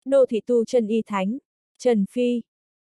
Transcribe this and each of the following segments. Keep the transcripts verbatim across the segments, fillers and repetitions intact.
Đô thị tu chân y thánh, Trần Phi.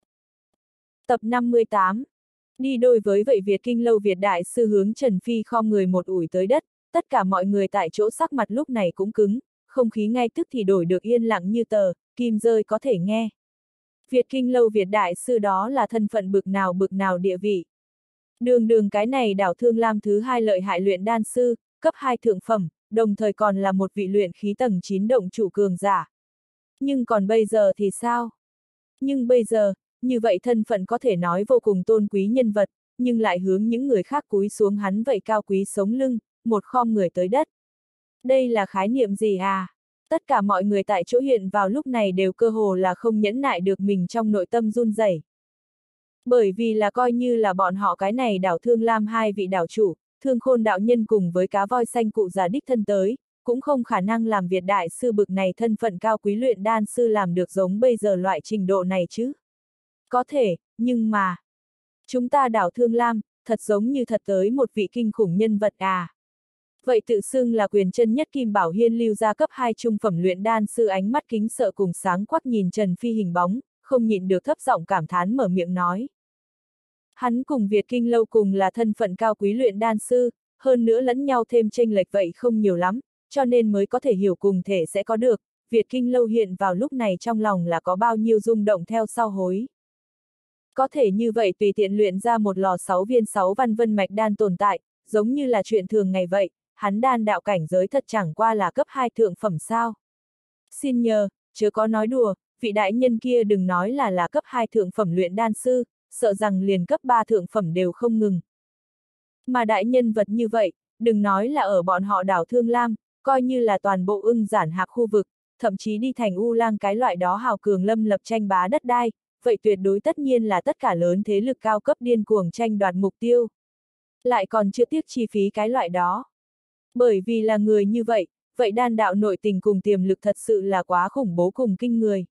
Tập năm mươi tám. Đi đôi với vậy Việt Kinh Lâu Việt Đại Sư hướng Trần Phi khom người một ủi tới đất, tất cả mọi người tại chỗ sắc mặt lúc này cũng cứng, không khí ngay tức thì đổi được yên lặng như tờ, kim rơi có thể nghe. Việt Kinh Lâu Việt Đại Sư đó là thân phận bực nào bực nào địa vị. Đường đường cái này đảo Thương Lam thứ hai lợi hại luyện đan sư, cấp hai thượng phẩm, đồng thời còn là một vị luyện khí tầng chín động chủ cường giả. Nhưng còn bây giờ thì sao? Nhưng bây giờ, như vậy thân phận có thể nói vô cùng tôn quý nhân vật, nhưng lại hướng những người khác cúi xuống hắn vậy cao quý sống lưng, một khom người tới đất. Đây là khái niệm gì à? Tất cả mọi người tại chỗ hiện vào lúc này đều cơ hồ là không nhẫn nại được mình trong nội tâm run rẩy. Bởi vì là coi như là bọn họ cái này đảo Thương Lam hai vị đảo chủ, Thương Khôn đạo nhân cùng với cá voi xanh cụ già đích thân tới, cũng không khả năng làm Việt Đại Sư bực này thân phận cao quý luyện đan sư làm được giống bây giờ loại trình độ này chứ. Có thể, nhưng mà... Chúng ta đảo Thương Lam, thật giống như thật tới một vị kinh khủng nhân vật à. Vậy tự xưng là quyền chân nhất Kim Bảo Hiên lưu ra cấp hai trung phẩm luyện đan sư ánh mắt kính sợ cùng sáng quắc nhìn Trần Phi hình bóng, không nhịn được thấp giọng cảm thán mở miệng nói. Hắn cùng Việt Kinh Lâu cùng là thân phận cao quý luyện đan sư, hơn nữa lẫn nhau thêm chênh lệch vậy không nhiều lắm, cho nên mới có thể hiểu cùng thể sẽ có được, Việt Kinh Lâu hiện vào lúc này trong lòng là có bao nhiêu rung động theo sau hối. Có thể như vậy tùy tiện luyện ra một lò sáu viên sáu văn vân mạch đan tồn tại, giống như là chuyện thường ngày vậy, hắn đan đạo cảnh giới thật chẳng qua là cấp hai thượng phẩm sao. Xin nhờ, chớ có nói đùa, vị đại nhân kia đừng nói là là cấp hai thượng phẩm luyện đan sư, sợ rằng liền cấp ba thượng phẩm đều không ngừng. Mà đại nhân vật như vậy, đừng nói là ở bọn họ đảo Thương Lam, coi như là toàn bộ ưng giản hạc khu vực, thậm chí đi thành U Lang cái loại đó hào cường lâm lập tranh bá đất đai, vậy tuyệt đối tất nhiên là tất cả lớn thế lực cao cấp điên cuồng tranh đoạt mục tiêu. Lại còn chưa tiếc chi phí cái loại đó. Bởi vì là người như vậy, vậy đan đạo nội tình cùng tiềm lực thật sự là quá khủng bố cùng kinh người.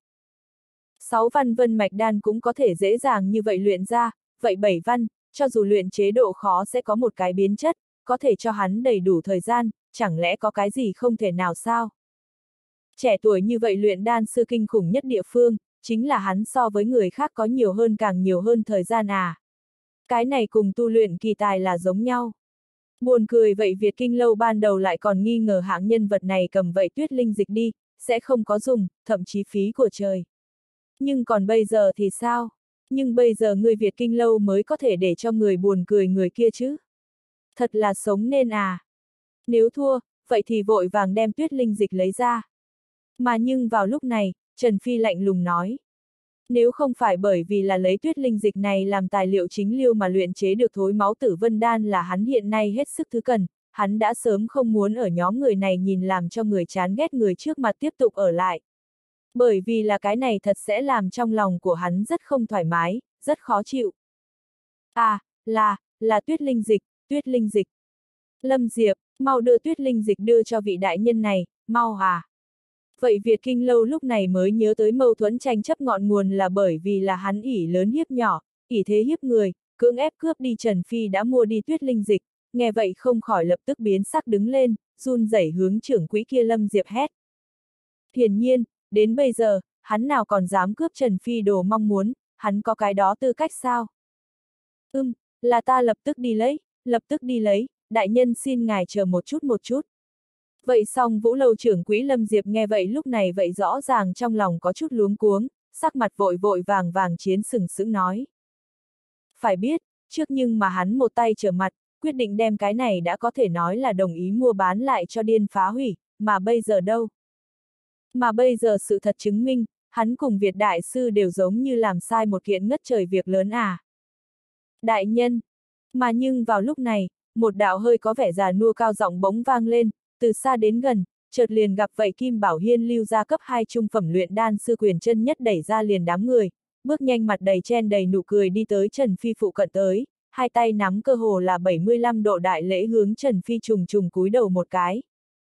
Sáu văn vân mạch đan cũng có thể dễ dàng như vậy luyện ra, vậy bảy văn, cho dù luyện chế độ khó sẽ có một cái biến chất, có thể cho hắn đầy đủ thời gian, chẳng lẽ có cái gì không thể nào sao? Trẻ tuổi như vậy luyện đan sư kinh khủng nhất địa phương, chính là hắn so với người khác có nhiều hơn càng nhiều hơn thời gian à. Cái này cùng tu luyện kỳ tài là giống nhau. Buồn cười vậy Việt Kinh Lâu ban đầu lại còn nghi ngờ hạng nhân vật này cầm vậy tuyết linh dịch đi, sẽ không có dùng, thậm chí phí của trời. Nhưng còn bây giờ thì sao? Nhưng bây giờ người Việt Kinh Lâu mới có thể để cho người buồn cười người kia chứ? Thật là sống nên à? Nếu thua, vậy thì vội vàng đem tuyết linh dịch lấy ra. Mà nhưng vào lúc này, Trần Phi lạnh lùng nói. Nếu không phải bởi vì là lấy tuyết linh dịch này làm tài liệu chính liêu mà luyện chế được thối máu tử vân đan là hắn hiện nay hết sức thứ cần, hắn đã sớm không muốn ở nhóm người này nhìn làm cho người chán ghét người trước mặt tiếp tục ở lại. Bởi vì là cái này thật sẽ làm trong lòng của hắn rất không thoải mái, rất khó chịu. À, là, là tuyết linh dịch, tuyết linh dịch. Lâm Diệp, mau đưa tuyết linh dịch đưa cho vị đại nhân này, mau à. Vậy Việt Kinh Lâu lúc này mới nhớ tới mâu thuẫn tranh chấp ngọn nguồn là bởi vì là hắn ỷ lớn hiếp nhỏ, ỷ thế hiếp người, cưỡng ép cướp đi Trần Phi đã mua đi tuyết linh dịch, nghe vậy không khỏi lập tức biến sắc đứng lên, run rẩy hướng trưởng quỹ kia Lâm Diệp hét. Hiển nhiên, đến bây giờ, hắn nào còn dám cướp Trần Phi đồ mong muốn, hắn có cái đó tư cách sao? Ừm, là ta lập tức đi lấy, lập tức đi lấy, đại nhân xin ngài chờ một chút một chút. Vậy xong Vũ Lâu trưởng quỹ Lâm Diệp nghe vậy lúc này vậy rõ ràng trong lòng có chút luống cuống, sắc mặt vội vội vàng vàng chiến sừng sững nói. Phải biết, trước nhưng mà hắn một tay trở mặt, quyết định đem cái này đã có thể nói là đồng ý mua bán lại cho điên phá hủy, mà bây giờ đâu? Mà bây giờ sự thật chứng minh, hắn cùng Việt Đại Sư đều giống như làm sai một kiện ngất trời việc lớn à. Đại nhân! Mà nhưng vào lúc này, một đạo hơi có vẻ già nua cao giọng bỗng vang lên, từ xa đến gần, chợt liền gặp vậy Kim Bảo Hiên lưu ra cấp hai trung phẩm luyện đan sư quyền chân nhất đẩy ra liền đám người, bước nhanh mặt đầy chen đầy nụ cười đi tới Trần Phi phụ cận tới, hai tay nắm cơ hồ là bảy mươi lăm độ đại lễ hướng Trần Phi trùng trùng cúi đầu một cái.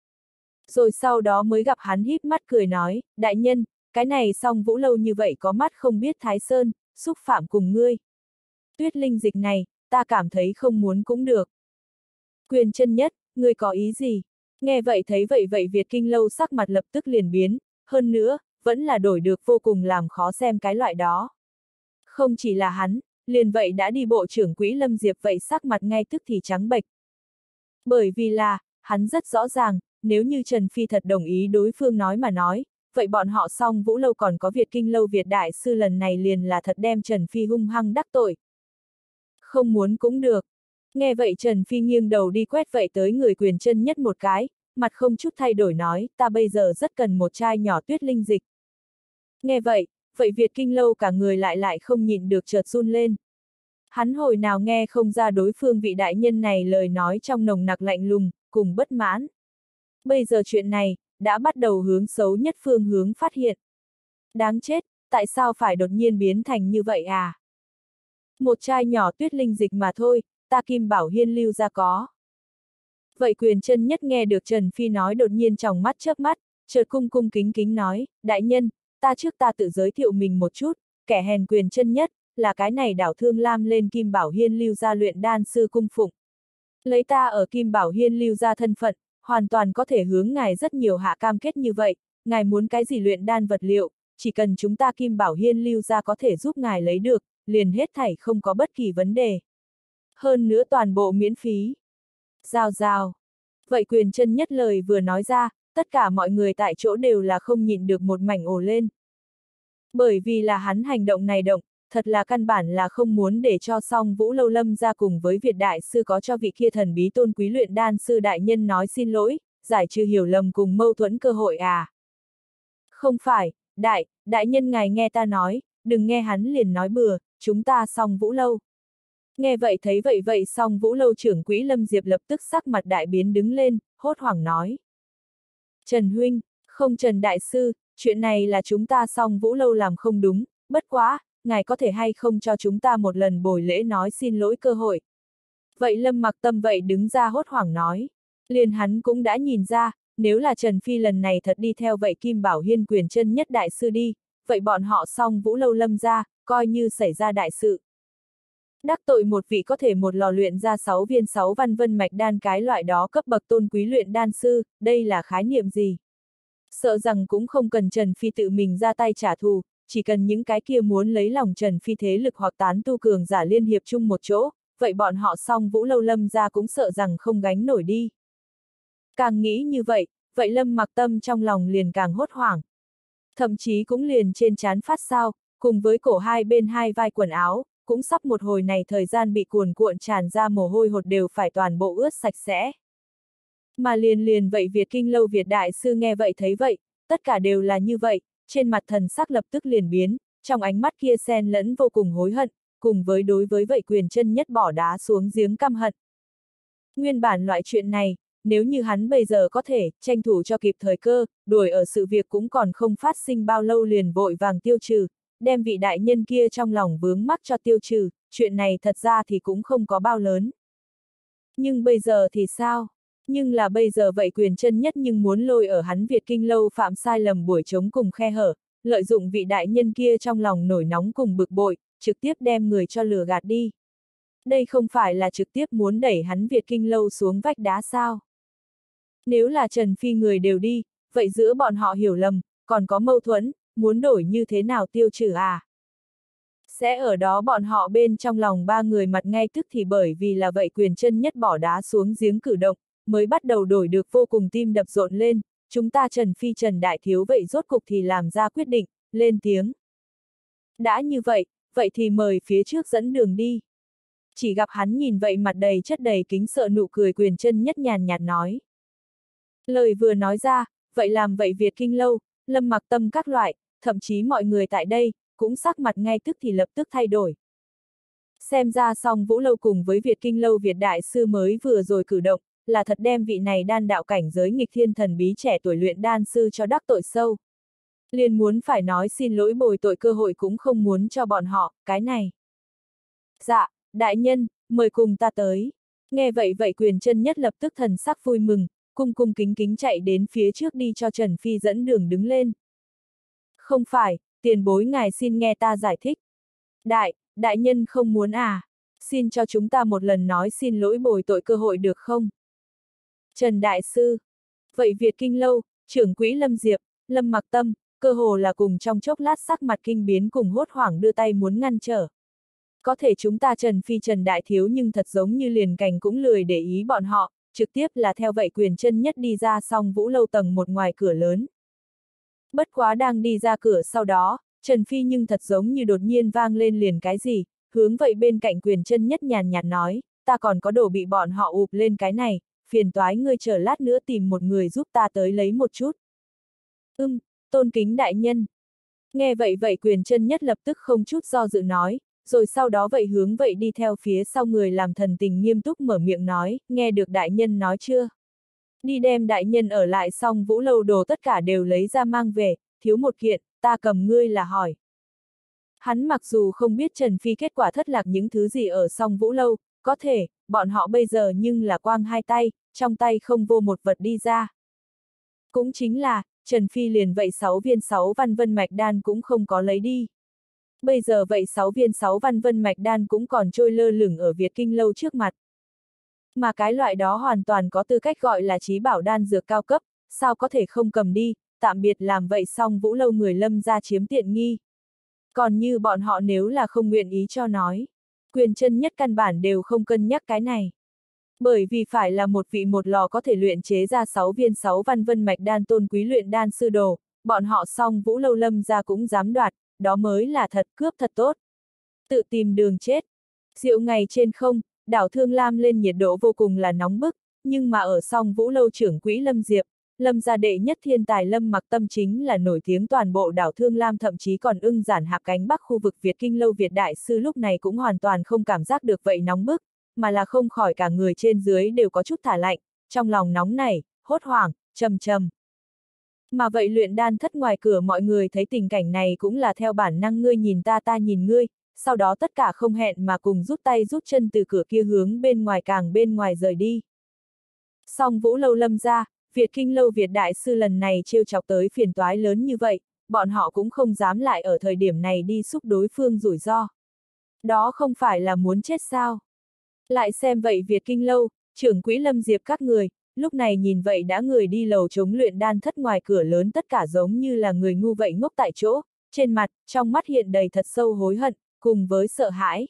Rồi sau đó mới gặp hắn híp mắt cười nói, đại nhân, cái này xong Vũ Lâu như vậy có mắt không biết Thái Sơn, xúc phạm cùng ngươi. Tuyết linh dịch này, ta cảm thấy không muốn cũng được. Quyền chân nhất, ngươi có ý gì? Nghe vậy thấy vậy vậy Việt Kinh Lâu sắc mặt lập tức liền biến, hơn nữa, vẫn là đổi được vô cùng làm khó xem cái loại đó. Không chỉ là hắn, liền vậy đã đi bộ trưởng quỹ Lâm Diệp vậy sắc mặt ngay tức thì trắng bệch. Bởi vì là, hắn rất rõ ràng, nếu như Trần Phi thật đồng ý đối phương nói mà nói, vậy bọn họ Song Vũ Lâu còn có Việt Kinh Lâu Việt Đại Sư lần này liền là thật đem Trần Phi hung hăng đắc tội. Không muốn cũng được. Nghe vậy Trần Phi nghiêng đầu đi quét vậy tới người quyền chân nhất một cái, mặt không chút thay đổi nói, ta bây giờ rất cần một chai nhỏ tuyết linh dịch. Nghe vậy, vậy Việt Kinh Lâu cả người lại lại không nhịn được chợt run lên. Hắn hồi nào nghe không ra đối phương vị đại nhân này lời nói trong nồng nặc lạnh lùng, cùng bất mãn. Bây giờ chuyện này, đã bắt đầu hướng xấu nhất phương hướng phát hiện. Đáng chết, tại sao phải đột nhiên biến thành như vậy à? Một chai nhỏ tuyết linh dịch mà thôi, ta Kim Bảo Hiên lưu ra có. Vậy quyền chân nhất nghe được Trần Phi nói đột nhiên trong mắt chớp mắt, chợt cung cung kính kính nói, đại nhân, ta trước ta tự giới thiệu mình một chút, kẻ hèn quyền chân nhất, là cái này đảo Thương Lam lên Kim Bảo Hiên lưu ra luyện đan sư cung phụng. Lấy ta ở Kim Bảo Hiên lưu ra thân phận, hoàn toàn có thể hướng ngài rất nhiều hạ cam kết như vậy, ngài muốn cái gì luyện đan vật liệu, chỉ cần chúng ta Kim Bảo Hiên lưu ra có thể giúp ngài lấy được, liền hết thảy không có bất kỳ vấn đề. Hơn nữa toàn bộ miễn phí. Giao giao. Vậy quyền chân nhất lời vừa nói ra, tất cả mọi người tại chỗ đều là không nhịn được một mảnh ồ lên. Bởi vì là hắn hành động này động, thật là căn bản là không muốn để cho Song Vũ Lâu Lâm ra cùng với Việt Đại Sư có cho vị kia thần bí tôn quý luyện đan sư đại nhân nói xin lỗi, giải trừ hiểu lầm cùng mâu thuẫn cơ hội à. Không phải, đại, đại nhân ngài nghe ta nói, đừng nghe hắn liền nói bừa, chúng ta Song Vũ Lâu. Nghe vậy thấy vậy vậy Song Vũ Lâu trưởng quỹ Lâm Diệp lập tức sắc mặt đại biến đứng lên, hốt hoảng nói. Trần Huynh, không Trần Đại Sư, chuyện này là chúng ta Song Vũ Lâu làm không đúng, bất quá, ngài có thể hay không cho chúng ta một lần buổi lễ nói xin lỗi cơ hội. Vậy Lâm Mặc Tâm vậy đứng ra hốt hoảng nói. Liền hắn cũng đã nhìn ra, nếu là Trần Phi lần này thật đi theo vậy Kim Bảo Hiên quyền chân nhất đại sư đi, vậy bọn họ Song Vũ Lâu Lâm ra, coi như xảy ra đại sự. Đắc tội một vị có thể một lò luyện ra sáu viên sáu văn vân mạch đan cái loại đó cấp bậc tôn quý luyện đan sư, đây là khái niệm gì? Sợ rằng cũng không cần Trần Phi tự mình ra tay trả thù, chỉ cần những cái kia muốn lấy lòng Trần Phi thế lực hoặc tán tu cường giả liên hiệp chung một chỗ, vậy bọn họ Song Vũ Lâu Lâm ra cũng sợ rằng không gánh nổi đi. Càng nghĩ như vậy, vậy Lâm Mặc Tâm trong lòng liền càng hốt hoảng. Thậm chí cũng liền trên trán phát sao, cùng với cổ hai bên hai vai quần áo, cũng sắp một hồi này thời gian bị cuồn cuộn tràn ra mồ hôi hột đều phải toàn bộ ướt sạch sẽ. Mà liền liền vậy Việt Kinh Lâu Việt Đại Sư nghe vậy thấy vậy, tất cả đều là như vậy, trên mặt thần sắc lập tức liền biến, trong ánh mắt kia xen lẫn vô cùng hối hận, cùng với đối với vậy quyền chân nhất bỏ đá xuống giếng căm hận. Nguyên bản loại chuyện này, nếu như hắn bây giờ có thể, tranh thủ cho kịp thời cơ, đuổi ở sự việc cũng còn không phát sinh bao lâu liền vội vàng tiêu trừ, đem vị đại nhân kia trong lòng vướng mắc cho tiêu trừ, chuyện này thật ra thì cũng không có bao lớn. Nhưng bây giờ thì sao? Nhưng là bây giờ vậy quyền chân nhất nhưng muốn lôi ở hắn Việt Kinh Lâu phạm sai lầm buổi trống cùng khe hở, lợi dụng vị đại nhân kia trong lòng nổi nóng cùng bực bội, trực tiếp đem người cho lừa gạt đi. Đây không phải là trực tiếp muốn đẩy hắn Việt Kinh Lâu xuống vách đá sao? Nếu là Trần Phi người đều đi, vậy giữa bọn họ hiểu lầm, còn có mâu thuẫn, muốn đổi như thế nào tiêu trừ à? Sẽ ở đó bọn họ bên trong lòng ba người mặt ngay tức thì bởi vì là vậy quyền chân nhất bỏ đá xuống giếng cử động, mới bắt đầu đổi được vô cùng tim đập rộn lên, chúng ta Trần Phi Trần Đại Thiếu vậy rốt cục thì làm ra quyết định, lên tiếng. Đã như vậy, vậy thì mời phía trước dẫn đường đi. Chỉ gặp hắn nhìn vậy mặt đầy chất đầy kính sợ nụ cười quyền chân nhất nhàn nhạt nói. Lời vừa nói ra, vậy làm vậy Việt Kinh Lâu, Lâm Mặc Tâm các loại, thậm chí mọi người tại đây, cũng sắc mặt ngay tức thì lập tức thay đổi. Xem ra Song Vũ Lâu cùng với Việt Kinh Lâu Việt Đại Sư mới vừa rồi cử động, là thật đem vị này đan đạo cảnh giới nghịch thiên thần bí trẻ tuổi luyện đan sư cho đắc tội sâu. Liền muốn phải nói xin lỗi bồi tội cơ hội cũng không muốn cho bọn họ, cái này. Dạ, đại nhân, mời cùng ta tới. Nghe vậy vậy quyền chân nhất lập tức thần sắc vui mừng, cung cung kính kính chạy đến phía trước đi cho Trần Phi dẫn đường đứng lên. Không phải, tiền bối ngài xin nghe ta giải thích. Đại, đại nhân không muốn à, xin cho chúng ta một lần nói xin lỗi bồi tội cơ hội được không? Trần Đại Sư. Vậy Việt Kinh Lâu, trưởng quỹ Lâm Diệp, Lâm Mặc Tâm, cơ hồ là cùng trong chốc lát sắc mặt kinh biến cùng hốt hoảng đưa tay muốn ngăn trở. Có thể chúng ta Trần Phi Trần Đại Thiếu nhưng thật giống như liền cành cũng lười để ý bọn họ, trực tiếp là theo vậy quyền chân nhất đi ra Song Vũ lâu tầng một ngoài cửa lớn. Bất quá đang đi ra cửa sau đó, Trần Phi nhưng thật giống như đột nhiên vang lên liền cái gì, hướng vậy bên cạnh quyền chân nhất nhàn nhạt nói, ta còn có đồ bị bọn họ ụp lên cái này, phiền toái ngươi chờ lát nữa tìm một người giúp ta tới lấy một chút. Ưm, tôn kính đại nhân. Nghe vậy vậy quyền chân nhất lập tức không chút do dự nói, rồi sau đó vậy hướng vậy đi theo phía sau người làm thần tình nghiêm túc mở miệng nói, nghe được đại nhân nói chưa? Đi đem đại nhân ở lại Song Vũ lâu đồ tất cả đều lấy ra mang về, thiếu một kiện, ta cầm ngươi là hỏi. Hắn mặc dù không biết Trần Phi kết quả thất lạc những thứ gì ở Song Vũ lâu, có thể, bọn họ bây giờ nhưng là quang hai tay, trong tay không vô một vật đi ra. Cũng chính là, Trần Phi liền vậy sáu viên sáu văn vân mạch đan cũng không có lấy đi. Bây giờ vậy sáu viên sáu văn vân mạch đan cũng còn trôi lơ lửng ở Việt Kinh lâu trước mặt. Mà cái loại đó hoàn toàn có tư cách gọi là trí bảo đan dược cao cấp, sao có thể không cầm đi, tạm biệt làm vậy xong Vũ lâu người Lâm ra chiếm tiện nghi. Còn như bọn họ nếu là không nguyện ý cho nói, quyền chân nhất căn bản đều không cân nhắc cái này. Bởi vì phải là một vị một lò có thể luyện chế ra sáu viên sáu văn vân mạch đan tôn quý luyện đan sư đồ, bọn họ xong Vũ lâu Lâm ra cũng dám đoạt, đó mới là thật cướp thật tốt. Tự tìm đường chết. Diệu ngày trên không, đảo Thương Lam lên nhiệt độ vô cùng là nóng bức, nhưng mà ở song Vũ lâu trưởng quỹ Lâm Diệp, Lâm gia đệ nhất thiên tài Lâm Mặc Tâm chính là nổi tiếng toàn bộ đảo Thương Lam, thậm chí còn ưng giản hạp cánh bắc khu vực Việt Kinh lâu Việt đại sư lúc này cũng hoàn toàn không cảm giác được vậy nóng bức, mà là không khỏi cả người trên dưới đều có chút thả lạnh, trong lòng nóng nảy, hốt hoảng, trầm trầm. Mà vậy luyện đan thất ngoài cửa mọi người thấy tình cảnh này cũng là theo bản năng ngươi nhìn ta ta nhìn ngươi, sau đó tất cả không hẹn mà cùng rút tay rút chân từ cửa kia hướng bên ngoài càng bên ngoài rời đi. Song Vũ lâu Lâm ra, Việt Kinh lâu Việt đại sư lần này trêu chọc tới phiền toái lớn như vậy, bọn họ cũng không dám lại ở thời điểm này đi xúc đối phương rủi ro. Đó không phải là muốn chết sao? Lại xem vậy Việt Kinh lâu, trưởng quỹ Lâm Diệp các người, lúc này nhìn vậy đã người đi lầu chống luyện đan thất ngoài cửa lớn tất cả giống như là người ngu vậy ngốc tại chỗ, trên mặt, trong mắt hiện đầy thật sâu hối hận, cùng với sợ hãi.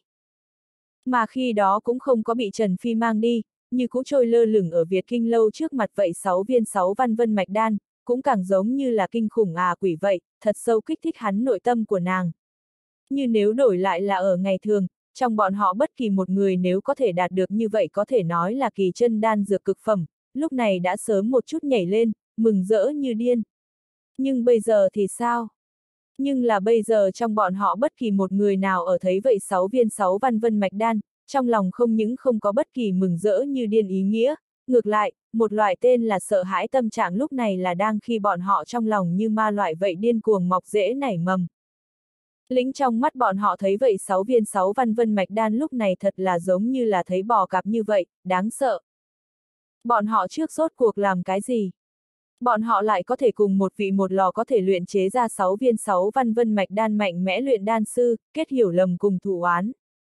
Mà khi đó cũng không có bị Trần Phi mang đi, như cũ trôi lơ lửng ở Việt Kinh lâu trước mặt vậy sáu viên sáu văn vân mạch đan, cũng càng giống như là kinh khủng à quỷ vậy, thật sâu kích thích hắn nội tâm của nàng. Như nếu đổi lại là ở ngày thường, trong bọn họ bất kỳ một người nếu có thể đạt được như vậy có thể nói là kỳ chân đan dược cực phẩm, lúc này đã sớm một chút nhảy lên, mừng rỡ như điên. Nhưng bây giờ thì sao? Nhưng là bây giờ trong bọn họ bất kỳ một người nào ở thấy vậy sáu viên sáu văn vân mạch đan, trong lòng không những không có bất kỳ mừng rỡ như điên ý nghĩa, ngược lại, một loại tên là sợ hãi tâm trạng lúc này là đang khi bọn họ trong lòng như ma loại vậy điên cuồng mọc rễ nảy mầm. Lĩnh trong mắt bọn họ thấy vậy sáu viên sáu văn vân mạch đan lúc này thật là giống như là thấy bò cạp như vậy, đáng sợ. Bọn họ trước rốt cuộc làm cái gì? Bọn họ lại có thể cùng một vị một lò có thể luyện chế ra sáu viên sáu văn vân mạch đan mạnh mẽ luyện đan sư, kết hiểu lầm cùng thủ oán.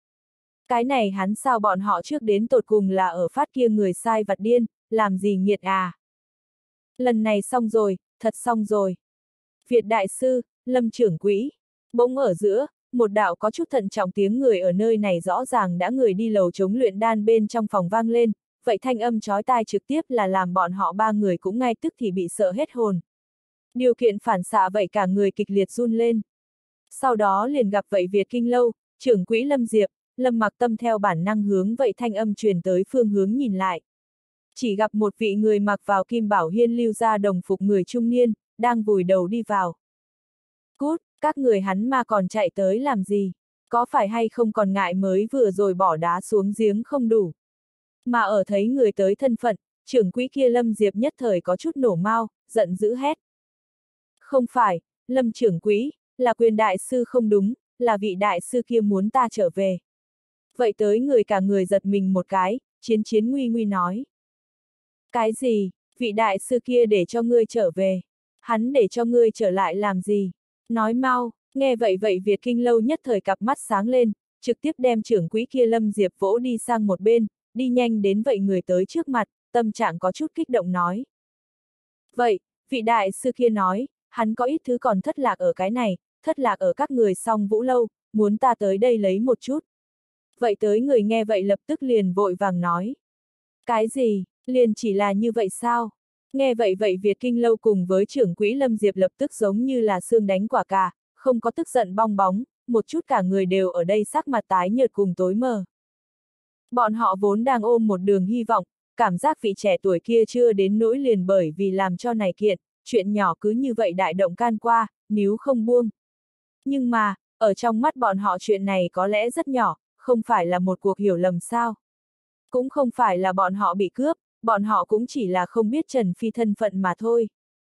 Cái này hắn sao bọn họ trước đến tột cùng là ở phát kia người sai vặt điên, làm gì nghiệt à? Lần này xong rồi, thật xong rồi. Việt đại sư, Lâm trưởng quỹ. Bỗng ở giữa, một đạo có chút thận trọng tiếng người ở nơi này rõ ràng đã người đi lầu chống luyện đan bên trong phòng vang lên, vậy thanh âm chói tai trực tiếp là làm bọn họ ba người cũng ngay tức thì bị sợ hết hồn. Điều kiện phản xạ vậy cả người kịch liệt run lên. Sau đó liền gặp vậy Việt Kinh lâu, trưởng quỹ Lâm Diệp, Lâm Mặc Tâm theo bản năng hướng vậy thanh âm truyền tới phương hướng nhìn lại. Chỉ gặp một vị người mặc vào Kim Bảo Hiên lưu ra đồng phục người trung niên, đang vùi đầu đi vào. Cút, các người hắn mà còn chạy tới làm gì? Có phải hay không còn ngại mới vừa rồi bỏ đá xuống giếng không đủ? Mà ở thấy người tới thân phận, trưởng quỹ kia Lâm Diệp nhất thời có chút nổ mau, giận dữ hét. Không phải, Lâm trưởng quỹ, là quyền đại sư không đúng, là vị đại sư kia muốn ta trở về. Vậy tới người cả người giật mình một cái, chiến chiến nguy nguy nói. Cái gì, vị đại sư kia để cho ngươi trở về? Hắn để cho ngươi trở lại làm gì? Nói mau, nghe vậy vậy Việt Kinh lâu nhất thời cặp mắt sáng lên, trực tiếp đem trưởng quỹ kia Lâm Diệp vỗ đi sang một bên, đi nhanh đến vậy người tới trước mặt, tâm trạng có chút kích động nói. Vậy, vị đại sư kia nói, hắn có ít thứ còn thất lạc ở cái này, thất lạc ở các người song vũ lâu, muốn ta tới đây lấy một chút. Vậy tới người nghe vậy lập tức liền vội vàng nói. Cái gì, liền chỉ là như vậy sao? Nghe vậy vậy Việt Kinh Lâu cùng với trưởng quỹ Lâm Diệp lập tức giống như là xương đánh quả cà, không có tức giận bong bóng, một chút cả người đều ở đây sắc mặt tái nhợt cùng tối mờ. Bọn họ vốn đang ôm một đường hy vọng, cảm giác vị trẻ tuổi kia chưa đến nỗi liền bởi vì làm cho này kiện, chuyện nhỏ cứ như vậy đại động can qua, níu không buông. Nhưng mà, ở trong mắt bọn họ chuyện này có lẽ rất nhỏ, không phải là một cuộc hiểu lầm sao. Cũng không phải là bọn họ bị cướp, bọn họ cũng chỉ là không biết Trần Phi thân phận mà thôi.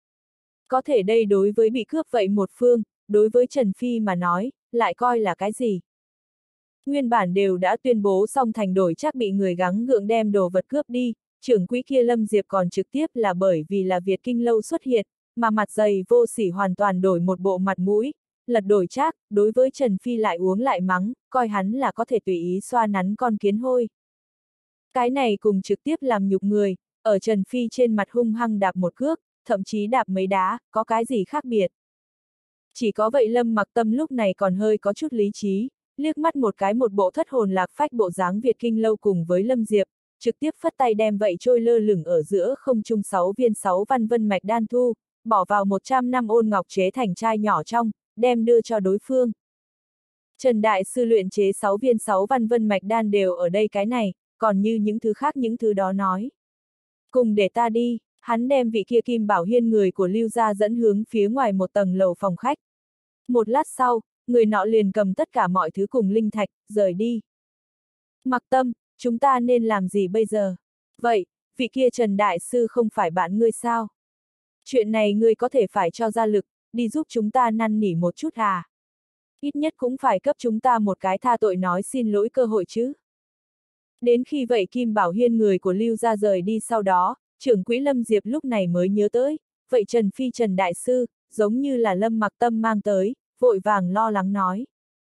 Có thể đây đối với bị cướp vậy một phương, đối với Trần Phi mà nói, lại coi là cái gì? Nguyên bản đều đã tuyên bố xong thành đổi chắc bị người gắng gượng đem đồ vật cướp đi, trưởng quỹ kia Lâm Diệp còn trực tiếp là bởi vì là Việt Kinh Lâu xuất hiện, mà mặt dày vô sỉ hoàn toàn đổi một bộ mặt mũi, lật đổi chắc, đối với Trần Phi lại uống lại mắng, coi hắn là có thể tùy ý xoa nắn con kiến hôi. Cái này cùng trực tiếp làm nhục người, ở Trần Phi trên mặt hung hăng đạp một cước, thậm chí đạp mấy đá, có cái gì khác biệt. Chỉ có vậy Lâm Mặc Tâm lúc này còn hơi có chút lý trí, liếc mắt một cái một bộ thất hồn lạc phách bộ dáng Việt Kinh Lâu cùng với Lâm Diệp, trực tiếp phất tay đem vậy trôi lơ lửng ở giữa không trung sáu viên sáu văn vân mạch đan thu, bỏ vào một trăm năm ôn ngọc chế thành chai nhỏ trong, đem đưa cho đối phương. Trần Đại Sư luyện chế sáu viên sáu văn vân mạch đan đều ở đây cái này, còn như những thứ khác những thứ đó nói. Cùng để ta đi, hắn đem vị kia Kim Bảo Hiên người của Lưu gia dẫn hướng phía ngoài một tầng lầu phòng khách. Một lát sau, người nọ liền cầm tất cả mọi thứ cùng linh thạch, rời đi. Mặc Tâm, chúng ta nên làm gì bây giờ? Vậy, vị kia Trần Đại Sư không phải bạn ngươi sao? Chuyện này ngươi có thể phải cho ra lực, đi giúp chúng ta năn nỉ một chút à? Ít nhất cũng phải cấp chúng ta một cái tha tội nói xin lỗi cơ hội chứ. Đến khi vậy Kim Bảo Hiên người của Lưu gia rời đi sau đó, trưởng quỹ Lâm Diệp lúc này mới nhớ tới, vậy Trần Phi Trần Đại Sư, giống như là Lâm Mặc Tâm mang tới, vội vàng lo lắng nói.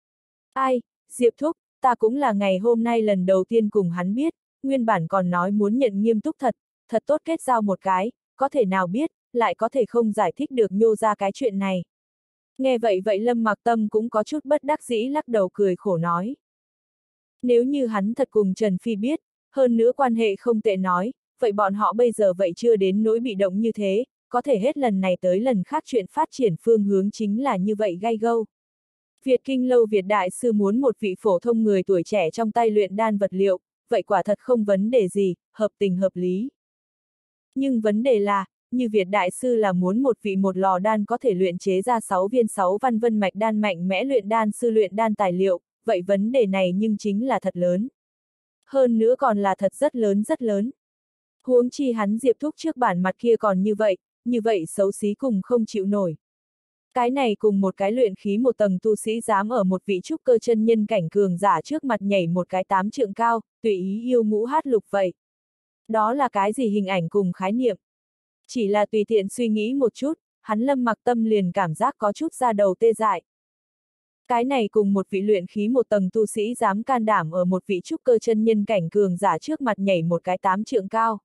Ai, Diệp Thúc, ta cũng là ngày hôm nay lần đầu tiên cùng hắn biết, nguyên bản còn nói muốn nhận nghiêm túc thật, thật tốt kết giao một cái, có thể nào biết, lại có thể không giải thích được nhô ra cái chuyện này. Nghe vậy vậy Lâm Mặc Tâm cũng có chút bất đắc dĩ lắc đầu cười khổ nói. Nếu như hắn thật cùng Trần Phi biết, hơn nữa quan hệ không tệ nói, vậy bọn họ bây giờ vậy chưa đến nỗi bị động như thế, có thể hết lần này tới lần khác chuyện phát triển phương hướng chính là như vậy gay gâu. Việt Kinh Lâu Việt Đại Sư muốn một vị phổ thông người tuổi trẻ trong tay luyện đan vật liệu, vậy quả thật không vấn đề gì, hợp tình hợp lý. Nhưng vấn đề là, như Việt Đại Sư là muốn một vị một lò đan có thể luyện chế ra sáu viên sáu văn vân mạch đan mạnh mẽ luyện đan sư luyện đan tài liệu, vậy vấn đề này nhưng chính là thật lớn. Hơn nữa còn là thật rất lớn rất lớn. Huống chi hắn Diệp Thúc trước bản mặt kia còn như vậy, như vậy xấu xí cùng không chịu nổi. Cái này cùng một cái luyện khí một tầng tu sĩ dám ở một vị trúc cơ chân nhân cảnh cường giả trước mặt nhảy một cái tám trượng cao, tùy ý yêu ngũ hát lục vậy. Đó là cái gì hình ảnh cùng khái niệm? Chỉ là tùy tiện suy nghĩ một chút, hắn Lâm Mặc Tâm liền cảm giác có chút da đầu tê dại. Cái này cùng một vị luyện khí một tầng tu sĩ dám can đảm ở một vị trúc cơ chân nhân cảnh cường giả trước mặt nhảy một cái tám trượng cao.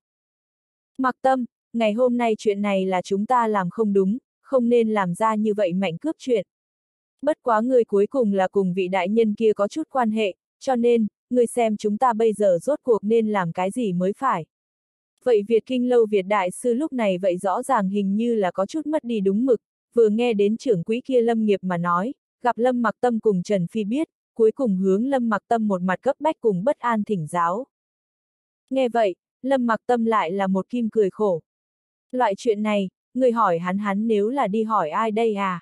Mặc Tâm, ngày hôm nay chuyện này là chúng ta làm không đúng, không nên làm ra như vậy mạnh cướp chuyện. Bất quá người cuối cùng là cùng vị đại nhân kia có chút quan hệ, cho nên, người xem chúng ta bây giờ rốt cuộc nên làm cái gì mới phải. Vậy Việt Kinh Lâu Việt Đại Sư lúc này vậy rõ ràng hình như là có chút mất đi đúng mực, vừa nghe đến trưởng quỹ kia Lâm Nghiệp mà nói, gặp Lâm Mặc Tâm cùng Trần Phi biết, cuối cùng hướng Lâm Mặc Tâm một mặt cấp bách cùng bất an thỉnh giáo. Nghe vậy, Lâm Mặc Tâm lại là một kim cười khổ. Loại chuyện này, người hỏi hắn hắn nếu là đi hỏi ai đây à?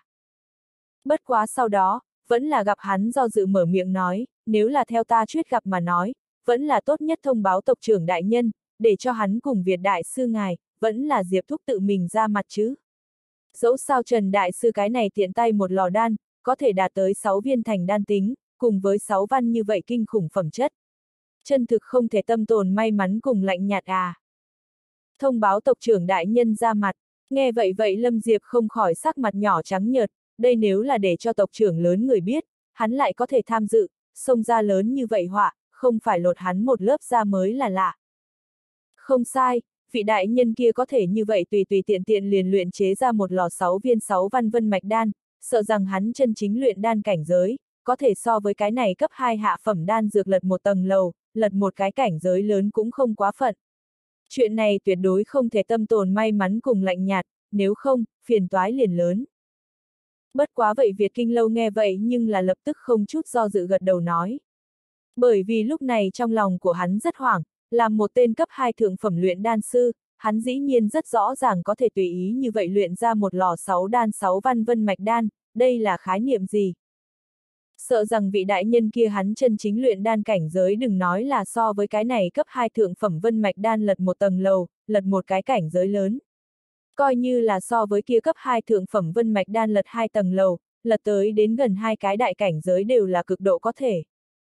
Bất quá sau đó, vẫn là gặp hắn do dự mở miệng nói, nếu là theo ta chuyết gặp mà nói, vẫn là tốt nhất thông báo tộc trưởng đại nhân, để cho hắn cùng Việt Đại Sư ngài, vẫn là Diệp Thúc tự mình ra mặt chứ. Dẫu sao Trần Đại Sư cái này tiện tay một lò đan, có thể đạt tới sáu viên thành đan tính, cùng với sáu văn như vậy kinh khủng phẩm chất. Chân thực không thể tâm tồn may mắn cùng lạnh nhạt à. Thông báo tộc trưởng đại nhân ra mặt, nghe vậy vậy Lâm Diệp không khỏi sắc mặt nhỏ trắng nhợt, đây nếu là để cho tộc trưởng lớn người biết, hắn lại có thể tham dự, xông ra lớn như vậy họa, không phải lột hắn một lớp da mới là lạ. Không sai, vị đại nhân kia có thể như vậy tùy tùy tiện tiện liền luyện chế ra một lò sáu viên sáu văn vân mạch đan, sợ rằng hắn chân chính luyện đan cảnh giới, có thể so với cái này cấp hai hạ phẩm đan dược lật một tầng lầu, lật một cái cảnh giới lớn cũng không quá phận. Chuyện này tuyệt đối không thể tâm tồn may mắn cùng lạnh nhạt, nếu không, phiền toái liền lớn. Bất quá vậy Việt Kinh Lâu nghe vậy nhưng là lập tức không chút do dự gật đầu nói. Bởi vì lúc này trong lòng của hắn rất hoảng, làm một tên cấp hai thượng phẩm luyện đan sư, hắn dĩ nhiên rất rõ ràng có thể tùy ý như vậy luyện ra một lò sáu đan sáu văn vân mạch đan, đây là khái niệm gì? Sợ rằng vị đại nhân kia hắn chân chính luyện đan cảnh giới đừng nói là so với cái này cấp hai thượng phẩm vân mạch đan lật một tầng lầu, lật một cái cảnh giới lớn. Coi như là so với kia cấp hai thượng phẩm vân mạch đan lật hai tầng lầu, lật tới đến gần hai cái đại cảnh giới đều là cực độ có thể.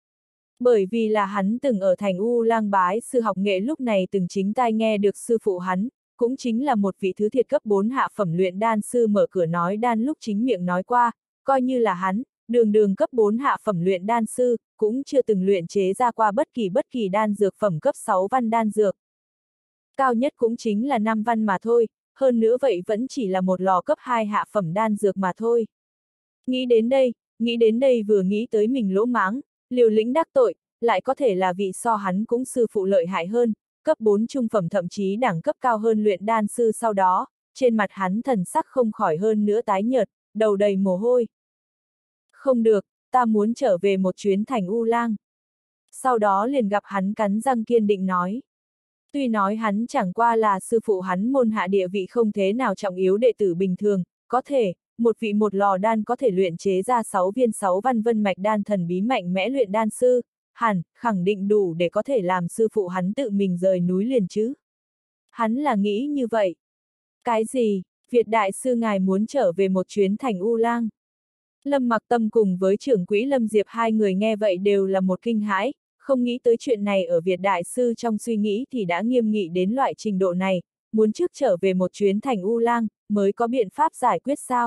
Bởi vì là hắn từng ở thành U Lang bái sư học nghệ lúc này từng chính tai nghe được sư phụ hắn, cũng chính là một vị thứ thiệt cấp bốn hạ phẩm luyện đan sư mở cửa nói đan lúc chính miệng nói qua, coi như là hắn, đường đường cấp bốn hạ phẩm luyện đan sư, cũng chưa từng luyện chế ra qua bất kỳ bất kỳ đan dược phẩm cấp sáu văn đan dược. Cao nhất cũng chính là năm văn mà thôi, hơn nữa vậy vẫn chỉ là một lò cấp hai hạ phẩm đan dược mà thôi. Nghĩ đến đây, nghĩ đến đây vừa nghĩ tới mình lỗ mãng, liều lĩnh đắc tội, lại có thể là vị so hắn cũng sư phụ lợi hại hơn, cấp bốn trung phẩm thậm chí đẳng cấp cao hơn luyện đan sư sau đó, trên mặt hắn thần sắc không khỏi hơn nữa tái nhợt, đầu đầy mồ hôi. Không được, ta muốn trở về một chuyến thành U Lang. Sau đó liền gặp hắn cắn răng kiên định nói. Tuy nói hắn chẳng qua là sư phụ hắn môn hạ địa vị không thế nào trọng yếu đệ tử bình thường, có thể, một vị một lò đan có thể luyện chế ra sáu viên sáu văn vân mạch đan thần bí mạnh mẽ luyện đan sư, hẳn, khẳng định đủ để có thể làm sư phụ hắn tự mình rời núi liền chứ. Hắn là nghĩ như vậy. Cái gì, Việt đại sư ngài muốn trở về một chuyến thành U Lang? Lâm Mặc Tâm cùng với trưởng quỹ Lâm Diệp hai người nghe vậy đều là một kinh hãi, không nghĩ tới chuyện này ở Việt đại sư trong suy nghĩ thì đã nghiêm nghị đến loại trình độ này, muốn trước trở về một chuyến thành U Lang, mới có biện pháp giải quyết sao?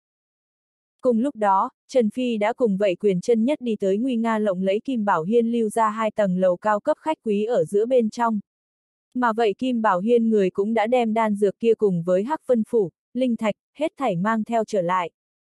Cùng lúc đó, Trần Phi đã cùng vậy Quyền Chân Nhất đi tới nguy nga lộng lẫy Kim Bảo Hiên lưu ra hai tầng lầu cao cấp khách quý ở giữa bên trong. Mà vậy Kim Bảo Hiên người cũng đã đem đan dược kia cùng với Hắc Vân Phủ, linh thạch, hết thảy mang theo trở lại.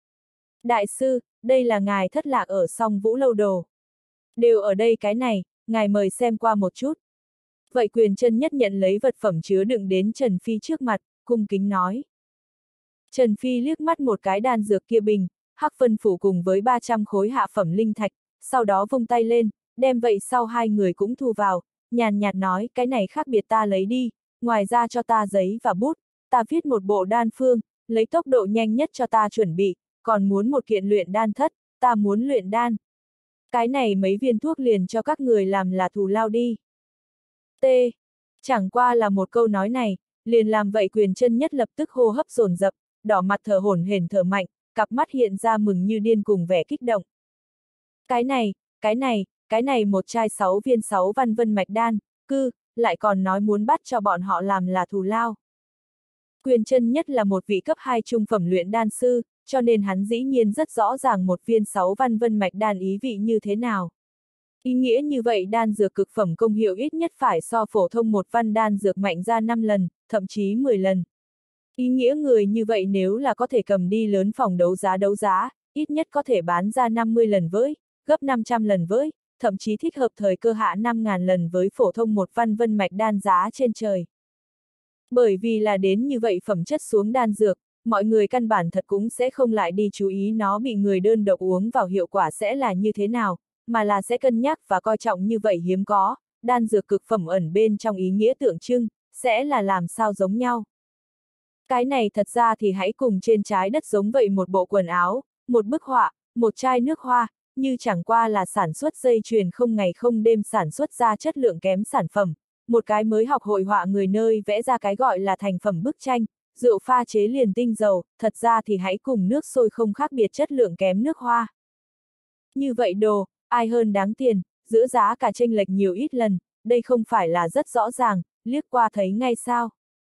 Đại sư, đây là ngài thất lạc ở Song Vũ lâu đồ. Đều ở đây cái này, ngài mời xem qua một chút. Vậy Quyền Chân Nhất nhận lấy vật phẩm chứa đựng đến Trần Phi trước mặt, cung kính nói. Trần Phi liếc mắt một cái đan dược kia bình, Hắc Vân Phủ cùng với ba trăm khối hạ phẩm linh thạch, sau đó vung tay lên, đem vậy sau hai người cũng thu vào, nhàn nhạt nói cái này khác biệt ta lấy đi, ngoài ra cho ta giấy và bút, ta viết một bộ đan phương, lấy tốc độ nhanh nhất cho ta chuẩn bị, còn muốn một kiện luyện đan thất, ta muốn luyện đan. Cái này mấy viên thuốc liền cho các người làm là thù lao đi. T. Chẳng qua là một câu nói này, liền làm vậy Quyền Chân Nhất lập tức hô hấp dồn dập, đỏ mặt thở hổn hển thở mạnh, cặp mắt hiện ra mừng như điên cùng vẻ kích động. Cái này, cái này, cái này một chai sáu viên sáu văn vân mạch đan, cư, lại còn nói muốn bắt cho bọn họ làm là thù lao. Quyền Chân Nhất là một vị cấp hai trung phẩm luyện đan sư, cho nên hắn dĩ nhiên rất rõ ràng một viên sáu văn vân mạch đan ý vị như thế nào. Ý nghĩa như vậy đan dược cực phẩm công hiệu ít nhất phải so phổ thông một văn đan dược mạnh ra năm lần, thậm chí mười lần. Ý nghĩa người như vậy nếu là có thể cầm đi lớn phòng đấu giá đấu giá, ít nhất có thể bán ra năm mươi lần với, gấp năm trăm lần với, thậm chí thích hợp thời cơ hạ năm nghìn lần với phổ thông một văn vân mạch đan giá trên trời. Bởi vì là đến như vậy phẩm chất xuống đan dược, mọi người căn bản thật cũng sẽ không lại đi chú ý nó bị người đơn độc uống vào hiệu quả sẽ là như thế nào, mà là sẽ cân nhắc và coi trọng như vậy hiếm có, đan dược cực phẩm ẩn bên trong ý nghĩa tượng trưng, sẽ là làm sao giống nhau. Cái này thật ra thì hãy cùng trên trái đất giống vậy một bộ quần áo, một bức họa, một chai nước hoa, như chẳng qua là sản xuất dây chuyền không ngày không đêm sản xuất ra chất lượng kém sản phẩm, một cái mới học hội họa người nơi vẽ ra cái gọi là thành phẩm bức tranh, rượu pha chế liền tinh dầu, thật ra thì hãy cùng nước sôi không khác biệt chất lượng kém nước hoa. Như vậy đồ, ai hơn đáng tiền, giữa giá cả chênh lệch nhiều ít lần, đây không phải là rất rõ ràng, liếc qua thấy ngay sao.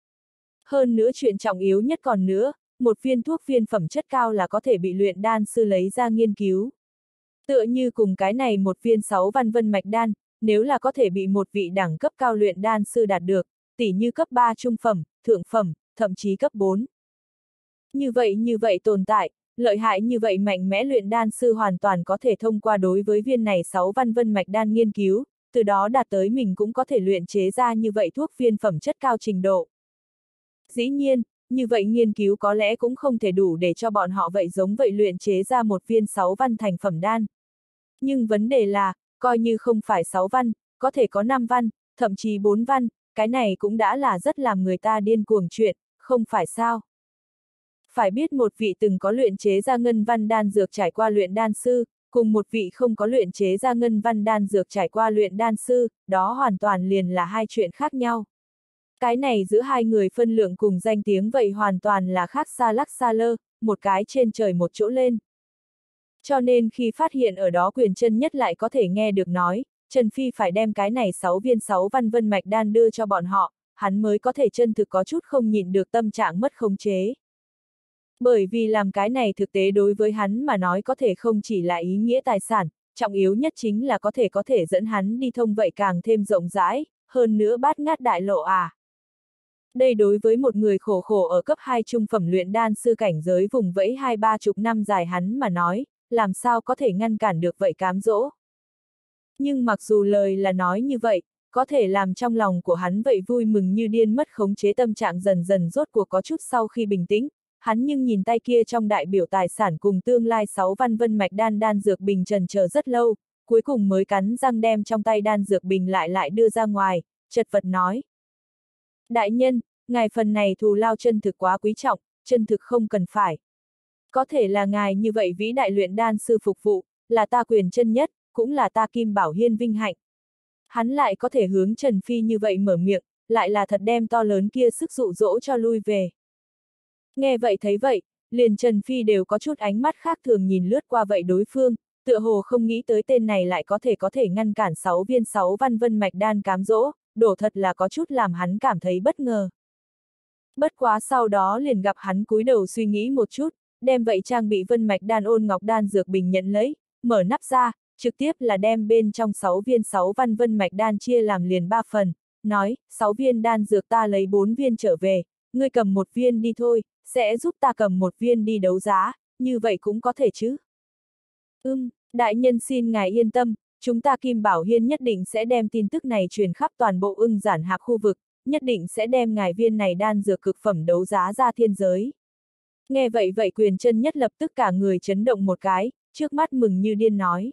Hơn nữa chuyện trọng yếu nhất còn nữa, một viên thuốc viên phẩm chất cao là có thể bị luyện đan sư lấy ra nghiên cứu. Tựa như cùng cái này một viên sáu văn vân mạch đan, nếu là có thể bị một vị đẳng cấp cao luyện đan sư đạt được, tỉ như cấp ba trung phẩm, thượng phẩm, thậm chí cấp bốn. Như vậy như vậy tồn tại, lợi hại như vậy mạnh mẽ luyện đan sư hoàn toàn có thể thông qua đối với viên này sáu văn vân mạch đan nghiên cứu, từ đó đạt tới mình cũng có thể luyện chế ra như vậy thuốc viên phẩm chất cao trình độ. Dĩ nhiên, như vậy nghiên cứu có lẽ cũng không thể đủ để cho bọn họ vậy giống vậy luyện chế ra một viên sáu văn thành phẩm đan. Nhưng vấn đề là, coi như không phải sáu văn, có thể có năm văn, thậm chí bốn văn, cái này cũng đã là rất làm người ta điên cuồng chuyện, không phải sao? Phải biết một vị từng có luyện chế ra ngân văn đan dược trải qua luyện đan sư, cùng một vị không có luyện chế ra ngân văn đan dược trải qua luyện đan sư, đó hoàn toàn liền là hai chuyện khác nhau. Cái này giữa hai người phân lượng cùng danh tiếng vậy hoàn toàn là khác xa lắc xa lơ, một cái trên trời một chỗ lên. Cho nên khi phát hiện ở đó Quyền Chân Nhất lại có thể nghe được nói, Trần Phi phải đem cái này sáu viên sáu văn vân mạch đan đưa cho bọn họ, hắn mới có thể chân thực có chút không nhịn được tâm trạng mất khống chế. Bởi vì làm cái này thực tế đối với hắn mà nói có thể không chỉ là ý nghĩa tài sản, trọng yếu nhất chính là có thể có thể dẫn hắn đi thông vậy càng thêm rộng rãi, hơn nữa bát ngát đại lộ à. Đây đối với một người khổ khổ ở cấp hai trung phẩm luyện đan sư cảnh giới vùng vẫy hai ba chục năm dài hắn mà nói, làm sao có thể ngăn cản được vậy cám dỗ. Nhưng mặc dù lời là nói như vậy, có thể làm trong lòng của hắn vậy vui mừng như điên mất khống chế tâm trạng dần dần rốt cuộc có chút sau khi bình tĩnh, hắn nhưng nhìn tay kia trong đại biểu tài sản cùng tương lai sáu văn vân mạch đan đan dược bình trần chờ rất lâu, cuối cùng mới cắn răng đem trong tay đan dược bình lại lại đưa ra ngoài, chật vật nói. Đại nhân, ngài phần này thù lao chân thực quá quý trọng, chân thực không cần phải. Có thể là ngài như vậy vĩ đại luyện đan sư phục vụ, là ta Quyền Chân Nhất, cũng là ta Kim Bảo Hiên vinh hạnh. Hắn lại có thể hướng Trần Phi như vậy mở miệng, lại là thật đem to lớn kia sức dụ dỗ cho lui về. Nghe vậy thấy vậy, liền Trần Phi đều có chút ánh mắt khác thường nhìn lướt qua vậy đối phương, tựa hồ không nghĩ tới tên này lại có thể có thể ngăn cản sáu viên sáu văn vân mạch đan cám dỗ, đổ thật là có chút làm hắn cảm thấy bất ngờ. Bất quá sau đó liền gặp hắn cúi đầu suy nghĩ một chút, đem vậy trang bị vân mạch đan ôn ngọc đan dược bình nhận lấy, mở nắp ra, trực tiếp là đem bên trong sáu viên sáu văn vân mạch đan chia làm liền ba phần, nói, sáu viên đan dược ta lấy bốn viên trở về, ngươi cầm một viên đi thôi, sẽ giúp ta cầm một viên đi đấu giá, như vậy cũng có thể chứ. Ừm, đại nhân xin ngài yên tâm, chúng ta Kim Bảo Hiên nhất định sẽ đem tin tức này truyền khắp toàn bộ ưng giản hạp khu vực, nhất định sẽ đem ngài viên này đan dược cực phẩm đấu giá ra thiên giới. Nghe vậy vậy Quyền Chân Nhất lập tức cả người chấn động một cái, trước mắt mừng như điên nói.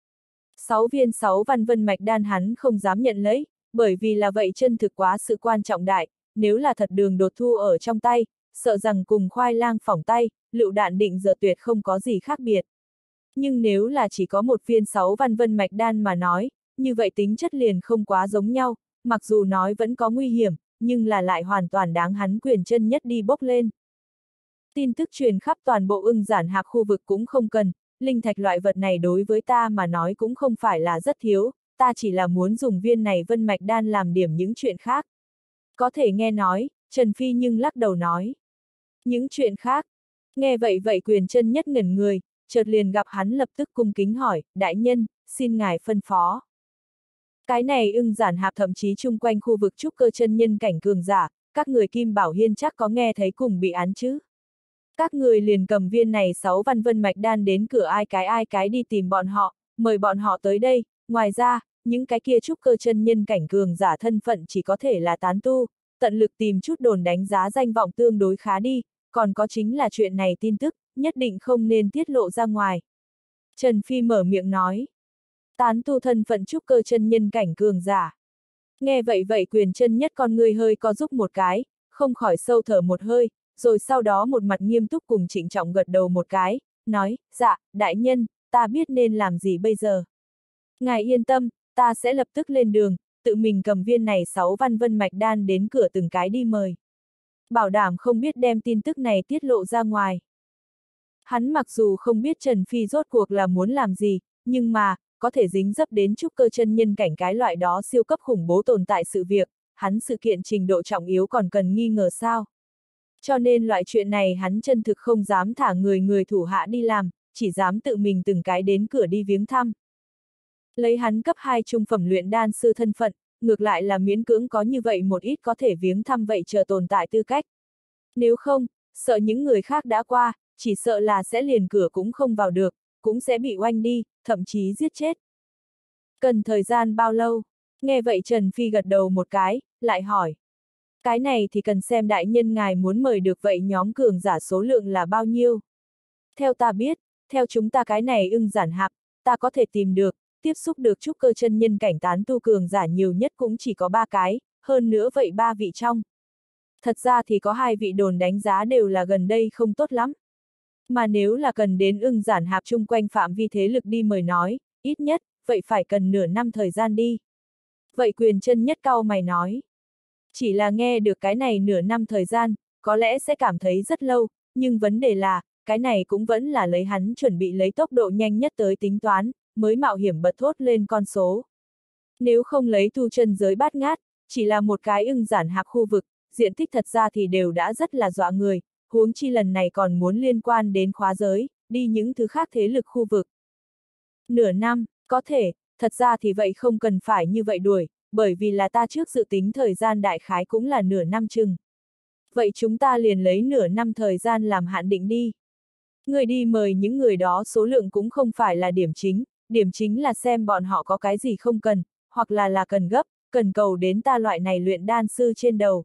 Sáu viên sáu văn vân mạch đan hắn không dám nhận lấy, bởi vì là vậy chân thực quá sự quan trọng đại, nếu là thật đường đột thu ở trong tay, sợ rằng cùng khoai lang phỏng tay, lựu đạn định giờ tuyệt không có gì khác biệt. Nhưng nếu là chỉ có một viên sáu văn vân mạch đan mà nói, như vậy tính chất liền không quá giống nhau, mặc dù nói vẫn có nguy hiểm, nhưng là lại hoàn toàn đáng hắn Quyền Chân Nhất đi bốc lên. Tin tức truyền khắp toàn bộ ưng giản hạp khu vực cũng không cần, linh thạch loại vật này đối với ta mà nói cũng không phải là rất thiếu, ta chỉ là muốn dùng viên này vân mạch đan làm điểm những chuyện khác. Có thể nghe nói, Trần Phi nhưng lắc đầu nói. Những chuyện khác. Nghe vậy vậy Quyền Chân Nhất ngẩn người, chợt liền gặp hắn lập tức cung kính hỏi, đại nhân, xin ngài phân phó. Cái này ưng giản hạp thậm chí chung quanh khu vực trúc cơ chân nhân cảnh cường giả, các người Kim Bảo Hiên chắc có nghe thấy cùng bị án chứ. Các người liền cầm viên này sáu văn vân mạch đan đến cửa ai cái ai cái đi tìm bọn họ, mời bọn họ tới đây, ngoài ra, những cái kia trúc cơ chân nhân cảnh cường giả thân phận chỉ có thể là tán tu, tận lực tìm chút đồn đánh giá danh vọng tương đối khá đi, còn có chính là chuyện này tin tức, nhất định không nên tiết lộ ra ngoài. Trần Phi mở miệng nói. Tán tu thân phận trúc cơ chân nhân cảnh cường giả. Nghe vậy vậy Quyền Chân Nhất con người hơi co giúp một cái, không khỏi sâu thở một hơi, rồi sau đó một mặt nghiêm túc cùng trịnh trọng gật đầu một cái, nói, dạ, đại nhân, ta biết nên làm gì bây giờ. Ngài yên tâm, ta sẽ lập tức lên đường, tự mình cầm viên này sáu văn vân mạch đan đến cửa từng cái đi mời. Bảo đảm không biết đem tin tức này tiết lộ ra ngoài. Hắn mặc dù không biết Trần Phi rốt cuộc là muốn làm gì, nhưng mà, có thể dính dấp đến trúc cơ chân nhân cảnh cái loại đó siêu cấp khủng bố tồn tại sự việc, hắn sự kiện trình độ trọng yếu còn cần nghi ngờ sao. Cho nên loại chuyện này hắn chân thực không dám thả người người thủ hạ đi làm, chỉ dám tự mình từng cái đến cửa đi viếng thăm. Lấy hắn cấp hai trung phẩm luyện đan sư thân phận, ngược lại là miễn cưỡng có như vậy một ít có thể viếng thăm vậy chờ tồn tại tư cách. Nếu không, sợ những người khác đã qua, chỉ sợ là sẽ liền cửa cũng không vào được, cũng sẽ bị oanh đi, thậm chí giết chết. Cần thời gian bao lâu? Nghe vậy Trần Phi gật đầu một cái, lại hỏi. Cái này thì cần xem đại nhân ngài muốn mời được vậy nhóm cường giả số lượng là bao nhiêu. Theo ta biết, theo chúng ta cái này ưng giản hạp, ta có thể tìm được, tiếp xúc được trúc cơ chân nhân cảnh tán tu cường giả nhiều nhất cũng chỉ có ba cái, hơn nữa vậy ba vị trong. Thật ra thì có hai vị đồn đánh giá đều là gần đây không tốt lắm. Mà nếu là cần đến ưng giản hạp chung quanh phạm vi thế lực đi mời nói, ít nhất, vậy phải cần nửa năm thời gian đi. Vậy Quyền Chân Nhất cau mày nói. Chỉ là nghe được cái này nửa năm thời gian, có lẽ sẽ cảm thấy rất lâu, nhưng vấn đề là, cái này cũng vẫn là lấy hắn chuẩn bị lấy tốc độ nhanh nhất tới tính toán, mới mạo hiểm bật thốt lên con số. Nếu không lấy tu chân giới bát ngát, chỉ là một cái ưng giản hạp khu vực, diện tích thật ra thì đều đã rất là dọa người, huống chi lần này còn muốn liên quan đến khóa giới, đi những thứ khác thế lực khu vực. Nửa năm, có thể, thật ra thì vậy không cần phải như vậy đuổi, bởi vì là ta trước dự tính thời gian đại khái cũng là nửa năm chừng. Vậy chúng ta liền lấy nửa năm thời gian làm hạn định đi. Người đi mời những người đó số lượng cũng không phải là điểm chính, điểm chính là xem bọn họ có cái gì không cần, hoặc là là cần gấp, cần cầu đến ta loại này luyện đan sư trên đầu.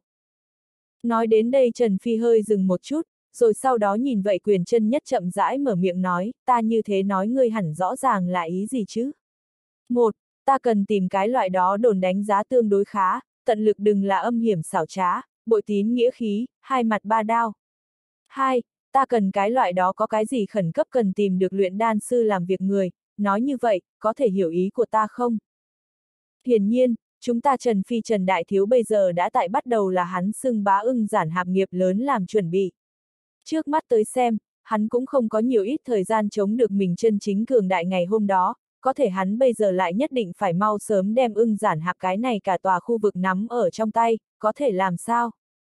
Nói đến đây Trần Phi hơi dừng một chút, rồi sau đó nhìn vậy Quyền Chân Nhất chậm rãi mở miệng nói, ta như thế nói ngươi hẳn rõ ràng là ý gì chứ? Một, ta cần tìm cái loại đó đồn đánh giá tương đối khá, tận lực đừng là âm hiểm xảo trá, bội tín nghĩa khí, hai mặt ba đao. Hai, ta cần cái loại đó có cái gì khẩn cấp cần tìm được luyện đan sư làm việc người, nói như vậy, có thể hiểu ý của ta không? Hiển nhiên, chúng ta Trần Phi Trần Đại Thiếu bây giờ đã tại bắt đầu là hắn xưng bá ưng giản hạp nghiệp lớn làm chuẩn bị. Trước mắt tới xem, hắn cũng không có nhiều ít thời gian chống được mình chân chính cường đại ngày hôm đó, có thể hắn bây giờ lại nhất định phải mau sớm đem ưng giản hạp cái này cả tòa khu vực nắm ở trong tay, có thể làm sao?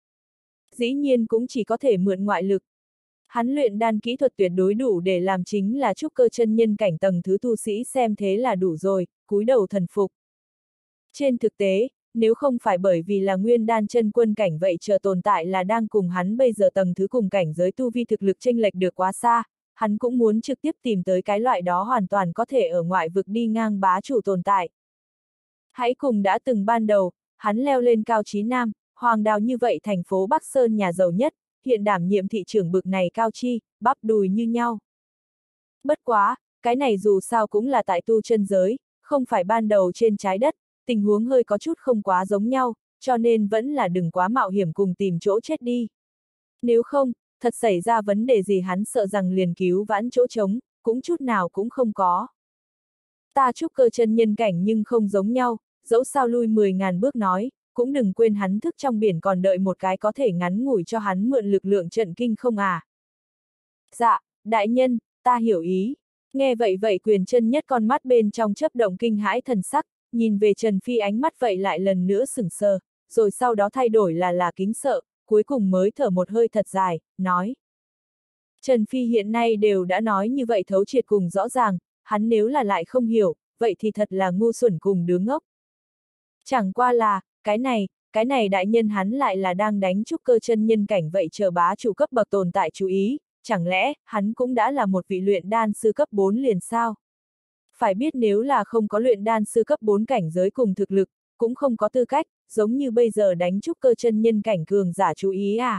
Dĩ nhiên cũng chỉ có thể mượn ngoại lực. Hắn luyện đan kỹ thuật tuyệt đối đủ để làm chính là trúc cơ chân nhân cảnh tầng thứ tu sĩ xem thế là đủ rồi, cúi đầu thần phục. Trên thực tế, nếu không phải bởi vì là nguyên đan chân quân cảnh vậy chờ tồn tại là đang cùng hắn bây giờ tầng thứ cùng cảnh giới tu vi thực lực chênh lệch được quá xa, hắn cũng muốn trực tiếp tìm tới cái loại đó hoàn toàn có thể ở ngoại vực đi ngang bá chủ tồn tại. Hãy cùng đã từng ban đầu, hắn leo lên cao chí nam, hoàng đào như vậy thành phố Bắc Sơn nhà giàu nhất, hiện đảm nhiệm thị trưởng bực này cao chi, bắp đùi như nhau. Bất quá, cái này dù sao cũng là tại tu chân giới, không phải ban đầu trên trái đất, tình huống hơi có chút không quá giống nhau, cho nên vẫn là đừng quá mạo hiểm cùng tìm chỗ chết đi. Nếu không, thật xảy ra vấn đề gì hắn sợ rằng liền cứu vãn chỗ trống, cũng chút nào cũng không có. Ta trúc cơ chân nhân cảnh nhưng không giống nhau, dẫu sao lui mười ngàn bước nói, cũng đừng quên hắn thức trong biển còn đợi một cái có thể ngắn ngủi cho hắn mượn lực lượng trận kinh không à. Dạ, đại nhân, ta hiểu ý. Nghe vậy vậy Quyền Chân Nhất con mắt bên trong chớp động kinh hãi thần sắc, nhìn về Trần Phi ánh mắt vậy lại lần nữa sửng sờ, rồi sau đó thay đổi là là kính sợ, cuối cùng mới thở một hơi thật dài, nói. Trần Phi hiện nay đều đã nói như vậy thấu triệt cùng rõ ràng, hắn nếu là lại không hiểu, vậy thì thật là ngu xuẩn cùng đứa ngốc. Chẳng qua là, cái này, cái này đại nhân hắn lại là đang đánh trúc cơ chân nhân cảnh vậy chờ bá chủ cấp bậc tồn tại chú ý, chẳng lẽ, hắn cũng đã là một vị luyện đan sư cấp bốn liền sao? Phải biết nếu là không có luyện đan sư cấp bốn cảnh giới cùng thực lực, cũng không có tư cách, giống như bây giờ đánh trúc cơ chân nhân cảnh cường giả chú ý à?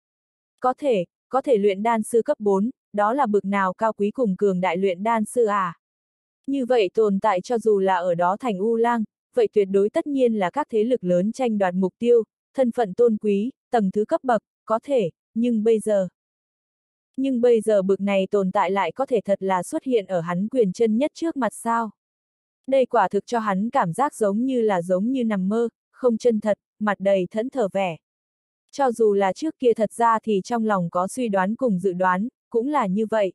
Có thể, có thể luyện đan sư cấp bốn, đó là bực nào cao quý cùng cường đại luyện đan sư à? Như vậy tồn tại cho dù là ở đó thành U Lang, vậy tuyệt đối tất nhiên là các thế lực lớn tranh đoạt mục tiêu, thân phận tôn quý, tầng thứ cấp bậc, có thể, nhưng bây giờ... Nhưng bây giờ bực này tồn tại lại có thể thật là xuất hiện ở hắn Quyền Chân Nhất trước mặt sao? Đây quả thực cho hắn cảm giác giống như là giống như nằm mơ, không chân thật, mặt đầy thẫn thờ vẻ. Cho dù là trước kia thật ra thì trong lòng có suy đoán cùng dự đoán, cũng là như vậy.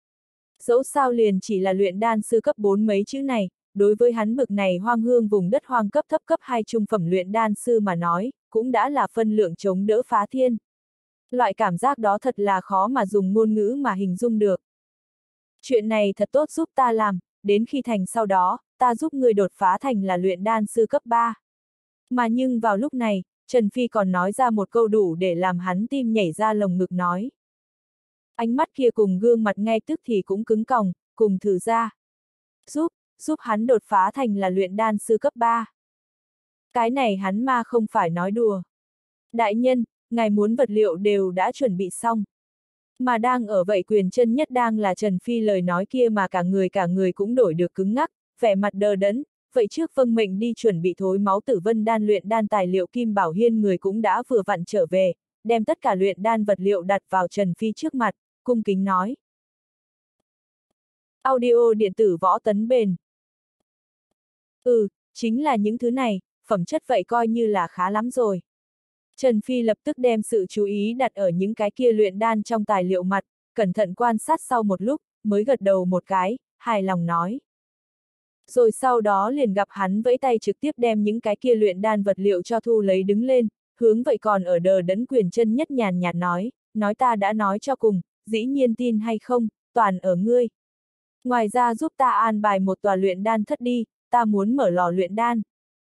Dẫu sao liền chỉ là luyện đan sư cấp bốn mấy chữ này, đối với hắn bực này hoang hương vùng đất hoang cấp thấp cấp hai trung phẩm luyện đan sư mà nói, cũng đã là phân lượng chống đỡ phá thiên. Loại cảm giác đó thật là khó mà dùng ngôn ngữ mà hình dung được. Chuyện này thật tốt giúp ta làm, đến khi thành sau đó, ta giúp người đột phá thành là luyện đan sư cấp ba. Mà nhưng vào lúc này, Trần Phi còn nói ra một câu đủ để làm hắn tim nhảy ra lồng ngực nói. Ánh mắt kia cùng gương mặt ngay tức thì cũng cứng còng, cùng thử ra. Giúp, giúp hắn đột phá thành là luyện đan sư cấp ba. Cái này hắn ma không phải nói đùa. Đại nhân, ngài muốn vật liệu đều đã chuẩn bị xong. Mà đang ở vậy quyền chân nhất đang là Trần Phi lời nói kia mà cả người cả người cũng đổi được cứng ngắc, vẻ mặt đờ đẫn, vậy trước vâng mệnh đi chuẩn bị thối máu tử vân đan luyện đan tài liệu Kim Bảo Hiên người cũng đã vừa vặn trở về, đem tất cả luyện đan vật liệu đặt vào Trần Phi trước mặt, cung kính nói. Audio điện tử võ tấn bền. Ừ, chính là những thứ này, phẩm chất vậy coi như là khá lắm rồi. Trần Phi lập tức đem sự chú ý đặt ở những cái kia luyện đan trong tài liệu mặt, cẩn thận quan sát sau một lúc, mới gật đầu một cái, hài lòng nói. Rồi sau đó liền gặp hắn vẫy tay trực tiếp đem những cái kia luyện đan vật liệu cho thu lấy đứng lên, hướng vậy còn ở đờ đẫn quyền chân nhất nhàn nhạt nói, nói ta đã nói cho cùng, dĩ nhiên tin hay không, toàn ở ngươi. Ngoài ra giúp ta an bài một tòa luyện đan thất đi, ta muốn mở lò luyện đan.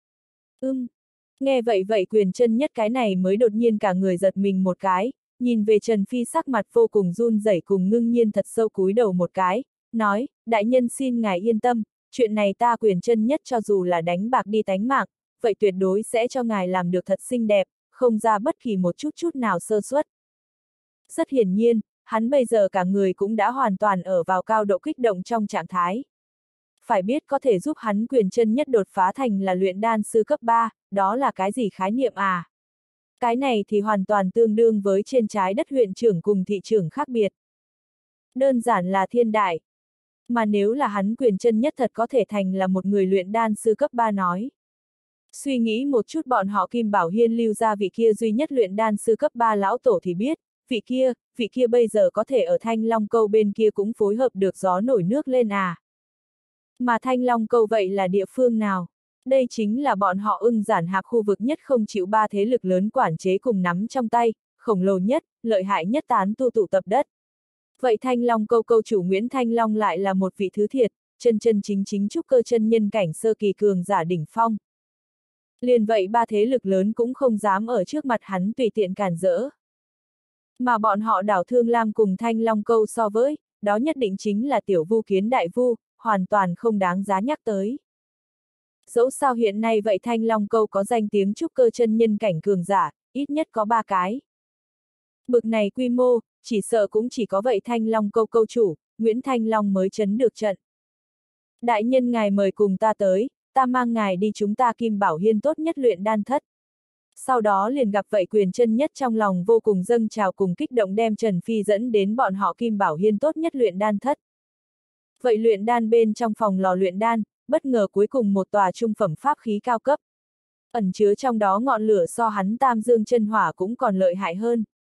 Ưm. Nghe vậy vậy quyền chân nhất cái này mới đột nhiên cả người giật mình một cái, nhìn về Trần Phi sắc mặt vô cùng run rẩy cùng ngưng nhiên thật sâu cúi đầu một cái, nói, đại nhân xin ngài yên tâm, chuyện này ta quyền chân nhất cho dù là đánh bạc đi tánh mạng, vậy tuyệt đối sẽ cho ngài làm được thật xinh đẹp, không ra bất kỳ một chút chút nào sơ suất. Rất hiển nhiên, hắn bây giờ cả người cũng đã hoàn toàn ở vào cao độ kích động trong trạng thái. Phải biết có thể giúp hắn quyền chân nhất đột phá thành là luyện đan sư cấp ba, đó là cái gì khái niệm à? Cái này thì hoàn toàn tương đương với trên trái đất huyện trưởng cùng thị trưởng khác biệt. Đơn giản là thiên đại. Mà nếu là hắn quyền chân nhất thật có thể thành là một người luyện đan sư cấp ba nói. Suy nghĩ một chút bọn họ Kim Bảo Hiên lưu ra vị kia duy nhất luyện đan sư cấp ba lão tổ thì biết, vị kia, vị kia bây giờ có thể ở Thanh Long Câu bên kia cũng phối hợp được gió nổi nước lên à. Mà Thanh Long Câu vậy là địa phương nào? Đây chính là bọn họ Ưng Giản Hạc khu vực nhất không chịu ba thế lực lớn quản chế cùng nắm trong tay, khổng lồ nhất, lợi hại nhất tán tu tụ tập đất. Vậy Thanh Long Câu câu chủ Nguyễn Thanh Long lại là một vị thứ thiệt, chân chân chính chính trúc cơ chân nhân cảnh sơ kỳ cường giả đỉnh phong. Liền vậy ba thế lực lớn cũng không dám ở trước mặt hắn tùy tiện cản rỡ. Mà bọn họ đảo Thương Lam cùng Thanh Long Câu so với, đó nhất định chính là tiểu vu kiến đại vu, hoàn toàn không đáng giá nhắc tới. Dẫu sao hiện nay vậy Thanh Long Câu có danh tiếng trúc cơ chân nhân cảnh cường giả, ít nhất có ba cái. Bực này quy mô, chỉ sợ cũng chỉ có vậy Thanh Long Câu câu chủ, Nguyễn Thanh Long mới chấn được trận. Đại nhân ngài mời cùng ta tới, ta mang ngài đi chúng ta Kim Bảo Hiên tốt nhất luyện đan thất. Sau đó liền gặp vậy quyền chân nhất trong lòng vô cùng dâng trào cùng kích động đem Trần Phi dẫn đến bọn họ Kim Bảo Hiên tốt nhất luyện đan thất. Vậy luyện đan bên trong phòng lò luyện đan, bất ngờ cuối cùng một tòa trung phẩm pháp khí cao cấp. Ẩn chứa trong đó ngọn lửa so hắn Tam Dương chân hỏa cũng còn lợi hại hơn.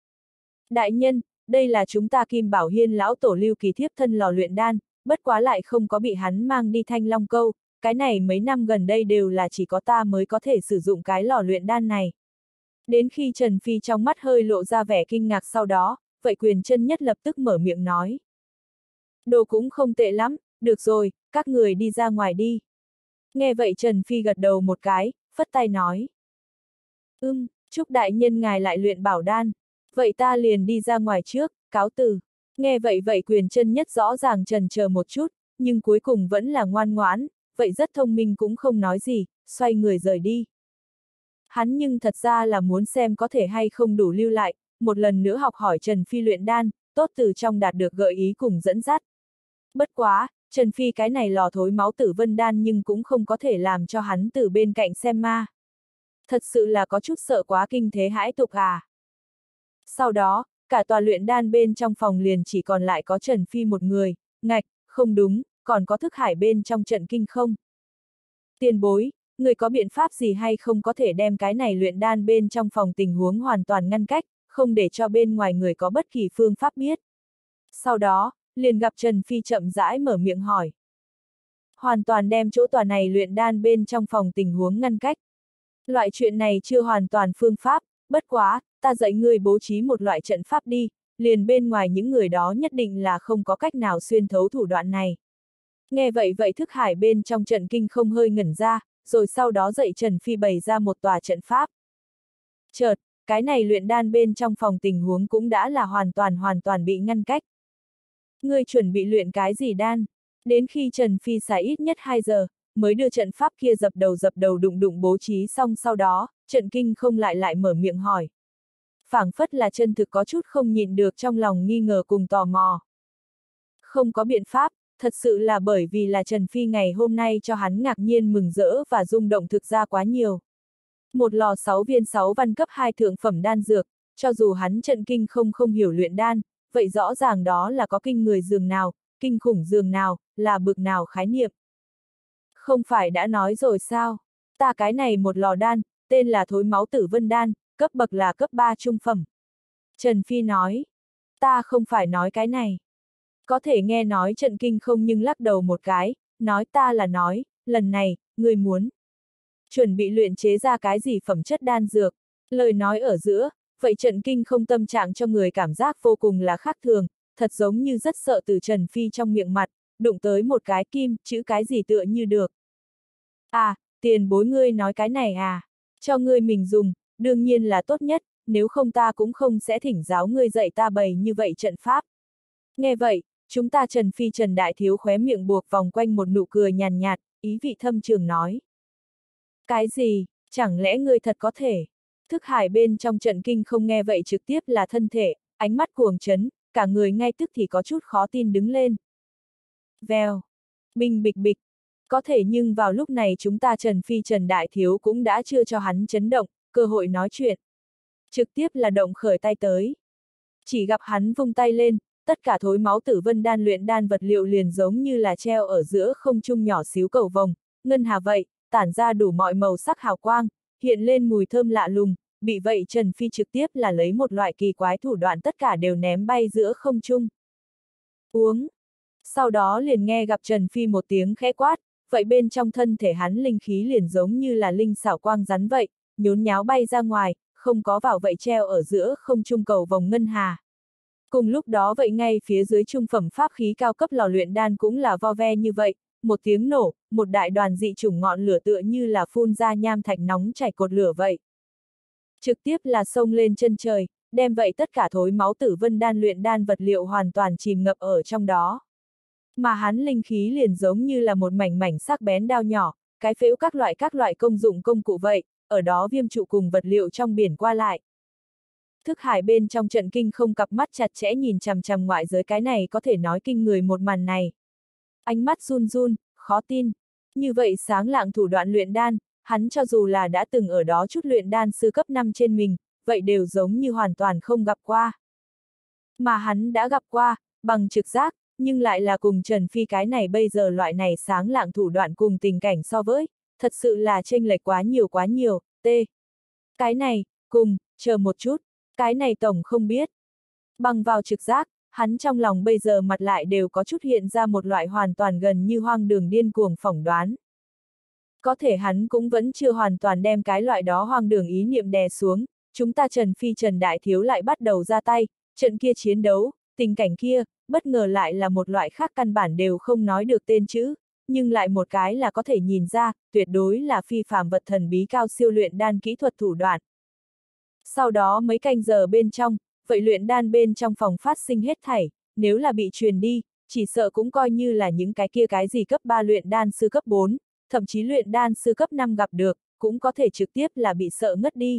Đại nhân, đây là chúng ta Kim Bảo Hiên lão tổ lưu kỳ thiếp thân lò luyện đan, bất quá lại không có bị hắn mang đi Thanh Long Câu, cái này mấy năm gần đây đều là chỉ có ta mới có thể sử dụng cái lò luyện đan này. Đến khi Trần Phi trong mắt hơi lộ ra vẻ kinh ngạc sau đó, vậy quyền chân nhất lập tức mở miệng nói. Đồ cũng không tệ lắm, được rồi, các người đi ra ngoài đi. Nghe vậy Trần Phi gật đầu một cái, phất tay nói. Ưm, chúc đại nhân ngài lại luyện bảo đan, vậy ta liền đi ra ngoài trước, cáo từ. Nghe vậy vậy quyền chân nhất rõ ràng trần chờ một chút, nhưng cuối cùng vẫn là ngoan ngoãn, vậy rất thông minh cũng không nói gì, xoay người rời đi. Hắn nhưng thật ra là muốn xem có thể hay không đủ lưu lại, một lần nữa học hỏi Trần Phi luyện đan, tốt từ trong đạt được gợi ý cùng dẫn dắt. Bất quá, Trần Phi cái này lò thối máu tử vân đan nhưng cũng không có thể làm cho hắn từ bên cạnh xem ma. Thật sự là có chút sợ quá kinh thế hãi tục à. Sau đó, cả tòa luyện đan bên trong phòng liền chỉ còn lại có Trần Phi một người, ngạch, không đúng, còn có thức hải bên trong trận kinh không. Tiền bối, người có biện pháp gì hay không có thể đem cái này luyện đan bên trong phòng tình huống hoàn toàn ngăn cách, không để cho bên ngoài người có bất kỳ phương pháp biết. Sau đó, liền gặp Trần Phi chậm rãi mở miệng hỏi. Hoàn toàn đem chỗ tòa này luyện đan bên trong phòng tình huống ngăn cách. Loại chuyện này chưa hoàn toàn phương pháp, bất quá, ta dạy ngươi bố trí một loại trận pháp đi, liền bên ngoài những người đó nhất định là không có cách nào xuyên thấu thủ đoạn này. Nghe vậy vậy thức hải bên trong trận kinh không hơi ngẩn ra, rồi sau đó dạy Trần Phi bày ra một tòa trận pháp. Chợt, cái này luyện đan bên trong phòng tình huống cũng đã là hoàn toàn hoàn toàn bị ngăn cách. Ngươi chuẩn bị luyện cái gì đan? Đến khi Trần Phi xài ít nhất hai giờ, mới đưa trận pháp kia dập đầu dập đầu đụng đụng bố trí xong, sau đó, Trận Kinh không lại lại mở miệng hỏi. Phảng phất là chân thực có chút không nhịn được trong lòng nghi ngờ cùng tò mò. Không có biện pháp, thật sự là bởi vì là Trần Phi ngày hôm nay cho hắn ngạc nhiên mừng rỡ và rung động thực ra quá nhiều. Một lò sáu viên sáu văn cấp hai thượng phẩm đan dược, cho dù hắn Trận Kinh không không hiểu luyện đan, vậy rõ ràng đó là có kinh người dường nào, kinh khủng dường nào, là bực nào khái niệm. Không phải đã nói rồi sao? Ta cái này một lò đan, tên là Thối Máu Tử Vân Đan, cấp bậc là cấp ba trung phẩm. Trần Phi nói. Ta không phải nói cái này. Có thể nghe nói Trận Kinh không nhưng lắc đầu một cái, nói ta là nói, lần này, người muốn chuẩn bị luyện chế ra cái gì phẩm chất đan dược. Lời nói ở giữa, vậy Trận Kinh không tâm trạng cho người cảm giác vô cùng là khác thường, thật giống như rất sợ từ Trần Phi trong miệng mặt, đụng tới một cái kim, chữ cái gì tựa như được. À, tiền bối ngươi nói cái này à, cho ngươi mình dùng, đương nhiên là tốt nhất, nếu không ta cũng không sẽ thỉnh giáo ngươi dạy ta bày như vậy trận pháp. Nghe vậy, chúng ta Trần Phi Trần Đại Thiếu khóe miệng buộc vòng quanh một nụ cười nhàn nhạt, ý vị thâm trường nói. Cái gì, chẳng lẽ ngươi thật có thể? Thức hải bên trong Trận Kinh không nghe vậy trực tiếp là thân thể, ánh mắt cuồng chấn, cả người ngay tức thì có chút khó tin đứng lên. Vèo, binh bịch bịch, có thể nhưng vào lúc này chúng ta Trần Phi Trần Đại Thiếu cũng đã chưa cho hắn chấn động, cơ hội nói chuyện. Trực tiếp là động khởi tay tới. Chỉ gặp hắn vung tay lên, tất cả Thối Máu Tử Vân đan luyện đan vật liệu liền giống như là treo ở giữa không trung nhỏ xíu cầu vồng, ngân hà vậy, tản ra đủ mọi màu sắc hào quang, hiện lên mùi thơm lạ lùng, bị vậy Trần Phi trực tiếp là lấy một loại kỳ quái thủ đoạn tất cả đều ném bay giữa không trung. Uống. Sau đó liền nghe gặp Trần Phi một tiếng khẽ quát, vậy bên trong thân thể hắn linh khí liền giống như là linh xảo quang rắn vậy, nhốn nháo bay ra ngoài, không có vào vậy treo ở giữa không trung cầu vòng ngân hà. Cùng lúc đó vậy ngay phía dưới trung phẩm pháp khí cao cấp lò luyện đan cũng là vo ve như vậy, một tiếng nổ, một đại đoàn dị chủng ngọn lửa tựa như là phun ra nham thạch nóng chảy cột lửa vậy. Trực tiếp là xông lên chân trời, đem vậy tất cả Thối Máu Tử Vân đan luyện đan vật liệu hoàn toàn chìm ngập ở trong đó. Mà hắn linh khí liền giống như là một mảnh mảnh sắc bén đao nhỏ, cái phễu các loại các loại công dụng công cụ vậy, ở đó viêm trụ cùng vật liệu trong biển qua lại. Thức hải bên trong Trận Kinh không cặp mắt chặt chẽ nhìn chằm chằm ngoại giới cái này có thể nói kinh người một màn này. Ánh mắt run run, khó tin. Như vậy sáng lạng thủ đoạn luyện đan, hắn cho dù là đã từng ở đó chút luyện đan sư cấp năm trên mình, vậy đều giống như hoàn toàn không gặp qua. Mà hắn đã gặp qua, bằng trực giác, nhưng lại là cùng Trần Phi cái này bây giờ loại này sáng lạng thủ đoạn cùng tình cảnh so với, thật sự là chênh lệch quá nhiều quá nhiều, t. Cái này, cùng, chờ một chút, cái này tổng không biết. Bằng vào trực giác, hắn trong lòng bây giờ mặt lại đều có chút hiện ra một loại hoàn toàn gần như hoang đường điên cuồng phỏng đoán. Có thể hắn cũng vẫn chưa hoàn toàn đem cái loại đó hoang đường ý niệm đè xuống, chúng ta Trần Phi Trần Đại Thiếu lại bắt đầu ra tay, trận kia chiến đấu, tình cảnh kia, bất ngờ lại là một loại khác căn bản đều không nói được tên chữ, nhưng lại một cái là có thể nhìn ra, tuyệt đối là phi phàm vật thần bí cao siêu luyện đan kỹ thuật thủ đoạn. Sau đó mấy canh giờ bên trong, vậy luyện đan bên trong phòng phát sinh hết thảy, nếu là bị truyền đi, chỉ sợ cũng coi như là những cái kia cái gì cấp ba luyện đan sư cấp bốn, thậm chí luyện đan sư cấp năm gặp được, cũng có thể trực tiếp là bị sợ ngất đi.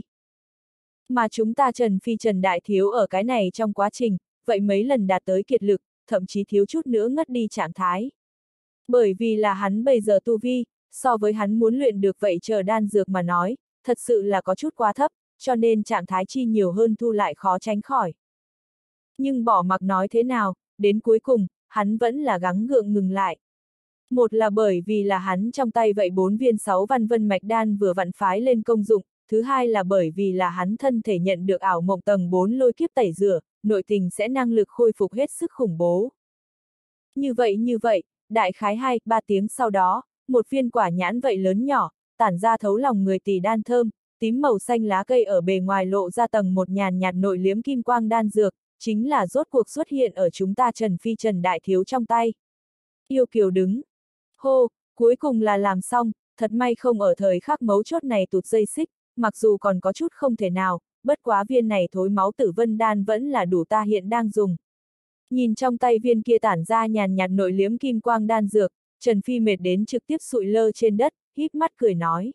Mà chúng ta Trần Phi Trần Đại Thiếu ở cái này trong quá trình, vậy mấy lần đạt tới kiệt lực, thậm chí thiếu chút nữa ngất đi trạng thái. Bởi vì là hắn bây giờ tu vi, so với hắn muốn luyện được vậy chờ đan dược mà nói, thật sự là có chút quá thấp, cho nên trạng thái chi nhiều hơn thu lại khó tránh khỏi. Nhưng bỏ mặc nói thế nào, đến cuối cùng, hắn vẫn là gắng gượng ngừng lại. Một là bởi vì là hắn trong tay vậy bốn viên sáu văn vân mạch đan vừa vặn phái lên công dụng, thứ hai là bởi vì là hắn thân thể nhận được ảo mộng tầng bốn lôi kiếp tẩy rửa, nội tình sẽ năng lực khôi phục hết sức khủng bố. Như vậy như vậy, đại khái hai, ba tiếng sau đó, một viên quả nhãn vậy lớn nhỏ, tản ra thấu lòng người tỷ đan thơm, tím màu xanh lá cây ở bề ngoài lộ ra tầng một nhàn nhạt nội liếm kim quang đan dược, chính là rốt cuộc xuất hiện ở chúng ta Trần Phi Trần Đại Thiếu trong tay. Yêu Kiều đứng. Hô, cuối cùng là làm xong, thật may không ở thời khắc mấu chốt này tụt dây xích, mặc dù còn có chút không thể nào, bất quá viên này thối máu tử vân đan vẫn là đủ ta hiện đang dùng. Nhìn trong tay viên kia tản ra nhàn nhạt nội liếm kim quang đan dược, Trần Phi mệt đến trực tiếp sụi lơ trên đất, híp mắt cười nói.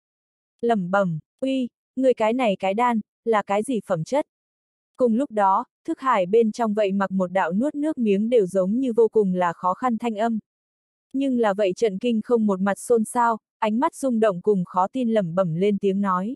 Lẩm bẩm, uy, người cái này cái đan, là cái gì phẩm chất? Cùng lúc đó, thức hải bên trong vậy mặc một đạo nuốt nước miếng đều giống như vô cùng là khó khăn thanh âm. Nhưng là vậy Trận Kinh không một mặt xôn xao, ánh mắt rung động cùng khó tin lẩm bẩm lên tiếng nói.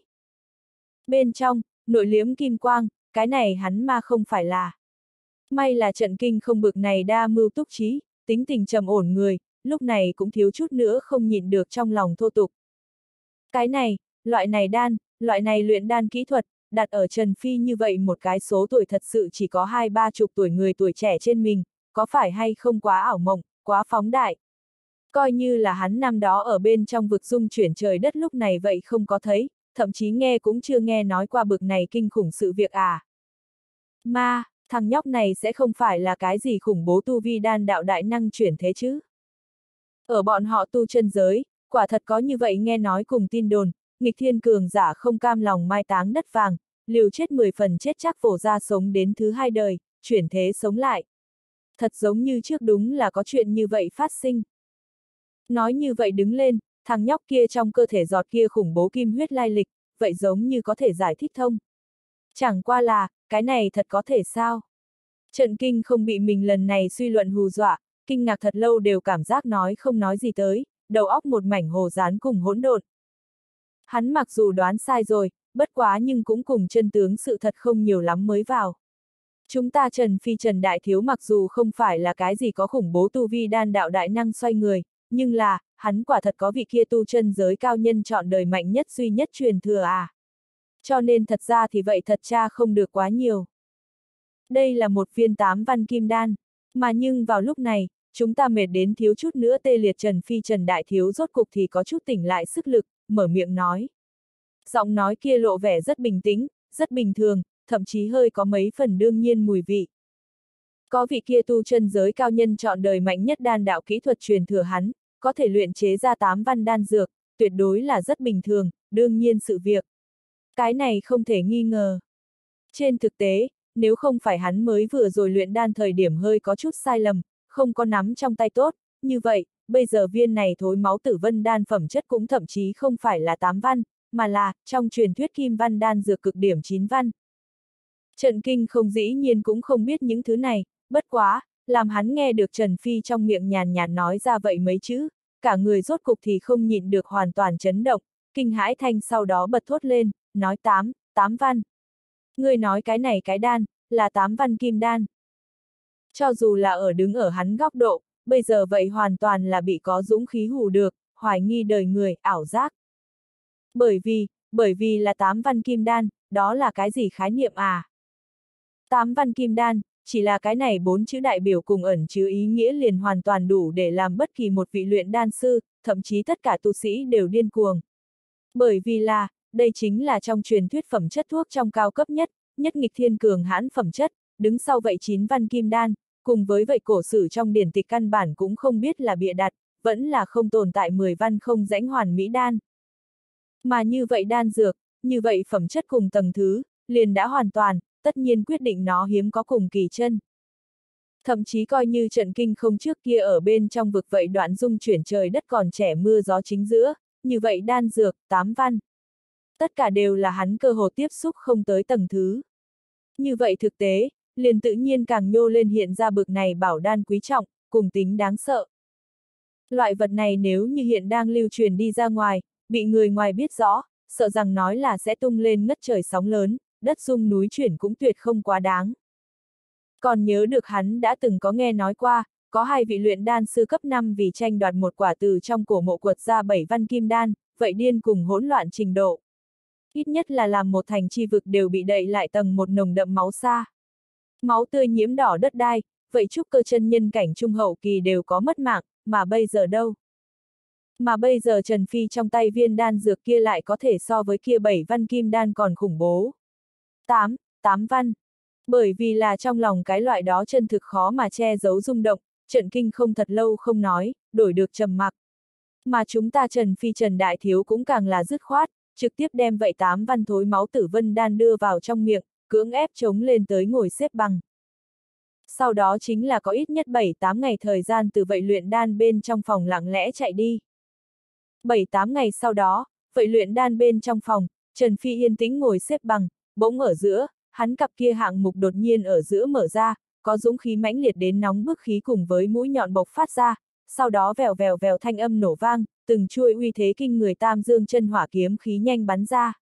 Bên trong, nội liếm kim quang, cái này hắn ma không phải là. May là Trận Kinh không bực này đa mưu túc trí, tính tình trầm ổn người, lúc này cũng thiếu chút nữa không nhịn được trong lòng thô tục. Cái này, loại này đan, loại này luyện đan kỹ thuật, đặt ở Trần Phi như vậy một cái số tuổi thật sự chỉ có hai ba chục tuổi người tuổi trẻ trên mình, có phải hay không quá ảo mộng, quá phóng đại. Coi như là hắn năm đó ở bên trong vực dung chuyển trời đất lúc này vậy không có thấy, thậm chí nghe cũng chưa nghe nói qua bực này kinh khủng sự việc à. Ma, thằng nhóc này sẽ không phải là cái gì khủng bố tu vi đan đạo đại năng chuyển thế chứ. Ở bọn họ tu chân giới, quả thật có như vậy nghe nói cùng tin đồn, nghịch thiên cường giả không cam lòng mai táng đất vàng, liều chết mười phần chết chắc vồ ra sống đến thứ hai đời, chuyển thế sống lại. Thật giống như trước đúng là có chuyện như vậy phát sinh. Nói như vậy đứng lên, thằng nhóc kia trong cơ thể giọt kia khủng bố kim huyết lai lịch, vậy giống như có thể giải thích thông. Chẳng qua là, cái này thật có thể sao? Trận Kinh không bị mình lần này suy luận hù dọa, kinh ngạc thật lâu đều cảm giác nói không nói gì tới, đầu óc một mảnh hồ dán cùng hỗn độn. Hắn mặc dù đoán sai rồi, bất quá nhưng cũng cùng chân tướng sự thật không nhiều lắm mới vào. Chúng ta Trần Phi Trần Đại Thiếu mặc dù không phải là cái gì có khủng bố tu vi đan đạo đại năng xoay người, nhưng là, hắn quả thật có vị kia tu chân giới cao nhân chọn đời mạnh nhất duy nhất truyền thừa à. Cho nên thật ra thì vậy thật cha không được quá nhiều. Đây là một viên tám văn kim đan, mà nhưng vào lúc này, chúng ta mệt đến thiếu chút nữa tê liệt Trần Phi Trần Đại Thiếu rốt cục thì có chút tỉnh lại sức lực, mở miệng nói. Giọng nói kia lộ vẻ rất bình tĩnh, rất bình thường, thậm chí hơi có mấy phần đương nhiên mùi vị. Có vị kia tu chân giới cao nhân chọn đời mạnh nhất đan đạo kỹ thuật truyền thừa hắn, có thể luyện chế ra tám văn đan dược, tuyệt đối là rất bình thường, đương nhiên sự việc. Cái này không thể nghi ngờ. Trên thực tế, nếu không phải hắn mới vừa rồi luyện đan thời điểm hơi có chút sai lầm, không có nắm trong tay tốt, như vậy, bây giờ viên này thối máu tử vân đan phẩm chất cũng thậm chí không phải là tám văn, mà là, trong truyền thuyết kim văn đan dược cực điểm chín văn. Trận Kinh không dĩ nhiên cũng không biết những thứ này, bất quá, làm hắn nghe được Trần Phi trong miệng nhàn nhạt nói ra vậy mấy chữ, cả người rốt cục thì không nhịn được hoàn toàn chấn động, kinh hãi thanh sau đó bật thốt lên, nói tám, tám văn. Ngươi nói cái này cái đan, là tám văn kim đan. Cho dù là ở đứng ở hắn góc độ, bây giờ vậy hoàn toàn là bị có dũng khí hù được, hoài nghi đời người, ảo giác. Bởi vì, bởi vì là tám văn kim đan, đó là cái gì khái niệm à? Tám văn kim đan, chỉ là cái này bốn chữ đại biểu cùng ẩn chứa ý nghĩa liền hoàn toàn đủ để làm bất kỳ một vị luyện đan sư, thậm chí tất cả tu sĩ đều điên cuồng. Bởi vì là, đây chính là trong truyền thuyết phẩm chất thuốc trong cao cấp nhất, nhất nghịch thiên cường hãn phẩm chất, đứng sau vậy chín văn kim đan, cùng với vậy cổ sử trong điển tịch căn bản cũng không biết là bịa đặt, vẫn là không tồn tại mười văn không rãnh hoàn mỹ đan. Mà như vậy đan dược, như vậy phẩm chất cùng tầng thứ, liền đã hoàn toàn, tất nhiên quyết định nó hiếm có cùng kỳ chân. Thậm chí coi như Trận Kinh không trước kia ở bên trong vực vậy đoạn dung chuyển trời đất còn trẻ mưa gió chính giữa, như vậy đan dược, tám văn. Tất cả đều là hắn cơ hồ tiếp xúc không tới tầng thứ. Như vậy thực tế, liền tự nhiên càng nhô lên hiện ra bực này bảo đan quý trọng, cùng tính đáng sợ. Loại vật này nếu như hiện đang lưu truyền đi ra ngoài, bị người ngoài biết rõ, sợ rằng nói là sẽ tung lên ngất trời sóng lớn, đất rung núi chuyển cũng tuyệt không quá đáng. Còn nhớ được hắn đã từng có nghe nói qua, có hai vị luyện đan sư cấp năm vì tranh đoạt một quả từ trong cổ mộ quật ra bảy văn kim đan, vậy điên cùng hỗn loạn trình độ. Ít nhất là làm một thành chi vực đều bị đậy lại tầng một nồng đậm máu xa. Máu tươi nhiễm đỏ đất đai, vậy trúc cơ chân nhân cảnh trung hậu kỳ đều có mất mạng, mà bây giờ đâu? Mà bây giờ Trần Phi trong tay viên đan dược kia lại có thể so với kia bảy văn kim đan còn khủng bố. tám, tám văn. Bởi vì là trong lòng cái loại đó chân thực khó mà che giấu rung động, Trận Kinh không thật lâu không nói, đổi được trầm mặc. Mà chúng ta Trần Phi Trần Đại Thiếu cũng càng là dứt khoát, trực tiếp đem vậy tám văn thối máu tử vân đan đưa vào trong miệng, cưỡng ép chống lên tới ngồi xếp bằng. Sau đó chính là có ít nhất bảy tám ngày thời gian từ vậy luyện đan bên trong phòng lặng lẽ chạy đi. bảy tám ngày sau đó, vậy luyện đan bên trong phòng, Trần Phi yên tĩnh ngồi xếp bằng, bỗng ở giữa, hắn cặp kia hạng mục đột nhiên ở giữa mở ra, có dũng khí mãnh liệt đến nóng bức khí cùng với mũi nhọn bộc phát ra, sau đó vèo vèo vèo thanh âm nổ vang, từng chuôi uy thế kinh người tam dương chân hỏa kiếm khí nhanh bắn ra.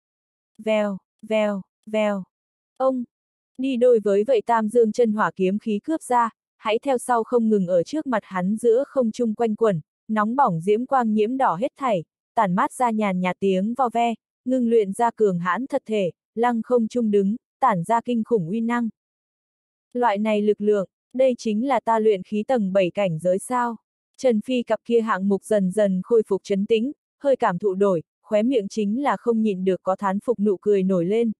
Vèo, vèo, vèo. Ông, đi đôi với vậy tam dương chân hỏa kiếm khí cướp ra, hãy theo sau không ngừng ở trước mặt hắn giữa không trung quanh quẩn, nóng bỏng diễm quang nhiễm đỏ hết thảy, tản mát ra nhàn nhạt tiếng vo ve, ngưng luyện ra cường hãn thật thể, lăng không trung đứng, tản ra kinh khủng uy năng. Loại này lực lượng, đây chính là ta luyện khí tầng bảy cảnh giới sao. Trần Phi cặp kia hạng mục dần dần khôi phục trấn tĩnh, hơi cảm thụ đổi, khóe miệng chính là không nhịn được có thán phục nụ cười nổi lên.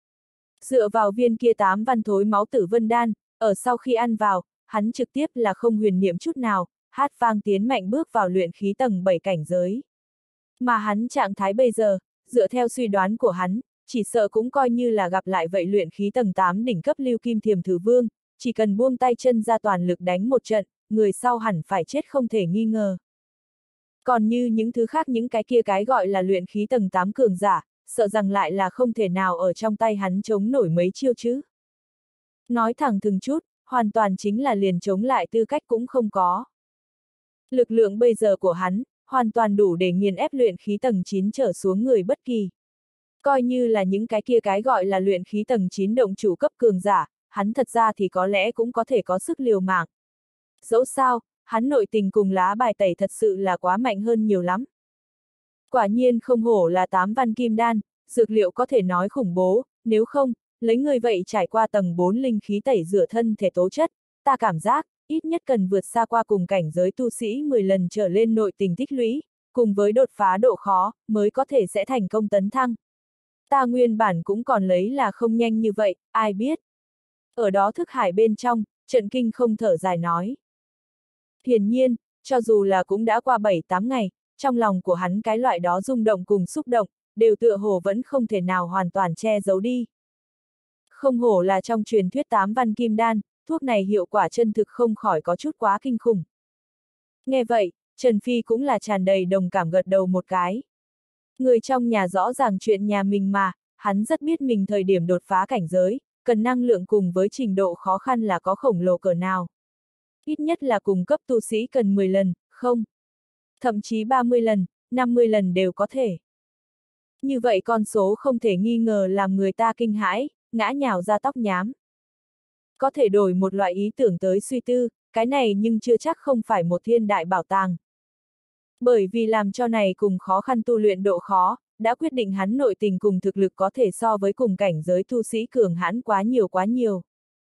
Dựa vào viên kia tám văn thối máu tử vân đan, ở sau khi ăn vào, hắn trực tiếp là không huyền niệm chút nào, hát vang tiến mạnh bước vào luyện khí tầng bảy cảnh giới. Mà hắn trạng thái bây giờ, dựa theo suy đoán của hắn, chỉ sợ cũng coi như là gặp lại vậy luyện khí tầng tám đỉnh cấp lưu kim thiềm thử vương, chỉ cần buông tay chân ra toàn lực đánh một trận, người sau hẳn phải chết không thể nghi ngờ. Còn như những thứ khác những cái kia cái gọi là luyện khí tầng tám cường giả, sợ rằng lại là không thể nào ở trong tay hắn chống nổi mấy chiêu chứ. Nói thẳng thừng chút, hoàn toàn chính là liền chống lại tư cách cũng không có. Lực lượng bây giờ của hắn, hoàn toàn đủ để nghiền ép luyện khí tầng chín trở xuống người bất kỳ. Coi như là những cái kia cái gọi là luyện khí tầng chín động chủ cấp cường giả, hắn thật ra thì có lẽ cũng có thể có sức liều mạng. Dẫu sao, hắn nội tình cùng lá bài tẩy thật sự là quá mạnh hơn nhiều lắm. Quả nhiên không hổ là tám văn kim đan, dược liệu có thể nói khủng bố, nếu không, lấy người vậy trải qua tầng bốn linh khí tẩy rửa thân thể tố chất, ta cảm giác, ít nhất cần vượt xa qua cùng cảnh giới tu sĩ mười lần trở lên nội tình tích lũy, cùng với đột phá độ khó, mới có thể sẽ thành công tấn thăng. Ta nguyên bản cũng còn lấy là không nhanh như vậy, ai biết. Ở đó thức hải bên trong, Trận Kinh không thở dài nói. Hiển nhiên, cho dù là cũng đã qua bảy tám ngày, trong lòng của hắn cái loại đó rung động cùng xúc động, đều tựa hồ vẫn không thể nào hoàn toàn che giấu đi. Không hổ là trong truyền thuyết tám văn kim đan, thuốc này hiệu quả chân thực không khỏi có chút quá kinh khủng. Nghe vậy, Trần Phi cũng là tràn đầy đồng cảm gật đầu một cái. Người trong nhà rõ ràng chuyện nhà mình mà, hắn rất biết mình thời điểm đột phá cảnh giới, cần năng lượng cùng với trình độ khó khăn là có khổng lồ cỡ nào. Ít nhất là cùng cấp tu sĩ cần mười lần, không. Thậm chí ba mươi lần, năm mươi lần đều có thể. Như vậy con số không thể nghi ngờ làm người ta kinh hãi, ngã nhào ra tóc nhám. Có thể đổi một loại ý tưởng tới suy tư, cái này nhưng chưa chắc không phải một thiên đại bảo tàng. Bởi vì làm cho này cùng khó khăn tu luyện độ khó, đã quyết định hắn nội tình cùng thực lực có thể so với cùng cảnh giới tu sĩ cường hãn quá nhiều quá nhiều.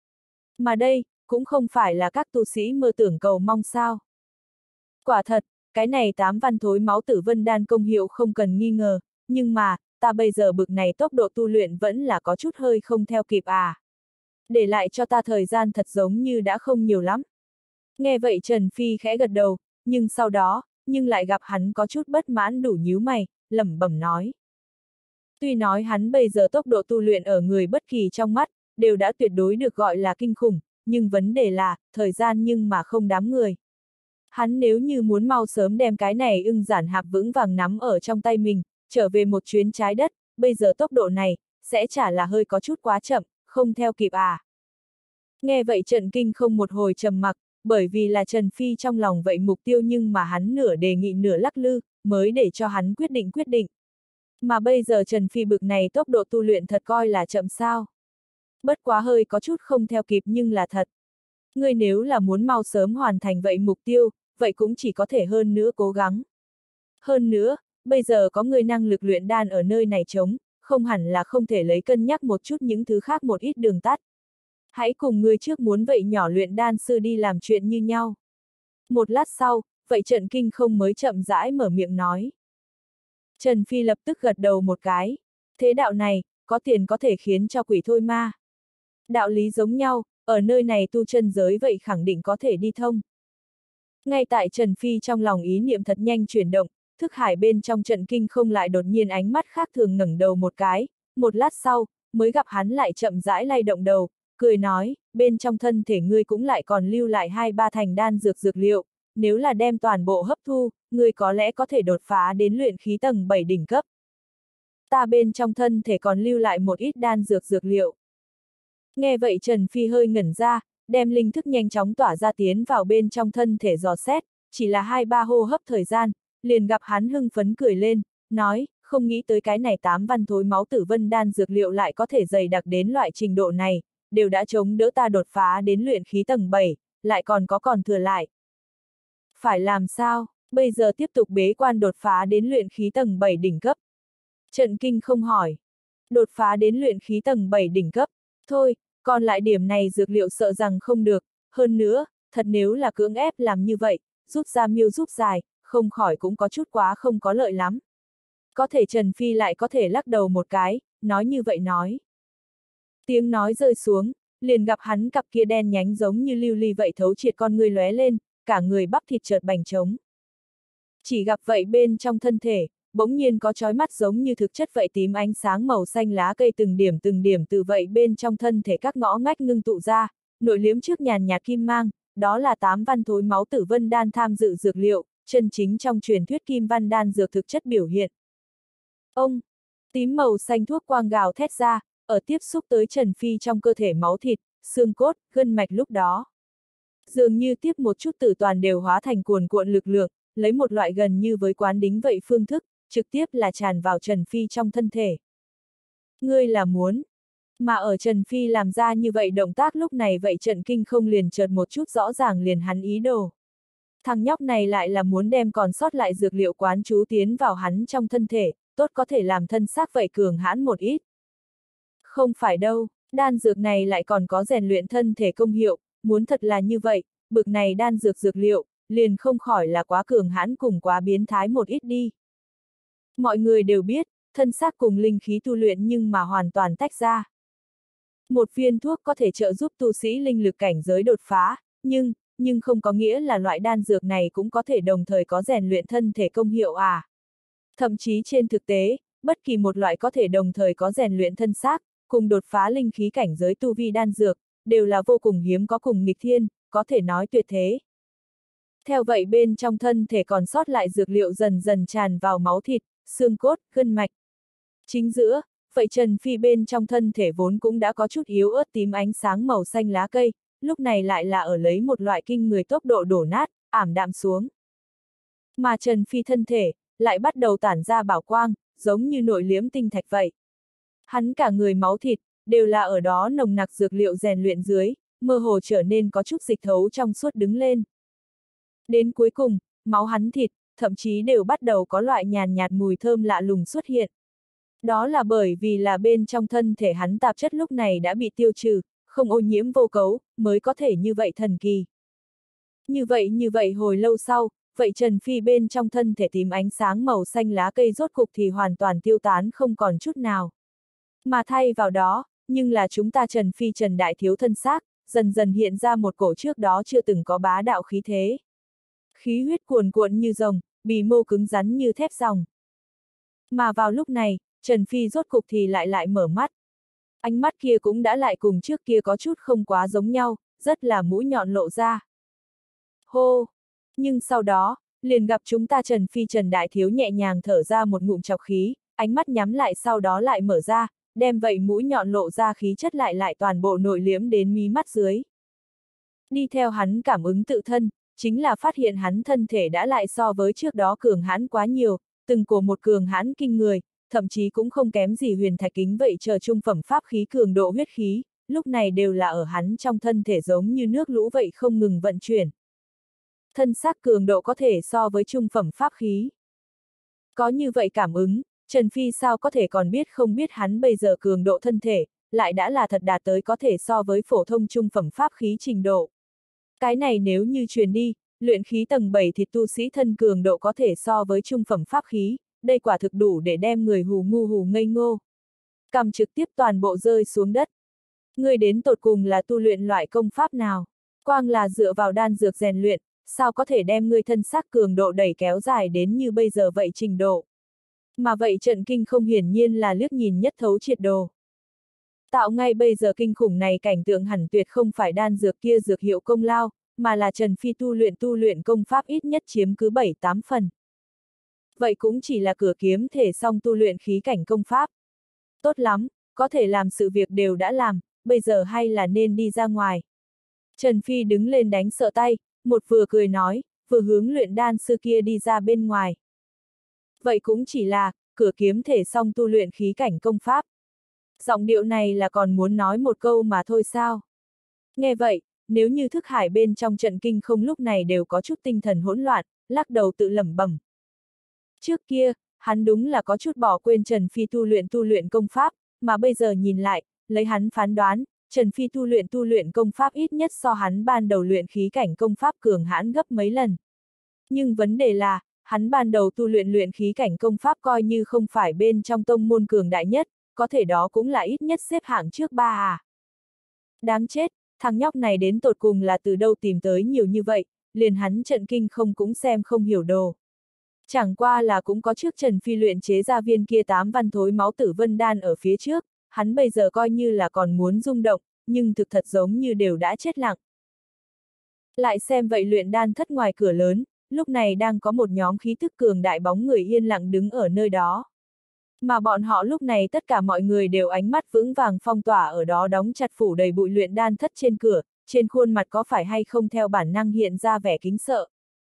Mà đây, cũng không phải là các tu sĩ mơ tưởng cầu mong sao. Quả thật, cái này tám văn thối máu tử vân đan công hiệu không cần nghi ngờ, nhưng mà, ta bây giờ bực này tốc độ tu luyện vẫn là có chút hơi không theo kịp à. Để lại cho ta thời gian thật giống như đã không nhiều lắm. Nghe vậy Trần Phi khẽ gật đầu, nhưng sau đó, nhưng lại gặp hắn có chút bất mãn đủ nhíu mày, lẩm bẩm nói. Tuy nói hắn bây giờ tốc độ tu luyện ở người bất kỳ trong mắt, đều đã tuyệt đối được gọi là kinh khủng, nhưng vấn đề là, thời gian nhưng mà không đám người. Hắn nếu như muốn mau sớm đem cái này ưng giản hạp vững vàng nắm ở trong tay mình, trở về một chuyến trái đất, bây giờ tốc độ này, sẽ chả là hơi có chút quá chậm, không theo kịp à. Nghe vậy Trận Kinh không một hồi trầm mặc, bởi vì là Trần Phi trong lòng vậy mục tiêu nhưng mà hắn nửa đề nghị nửa lắc lư, mới để cho hắn quyết định quyết định. Mà bây giờ Trần Phi bực này tốc độ tu luyện thật coi là chậm sao. Bất quá hơi có chút không theo kịp nhưng là thật. Ngươi nếu là muốn mau sớm hoàn thành vậy mục tiêu, vậy cũng chỉ có thể hơn nữa cố gắng. Hơn nữa, bây giờ có người năng lực luyện đan ở nơi này chống, không hẳn là không thể lấy cân nhắc một chút những thứ khác một ít đường tắt. Hãy cùng người trước muốn vậy nhỏ luyện đan sư đi làm chuyện như nhau. Một lát sau, vậy Trận Kinh không mới chậm rãi mở miệng nói. Trần Phi lập tức gật đầu một cái. Thế đạo này, có tiền có thể khiến cho quỷ thôi ma. Đạo lý giống nhau, ở nơi này tu chân giới vậy khẳng định có thể đi thông. Ngay tại Trần Phi trong lòng ý niệm thật nhanh chuyển động, thức hải bên trong trận kinh không lại đột nhiên ánh mắt khác thường ngẩng đầu một cái, một lát sau, mới gặp hắn lại chậm rãi lay động đầu, cười nói, bên trong thân thể ngươi cũng lại còn lưu lại hai ba thành đan dược dược liệu, nếu là đem toàn bộ hấp thu, ngươi có lẽ có thể đột phá đến luyện khí tầng bảy đỉnh cấp. Ta bên trong thân thể còn lưu lại một ít đan dược dược liệu. Nghe vậy Trần Phi hơi ngẩn ra, đem linh thức nhanh chóng tỏa ra tiến vào bên trong thân thể dò xét, chỉ là hai ba hô hấp thời gian, liền gặp hắn hưng phấn cười lên, nói, không nghĩ tới cái này tám văn thối máu tử vân đan dược liệu lại có thể dày đặc đến loại trình độ này, đều đã chống đỡ ta đột phá đến luyện khí tầng bảy, lại còn có còn thừa lại. Phải làm sao, bây giờ tiếp tục bế quan đột phá đến luyện khí tầng bảy đỉnh cấp? Trận Kinh không hỏi. Đột phá đến luyện khí tầng bảy đỉnh cấp, thôi, còn lại điểm này dược liệu sợ rằng không được, hơn nữa, thật nếu là cưỡng ép làm như vậy, rút ra miêu rút dài, không khỏi cũng có chút quá không có lợi lắm. Có thể Trần Phi lại có thể lắc đầu một cái, nói như vậy nói. Tiếng nói rơi xuống, liền gặp hắn cặp kia đen nhánh giống như lưu ly vậy thấu triệt con người lóe lên, cả người bắp thịt chợt bành trống. Chỉ gặp vậy bên trong thân thể, bỗng nhiên có chói mắt giống như thực chất vậy tím ánh sáng màu xanh lá cây từng điểm từng điểm từ vậy bên trong thân thể các ngõ ngách ngưng tụ ra, nội liếm trước nhàn nhạt kim mang, đó là tám văn thối máu tử vân đan tham dự dược liệu, chân chính trong truyền thuyết kim văn đan dược thực chất biểu hiện. Ông, tím màu xanh thuốc quang gào thét ra, ở tiếp xúc tới Trần Phi trong cơ thể máu thịt, xương cốt, gân mạch lúc đó. Dường như tiếp một chút tử toàn đều hóa thành cuồn cuộn lực lượng, lấy một loại gần như với quán đính vậy phương thức, trực tiếp là tràn vào Trần Phi trong thân thể. Ngươi là muốn, mà ở Trần Phi làm ra như vậy động tác lúc này vậy Trận Kinh không liền chợt một chút rõ ràng liền hắn ý đồ. Thằng nhóc này lại là muốn đem còn sót lại dược liệu quán chú tiến vào hắn trong thân thể, tốt có thể làm thân xác vậy cường hãn một ít. Không phải đâu, đan dược này lại còn có rèn luyện thân thể công hiệu, muốn thật là như vậy, bực này đan dược dược liệu, liền không khỏi là quá cường hãn cùng quá biến thái một ít đi. Mọi người đều biết, thân xác cùng linh khí tu luyện nhưng mà hoàn toàn tách ra. Một viên thuốc có thể trợ giúp tu sĩ linh lực cảnh giới đột phá, nhưng, nhưng không có nghĩa là loại đan dược này cũng có thể đồng thời có rèn luyện thân thể công hiệu à. Thậm chí trên thực tế, bất kỳ một loại có thể đồng thời có rèn luyện thân xác, cùng đột phá linh khí cảnh giới tu vi đan dược, đều là vô cùng hiếm có cùng nghịch thiên, có thể nói tuyệt thế. Theo vậy bên trong thân thể còn sót lại dược liệu dần dần tràn vào máu thịt, xương cốt, gân mạch. Chính giữa, vậy Trần Phi bên trong thân thể vốn cũng đã có chút yếu ớt tím ánh sáng màu xanh lá cây, lúc này lại là ở lấy một loại kinh người tốc độ đổ nát, ảm đạm xuống. Mà Trần Phi thân thể, lại bắt đầu tản ra bảo quang, giống như nội liếm tinh thạch vậy. Hắn cả người máu thịt, đều là ở đó nồng nặc dược liệu rèn luyện dưới, mơ hồ trở nên có chút dịch thấu trong suốt đứng lên. Đến cuối cùng, máu hắn thịt, thậm chí đều bắt đầu có loại nhàn nhạt mùi thơm lạ lùng xuất hiện. Đó là bởi vì là bên trong thân thể hắn tạp chất lúc này đã bị tiêu trừ, không ô nhiễm vô cấu, mới có thể như vậy thần kỳ. Như vậy như vậy hồi lâu sau, vậy Trần Phi bên trong thân thể tím ánh sáng màu xanh lá cây rốt cục thì hoàn toàn tiêu tán không còn chút nào. Mà thay vào đó, nhưng là chúng ta Trần Phi Trần Đại Thiếu thân xác, dần dần hiện ra một cổ trước đó chưa từng có bá đạo khí thế. Khí huyết cuồn cuộn như rồng, bì mô cứng rắn như thép ròng. Mà vào lúc này, Trần Phi rốt cục thì lại lại mở mắt. Ánh mắt kia cũng đã lại cùng trước kia có chút không quá giống nhau, rất là mũi nhọn lộ ra. Hô! Nhưng sau đó, liền gặp chúng ta Trần Phi Trần Đại Thiếu nhẹ nhàng thở ra một ngụm trọc khí, ánh mắt nhắm lại sau đó lại mở ra, đem vậy mũi nhọn lộ ra khí chất lại lại toàn bộ nội liếm đến mí mắt dưới. Đi theo hắn cảm ứng tự thân, chính là phát hiện hắn thân thể đã lại so với trước đó cường hãn quá nhiều, từng cổ một cường hãn kinh người, thậm chí cũng không kém gì huyền thạch kính vậy chờ trung phẩm pháp khí cường độ huyết khí, lúc này đều là ở hắn trong thân thể giống như nước lũ vậy không ngừng vận chuyển. Thân xác cường độ có thể so với trung phẩm pháp khí. Có như vậy cảm ứng, Trần Phi sao có thể còn biết không biết hắn bây giờ cường độ thân thể, lại đã là thật đạt tới có thể so với phổ thông trung phẩm pháp khí trình độ. Cái này nếu như truyền đi, luyện khí tầng bảy thì tu sĩ thân cường độ có thể so với trung phẩm pháp khí, đây quả thực đủ để đem người hù ngu hù ngây ngô. Cầm trực tiếp toàn bộ rơi xuống đất. Người đến tột cùng là tu luyện loại công pháp nào? Quang là dựa vào đan dược rèn luyện, sao có thể đem ngươi thân xác cường độ đẩy kéo dài đến như bây giờ vậy trình độ. Mà vậy trận kinh không hiển nhiên là liếc nhìn nhất thấu triệt đồ. Tạo ngay bây giờ kinh khủng này cảnh tượng hẳn tuyệt không phải đan dược kia dược hiệu công lao, mà là Trần Phi tu luyện tu luyện công pháp ít nhất chiếm cứ bảy tám phần. Vậy cũng chỉ là cửa kiếm thể xong tu luyện khí cảnh công pháp. Tốt lắm, có thể làm sự việc đều đã làm, bây giờ hay là nên đi ra ngoài. Trần Phi đứng lên đánh sợ tay, một vừa cười nói, vừa hướng luyện đan sư kia đi ra bên ngoài. Vậy cũng chỉ là, cửa kiếm thể xong tu luyện khí cảnh công pháp. Giọng điệu này là còn muốn nói một câu mà thôi sao? Nghe vậy, nếu như thức hải bên trong trận kinh không lúc này đều có chút tinh thần hỗn loạn, lắc đầu tự lẩm bẩm. Trước kia, hắn đúng là có chút bỏ quên Trần Phi tu luyện tu luyện công pháp, mà bây giờ nhìn lại, lấy hắn phán đoán, Trần Phi tu luyện tu luyện công pháp ít nhất so hắn ban đầu luyện khí cảnh công pháp cường hãn gấp mấy lần. Nhưng vấn đề là, hắn ban đầu tu luyện luyện khí cảnh công pháp coi như không phải bên trong tông môn cường đại nhất, có thể đó cũng là ít nhất xếp hạng trước ba à. Đáng chết, thằng nhóc này đến tột cùng là từ đâu tìm tới nhiều như vậy, liền hắn trận kinh không cũng xem không hiểu đồ. Chẳng qua là cũng có trước Trần Phi luyện chế ra viên kia tám văn thối máu tử vân đan ở phía trước, hắn bây giờ coi như là còn muốn rung động, nhưng thực thật giống như đều đã chết lặng. Lại xem vậy luyện đan thất ngoài cửa lớn, lúc này đang có một nhóm khí thức cường đại bóng người yên lặng đứng ở nơi đó. Mà bọn họ lúc này tất cả mọi người đều ánh mắt vững vàng phong tỏa ở đó đóng chặt phủ đầy bụi luyện đan thất trên cửa, trên khuôn mặt có phải hay không theo bản năng hiện ra vẻ kính sợ.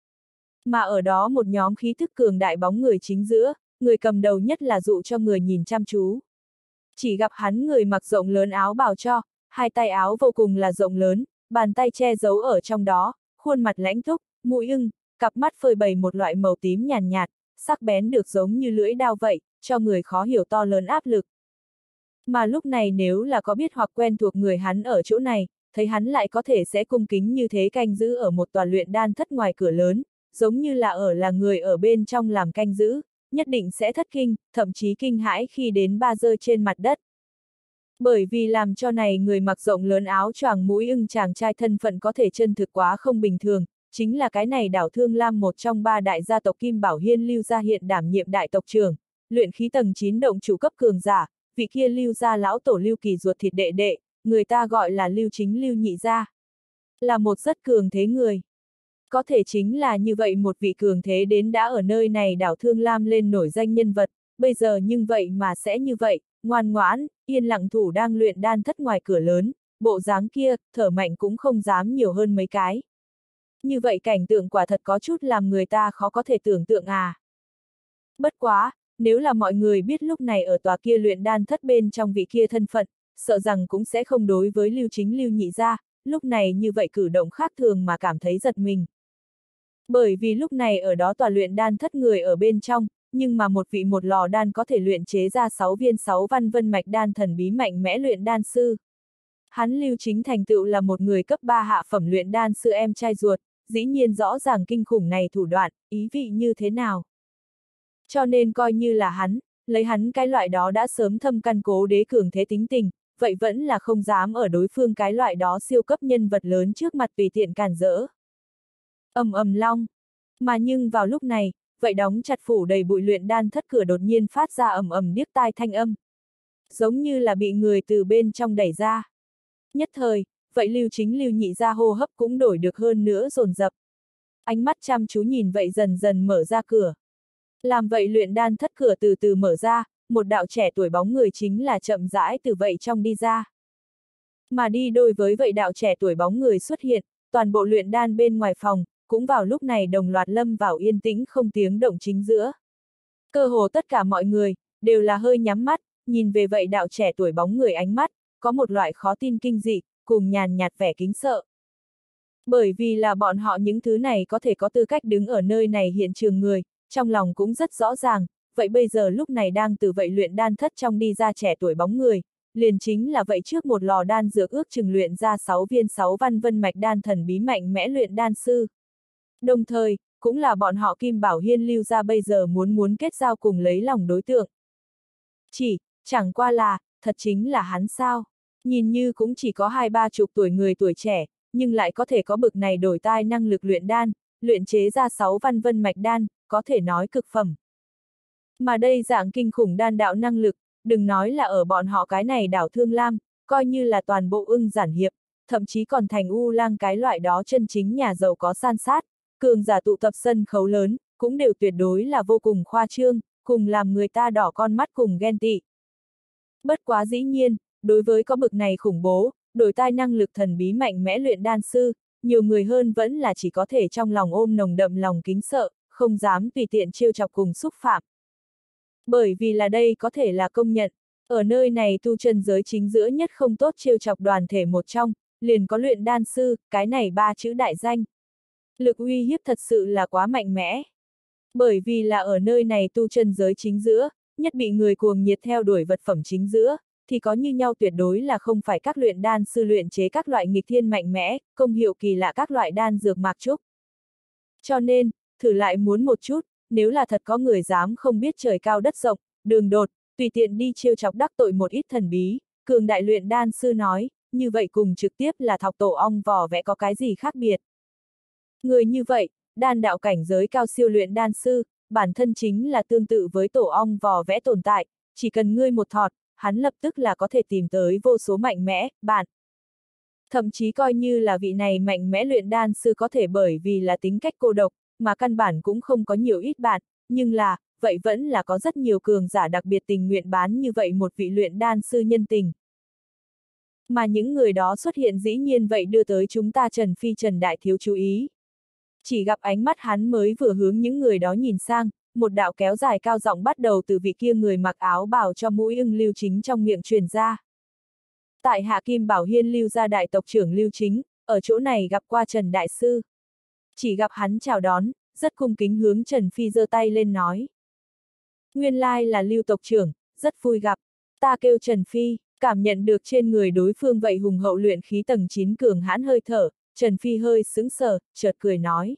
Mà ở đó một nhóm khí thức cường đại bóng người chính giữa, người cầm đầu nhất là dụ cho người nhìn chăm chú. Chỉ gặp hắn người mặc rộng lớn áo bào cho, hai tay áo vô cùng là rộng lớn, bàn tay che giấu ở trong đó, khuôn mặt lãnh thúc, mũi ưng, cặp mắt phơi bày một loại màu tím nhàn nhạt, sắc bén được giống như lưỡi đao vậy, cho người khó hiểu to lớn áp lực. Mà lúc này nếu là có biết hoặc quen thuộc người hắn ở chỗ này, thấy hắn lại có thể sẽ cung kính như thế canh giữ ở một tòa luyện đan thất ngoài cửa lớn, giống như là ở là người ở bên trong làm canh giữ, nhất định sẽ thất kinh, thậm chí kinh hãi khi đến ba rơi trên mặt đất. Bởi vì làm cho này người mặc rộng lớn áo choàng mũi ưng chàng trai thân phận có thể chân thực quá không bình thường, chính là cái này đảo Thương Lam một trong ba đại gia tộc Kim Bảo Hiên Lưu gia hiện đảm nhiệm đại tộc trưởng, luyện khí tầng chín động chủ cấp cường giả, vị kia Lưu gia lão tổ Lưu Kỳ ruột thịt đệ đệ, người ta gọi là Lưu Chính Lưu nhị gia. Là một rất cường thế người. Có thể chính là như vậy một vị cường thế đến đã ở nơi này đảo Thương Lam lên nổi danh nhân vật, bây giờ nhưng vậy mà sẽ như vậy, ngoan ngoãn, yên lặng thủ đang luyện đan thất ngoài cửa lớn, bộ dáng kia, thở mạnh cũng không dám nhiều hơn mấy cái. Như vậy cảnh tượng quả thật có chút làm người ta khó có thể tưởng tượng à. Bất quá, nếu là mọi người biết lúc này ở tòa kia luyện đan thất bên trong vị kia thân phận, sợ rằng cũng sẽ không đối với Lưu Chính Lưu nhị gia, lúc này như vậy cử động khác thường mà cảm thấy giật mình. Bởi vì lúc này ở đó tòa luyện đan thất người ở bên trong, nhưng mà một vị một lò đan có thể luyện chế ra sáu viên sáu văn vân mạch đan thần bí mạnh mẽ luyện đan sư. Hắn Lưu Chính thành tựu là một người cấp ba hạ phẩm luyện đan sư em trai ruột, dĩ nhiên rõ ràng kinh khủng này thủ đoạn, ý vị như thế nào. Cho nên coi như là hắn, lấy hắn cái loại đó đã sớm thâm căn cố đế cường thế tính tình, vậy vẫn là không dám ở đối phương cái loại đó siêu cấp nhân vật lớn trước mặt tùy tiện cản rỡ. Ầm ầm long. Mà nhưng vào lúc này, vậy đóng chặt phủ đầy bụi luyện đan thất cửa đột nhiên phát ra ầm ầm điếc tai thanh âm. Giống như là bị người từ bên trong đẩy ra. Nhất thời, vậy Lưu Chính Lưu nhị gia hô hấp cũng đổi được hơn nữa dồn dập. Ánh mắt chăm chú nhìn vậy dần dần mở ra cửa. Làm vậy luyện đan thất cửa từ từ mở ra, một đạo trẻ tuổi bóng người chính là chậm rãi từ vậy trong đi ra. Mà đi đôi với vậy đạo trẻ tuổi bóng người xuất hiện, toàn bộ luyện đan bên ngoài phòng, cũng vào lúc này đồng loạt lâm vào yên tĩnh không tiếng động chính giữa. Cơ hồ tất cả mọi người, đều là hơi nhắm mắt, nhìn về vậy đạo trẻ tuổi bóng người ánh mắt, có một loại khó tin kinh dị, cùng nhàn nhạt vẻ kính sợ. Bởi vì là bọn họ những thứ này có thể có tư cách đứng ở nơi này hiện trường người, trong lòng cũng rất rõ ràng, vậy bây giờ lúc này đang từ vậy luyện đan thất trong đi ra trẻ tuổi bóng người, liền chính là vậy trước một lò đan dược ước chừng luyện ra sáu viên sáu văn vân mạch đan thần bí mạnh mẽ luyện đan sư. Đồng thời, cũng là bọn họ Kim Bảo Hiên Lưu gia bây giờ muốn muốn kết giao cùng lấy lòng đối tượng. Chỉ, chẳng qua là, thật chính là hắn sao? Nhìn như cũng chỉ có hai ba chục tuổi người tuổi trẻ, nhưng lại có thể có bực này đổi tai năng lực luyện đan, luyện chế ra sáu văn vân mạch đan, có thể nói cực phẩm. Mà đây dạng kinh khủng đan đạo năng lực, đừng nói là ở bọn họ cái này đảo Thương Lam, coi như là toàn bộ ưng giản hiệp, thậm chí còn thành U Lang cái loại đó chân chính nhà giàu có san sát, cường giả tụ tập sân khấu lớn, cũng đều tuyệt đối là vô cùng khoa trương, cùng làm người ta đỏ con mắt cùng ghen tị. Bất quá dĩ nhiên, đối với có bực này khủng bố, đổi tai năng lực thần bí mạnh mẽ luyện đan sư, nhiều người hơn vẫn là chỉ có thể trong lòng ôm nồng đậm lòng kính sợ, không dám tùy tiện trêu chọc cùng xúc phạm. Bởi vì là đây có thể là công nhận, ở nơi này tu chân giới chính giữa nhất không tốt trêu chọc đoàn thể một trong, liền có luyện đan sư, cái này ba chữ đại danh. Lực uy hiếp thật sự là quá mạnh mẽ. Bởi vì là ở nơi này tu chân giới chính giữa, nhất bị người cuồng nhiệt theo đuổi vật phẩm chính giữa, thì có như nhau tuyệt đối là không phải các luyện đan sư luyện chế các loại nghịch thiên mạnh mẽ, công hiệu kỳ lạ các loại đan dược mạc trúc. Cho nên, thử lại muốn một chút, nếu là thật có người dám không biết trời cao đất rộng, đường đột, tùy tiện đi trêu chọc đắc tội một ít thần bí, cường đại luyện đan sư nói, như vậy cùng trực tiếp là thọc tổ ong vò vẽ có cái gì khác biệt. Người như vậy, đan đạo cảnh giới cao siêu luyện đan sư, bản thân chính là tương tự với tổ ong vò vẽ tồn tại, chỉ cần ngươi một thọt, hắn lập tức là có thể tìm tới vô số mạnh mẽ, bạn. Thậm chí coi như là vị này mạnh mẽ luyện đan sư có thể bởi vì là tính cách cô độc, mà căn bản cũng không có nhiều ít bạn, nhưng là, vậy vẫn là có rất nhiều cường giả đặc biệt tình nguyện bán như vậy một vị luyện đan sư nhân tình. Mà những người đó xuất hiện dĩ nhiên vậy đưa tới chúng ta Trần Phi Trần Đại Thiếu chú ý. Chỉ gặp ánh mắt hắn mới vừa hướng những người đó nhìn sang, một đạo kéo dài cao giọng bắt đầu từ vị kia người mặc áo bào cho mũi ưng Lưu Chính trong miệng truyền ra. Tại Hạ Kim Bảo Hiên Lưu gia đại tộc trưởng Lưu Chính, ở chỗ này gặp qua Trần Đại Sư. Chỉ gặp hắn chào đón, rất cung kính hướng Trần Phi giơ tay lên nói. Nguyên lai là Lưu tộc trưởng, rất vui gặp, ta kêu Trần Phi, cảm nhận được trên người đối phương vậy hùng hậu luyện khí tầng chín cường hãn hơi thở, Trần Phi hơi sững sờ, chợt cười nói.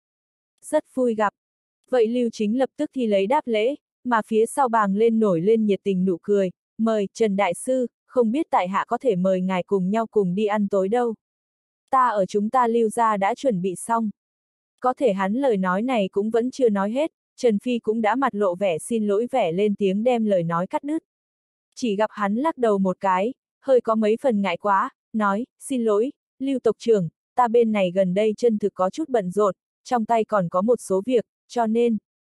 Rất vui gặp. Vậy Lưu Chính lập tức thì lấy đáp lễ, mà phía sau bàng lên nổi lên nhiệt tình nụ cười, mời Trần Đại Sư, không biết tại hạ có thể mời ngài cùng nhau cùng đi ăn tối đâu. Ta ở chúng ta Lưu gia đã chuẩn bị xong. Có thể hắn lời nói này cũng vẫn chưa nói hết, Trần Phi cũng đã mặt lộ vẻ xin lỗi vẻ lên tiếng đem lời nói cắt đứt. Chỉ gặp hắn lắc đầu một cái, hơi có mấy phần ngại quá, nói, xin lỗi, Lưu tộc trưởng, ta bên này gần đây chân thực có chút bận rộn, trong tay còn có một số việc, cho nên.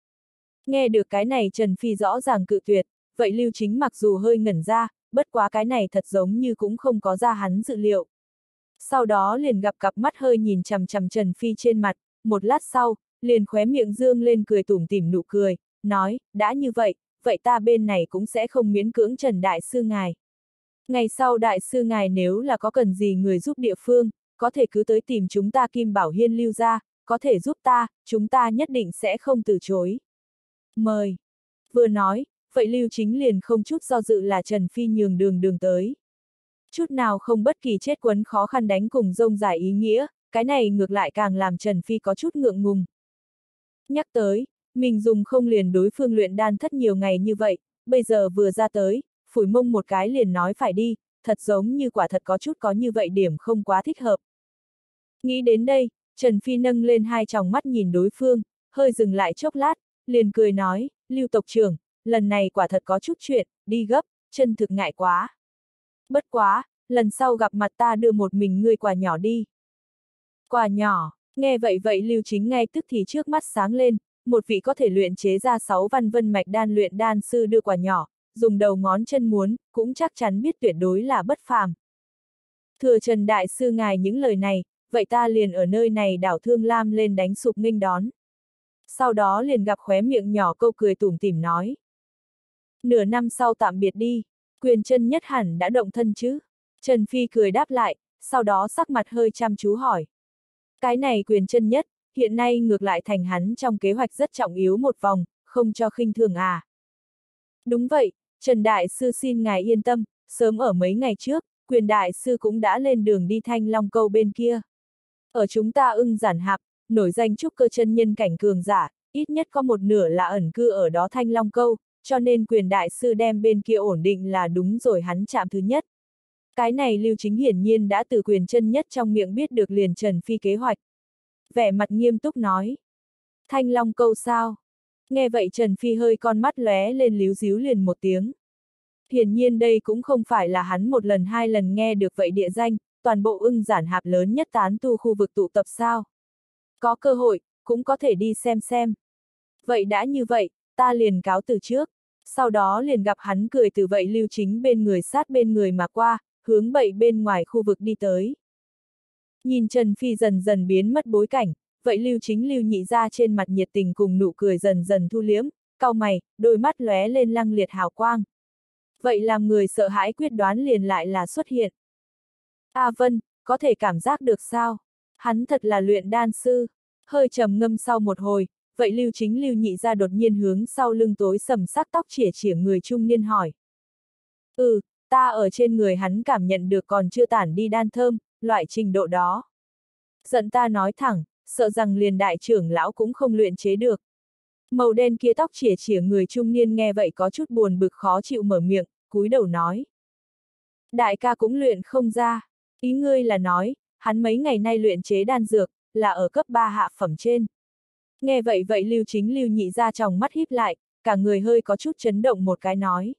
Nghe được cái này Trần Phi rõ ràng cự tuyệt, vậy Lưu Chính mặc dù hơi ngẩn ra, bất quá cái này thật giống như cũng không có ra hắn dự liệu. Sau đó liền gặp cặp mắt hơi nhìn chằm chằm Trần Phi trên mặt, một lát sau, liền khóe miệng dương lên cười tủm tỉm nụ cười, nói, đã như vậy, vậy ta bên này cũng sẽ không miễn cưỡng Trần Đại Sư ngài. Ngày sau Đại Sư ngài nếu là có cần gì người giúp địa phương, có thể cứ tới tìm chúng ta Kim Bảo Hiên Lưu gia, có thể giúp ta, chúng ta nhất định sẽ không từ chối. Mời. Vừa nói, vậy Lưu Chính liền không chút do dự là Trần Phi nhường đường đường tới. Chút nào không bất kỳ chết quấn khó khăn đánh cùng rông dài ý nghĩa, cái này ngược lại càng làm Trần Phi có chút ngượng ngùng. Nhắc tới, mình dùng không liền đối phương luyện đan thất nhiều ngày như vậy, bây giờ vừa ra tới, phủi mông một cái liền nói phải đi, thật giống như quả thật có chút có như vậy điểm không quá thích hợp. Nghĩ đến đây, Trần Phi nâng lên hai tròng mắt nhìn đối phương, hơi dừng lại chốc lát, liền cười nói, Lưu tộc trưởng, lần này quả thật có chút chuyện, đi gấp, chân thực ngại quá. Bất quá, lần sau gặp mặt ta đưa một mình ngươi quà nhỏ đi. Quà nhỏ, nghe vậy vậy Lưu Chính ngay tức thì trước mắt sáng lên, một vị có thể luyện chế ra sáu văn vân mạch đan luyện đan sư đưa quà nhỏ, dùng đầu ngón chân muốn, cũng chắc chắn biết tuyệt đối là bất phàm. Thừa Trần Đại Sư ngài những lời này, vậy ta liền ở nơi này đảo Thương Lam lên đánh sụp nghênh đón. Sau đó liền gặp khóe miệng nhỏ câu cười tủm tỉm nói. Nửa năm sau tạm biệt đi, Quyền Chân Nhất hẳn đã động thân chứ? Trần Phi cười đáp lại, sau đó sắc mặt hơi chăm chú hỏi. Cái này Quyền Chân Nhất, hiện nay ngược lại thành hắn trong kế hoạch rất trọng yếu một vòng, không cho khinh thường à. Đúng vậy, Trần Đại Sư xin ngài yên tâm, sớm ở mấy ngày trước, Quyền Đại Sư cũng đã lên đường đi Thanh Long Câu bên kia. Ở chúng ta ưng giản hạp, nổi danh trúc cơ chân nhân cảnh cường giả, ít nhất có một nửa là ẩn cư ở đó Thanh Long Câu, cho nên Quyền Đại Sư đem bên kia ổn định là đúng rồi hắn chạm thứ nhất. Cái này Lưu Chính hiển nhiên đã từ Quyền Chân Nhất trong miệng biết được liền Trần Phi kế hoạch. vẻ mặt nghiêm túc nói. Thanh Long câu sao? Nghe vậy Trần Phi hơi con mắt lóe lên líu díu liền một tiếng. Hiển nhiên đây cũng không phải là hắn một lần hai lần nghe được vậy địa danh, toàn bộ ưng giản hạp lớn nhất tán tu khu vực tụ tập sao. Có cơ hội, cũng có thể đi xem xem. Vậy đã như vậy, ta liền cáo từ trước. Sau đó liền gặp hắn cười từ vậy Lưu Chính bên người sát bên người mà qua, hướng vậy bên ngoài khu vực đi tới. Nhìn Trần Phi dần dần biến mất bối cảnh, vậy Lưu Chính Lưu Nhị ra trên mặt nhiệt tình cùng nụ cười dần dần thu liếm, cau mày, đôi mắt lóe lên lăng liệt hào quang. Vậy làm người sợ hãi quyết đoán liền lại là xuất hiện. A Vân, có thể cảm giác được sao? Hắn thật là luyện đan sư. Hơi trầm ngâm sau một hồi, vậy Lưu Chính Lưu Nhị ra đột nhiên hướng sau lưng tối sầm sắc tóc chỉa chỉa người trung niên hỏi. Ừ, ta ở trên người hắn cảm nhận được còn chưa tản đi đan thơm, loại trình độ đó. Giận ta nói thẳng, sợ rằng liền đại trưởng lão cũng không luyện chế được. Màu đen kia tóc chỉa chỉa người trung niên nghe vậy có chút buồn bực khó chịu mở miệng, cúi đầu nói. Đại ca cũng luyện không ra, ý ngươi là nói, hắn mấy ngày nay luyện chế đan dược, là ở cấp ba hạ phẩm trên. Nghe vậy vậy Lưu Chính Lưu Nhị ra trong mắt híp lại, cả người hơi có chút chấn động một cái nói.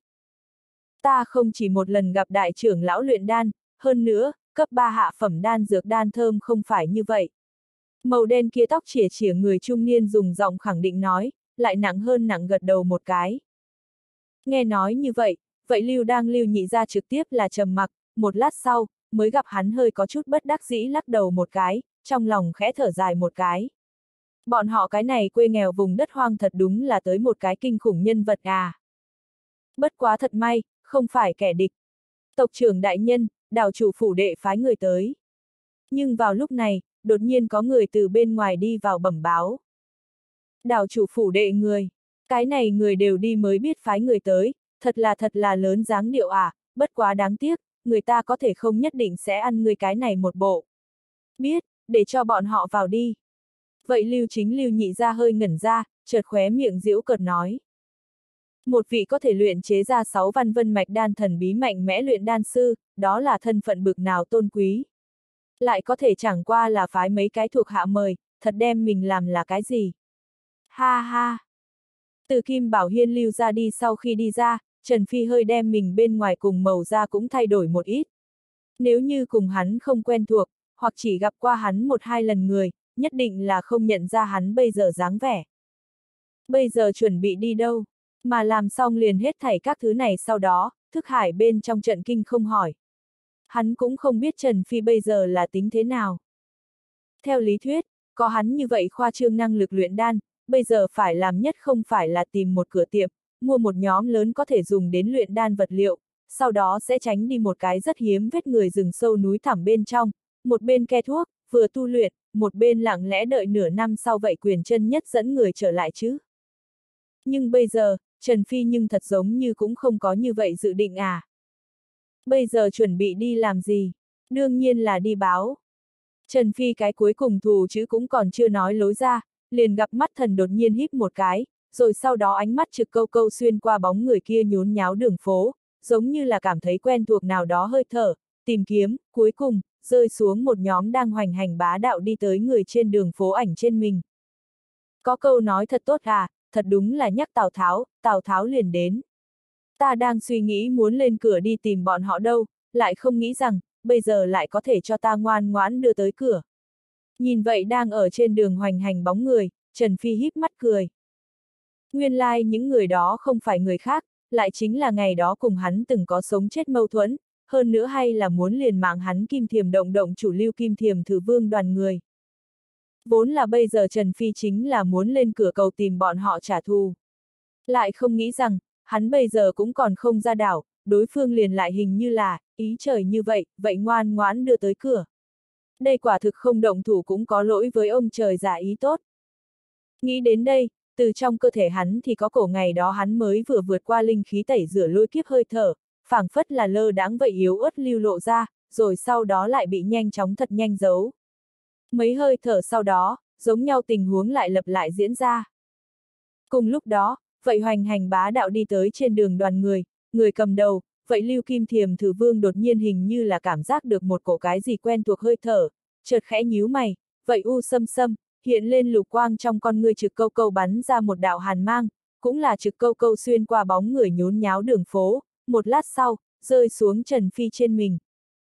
Ta không chỉ một lần gặp đại trưởng lão luyện đan, hơn nữa, cấp ba hạ phẩm đan dược đan thơm không phải như vậy. Màu đen kia tóc chỉa chỉa người trung niên dùng giọng khẳng định nói, lại nặng hơn nặng gật đầu một cái. Nghe nói như vậy, vậy Lưu đang Lưu Nhị ra trực tiếp là trầm mặc, một lát sau, mới gặp hắn hơi có chút bất đắc dĩ lắc đầu một cái, trong lòng khẽ thở dài một cái. Bọn họ cái này quê nghèo vùng đất hoang thật đúng là tới một cái kinh khủng nhân vật à. Bất quá thật may, không phải kẻ địch. Tộc trưởng đại nhân, đảo chủ phủ đệ phái người tới. Nhưng vào lúc này, đột nhiên có người từ bên ngoài đi vào bẩm báo. Đảo chủ phủ đệ người, cái này người đều đi mới biết phái người tới, thật là thật là lớn dáng điệu à, bất quá đáng tiếc, người ta có thể không nhất định sẽ ăn người cái này một bộ. Biết, để cho bọn họ vào đi. Vậy Lưu Chính Lưu Nhị ra hơi ngẩn ra, chợt khóe miệng giễu cợt nói. Một vị có thể luyện chế ra sáu văn vân mạch đan thần bí mạnh mẽ luyện đan sư, đó là thân phận bực nào tôn quý. Lại có thể chẳng qua là phái mấy cái thuộc hạ mời, thật đem mình làm là cái gì. Ha ha. Từ Kim Bảo Hiên lưu ra đi sau khi đi ra, Trần Phi hơi đem mình bên ngoài cùng màu da cũng thay đổi một ít. Nếu như cùng hắn không quen thuộc, hoặc chỉ gặp qua hắn một hai lần người, nhất định là không nhận ra hắn bây giờ dáng vẻ. Bây giờ chuẩn bị đi đâu, mà làm xong liền hết thảy các thứ này sau đó, Thức Hải bên trong trận kinh không hỏi. Hắn cũng không biết Trần Phi bây giờ là tính thế nào. Theo lý thuyết, có hắn như vậy khoa trương năng lực luyện đan, bây giờ phải làm nhất không phải là tìm một cửa tiệm, mua một nhóm lớn có thể dùng đến luyện đan vật liệu, sau đó sẽ tránh đi một cái rất hiếm vết người rừng sâu núi thẳm bên trong, một bên ke thuốc, vừa tu luyện, một bên lặng lẽ đợi nửa năm sau vậy quyền chân nhất dẫn người trở lại chứ. Nhưng bây giờ, Trần Phi nhưng thật giống như cũng không có như vậy dự định à. Bây giờ chuẩn bị đi làm gì? Đương nhiên là đi báo. Trần Phi cái cuối cùng thù chứ cũng còn chưa nói lối ra, liền gặp mắt thần đột nhiên híp một cái, rồi sau đó ánh mắt trực câu câu xuyên qua bóng người kia nhốn nháo đường phố, giống như là cảm thấy quen thuộc nào đó hơi thở, tìm kiếm, cuối cùng, rơi xuống một nhóm đang hoành hành bá đạo đi tới người trên đường phố ảnh trên mình. Có câu nói thật tốt à, thật đúng là nhắc Tào Tháo, Tào Tháo liền đến. Ta đang suy nghĩ muốn lên cửa đi tìm bọn họ đâu, lại không nghĩ rằng, bây giờ lại có thể cho ta ngoan ngoãn đưa tới cửa. Nhìn vậy đang ở trên đường hoành hành bóng người, Trần Phi híp mắt cười. Nguyên lai like những người đó không phải người khác, lại chính là ngày đó cùng hắn từng có sống chết mâu thuẫn, hơn nữa hay là muốn liền mạng hắn Kim Thiềm động động chủ Lưu Kim Thiềm Thử Vương đoàn người. Vốn là bây giờ Trần Phi chính là muốn lên cửa cầu tìm bọn họ trả thù. Lại không nghĩ rằng, hắn bây giờ cũng còn không ra đảo, đối phương liền lại hình như là, ý trời như vậy, vậy ngoan ngoãn đưa tới cửa. Đây quả thực không động thủ cũng có lỗi với ông trời giả ý tốt. Nghĩ đến đây, từ trong cơ thể hắn thì có cổ ngày đó hắn mới vừa vượt qua linh khí tẩy rửa lôi kiếp hơi thở, phảng phất là lơ đãng vậy yếu ớt lưu lộ ra, rồi sau đó lại bị nhanh chóng thật nhanh giấu. Mấy hơi thở sau đó, giống nhau tình huống lại lặp lại diễn ra. Cùng lúc đó, vậy hoành hành bá đạo đi tới trên đường đoàn người, người cầm đầu, vậy Lưu Kim Thiềm Thử Vương đột nhiên hình như là cảm giác được một cổ cái gì quen thuộc hơi thở, chợt khẽ nhíu mày, vậy U Sâm Sâm, hiện lên lục quang trong con ngươi trực câu câu bắn ra một đạo hàn mang, cũng là trực câu câu xuyên qua bóng người nhốn nháo đường phố, một lát sau, rơi xuống Trần Phi trên mình.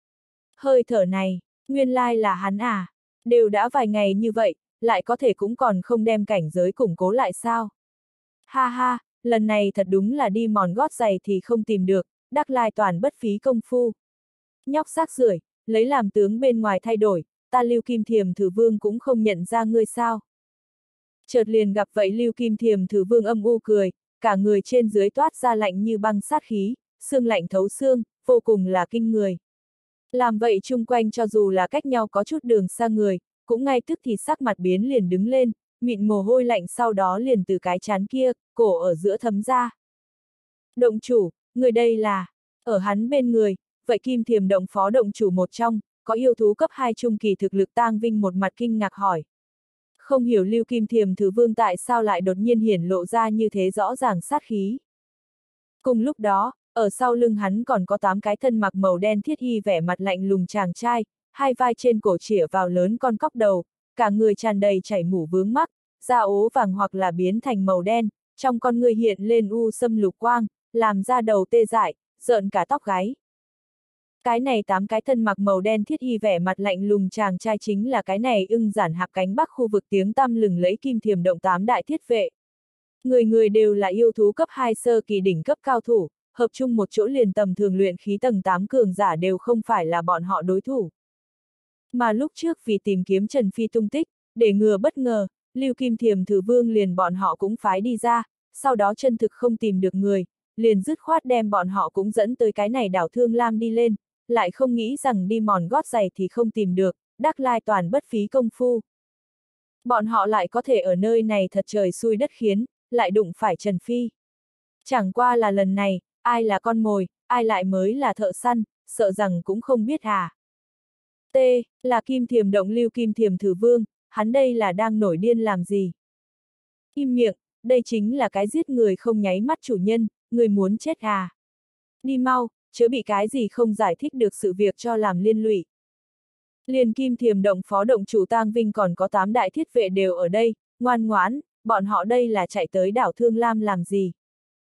Hơi thở này, nguyên lai là hắn à, đều đã vài ngày như vậy, lại có thể cũng còn không đem cảnh giới củng cố lại sao? Ha ha, lần này thật đúng là đi mòn gót giày thì không tìm được, đắc lai toàn bất phí công phu. Nhóc rác rưởi, lấy làm tướng bên ngoài thay đổi, ta Lưu Kim Thiềm Thử Vương cũng không nhận ra ngươi sao. Chợt liền gặp vậy Lưu Kim Thiềm Thử Vương âm u cười, cả người trên dưới toát ra lạnh như băng sát khí, xương lạnh thấu xương, vô cùng là kinh người. Làm vậy chung quanh cho dù là cách nhau có chút đường xa người, cũng ngay tức thì sắc mặt biến liền đứng lên, mịn mồ hôi lạnh sau đó liền từ cái chán kia, cổ ở giữa thấm ra. Động chủ, người đây là, ở hắn bên người, vậy Kim Thiềm Động phó động chủ một trong, có yêu thú cấp hai trung kỳ thực lực Tang Vinh một mặt kinh ngạc hỏi. Không hiểu Lưu Kim Thiềm Thử Vương tại sao lại đột nhiên hiển lộ ra như thế rõ ràng sát khí. Cùng lúc đó, ở sau lưng hắn còn có tám cái thân mặc màu đen thiết y vẻ mặt lạnh lùng chàng trai, hai vai trên cổ chĩa vào lớn con cóc đầu, cả người tràn đầy chảy mủ vướng mắc, da ố vàng hoặc là biến thành màu đen, trong con người hiện lên u sâm lục quang, làm da đầu tê dại, rợn cả tóc gáy. Cái này tám cái thân mặc màu đen thiết y vẻ mặt lạnh lùng chàng trai chính là cái này ưng giản hạp cánh bắc khu vực tiếng tăm lừng lẫy Kim Thiềm Động tám đại thiết vệ. Người người đều là yêu thú cấp hai sơ kỳ đỉnh cấp cao thủ, hợp chung một chỗ liền tầm thường luyện khí tầng tám cường giả đều không phải là bọn họ đối thủ. Mà lúc trước vì tìm kiếm Trần Phi tung tích, để ngừa bất ngờ, Lưu Kim Thiềm Thử Vương liền bọn họ cũng phái đi ra, sau đó chân thực không tìm được người, liền dứt khoát đem bọn họ cũng dẫn tới cái này đảo Thương Lam đi lên, lại không nghĩ rằng đi mòn gót giày thì không tìm được, đắc lai toàn bất phí công phu. Bọn họ lại có thể ở nơi này thật trời xui đất khiến, lại đụng phải Trần Phi. Chẳng qua là lần này, ai là con mồi, ai lại mới là thợ săn, sợ rằng cũng không biết à. T. Là Kim Thiềm Động Lưu Kim Thiềm Thử Vương, hắn đây là đang nổi điên làm gì? Im miệng, đây chính là cái giết người không nháy mắt chủ nhân, người muốn chết à? Đi mau, chớ bị cái gì không giải thích được sự việc cho làm liên lụy. Liền Kim Thiềm Động phó động chủ Tang Vinh còn có tám đại thiết vệ đều ở đây, ngoan ngoãn, bọn họ đây là chạy tới đảo Thương Lam làm gì?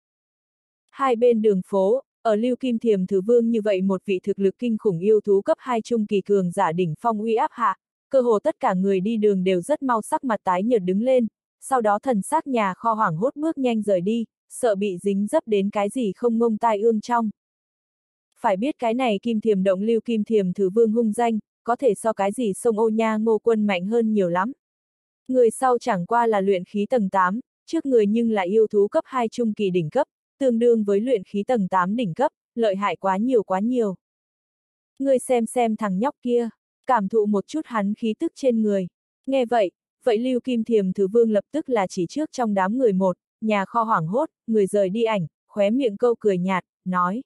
Hai bên đường phố, ở Lưu Kim Thiềm Thử Vương như vậy một vị thực lực kinh khủng yêu thú cấp hai trung kỳ cường giả đỉnh phong uy áp hạ, cơ hồ tất cả người đi đường đều rất mau sắc mặt tái nhợt đứng lên, sau đó thần sắc nhà kho hoảng hốt bước nhanh rời đi, sợ bị dính dấp đến cái gì không ngông tai ương trong. Phải biết cái này Kim Thiềm Động Lưu Kim Thiềm Thử Vương hung danh, có thể so cái gì sông Ô Nha Ngô Quân mạnh hơn nhiều lắm. Người sau chẳng qua là luyện khí tầng tám, trước người nhưng là yêu thú cấp hai trung kỳ đỉnh cấp, tương đương với luyện khí tầng tám đỉnh cấp, lợi hại quá nhiều quá nhiều. Người xem xem thằng nhóc kia, cảm thụ một chút hắn khí tức trên người. Nghe vậy, vậy Lưu Kim Thiềm Thử Vương lập tức là chỉ trước trong đám người một, nhà kho hoảng hốt, người rời đi ảnh, khóe miệng câu cười nhạt, nói.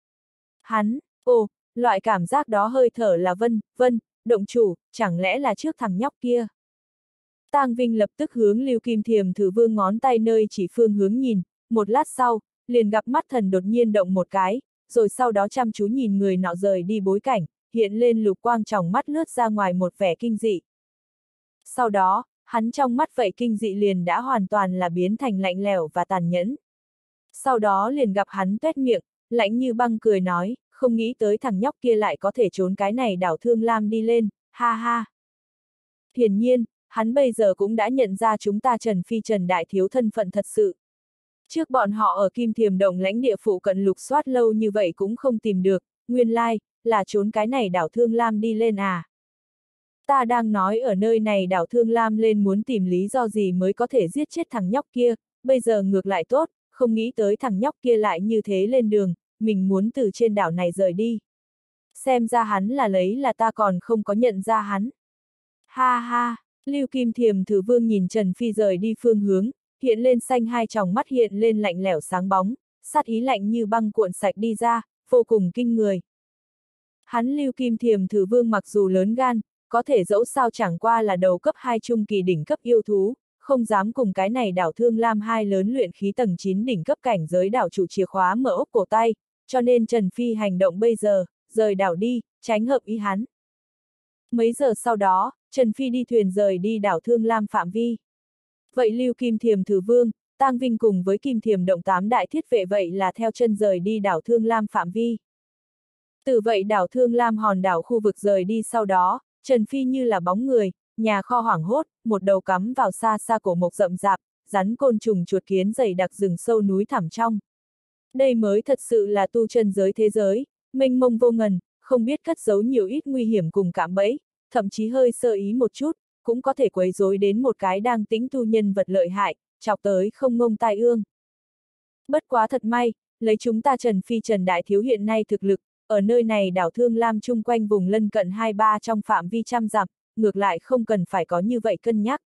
Hắn, ồ, loại cảm giác đó hơi thở là Vân, Vân, động chủ, chẳng lẽ là trước thằng nhóc kia. Tang Vinh lập tức hướng Lưu Kim Thiềm Thử Vương ngón tay nơi chỉ phương hướng nhìn, một lát sau, liền gặp mắt thần đột nhiên động một cái, rồi sau đó chăm chú nhìn người nọ rời đi bối cảnh, hiện lên lục quang trong mắt lướt ra ngoài một vẻ kinh dị. Sau đó, hắn trong mắt vậy kinh dị liền đã hoàn toàn là biến thành lạnh lẽo và tàn nhẫn. Sau đó liền gặp hắn tuét miệng, lạnh như băng cười nói, không nghĩ tới thằng nhóc kia lại có thể trốn cái này đảo Thương Lam đi lên, ha ha. Hiển nhiên, hắn bây giờ cũng đã nhận ra chúng ta Trần Phi Trần Đại Thiếu thân phận thật sự. Trước bọn họ ở Kim Thiềm Động lãnh địa phụ cận lục soát lâu như vậy cũng không tìm được, nguyên lai, là trốn cái này đảo Thương Lam đi lên à. Ta đang nói ở nơi này đảo Thương Lam lên muốn tìm lý do gì mới có thể giết chết thằng nhóc kia, bây giờ ngược lại tốt, không nghĩ tới thằng nhóc kia lại như thế lên đường, mình muốn từ trên đảo này rời đi. Xem ra hắn là lấy là ta còn không có nhận ra hắn. Ha ha, Lưu Kim Thiềm Thử Vương nhìn Trần Phi rời đi phương hướng, hiện lên xanh hai tròng mắt hiện lên lạnh lẽo sáng bóng, sát ý lạnh như băng cuộn sạch đi ra, vô cùng kinh người. Hắn Lưu Kim Thiềm Thử Vương mặc dù lớn gan, có thể dẫu sao chẳng qua là đầu cấp hai trung kỳ đỉnh cấp yêu thú, không dám cùng cái này đảo Thương Lam hai lớn luyện khí tầng chín đỉnh cấp cảnh giới đảo chủ chìa khóa mở ốc cổ tay, cho nên Trần Phi hành động bây giờ, rời đảo đi, tránh hợp ý hắn. Mấy giờ sau đó, Trần Phi đi thuyền rời đi đảo Thương Lam phạm vi. Vậy Lưu Kim Thiềm Thử Vương, Tang Vinh cùng với Kim Thiềm Động tám đại thiết vệ vậy là theo chân rời đi đảo Thương Lam phạm vi. Từ vậy đảo Thương Lam hòn đảo khu vực rời đi sau đó, Trần Phi như là bóng người, nhà kho hoảng hốt, một đầu cắm vào xa xa cổ mộc rậm rạp, rắn côn trùng chuột kiến dày đặc rừng sâu núi thẳm trong. Đây mới thật sự là tu chân giới thế giới, mênh mông vô ngần, không biết cất giấu nhiều ít nguy hiểm cùng cạm bẫy, thậm chí hơi sơ ý một chút, cũng có thể quấy rối đến một cái đang tĩnh tu nhân vật lợi hại, chọc tới không ngông tai ương. Bất quá thật may, lấy chúng ta Trần Phi Trần Đại Thiếu hiện nay thực lực, ở nơi này đảo Thương Lam chung quanh vùng lân cận hai ba trong phạm vi trăm dặm, ngược lại không cần phải có như vậy cân nhắc.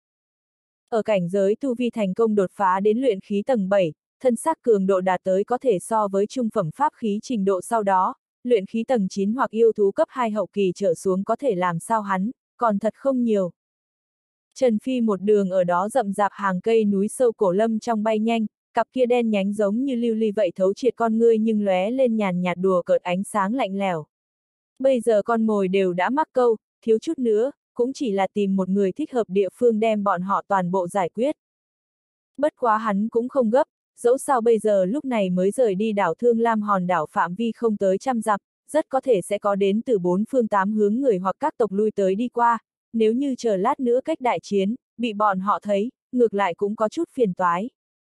Ở cảnh giới tu vi thành công đột phá đến luyện khí tầng bảy, thân xác cường độ đạt tới có thể so với trung phẩm pháp khí trình độ sau đó, luyện khí tầng chín hoặc yêu thú cấp hai hậu kỳ trở xuống có thể làm sao hắn, còn thật không nhiều. Trần Phi một đường ở đó rậm rạp hàng cây núi sâu cổ lâm trong bay nhanh, cặp kia đen nhánh giống như lưu ly vậy thấu triệt con ngươi nhưng lóe lên nhàn nhạt đùa cợt ánh sáng lạnh lẽo. Bây giờ con mồi đều đã mắc câu, thiếu chút nữa, cũng chỉ là tìm một người thích hợp địa phương đem bọn họ toàn bộ giải quyết. Bất quá hắn cũng không gấp, dẫu sao bây giờ lúc này mới rời đi đảo Thương Lam hòn đảo phạm vi không tới trăm dặm, rất có thể sẽ có đến từ bốn phương tám hướng người hoặc các tộc lui tới đi qua, nếu như chờ lát nữa cách đại chiến, bị bọn họ thấy, ngược lại cũng có chút phiền toái.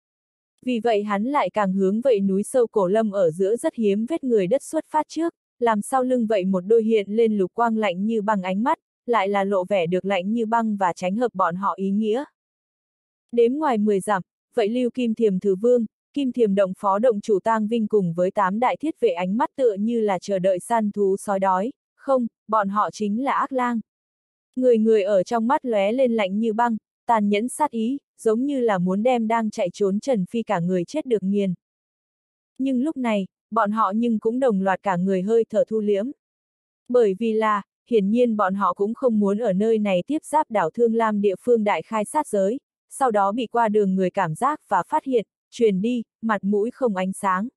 Vì vậy hắn lại càng hướng vậy núi sâu cổ lâm ở giữa rất hiếm vết người đất xuất phát trước, làm sau lưng vậy một đôi hiện lên lục quang lạnh như băng ánh mắt, lại là lộ vẻ được lạnh như băng và tránh hợp bọn họ ý nghĩa. Đếm ngoài mười dặm, vậy Lưu Kim Thiềm Thử Vương, Kim Thiềm Động phó động chủ Tang Vinh cùng với tám đại thiết vệ ánh mắt tựa như là chờ đợi săn thú sói đói, không, bọn họ chính là ác lang. Người người ở trong mắt lóe lên lạnh như băng, tàn nhẫn sát ý, giống như là muốn đem đang chạy trốn Trần Phi cả người chết được nghiền. Nhưng lúc này, bọn họ nhưng cũng đồng loạt cả người hơi thở thu liễm. Bởi vì là, hiển nhiên bọn họ cũng không muốn ở nơi này tiếp giáp đảo Thương Lam địa phương đại khai sát giới, sau đó bị qua đường người cảm giác và phát hiện, truyền đi, mặt mũi không ánh sáng.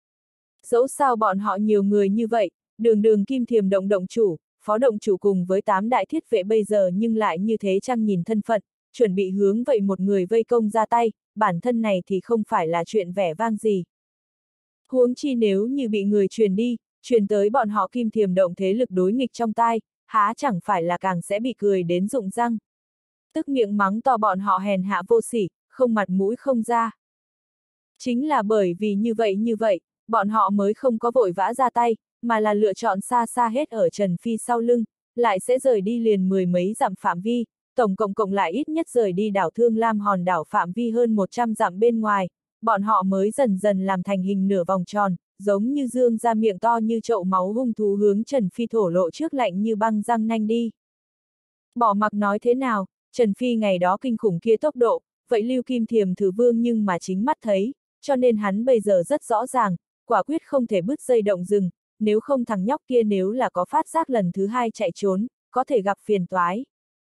Dẫu sao bọn họ nhiều người như vậy, đường đường Kim Thiềm Động động chủ, phó động chủ cùng với tám đại thiết vệ bây giờ nhưng lại như thế chăng nhìn thân phận, chuẩn bị hướng vậy một người vây công ra tay, bản thân này thì không phải là chuyện vẻ vang gì. Huống chi nếu như bị người truyền đi, truyền tới bọn họ Kim Thiềm Động thế lực đối nghịch trong tai, há chẳng phải là càng sẽ bị cười đến rụng răng. Tức miệng mắng to bọn họ hèn hạ vô sỉ, không mặt mũi không ra. Chính là bởi vì như vậy như vậy, bọn họ mới không có vội vã ra tay, mà là lựa chọn xa xa hết ở Trần Phi sau lưng, lại sẽ rời đi liền mười mấy dặm phạm vi, tổng cộng cộng lại ít nhất rời đi đảo Thương Lam hòn đảo phạm vi hơn một trăm dặm bên ngoài, bọn họ mới dần dần làm thành hình nửa vòng tròn, giống như dương ra miệng to như chậu máu hung thú hướng Trần Phi thổ lộ trước lạnh như băng răng nanh đi. Bỏ mặc nói thế nào, Trần Phi ngày đó kinh khủng kia tốc độ, vậy Lưu Kim Thiềm Thử Vương nhưng mà chính mắt thấy, cho nên hắn bây giờ rất rõ ràng, quả quyết không thể bứt dây động rừng, nếu không thằng nhóc kia nếu là có phát giác lần thứ hai chạy trốn, có thể gặp phiền toái.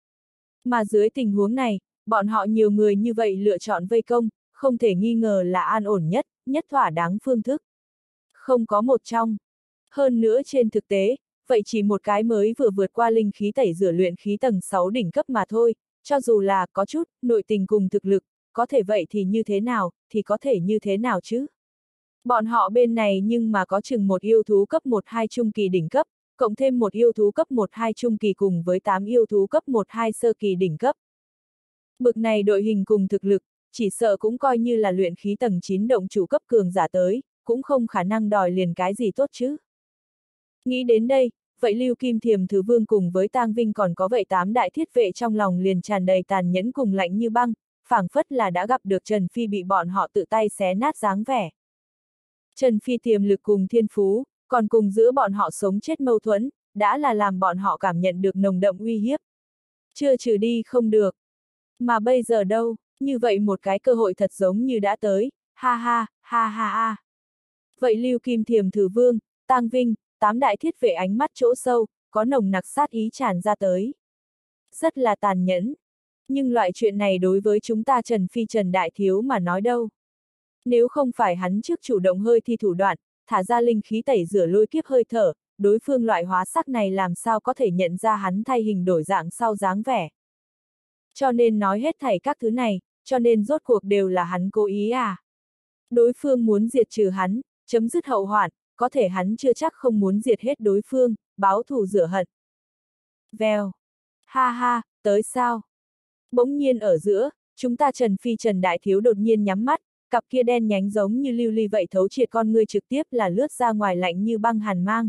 Mà dưới tình huống này, bọn họ nhiều người như vậy lựa chọn vây công, không thể nghi ngờ là an ổn nhất, nhất thỏa đáng phương thức. Không có một trong. Hơn nữa trên thực tế, vậy chỉ một cái mới vừa vượt qua linh khí tẩy rửa luyện khí tầng sáu đỉnh cấp mà thôi, cho dù là có chút nội tình cùng thực lực, có thể vậy thì như thế nào, thì có thể như thế nào chứ? Bọn họ bên này nhưng mà có chừng một yêu thú cấp một hai trung kỳ đỉnh cấp, cộng thêm một yêu thú cấp một hai trung kỳ cùng với tám yêu thú cấp một hai sơ kỳ đỉnh cấp. Bực này đội hình cùng thực lực, chỉ sợ cũng coi như là luyện khí tầng chín động chủ cấp cường giả tới, cũng không khả năng đòi liền cái gì tốt chứ. Nghĩ đến đây, vậy Lưu Kim Thiềm Thứ Vương cùng với Tang Vinh còn có vậy tám đại thiết vệ trong lòng liền tràn đầy tàn nhẫn cùng lạnh như băng, phảng phất là đã gặp được Trần Phi bị bọn họ tự tay xé nát dáng vẻ. Trần Phi tiềm lực cùng thiên phú, còn cùng giữa bọn họ sống chết mâu thuẫn, đã là làm bọn họ cảm nhận được nồng đậm uy hiếp. Chưa trừ đi không được. Mà bây giờ đâu, như vậy một cái cơ hội thật giống như đã tới, ha ha, ha ha ha. Vậy Lưu Kim Thiềm Thứ Vương, Tang Vinh, tám đại thiết vệ ánh mắt chỗ sâu, có nồng nặc sát ý tràn ra tới. Rất là tàn nhẫn. Nhưng loại chuyện này đối với chúng ta Trần Phi Trần Đại Thiếu mà nói đâu. Nếu không phải hắn trước chủ động hơi thi thủ đoạn, thả ra linh khí tẩy rửa lôi kiếp hơi thở, đối phương loại hóa sắc này làm sao có thể nhận ra hắn thay hình đổi dạng sau dáng vẻ. Cho nên nói hết thảy các thứ này, cho nên rốt cuộc đều là hắn cố ý à. Đối phương muốn diệt trừ hắn, chấm dứt hậu hoạn, có thể hắn chưa chắc không muốn diệt hết đối phương, báo thù rửa hận. Vèo. Ha ha, tới sao? Bỗng nhiên ở giữa, chúng ta Trần Phi Trần Đại Thiếu đột nhiên nhắm mắt, cặp kia đen nhánh giống như lưu ly vậy thấu triệt con ngươi trực tiếp là lướt ra ngoài lạnh như băng hàn mang.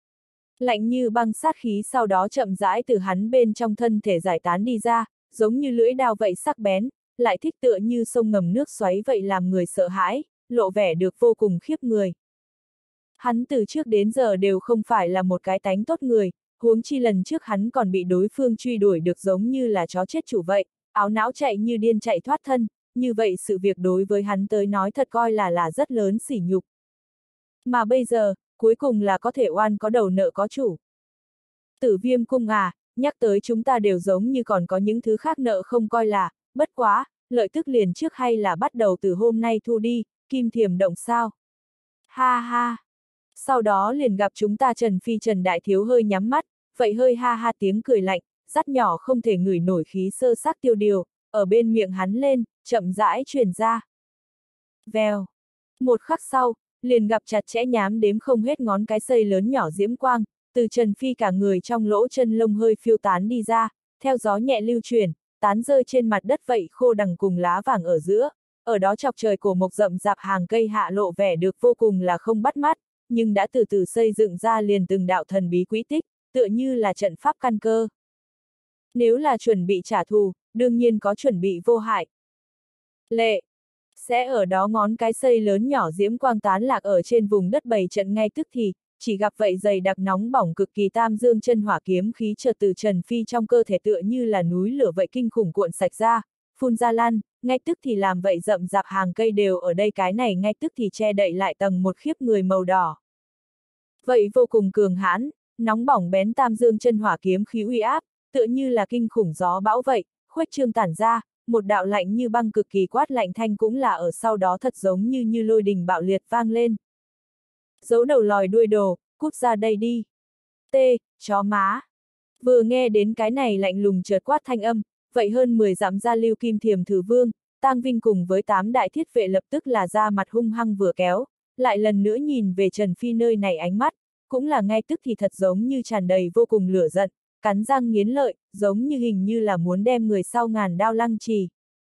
Lạnh như băng sát khí sau đó chậm rãi từ hắn bên trong thân thể giải tán đi ra, giống như lưỡi đao vậy sắc bén, lại thích tựa như sông ngầm nước xoáy vậy làm người sợ hãi, lộ vẻ được vô cùng khiếp người. Hắn từ trước đến giờ đều không phải là một cái tánh tốt người, huống chi lần trước hắn còn bị đối phương truy đuổi được giống như là chó chết chủ vậy, áo não chạy như điên chạy thoát thân, như vậy sự việc đối với hắn tới nói thật coi là là rất lớn sỉ nhục. Mà bây giờ, cuối cùng là có thể oan có đầu nợ có chủ. Tử Viêm cung à, nhắc tới chúng ta đều giống như còn có những thứ khác nợ không coi là, bất quá, lợi tức liền trước hay là bắt đầu từ hôm nay thu đi, kim thiềm động sao? Ha ha! Sau đó liền gặp chúng ta Trần Phi Trần Đại Thiếu hơi nhắm mắt, vậy hơi ha ha tiếng cười lạnh, rất nhỏ không thể ngửi nổi khí sơ sắc tiêu điều, ở bên miệng hắn lên, chậm rãi truyền ra. Vèo. Một khắc sau, liền gặp chặt chẽ nhám đếm không hết ngón cái xây lớn nhỏ diễm quang, từ Trần Phi cả người trong lỗ chân lông hơi phiêu tán đi ra, theo gió nhẹ lưu chuyển, tán rơi trên mặt đất vậy khô đằng cùng lá vàng ở giữa, ở đó chọc trời cổ mộc rậm rạp hàng cây hạ lộ vẻ được vô cùng là không bắt mắt, nhưng đã từ từ xây dựng ra liền từng đạo thần bí quỹ tích, tựa như là trận pháp căn cơ. Nếu là chuẩn bị trả thù, đương nhiên có chuẩn bị vô hại. Lệ, sẽ ở đó ngón cái xây lớn nhỏ diễm quang tán lạc ở trên vùng đất bầy trận ngay tức thì, chỉ gặp vậy dày đặc nóng bỏng cực kỳ tam dương chân hỏa kiếm khí chợt từ Trần Phi trong cơ thể tựa như là núi lửa vậy kinh khủng cuộn sạch ra, phun ra lan, ngay tức thì làm vậy rậm rạp hàng cây đều ở đây cái này ngay tức thì che đậy lại tầng một khiếp người màu đỏ. Vậy vô cùng cường hãn, nóng bỏng bén tam dương chân hỏa kiếm khí uy áp, tựa như là kinh khủng gió bão vậy, khuếch trương tản ra, một đạo lạnh như băng cực kỳ quát lạnh thanh cũng là ở sau đó thật giống như như lôi đình bạo liệt vang lên. Giấu đầu lòi đuôi đồ, cút ra đây đi. T, chó má. Vừa nghe đến cái này lạnh lùng chợt quát thanh âm, vậy hơn mười dặm ra Lưu Kim Thiềm Thử Vương, Tang Vinh cùng với tám đại thiết vệ lập tức là ra mặt hung hăng vừa kéo, lại lần nữa nhìn về Trần Phi nơi này ánh mắt, cũng là ngay tức thì thật giống như tràn đầy vô cùng lửa giận, cắn răng nghiến lợi, giống như hình như là muốn đem người sau ngàn đao lăng trì.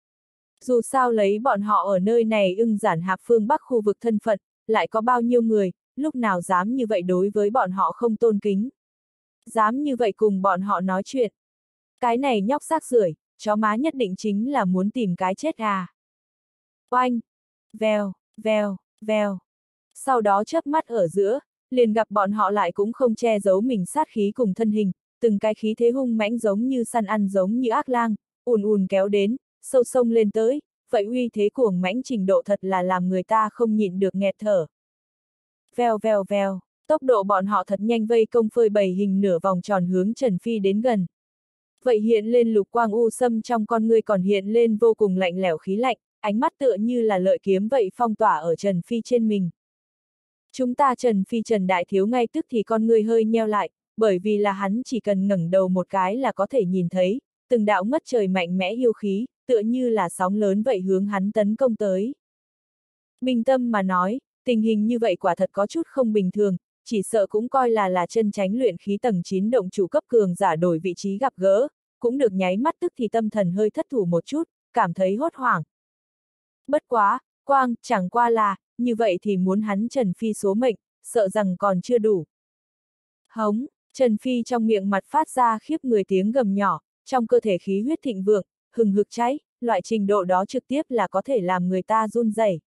Dù sao lấy bọn họ ở nơi này ưng giản hạp phương Bắc khu vực thân phận, lại có bao nhiêu người, lúc nào dám như vậy đối với bọn họ không tôn kính. Dám như vậy cùng bọn họ nói chuyện. Cái này nhóc rác rưởi, chó má nhất định chính là muốn tìm cái chết à. Oanh! Vèo, vèo, vèo. Sau đó chớp mắt ở giữa, liền gặp bọn họ lại cũng không che giấu mình sát khí cùng thân hình, từng cái khí thế hung mãnh giống như săn ăn giống như ác lang, ùn ùn kéo đến, sâu sông lên tới, vậy uy thế cuồng mãnh trình độ thật là làm người ta không nhịn được nghẹt thở. Vèo vèo vèo, tốc độ bọn họ thật nhanh vây công phơi bày hình nửa vòng tròn hướng Trần Phi đến gần. Vậy hiện lên lục quang u sâm trong con ngươi còn hiện lên vô cùng lạnh lẽo khí lạnh, ánh mắt tựa như là lợi kiếm vậy phong tỏa ở Trần Phi trên mình. Chúng ta Trần Phi Trần Đại Thiếu ngay tức thì con ngươi hơi nheo lại, bởi vì là hắn chỉ cần ngẩng đầu một cái là có thể nhìn thấy, từng đạo ngất trời mạnh mẽ yêu khí, tựa như là sóng lớn vậy hướng hắn tấn công tới. Bình tâm mà nói, tình hình như vậy quả thật có chút không bình thường, chỉ sợ cũng coi là là chân chánh luyện khí tầng chín động chủ cấp cường giả đổi vị trí gặp gỡ, cũng được nháy mắt tức thì tâm thần hơi thất thủ một chút, cảm thấy hốt hoảng. Bất quá, quang, chẳng qua là, như vậy thì muốn hắn Trần Phi số mệnh, sợ rằng còn chưa đủ. Hống, Trần Phi trong miệng mặt phát ra khiếp người tiếng gầm nhỏ, trong cơ thể khí huyết thịnh vượng, hừng hực cháy, loại trình độ đó trực tiếp là có thể làm người ta run rẩy.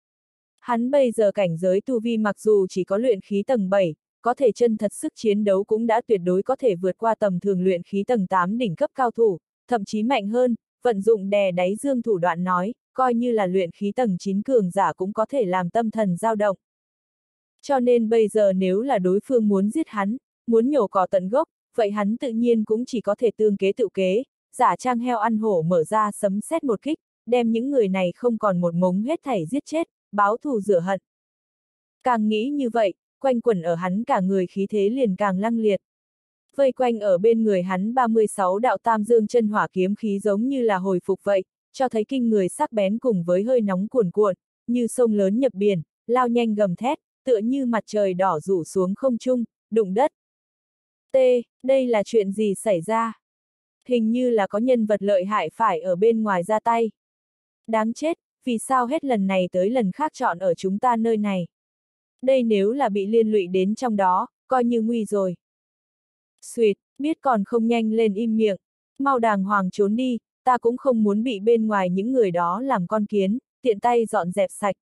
Hắn bây giờ cảnh giới tu vi mặc dù chỉ có luyện khí tầng bảy, có thể chân thật sức chiến đấu cũng đã tuyệt đối có thể vượt qua tầm thường luyện khí tầng tám đỉnh cấp cao thủ, thậm chí mạnh hơn, vận dụng đè đáy dương thủ đoạn nói, coi như là luyện khí tầng chín cường giả cũng có thể làm tâm thần dao động. Cho nên bây giờ nếu là đối phương muốn giết hắn, muốn nhổ cỏ tận gốc, vậy hắn tự nhiên cũng chỉ có thể tương kế tự kế, giả trang heo ăn hổ mở ra sấm sét một kích, đem những người này không còn một mống hết thảy giết chết, báo thù rửa hận. Càng nghĩ như vậy, quanh quẩn ở hắn cả người khí thế liền càng lăng liệt. Vây quanh ở bên người hắn ba mươi sáu đạo tam dương chân hỏa kiếm khí giống như là hồi phục vậy, cho thấy kinh người sắc bén cùng với hơi nóng cuồn cuộn, như sông lớn nhập biển, lao nhanh gầm thét, tựa như mặt trời đỏ rủ xuống không trung, đụng đất. T, đây là chuyện gì xảy ra? Hình như là có nhân vật lợi hại phải ở bên ngoài ra tay. Đáng chết, vì sao hết lần này tới lần khác chọn ở chúng ta nơi này? Đây nếu là bị liên lụy đến trong đó, coi như nguy rồi. Xuyệt, biết còn không nhanh lên im miệng, mau đàng hoàng trốn đi, ta cũng không muốn bị bên ngoài những người đó làm con kiến, tiện tay dọn dẹp sạch.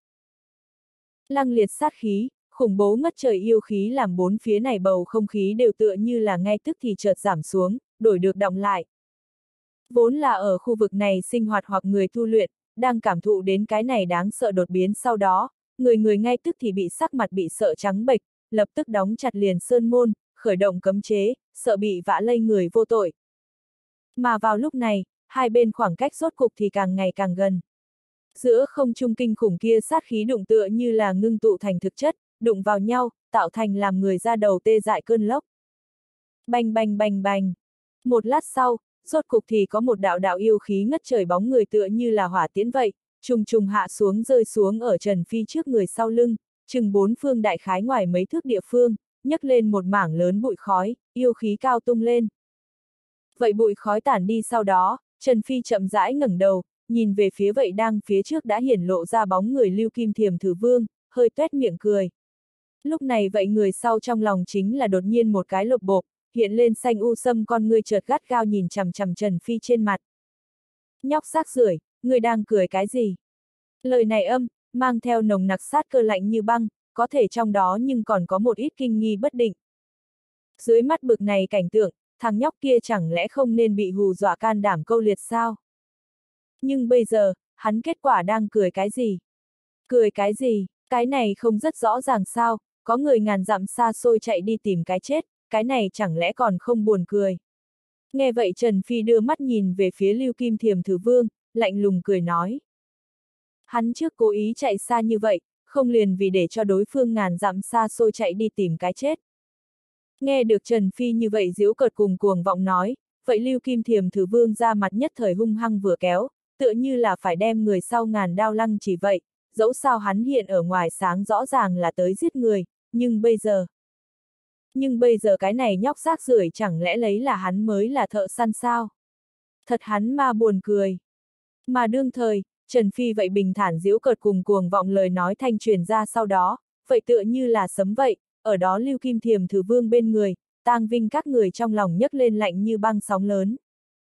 Lăng liệt sát khí, khủng bố ngất trời yêu khí làm bốn phía này bầu không khí đều tựa như là ngay tức thì chợt giảm xuống, đổi được đọng lại. Vốn là ở khu vực này sinh hoạt hoặc người tu luyện, đang cảm thụ đến cái này đáng sợ đột biến sau đó, người người ngay tức thì bị sắc mặt bị sợ trắng bệch, lập tức đóng chặt liền sơn môn, khởi động cấm chế, sợ bị vạ lây người vô tội. Mà vào lúc này, hai bên khoảng cách rốt cục thì càng ngày càng gần. Giữa không trung kinh khủng kia sát khí đụng tựa như là ngưng tụ thành thực chất, đụng vào nhau, tạo thành làm người ra đầu tê dại cơn lốc. Bành bành bành bành. Một lát sau, rốt cục thì có một đạo đạo yêu khí ngất trời bóng người tựa như là hỏa tiễn vậy, trùng trùng hạ xuống rơi xuống ở Trần Phi trước người sau lưng, chừng bốn phương đại khái ngoài mấy thước địa phương, nhấc lên một mảng lớn bụi khói, yêu khí cao tung lên. Vậy bụi khói tản đi sau đó, Trần Phi chậm rãi ngẩng đầu, nhìn về phía vậy đang phía trước đã hiển lộ ra bóng người Lưu Kim Thiềm Thử Vương, hơi tuét miệng cười. Lúc này vậy người sau trong lòng chính là đột nhiên một cái lột bộp, hiện lên xanh u sâm con ngươi chợt gắt gao nhìn chằm chằm Trần Phi trên mặt. Nhóc rác rưởi, ngươi đang cười cái gì? Lời này âm, mang theo nồng nặc sát cơ lạnh như băng, có thể trong đó nhưng còn có một ít kinh nghi bất định. Dưới mắt bực này cảnh tượng, thằng nhóc kia chẳng lẽ không nên bị hù dọa can đảm câu liệt sao? Nhưng bây giờ, hắn kết quả đang cười cái gì? Cười cái gì? Cái này không rất rõ ràng sao, có người ngàn dặm xa xôi chạy đi tìm cái chết, cái này chẳng lẽ còn không buồn cười? Nghe vậy Trần Phi đưa mắt nhìn về phía Lưu Kim Thiềm Thử Vương, lạnh lùng cười nói. Hắn trước cố ý chạy xa như vậy, không liền vì để cho đối phương ngàn dặm xa xôi chạy đi tìm cái chết. Nghe được Trần Phi như vậy giễu cợt cùng cuồng vọng nói, vậy Lưu Kim Thiềm Thử Vương ra mặt nhất thời hung hăng vừa kéo, tựa như là phải đem người sau ngàn đao lăng chỉ vậy, dẫu sao hắn hiện ở ngoài sáng rõ ràng là tới giết người, nhưng bây giờ... Nhưng bây giờ cái này nhóc rác rưởi chẳng lẽ lấy là hắn mới là thợ săn sao? Thật hắn ma buồn cười. Mà đương thời, Trần Phi vậy bình thản giễu cợt cùng cuồng vọng lời nói thanh truyền ra sau đó, vậy tựa như là sấm vậy, ở đó Lưu Kim Thiềm Thử Vương bên người, Tang Vinh các người trong lòng nhấc lên lạnh như băng sóng lớn.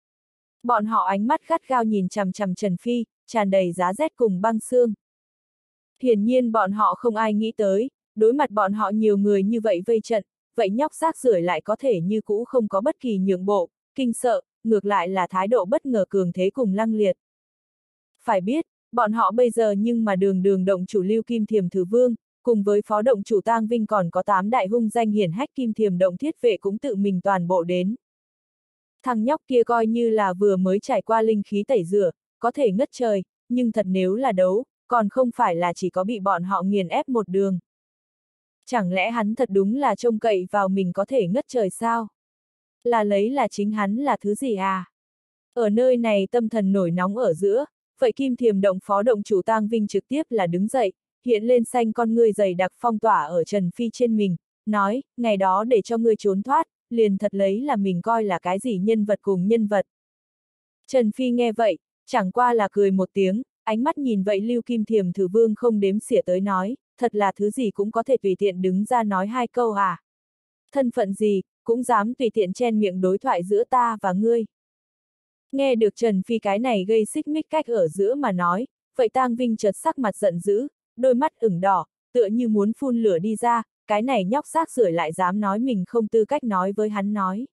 Bọn họ ánh mắt gắt gao nhìn chằm chằm Trần Phi, tràn đầy giá rét cùng băng xương. Hiển nhiên bọn họ không ai nghĩ tới, đối mặt bọn họ nhiều người như vậy vây trận, vậy nhóc rác rưởi lại có thể như cũ không có bất kỳ nhượng bộ, kinh sợ, ngược lại là thái độ bất ngờ cường thế cùng lăng liệt. Phải biết, bọn họ bây giờ nhưng mà đường đường động chủ Lưu Kim Thiềm Thử Vương, cùng với phó động chủ Tang Vinh còn có tám đại hung danh hiển hách Kim Thiềm Động Thiết Vệ cũng tự mình toàn bộ đến. Thằng nhóc kia coi như là vừa mới trải qua linh khí tẩy rửa, có thể ngất trời, nhưng thật nếu là đấu, còn không phải là chỉ có bị bọn họ nghiền ép một đường. Chẳng lẽ hắn thật đúng là trông cậy vào mình có thể ngất trời sao? Là lấy là chính hắn là thứ gì à? Ở nơi này tâm thần nổi nóng ở giữa, vậy Kim Thiềm Động phó động chủ Tang Vinh trực tiếp là đứng dậy, hiện lên xanh con ngươi dày đặc phong tỏa ở Trần Phi trên mình, nói, ngày đó để cho ngươi trốn thoát, liền thật lấy là mình coi là cái gì nhân vật cùng nhân vật. Trần Phi nghe vậy, chẳng qua là cười một tiếng, ánh mắt nhìn vậy Lưu Kim Thiềm Thử Vương không đếm xỉa tới nói, thật là thứ gì cũng có thể tùy tiện đứng ra nói hai câu à. Thân phận gì, cũng dám tùy tiện chen miệng đối thoại giữa ta và ngươi. Nghe được Trần Phi cái này gây xích mích cách ở giữa mà nói, vậy Tang Vinh chợt sắc mặt giận dữ, đôi mắt ửng đỏ, tựa như muốn phun lửa đi ra, cái này nhóc rác rưởi lại dám nói mình không tư cách nói với hắn nói.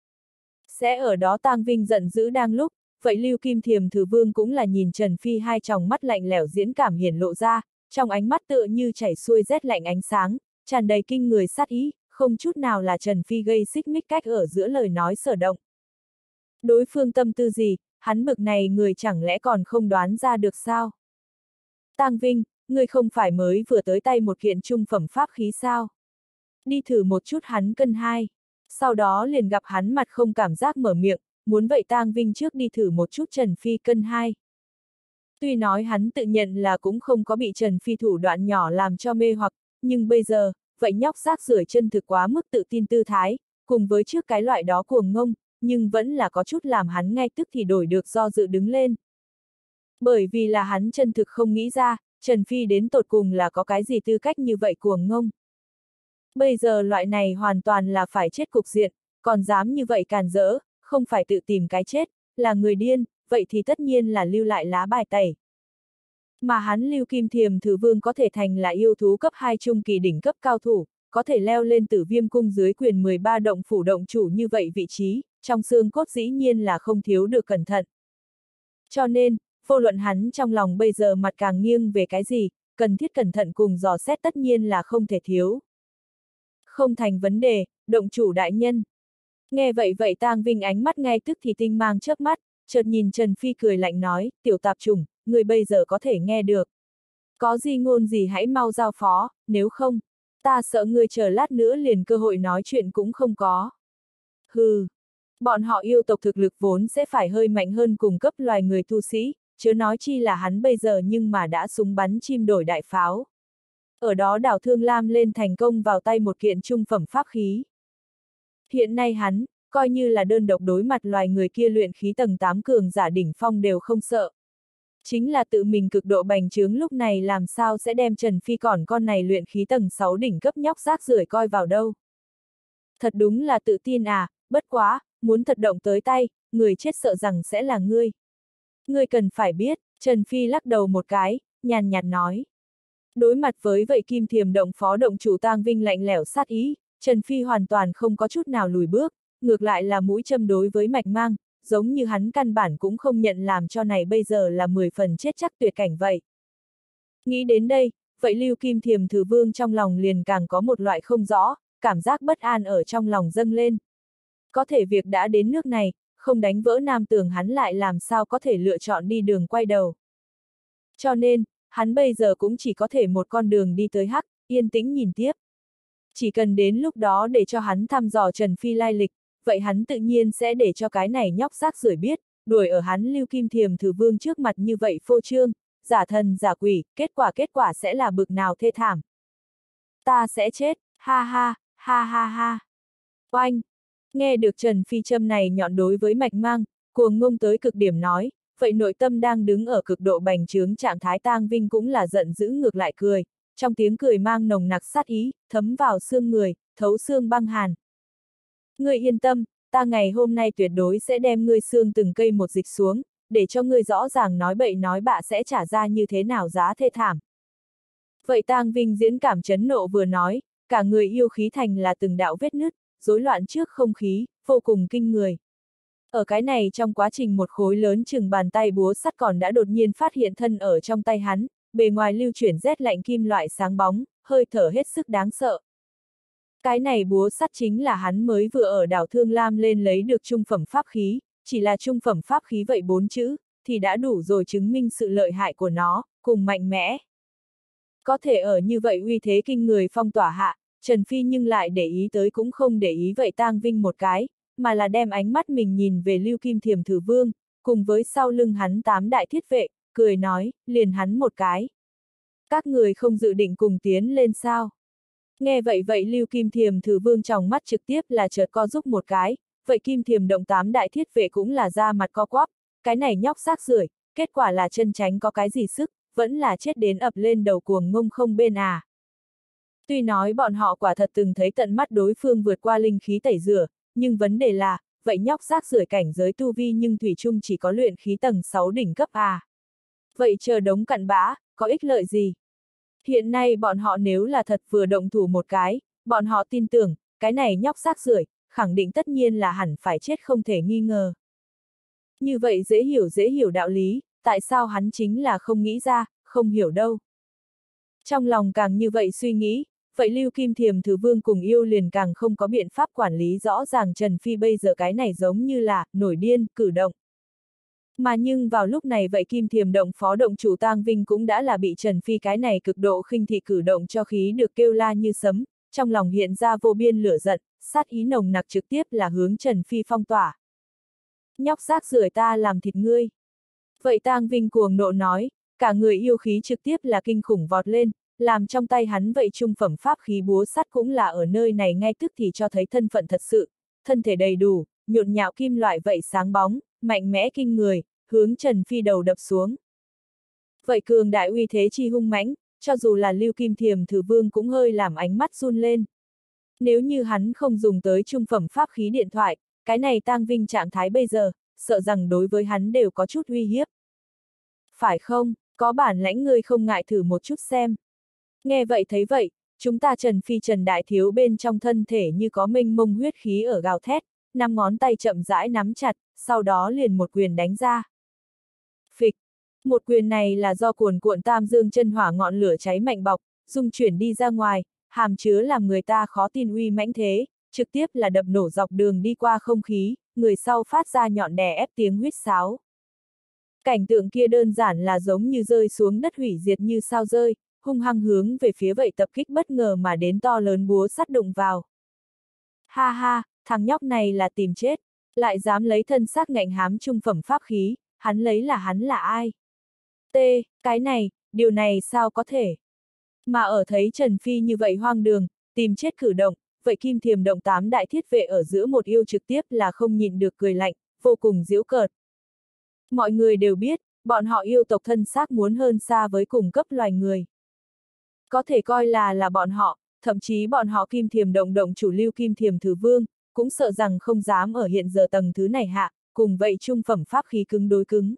Sẽ ở đó Tang Vinh giận dữ đang lúc, vậy Lưu Kim Thiềm Thử Vương cũng là nhìn Trần Phi hai tròng mắt lạnh lẽo diễn cảm hiển lộ ra, trong ánh mắt tựa như chảy xuôi rét lạnh ánh sáng, tràn đầy kinh người sát ý, không chút nào là Trần Phi gây xích mích cách ở giữa lời nói sở động. Đối phương tâm tư gì, hắn bực này người chẳng lẽ còn không đoán ra được sao? Tang Vinh, ngươi không phải mới vừa tới tay một kiện trung phẩm pháp khí sao? đi thử một chút hắn cân hai. Sau đó liền gặp hắn mặt không cảm giác mở miệng, muốn vậy Tang Vinh trước đi thử một chút Trần Phi cân hai. Tuy nói hắn tự nhận là cũng không có bị Trần Phi thủ đoạn nhỏ làm cho mê hoặc, nhưng bây giờ, vậy nhóc rác rưởi chân thực quá mức tự tin tư thái, cùng với trước cái loại đó cuồng ngông, nhưng vẫn là có chút làm hắn ngay tức thì đổi được do dự đứng lên. Bởi vì là hắn chân thực không nghĩ ra, Trần Phi đến tột cùng là có cái gì tư cách như vậy cuồng ngông. Bây giờ loại này hoàn toàn là phải chết cục diện, còn dám như vậy càn rỡ, không phải tự tìm cái chết, là người điên, vậy thì tất nhiên là lưu lại lá bài tẩy. Mà hắn Lưu Kim Thiềm Thử Vương có thể thành là yêu thú cấp hai trung kỳ đỉnh cấp cao thủ, có thể leo lên Tử Viêm cung dưới quyền mười ba động phủ động chủ như vậy vị trí, trong xương cốt dĩ nhiên là không thiếu được cẩn thận. Cho nên, vô luận hắn trong lòng bây giờ mặt càng nghiêng về cái gì, cần thiết cẩn thận cùng dò xét tất nhiên là không thể thiếu. Không thành vấn đề, động chủ đại nhân. Nghe vậy vậy Tang Vinh ánh mắt ngay tức thì tinh mang chớp mắt, chợt nhìn Trần Phi cười lạnh nói, tiểu tạp chủng, người bây giờ có thể nghe được. Có gì ngôn gì hãy mau giao phó, nếu không, ta sợ người chờ lát nữa liền cơ hội nói chuyện cũng không có. Hừ, bọn họ yêu tộc thực lực vốn sẽ phải hơi mạnh hơn cùng cấp loài người tu sĩ, chớ nói chi là hắn bây giờ nhưng mà đã súng bắn chim đổi đại pháo. Ở đó đảo Thương Lam lên thành công vào tay một kiện trung phẩm pháp khí. Hiện nay hắn, coi như là đơn độc đối mặt loài người kia luyện khí tầng tám cường giả đỉnh phong đều không sợ. Chính là tự mình cực độ bành trướng lúc này làm sao sẽ đem Trần Phi còn con này luyện khí tầng sáu đỉnh cấp nhóc rác rưởi coi vào đâu. Thật đúng là tự tin à, bất quá, muốn thật động tới tay, người chết sợ rằng sẽ là ngươi. Ngươi cần phải biết, Trần Phi lắc đầu một cái, nhàn nhạt nói. Đối mặt với vậy Kim Thiềm động phó động chủ Tang Vinh lạnh lẽo sát ý, Trần Phi hoàn toàn không có chút nào lùi bước, ngược lại là mũi châm đối với mạch mang, giống như hắn căn bản cũng không nhận làm cho này bây giờ là mười phần chết chắc tuyệt cảnh vậy. Nghĩ đến đây, vậy Lưu Kim Thiềm Thử Vương trong lòng liền càng có một loại không rõ, cảm giác bất an ở trong lòng dâng lên. Có thể việc đã đến nước này, không đánh vỡ nam tường hắn lại làm sao có thể lựa chọn đi đường quay đầu. Cho nên, hắn bây giờ cũng chỉ có thể một con đường đi tới hắc, yên tĩnh nhìn tiếp. Chỉ cần đến lúc đó để cho hắn thăm dò Trần Phi lai lịch, vậy hắn tự nhiên sẽ để cho cái này nhóc rác rưởi biết, đuổi ở hắn Lưu Kim Thiềm Thử Vương trước mặt như vậy phô trương, giả thần giả quỷ, kết quả kết quả sẽ là bực nào thê thảm. Ta sẽ chết, ha ha, ha ha ha. Oanh! Nghe được Trần Phi châm này nhọn đối với mạch mang, cuồng ngông tới cực điểm nói, vậy nội tâm đang đứng ở cực độ bành trướng trạng thái Tang Vinh cũng là giận dữ ngược lại cười, trong tiếng cười mang nồng nặc sát ý, thấm vào xương người, thấu xương băng hàn. Ngươi yên tâm, ta ngày hôm nay tuyệt đối sẽ đem ngươi xương từng cây một dịch xuống, để cho ngươi rõ ràng nói bậy nói bạ sẽ trả ra như thế nào giá thê thảm. Vậy Tang Vinh diễn cảm chấn nộ vừa nói, cả người yêu khí thành là từng đạo vết nứt, rối loạn trước không khí, vô cùng kinh người. Ở cái này trong quá trình một khối lớn chừng bàn tay búa sắt còn đã đột nhiên phát hiện thân ở trong tay hắn, bề ngoài lưu chuyển rét lạnh kim loại sáng bóng, hơi thở hết sức đáng sợ. Cái này búa sắt chính là hắn mới vừa ở đảo Thương Lam lên lấy được trung phẩm pháp khí, chỉ là trung phẩm pháp khí vậy bốn chữ, thì đã đủ rồi chứng minh sự lợi hại của nó, cùng mạnh mẽ. Có thể ở như vậy uy thế kinh người phong tỏa hạ, Trần Phi nhưng lại để ý tới cũng không để ý vậy Tang Vinh một cái, mà là đem ánh mắt mình nhìn về Lưu Kim Thiềm Thử Vương, cùng với sau lưng hắn tám đại thiết vệ, cười nói, liền hắn một cái. Các người không dự định cùng tiến lên sao? Nghe vậy vậy Lưu Kim Thiềm Thử Vương trong mắt trực tiếp là chợt co giúp một cái, vậy Kim Thiềm động tám đại thiết vệ cũng là ra mặt co quắp, cái này nhóc xác rưởi, kết quả là chân tránh có cái gì sức, vẫn là chết đến ập lên đầu cuồng ngông không bên à. Tuy nói bọn họ quả thật từng thấy tận mắt đối phương vượt qua linh khí tẩy rửa, nhưng vấn đề là, vậy nhóc rác rưởi cảnh giới tu vi nhưng thủy chung chỉ có luyện khí tầng sáu đỉnh cấp à. Vậy chờ đống cặn bã, có ích lợi gì? Hiện nay bọn họ nếu là thật vừa động thủ một cái, bọn họ tin tưởng, cái này nhóc rác rưởi, khẳng định tất nhiên là hẳn phải chết không thể nghi ngờ. Như vậy dễ hiểu dễ hiểu đạo lý, tại sao hắn chính là không nghĩ ra, không hiểu đâu. Trong lòng càng như vậy suy nghĩ, vậy Lưu Kim Thiềm Thử Vương cùng yêu liền càng không có biện pháp quản lý rõ ràng Trần Phi bây giờ cái này giống như là, nổi điên, cử động. Mà nhưng vào lúc này vậy Kim Thiềm động phó động chủ Tang Vinh cũng đã là bị Trần Phi cái này cực độ khinh thị cử động cho khí được kêu la như sấm, trong lòng hiện ra vô biên lửa giận, sát ý nồng nặc trực tiếp là hướng Trần Phi phong tỏa. Nhóc rác rưởi ta làm thịt ngươi. Vậy Tang Vinh cuồng nộ nói, cả người yêu khí trực tiếp là kinh khủng vọt lên, làm trong tay hắn vậy trung phẩm pháp khí búa sắt cũng là ở nơi này ngay tức thì cho thấy thân phận thật sự, thân thể đầy đủ, nhộn nhạo kim loại vậy sáng bóng, mạnh mẽ kinh người, hướng Trần Phi đầu đập xuống. Vậy cường đại uy thế chi hung mãnh, cho dù là Lưu Kim Thiềm Thử Vương cũng hơi làm ánh mắt run lên. Nếu như hắn không dùng tới trung phẩm pháp khí điện thoại, cái này Tang Vinh trạng thái bây giờ, sợ rằng đối với hắn đều có chút uy hiếp. Phải không, có bản lãnh ngươi không ngại thử một chút xem. Nghe vậy thấy vậy, chúng ta Trần Phi Trần Đại Thiếu bên trong thân thể như có mênh mông huyết khí ở gào thét, năm ngón tay chậm rãi nắm chặt, sau đó liền một quyền đánh ra. Phịch, một quyền này là do cuồn cuộn tam dương chân hỏa ngọn lửa cháy mạnh bọc, dung chuyển đi ra ngoài, hàm chứa làm người ta khó tin uy mãnh thế, trực tiếp là đập nổ dọc đường đi qua không khí, người sau phát ra nhọn đè ép tiếng huýt sáo. Cảnh tượng kia đơn giản là giống như rơi xuống đất hủy diệt như sao rơi, hung hăng hướng về phía vậy tập kích bất ngờ mà đến to lớn búa sắt đụng vào. Ha ha, thằng nhóc này là tìm chết, lại dám lấy thân xác ngạnh hám trung phẩm pháp khí, hắn lấy là hắn là ai? T, cái này, điều này sao có thể? Mà ở thấy Trần Phi như vậy hoang đường, tìm chết cử động, vậy Kim Thiềm Động tám đại thiết vệ ở giữa một yêu trực tiếp là không nhịn được cười lạnh, vô cùng giễu cợt. Mọi người đều biết, bọn họ yêu tộc thân xác muốn hơn xa với cùng cấp loài người. Có thể coi là là bọn họ, thậm chí bọn họ Kim Thiềm Động động chủ Lưu Kim Thiềm Thử Vương, cũng sợ rằng không dám ở hiện giờ tầng thứ này hạ, cùng vậy trung phẩm pháp khí cứng đối cứng.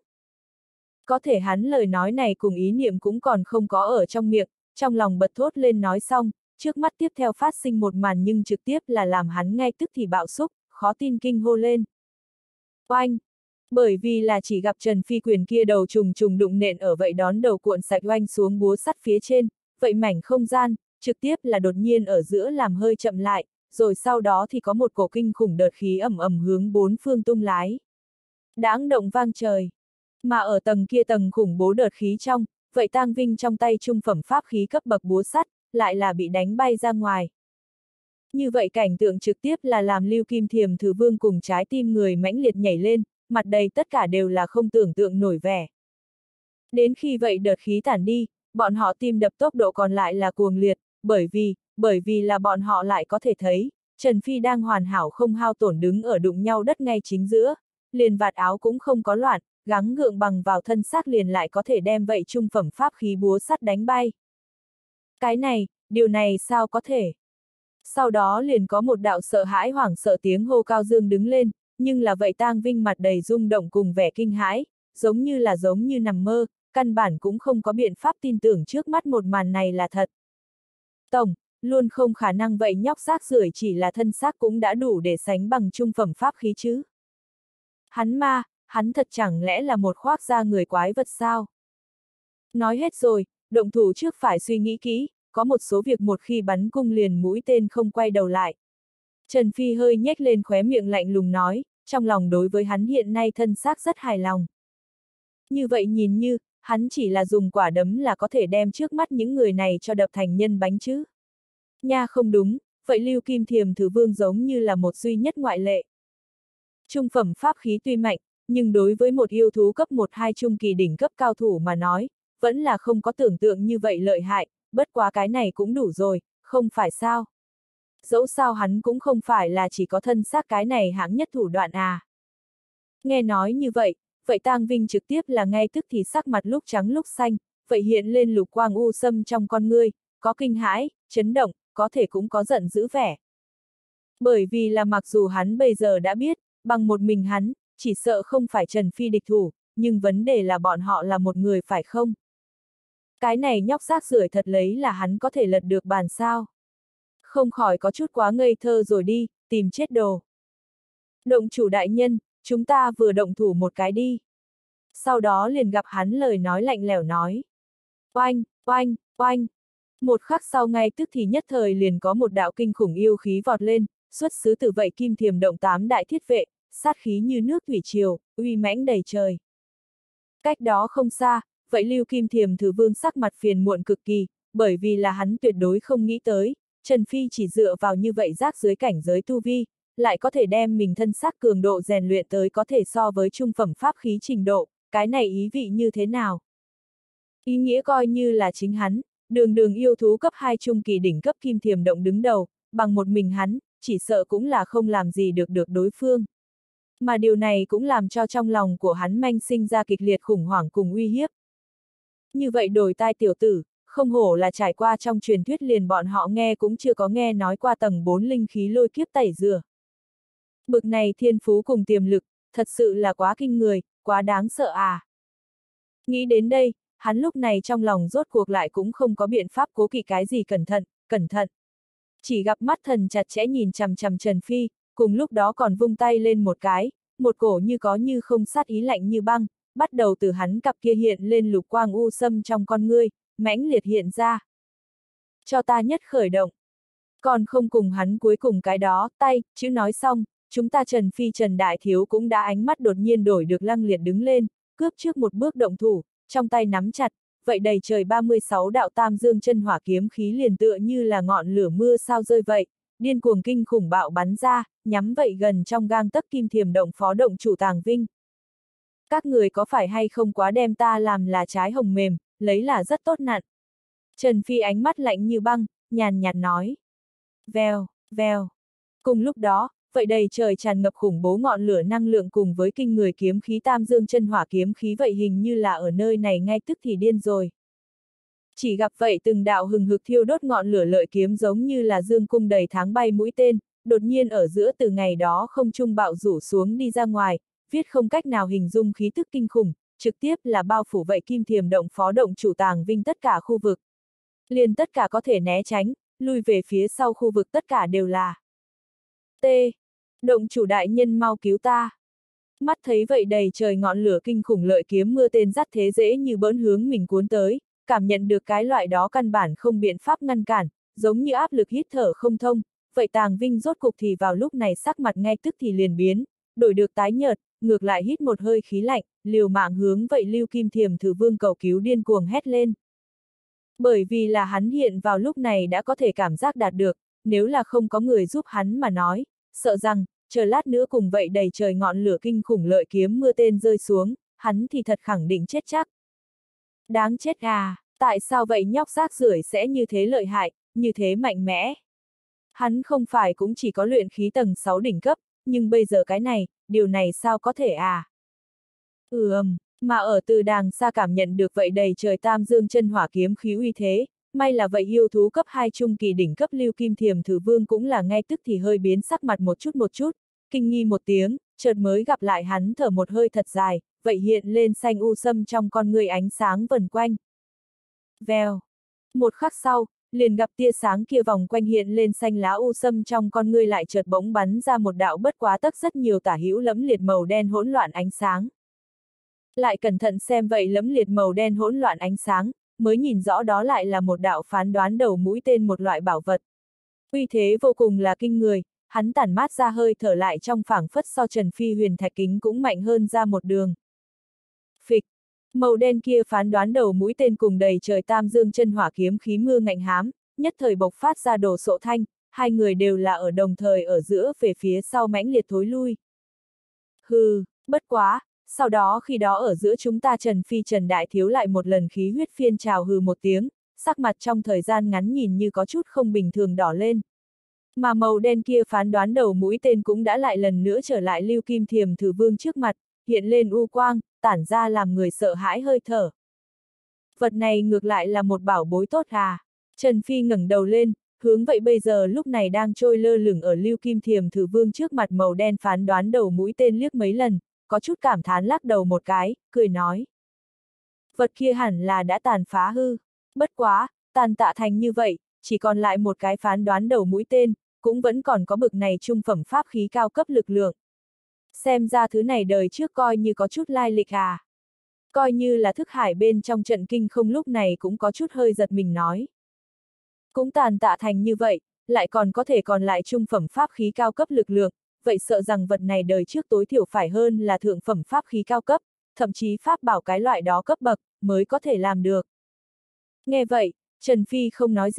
Có thể hắn lời nói này cùng ý niệm cũng còn không có ở trong miệng, trong lòng bật thốt lên nói xong, trước mắt tiếp theo phát sinh một màn nhưng trực tiếp là làm hắn ngay tức thì bạo xúc, khó tin kinh hô lên. Oanh! Bởi vì là chỉ gặp Trần Phi quyền kia đầu trùng trùng đụng nện ở vậy đón đầu cuộn sạch oanh xuống búa sắt phía trên, vậy mảnh không gian, trực tiếp là đột nhiên ở giữa làm hơi chậm lại, rồi sau đó thì có một cổ kinh khủng đợt khí ẩm ẩm hướng bốn phương tung lái. Đãng động vang trời. Mà ở tầng kia tầng khủng bố đợt khí trong, vậy Tang Vinh trong tay trung phẩm pháp khí cấp bậc búa sắt, lại là bị đánh bay ra ngoài. Như vậy cảnh tượng trực tiếp là làm Lưu Kim Thiềm Thử Vương cùng trái tim người mãnh liệt nhảy lên, mặt đầy tất cả đều là không tưởng tượng nổi vẻ. Đến khi vậy đợt khí tản đi, bọn họ tim đập tốc độ còn lại là cuồng liệt, bởi vì, bởi vì là bọn họ lại có thể thấy, Trần Phi đang hoàn hảo không hao tổn đứng ở đụng nhau đất ngay chính giữa, liền vạt áo cũng không có loạn, gắng gượng bằng vào thân xác liền lại có thể đem vậy trung phẩm pháp khí búa sắt đánh bay. Cái này, điều này sao có thể? Sau đó liền có một đạo sợ hãi hoảng sợ tiếng hô cao dương đứng lên, nhưng là vậy Tang Vinh mặt đầy rung động cùng vẻ kinh hãi, giống như là giống như nằm mơ, căn bản cũng không có biện pháp tin tưởng trước mắt một màn này là thật. Tổng, luôn không khả năng vậy nhóc rác rưởi chỉ là thân xác cũng đã đủ để sánh bằng trung phẩm pháp khí chứ. Hắn ma, hắn thật chẳng lẽ là một khoác da người quái vật sao? Nói hết rồi, động thủ trước phải suy nghĩ kỹ, có một số việc một khi bắn cung liền mũi tên không quay đầu lại. Trần Phi hơi nhếch lên khóe miệng lạnh lùng nói, trong lòng đối với hắn hiện nay thân xác rất hài lòng. Như vậy nhìn như, hắn chỉ là dùng quả đấm là có thể đem trước mắt những người này cho đập thành nhân bánh chứ. Nha không đúng, vậy Lưu Kim Thiềm Thử Vương giống như là một duy nhất ngoại lệ. Trung phẩm pháp khí tuy mạnh, nhưng đối với một yêu thú cấp một hai trung kỳ đỉnh cấp cao thủ mà nói, vẫn là không có tưởng tượng như vậy lợi hại, bất quá cái này cũng đủ rồi, không phải sao. Dẫu sao hắn cũng không phải là chỉ có thân xác cái này hãng nhất thủ đoạn à. Nghe nói như vậy, vậy Tang Vinh trực tiếp là ngay tức thì sắc mặt lúc trắng lúc xanh, vậy hiện lên lục quang u sâm trong con ngươi, có kinh hãi, chấn động, có thể cũng có giận dữ vẻ. Bởi vì là mặc dù hắn bây giờ đã biết, bằng một mình hắn, chỉ sợ không phải Trần Phi địch thủ, nhưng vấn đề là bọn họ là một người phải không? Cái này nhóc rác rưởi thật lấy là hắn có thể lật được bàn sao? Không khỏi có chút quá ngây thơ rồi đi, tìm chết đồ. Động chủ đại nhân, chúng ta vừa động thủ một cái đi. Sau đó liền gặp hắn lời nói lạnh lẽo nói. Oanh, oanh, oanh. Một khắc sau ngay tức thì nhất thời liền có một đạo kinh khủng yêu khí vọt lên, xuất xứ từ vậy Kim Thiềm Động tám đại thiết vệ, sát khí như nước thủy triều, uy mãnh đầy trời. Cách đó không xa, vậy Lưu Kim Thiềm Thử Vương sắc mặt phiền muộn cực kỳ, bởi vì là hắn tuyệt đối không nghĩ tới, Trần Phi chỉ dựa vào như vậy rác dưới cảnh giới tu vi, lại có thể đem mình thân xác cường độ rèn luyện tới có thể so với trung phẩm pháp khí trình độ, cái này ý vị như thế nào? Ý nghĩa coi như là chính hắn, đường đường yêu thú cấp hai trung kỳ đỉnh cấp kim thiềm động đứng đầu, bằng một mình hắn, chỉ sợ cũng là không làm gì được được đối phương. Mà điều này cũng làm cho trong lòng của hắn manh sinh ra kịch liệt khủng hoảng cùng uy hiếp. Như vậy đổi tai tiểu tử, không hổ là trải qua trong truyền thuyết liền bọn họ nghe cũng chưa có nghe nói qua tầng bốn linh khí lôi kiếp tẩy rửa. Bực này thiên phú cùng tiềm lực, thật sự là quá kinh người, quá đáng sợ à. Nghĩ đến đây, hắn lúc này trong lòng rốt cuộc lại cũng không có biện pháp cố kỵ cái gì cẩn thận, cẩn thận. Chỉ gặp mắt thần chặt chẽ nhìn chằm chằm Trần Phi, cùng lúc đó còn vung tay lên một cái, một cổ như có như không sát ý lạnh như băng, bắt đầu từ hắn cặp kia hiện lên lục quang u sâm trong con ngươi, mãnh liệt hiện ra. Cho ta nhất khởi động. Còn không cùng hắn cuối cùng cái đó, tay, chữ nói xong, chúng ta Trần Phi Trần Đại Thiếu cũng đã ánh mắt đột nhiên đổi được lăng liệt đứng lên, cướp trước một bước động thủ, trong tay nắm chặt, vậy đầy trời ba mươi sáu đạo tam dương chân hỏa kiếm khí liền tựa như là ngọn lửa mưa sao rơi vậy, điên cuồng kinh khủng bạo bắn ra, nhắm vậy gần trong gang tấc kim thiềm động phó động chủ Tàng Vinh. Các người có phải hay không quá đem ta làm là trái hồng mềm, lấy là rất tốt nặn. Trần Phi ánh mắt lạnh như băng, nhàn nhạt nói. Vèo, vèo. Cùng lúc đó, vậy đầy trời tràn ngập khủng bố ngọn lửa năng lượng cùng với kinh người kiếm khí tam dương chân hỏa kiếm khí vậy hình như là ở nơi này ngay tức thì điên rồi. Chỉ gặp vậy từng đạo hừng hực thiêu đốt ngọn lửa lợi kiếm giống như là dương cung đầy tháng bay mũi tên, đột nhiên ở giữa từ ngày đó không trung bạo rủ xuống đi ra ngoài, viết không cách nào hình dung khí tức kinh khủng, trực tiếp là bao phủ vậy kim thiềm động phó động chủ Tàng Vinh tất cả khu vực. Liền tất cả có thể né tránh, lui về phía sau khu vực tất cả đều là. T. Động chủ đại nhân mau cứu ta. Mắt thấy vậy đầy trời ngọn lửa kinh khủng lợi kiếm mưa tên dắt thế dễ như bỡn hướng mình cuốn tới, cảm nhận được cái loại đó căn bản không biện pháp ngăn cản, giống như áp lực hít thở không thông, vậy Tàng Vinh rốt cục thì vào lúc này sắc mặt ngay tức thì liền biến, đổi được tái nhợt, ngược lại hít một hơi khí lạnh, liều mạng hướng vậy Lưu Kim Thiềm Thử Vương cầu cứu điên cuồng hét lên. Bởi vì là hắn hiện vào lúc này đã có thể cảm giác đạt được, nếu là không có người giúp hắn mà nói, sợ rằng, chờ lát nữa cùng vậy đầy trời ngọn lửa kinh khủng lợi kiếm mưa tên rơi xuống, hắn thì thật khẳng định chết chắc. Đáng chết à, tại sao vậy nhóc rác rưởi sẽ như thế lợi hại, như thế mạnh mẽ? Hắn không phải cũng chỉ có luyện khí tầng sáu đỉnh cấp, nhưng bây giờ cái này, điều này sao có thể à? Ừm, mà ở từ đàng xa cảm nhận được vậy đầy trời tam dương chân hỏa kiếm khí uy thế, may là vậy yêu thú cấp hai trung kỳ đỉnh cấp Lưu Kim Thiềm Thử Vương cũng là ngay tức thì hơi biến sắc mặt một chút một chút, kinh nghi một tiếng, chợt mới gặp lại hắn thở một hơi thật dài, vậy hiện lên xanh u sâm trong con người ánh sáng vần quanh. Vèo. Một khắc sau, liền gặp tia sáng kia vòng quanh hiện lên xanh lá u sâm trong con ngươi lại chợt bỗng bắn ra một đạo bất quá tấc rất nhiều tả hữu lẫm liệt màu đen hỗn loạn ánh sáng. Lại cẩn thận xem vậy lẫm liệt màu đen hỗn loạn ánh sáng, mới nhìn rõ đó lại là một đạo phán đoán đầu mũi tên một loại bảo vật. Uy thế vô cùng là kinh người, hắn tản mát ra hơi thở lại trong phảng phất so Trần Phi huyền thạch kính cũng mạnh hơn ra một đường. Phịch, màu đen kia phán đoán đầu mũi tên cùng đầy trời tam dương chân hỏa kiếm khí mưa ngạnh hám, nhất thời bộc phát ra đồ sộ thanh, hai người đều là ở đồng thời ở giữa về phía sau mãnh liệt thối lui. Hừ, bất quá, sau đó khi đó ở giữa chúng ta Trần Phi Trần Đại Thiếu lại một lần khí huyết phiên trào hừ một tiếng, sắc mặt trong thời gian ngắn nhìn như có chút không bình thường đỏ lên. Mà màu đen kia phán đoán đầu mũi tên cũng đã lại lần nữa trở lại Lưu Kim Thiềm Thử Vương trước mặt, hiện lên u quang, tản ra làm người sợ hãi hơi thở. Vật này ngược lại là một bảo bối tốt à? Trần Phi ngẩng đầu lên, hướng vậy bây giờ lúc này đang trôi lơ lửng ở Lưu Kim Thiềm Thử Vương trước mặt màu đen phán đoán đầu mũi tên liếc mấy lần, có chút cảm thán lắc đầu một cái, cười nói. Vật kia hẳn là đã tàn phá hư, bất quá, tàn tạ thành như vậy, chỉ còn lại một cái phán đoán đầu mũi tên, cũng vẫn còn có bực này trung phẩm pháp khí cao cấp lực lượng. Xem ra thứ này đời trước coi như có chút lai lịch à. Coi như là thức hải bên trong trận kinh không lúc này cũng có chút hơi giật mình nói. Cũng tàn tạ thành như vậy, lại còn có thể còn lại trung phẩm pháp khí cao cấp lực lượng, vậy sợ rằng vật này đời trước tối thiểu phải hơn là thượng phẩm pháp khí cao cấp, thậm chí pháp bảo cái loại đó cấp bậc, mới có thể làm được. Nghe vậy, Trần Phi không nói gì,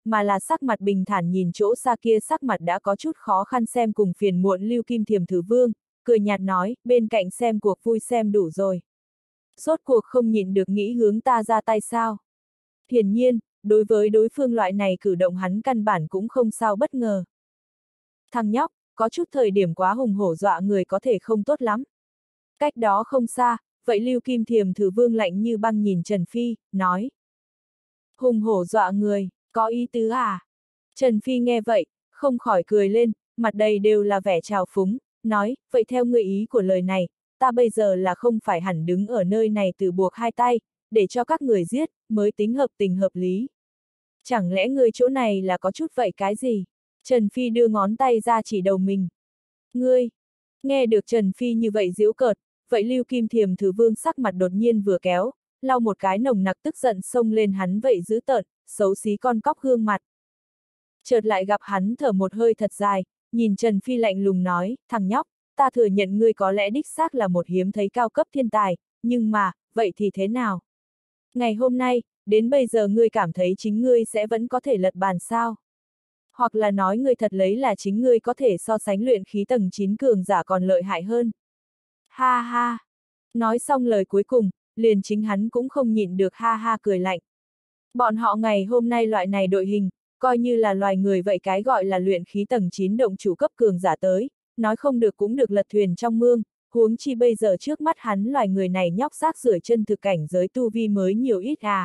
mà là sắc mặt bình thản nhìn chỗ xa kia sắc mặt đã có chút khó khăn xem cùng phiền muộn Lưu Kim Thiềm Thử Vương, cười nhạt nói, bên cạnh xem cuộc vui xem đủ rồi. Rốt cuộc không nhịn được nghĩ hướng ta ra tay sao? Hiển nhiên, đối với đối phương loại này cử động hắn căn bản cũng không sao bất ngờ. Thằng nhóc, có chút thời điểm quá hùng hổ dọa người có thể không tốt lắm. Cách đó không xa, vậy Lưu Kim Thiềm Thử Vương lạnh như băng nhìn Trần Phi, nói. Hùng hổ dọa người, có ý tứ à? Trần Phi nghe vậy, không khỏi cười lên, mặt đầy đều là vẻ trào phúng, nói, vậy theo người ý của lời này, ta bây giờ là không phải hẳn đứng ở nơi này từ buộc hai tay, để cho các người giết, mới tính hợp tình hợp lý. Chẳng lẽ người chỗ này là có chút vậy cái gì? Trần Phi đưa ngón tay ra chỉ đầu mình. Ngươi! Nghe được Trần Phi như vậy giễu cợt, vậy Lưu Kim Thiềm Thử Vương sắc mặt đột nhiên vừa kéo, lau một cái nồng nặc tức giận xông lên hắn vậy dữ tợn, xấu xí con cóc gương mặt. Chợt lại gặp hắn thở một hơi thật dài, nhìn Trần Phi lạnh lùng nói, thằng nhóc, ta thừa nhận ngươi có lẽ đích xác là một hiếm thấy cao cấp thiên tài, nhưng mà, vậy thì thế nào? Ngày hôm nay, đến bây giờ ngươi cảm thấy chính ngươi sẽ vẫn có thể lật bàn sao? Hoặc là nói ngươi thật lấy là chính ngươi có thể so sánh luyện khí tầng chín cường giả còn lợi hại hơn. Ha ha! Nói xong lời cuối cùng, liền chính hắn cũng không nhịn được ha ha cười lạnh. Bọn họ ngày hôm nay loại này đội hình, coi như là loài người vậy cái gọi là luyện khí tầng chín động chủ cấp cường giả tới, nói không được cũng được lật thuyền trong mương, huống chi bây giờ trước mắt hắn loài người này nhóc xác rưởi chân thực cảnh giới tu vi mới nhiều ít à.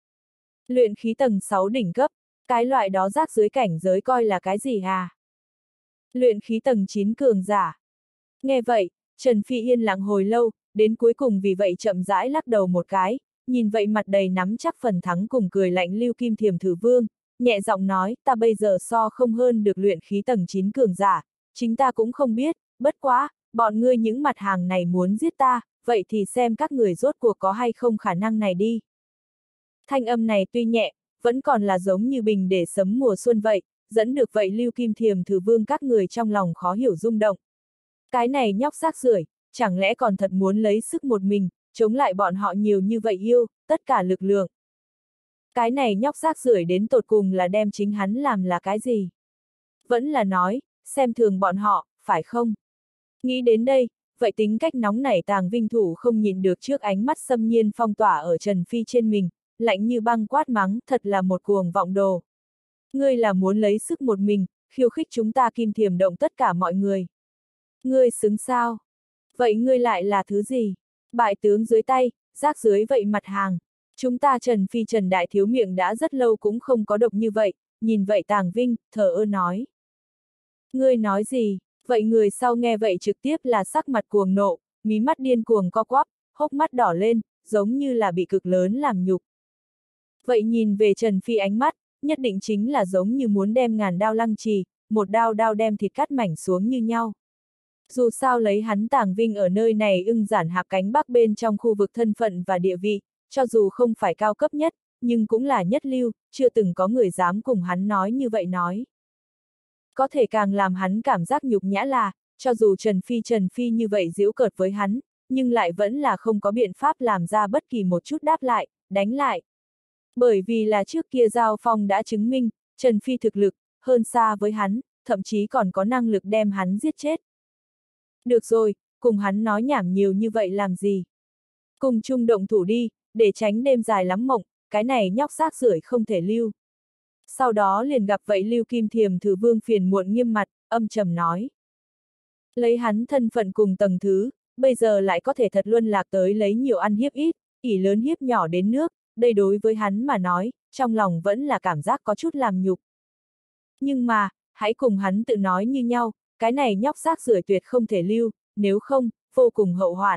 Luyện khí tầng sáu đỉnh cấp, cái loại đó rác dưới cảnh giới coi là cái gì à? Luyện khí tầng chín cường giả. Nghe vậy, Trần Phi yên lặng hồi lâu, đến cuối cùng vì vậy chậm rãi lắc đầu một cái, nhìn vậy mặt đầy nắm chắc phần thắng cùng cười lạnh Lưu Kim Thiềm Thử Vương, nhẹ giọng nói, ta bây giờ so không hơn được luyện khí tầng chín cường giả, chính ta cũng không biết, bất quá, bọn ngươi những mặt hàng này muốn giết ta, vậy thì xem các người rốt cuộc có hay không khả năng này đi. Thanh âm này tuy nhẹ, vẫn còn là giống như bình để sấm mùa xuân vậy, dẫn được vậy Lưu Kim Thiềm Thử Vương các người trong lòng khó hiểu rung động. Cái này nhóc xác rưởi, chẳng lẽ còn thật muốn lấy sức một mình, chống lại bọn họ nhiều như vậy yêu, tất cả lực lượng. Cái này nhóc rác rưởi đến tột cùng là đem chính hắn làm là cái gì? Vẫn là nói, xem thường bọn họ, phải không? Nghĩ đến đây, vậy tính cách nóng nảy Tàng Vinh Thủ không nhìn được trước ánh mắt xâm nhiên phong tỏa ở Trần Phi trên mình, lạnh như băng quát mắng, thật là một cuồng vọng đồ. Ngươi là muốn lấy sức một mình, khiêu khích chúng ta Kim Thiềm động tất cả mọi người. Ngươi xứng sao? Vậy ngươi lại là thứ gì? Bại tướng dưới tay, rác dưới vậy mặt hàng. Chúng ta Trần Phi Trần Đại Thiếu miệng đã rất lâu cũng không có độc như vậy, nhìn vậy Tàng Vinh, thờ ơ nói. Ngươi nói gì? Vậy người sau nghe vậy trực tiếp là sắc mặt cuồng nộ, mí mắt điên cuồng co quắp, hốc mắt đỏ lên, giống như là bị cực lớn làm nhục. Vậy nhìn về Trần Phi ánh mắt, nhất định chính là giống như muốn đem ngàn đao lăng trì, một đao đao đem thịt cắt mảnh xuống như nhau. Dù sao lấy hắn Tàng Vinh ở nơi này ưng giản hạp cánh bắc bên trong khu vực thân phận và địa vị, cho dù không phải cao cấp nhất, nhưng cũng là nhất lưu, chưa từng có người dám cùng hắn nói như vậy nói. Có thể càng làm hắn cảm giác nhục nhã là, cho dù Trần Phi Trần Phi như vậy giễu cợt với hắn, nhưng lại vẫn là không có biện pháp làm ra bất kỳ một chút đáp lại, đánh lại. Bởi vì là trước kia giao phong đã chứng minh, Trần Phi thực lực, hơn xa với hắn, thậm chí còn có năng lực đem hắn giết chết. Được rồi, cùng hắn nói nhảm nhiều như vậy làm gì? Cùng chung động thủ đi, để tránh đêm dài lắm mộng, cái này nhóc rác rưởi không thể lưu. Sau đó liền gặp vậy Lưu Kim Thiềm Thử Vương phiền muộn nghiêm mặt, âm trầm nói. Lấy hắn thân phận cùng tầng thứ, bây giờ lại có thể thật luân lạc tới lấy nhiều ăn hiếp ít, ỷ lớn hiếp nhỏ đến nước, đây đối với hắn mà nói, trong lòng vẫn là cảm giác có chút làm nhục. Nhưng mà, hãy cùng hắn tự nói như nhau, cái này nhóc rác rưởi tuyệt không thể lưu, nếu không, vô cùng hậu hoạn.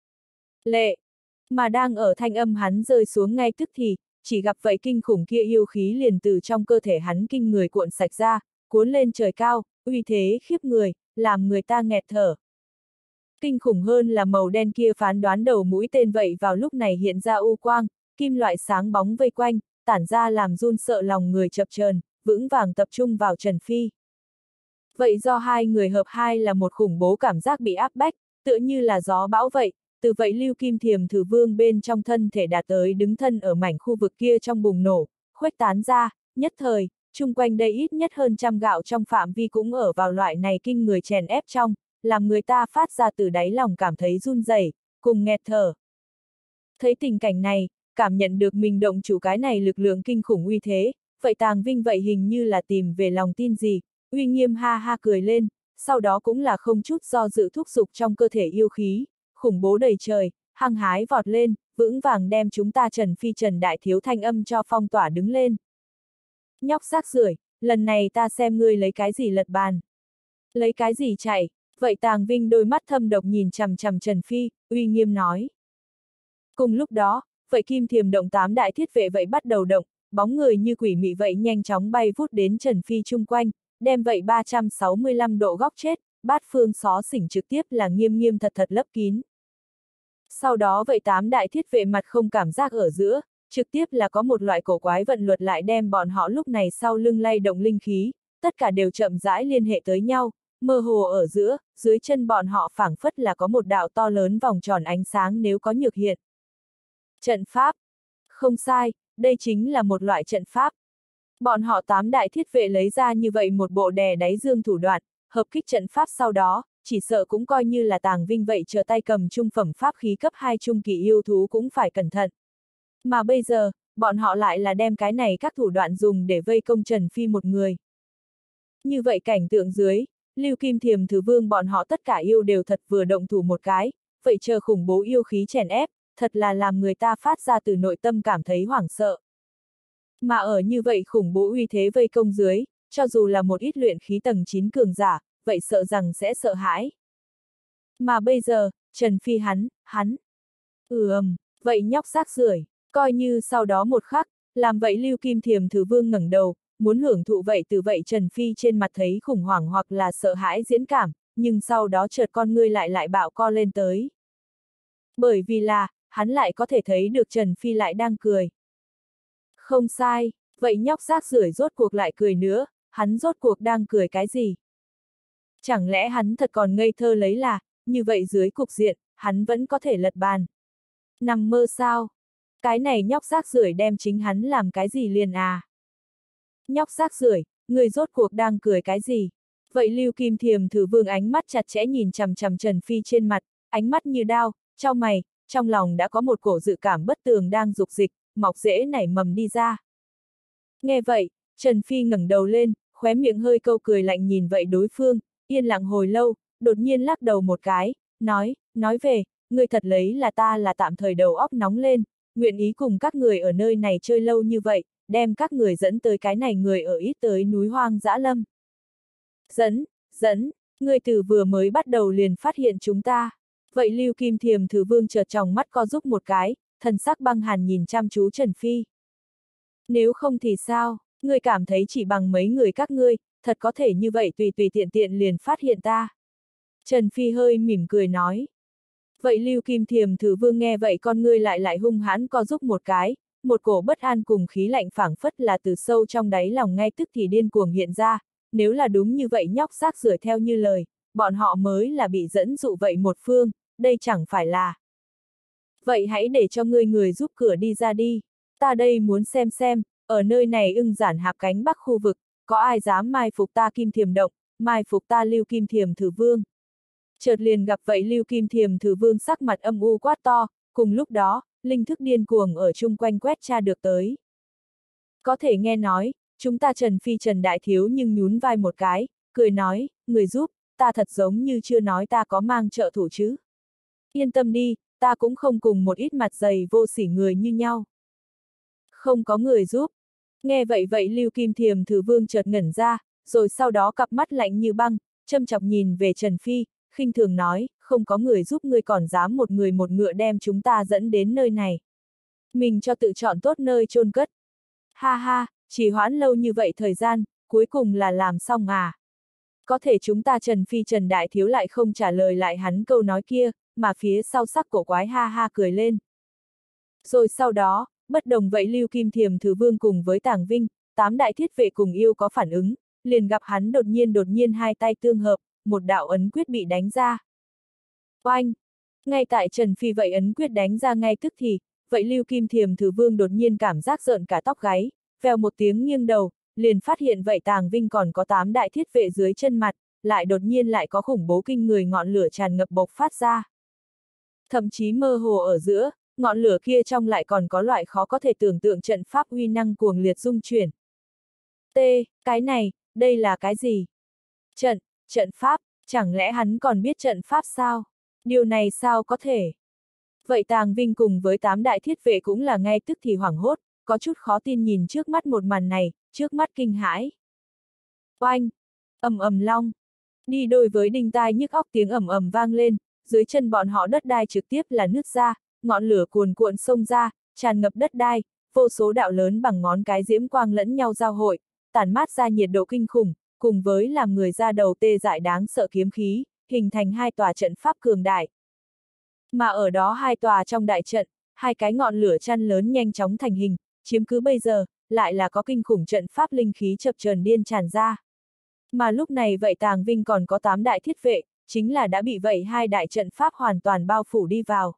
Lệ! Mà đang ở thanh âm hắn rơi xuống ngay tức thì, chỉ gặp vậy kinh khủng kia yêu khí liền từ trong cơ thể hắn kinh người cuộn sạch ra, cuốn lên trời cao, uy thế khiếp người, làm người ta nghẹt thở. Kinh khủng hơn là màu đen kia phán đoán đầu mũi tên vậy vào lúc này hiện ra u quang, kim loại sáng bóng vây quanh, tản ra làm run sợ lòng người chập chờn, vững vàng tập trung vào Trần Phi. Vậy do hai người hợp hai là một khủng bố cảm giác bị áp bách, tựa như là gió bão vậy, từ vậy Lưu Kim Thiềm Thử Vương bên trong thân thể đạt tới đứng thân ở mảnh khu vực kia trong bùng nổ, khuếch tán ra, nhất thời, chung quanh đây ít nhất hơn trăm gạo trong phạm vi cũng ở vào loại này kinh người chèn ép trong, làm người ta phát ra từ đáy lòng cảm thấy run rẩy, cùng nghẹt thở. Thấy tình cảnh này, cảm nhận được mình động chủ cái này lực lượng kinh khủng uy thế, vậy Tàng Vinh vậy hình như là tìm về lòng tin gì, uy nghiêm ha ha cười lên, sau đó cũng là không chút do dự thúc giục trong cơ thể yêu khí, khủng bố đầy trời, hăng hái vọt lên, vững vàng đem chúng ta Trần Phi Trần Đại Thiếu thanh âm cho phong tỏa đứng lên. Nhóc rác rưởi, lần này ta xem ngươi lấy cái gì lật bàn. Lấy cái gì chạy, vậy Tàng Vinh đôi mắt thâm độc nhìn chằm chằm Trần Phi, uy nghiêm nói. Cùng lúc đó, vậy Kim Thiềm động tám đại thiết vệ vậy bắt đầu động, bóng người như quỷ mị vậy nhanh chóng bay vút đến Trần Phi chung quanh, đem vậy ba trăm sáu mươi lăm độ góc chết, bát phương xó xỉnh trực tiếp là nghiêm nghiêm thật thật lấp kín. Sau đó vậy tám đại thiết vệ mặt không cảm giác ở giữa, trực tiếp là có một loại cổ quái vận luật lại đem bọn họ lúc này sau lưng lay động linh khí, tất cả đều chậm rãi liên hệ tới nhau, mơ hồ ở giữa, dưới chân bọn họ phảng phất là có một đạo to lớn vòng tròn ánh sáng nếu có nhược hiện. Trận pháp. Không sai, đây chính là một loại trận pháp. Bọn họ tám đại thiết vệ lấy ra như vậy một bộ đè đáy dương thủ đoạn, hợp kích trận pháp sau đó, chỉ sợ cũng coi như là Tàng Vinh vậy chờ tay cầm trung phẩm pháp khí cấp hai trung kỳ yêu thú cũng phải cẩn thận. Mà bây giờ, bọn họ lại là đem cái này các thủ đoạn dùng để vây công Trần Phi một người. Như vậy cảnh tượng dưới, Lưu Kim Thiềm Thứ Vương bọn họ tất cả yêu đều thật vừa động thủ một cái, vậy chờ khủng bố yêu khí chèn ép, thật là làm người ta phát ra từ nội tâm cảm thấy hoảng sợ. Mà ở như vậy khủng bố uy thế vây công dưới, cho dù là một ít luyện khí tầng chín cường giả, vậy sợ rằng sẽ sợ hãi. Mà bây giờ, Trần Phi hắn, hắn. Ừm, vậy nhóc rác rưởi, coi như sau đó một khắc, làm vậy Lưu Kim Thiềm Thứ Vương ngẩng đầu, muốn hưởng thụ vậy từ vậy Trần Phi trên mặt thấy khủng hoảng hoặc là sợ hãi diễn cảm, nhưng sau đó chợt con ngươi lại lại bạo co lên tới. Bởi vì là, hắn lại có thể thấy được Trần Phi lại đang cười. Không sai, vậy nhóc rác rưởi rốt cuộc lại cười nữa, hắn rốt cuộc đang cười cái gì? Chẳng lẽ hắn thật còn ngây thơ lấy là, như vậy dưới cục diện, hắn vẫn có thể lật bàn. Nằm mơ sao? Cái này nhóc rác rưởi đem chính hắn làm cái gì liền à? Nhóc rác rưởi, người rốt cuộc đang cười cái gì? Vậy Lưu Kim Thiềm Thứ Vương ánh mắt chặt chẽ nhìn chằm chằm Trần Phi trên mặt, ánh mắt như đao, chau mày, trong lòng đã có một cổ dự cảm bất tường đang dục dịch, mọc rễ nảy mầm đi ra. Nghe vậy, Trần Phi ngẩng đầu lên, khóe miệng hơi câu cười lạnh nhìn vậy đối phương, yên lặng hồi lâu, đột nhiên lắc đầu một cái, nói, nói về, người thật lấy là ta là tạm thời đầu óc nóng lên, nguyện ý cùng các người ở nơi này chơi lâu như vậy, đem các người dẫn tới cái này người ở ít tới núi hoang dã lâm. Dẫn, dẫn, người từ vừa mới bắt đầu liền phát hiện chúng ta. Vậy Lưu Kim Thiềm Thứ Vương chợt tròng mắt co rúc một cái, thần sắc băng hàn nhìn chăm chú Trần Phi. Nếu không thì sao, ngươi cảm thấy chỉ bằng mấy người các ngươi, thật có thể như vậy tùy tùy tiện tiện liền phát hiện ta. Trần Phi hơi mỉm cười nói. Vậy Lưu Kim Thiềm Thứ Vương nghe vậy con ngươi lại lại hung hãn co rúc một cái, một cổ bất an cùng khí lạnh phảng phất là từ sâu trong đáy lòng ngay tức thì điên cuồng hiện ra, nếu là đúng như vậy nhóc rác rưởi theo như lời, bọn họ mới là bị dẫn dụ vậy một phương, đây chẳng phải là. Vậy hãy để cho ngươi người giúp cửa đi ra đi, ta đây muốn xem xem, ở nơi này ưng giản hạp cánh bắc khu vực, có ai dám mai phục ta Kim Thiềm động, mai phục ta Lưu Kim Thiềm Thứ Vương. Chợt liền gặp vậy Lưu Kim Thiềm Thứ Vương sắc mặt âm u quát to, cùng lúc đó, linh thức điên cuồng ở chung quanh quét tra được tới. Có thể nghe nói, chúng ta Trần Phi Trần Đại Thiếu nhưng nhún vai một cái, cười nói, người giúp, ta thật giống như chưa nói ta có mang trợ thủ chứ. Yên tâm đi, ta cũng không cùng một ít mặt dày vô sỉ người như nhau. Không có người giúp. Nghe vậy vậy Lưu Kim Thiềm Thứ Vương chợt ngẩn ra, rồi sau đó cặp mắt lạnh như băng, châm chọc nhìn về Trần Phi, khinh thường nói, không có người giúp ngươi còn dám một người một ngựa đem chúng ta dẫn đến nơi này. Mình cho tự chọn tốt nơi chôn cất. Ha ha, chỉ hoãn lâu như vậy thời gian, cuối cùng là làm xong à. Có thể chúng ta Trần Phi Trần Đại Thiếu lại không trả lời lại hắn câu nói kia, mà phía sau sắc cổ quái ha ha cười lên. Rồi sau đó, bất đồng vậy Lưu Kim Thiềm Thứ Vương cùng với Tàng Vinh, tám đại thiết vệ cùng yêu có phản ứng, liền gặp hắn đột nhiên đột nhiên hai tay tương hợp, một đạo ấn quyết bị đánh ra. Oanh! Ngay tại Trần Phi vậy ấn quyết đánh ra ngay tức thì, vậy Lưu Kim Thiềm Thứ Vương đột nhiên cảm giác rợn cả tóc gáy, vèo một tiếng nghiêng đầu, liền phát hiện vậy Tàng Vinh còn có tám đại thiết vệ dưới chân mặt, lại đột nhiên lại có khủng bố kinh người ngọn lửa tràn ngập bộc phát ra. Thậm chí mơ hồ ở giữa, ngọn lửa kia trong lại còn có loại khó có thể tưởng tượng trận pháp uy năng cuồng liệt dung chuyển. T, cái này, đây là cái gì? Trận, trận pháp, chẳng lẽ hắn còn biết trận pháp sao? Điều này sao có thể? Vậy Tàng Vinh cùng với tám đại thiết vệ cũng là ngay tức thì hoảng hốt, có chút khó tin nhìn trước mắt một màn này, trước mắt kinh hãi. Oanh! Ầm ầm long! Đi đôi với đinh tai nhức óc tiếng ầm ầm vang lên, dưới chân bọn họ đất đai trực tiếp là nứt ra, ngọn lửa cuồn cuộn xông ra, tràn ngập đất đai, vô số đạo lớn bằng ngón cái diễm quang lẫn nhau giao hội, tản mát ra nhiệt độ kinh khủng, cùng với làm người ra đầu tê dại đáng sợ kiếm khí, hình thành hai tòa trận pháp cường đại. Mà ở đó hai tòa trong đại trận, hai cái ngọn lửa chăn lớn nhanh chóng thành hình, chiếm cứ bây giờ, lại là có kinh khủng trận pháp linh khí chập chờn điên tràn ra. Mà lúc này vậy Tàng Vinh còn có tám đại thiết vệ, chính là đã bị vậy hai đại trận pháp hoàn toàn bao phủ đi vào.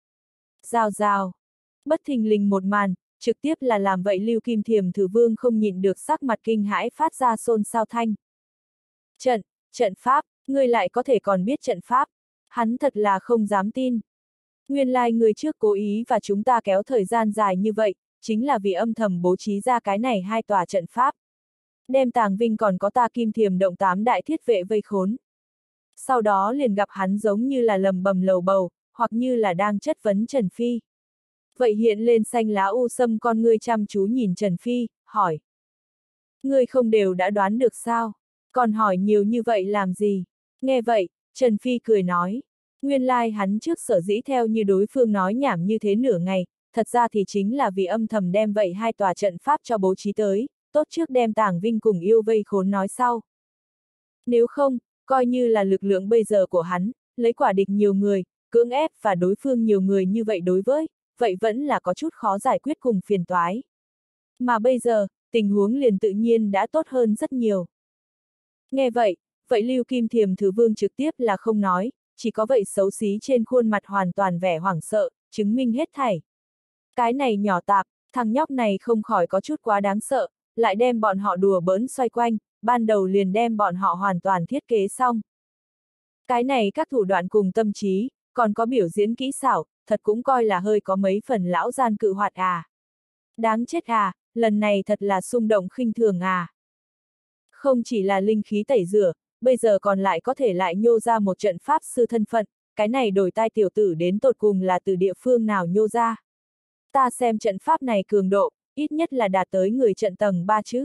Rào rào. Bất thình lình một màn, trực tiếp là làm vậy Lưu Kim Thiềm Thử Vương không nhịn được sắc mặt kinh hãi phát ra xôn xao thanh. Trận, trận pháp, ngươi lại có thể còn biết trận pháp, hắn thật là không dám tin. Nguyên lai người trước cố ý và chúng ta kéo thời gian dài như vậy, chính là vì âm thầm bố trí ra cái này hai tòa trận pháp. Đem Tàng Vinh còn có ta Kim Thiềm động tám đại thiết vệ vây khốn. Sau đó liền gặp hắn giống như là lầm bầm lầu bầu, hoặc như là đang chất vấn Trần Phi. Vậy hiện lên xanh lá u sâm con ngươi chăm chú nhìn Trần Phi, hỏi. Ngươi không đều đã đoán được sao? Còn hỏi nhiều như vậy làm gì? Nghe vậy, Trần Phi cười nói. Nguyên lai like hắn trước sở dĩ theo như đối phương nói nhảm như thế nửa ngày, thật ra thì chính là vì âm thầm đem vậy hai tòa trận pháp cho bố trí tới, tốt trước đem Tàng Vinh cùng yêu vây khốn nói sau. Nếu không, coi như là lực lượng bây giờ của hắn, lấy quả địch nhiều người, cưỡng ép và đối phương nhiều người như vậy đối với, vậy vẫn là có chút khó giải quyết cùng phiền toái. Mà bây giờ, tình huống liền tự nhiên đã tốt hơn rất nhiều. Nghe vậy, vậy Lưu Kim Thiềm Thứ Vương trực tiếp là không nói, chỉ có vậy xấu xí trên khuôn mặt hoàn toàn vẻ hoảng sợ, chứng minh hết thảy. Cái này nhỏ tạp, thằng nhóc này không khỏi có chút quá đáng sợ, lại đem bọn họ đùa bỡn xoay quanh, ban đầu liền đem bọn họ hoàn toàn thiết kế xong. Cái này các thủ đoạn cùng tâm trí, còn có biểu diễn kỹ xảo, thật cũng coi là hơi có mấy phần lão gian cự hoạt à. Đáng chết à, lần này thật là xung động khinh thường à. Không chỉ là linh khí tẩy rửa, bây giờ còn lại có thể lại nhô ra một trận pháp sư thân phận, cái này đổi tai tiểu tử đến tột cùng là từ địa phương nào nhô ra. Ta xem trận pháp này cường độ, ít nhất là đạt tới người trận tầng ba chứ.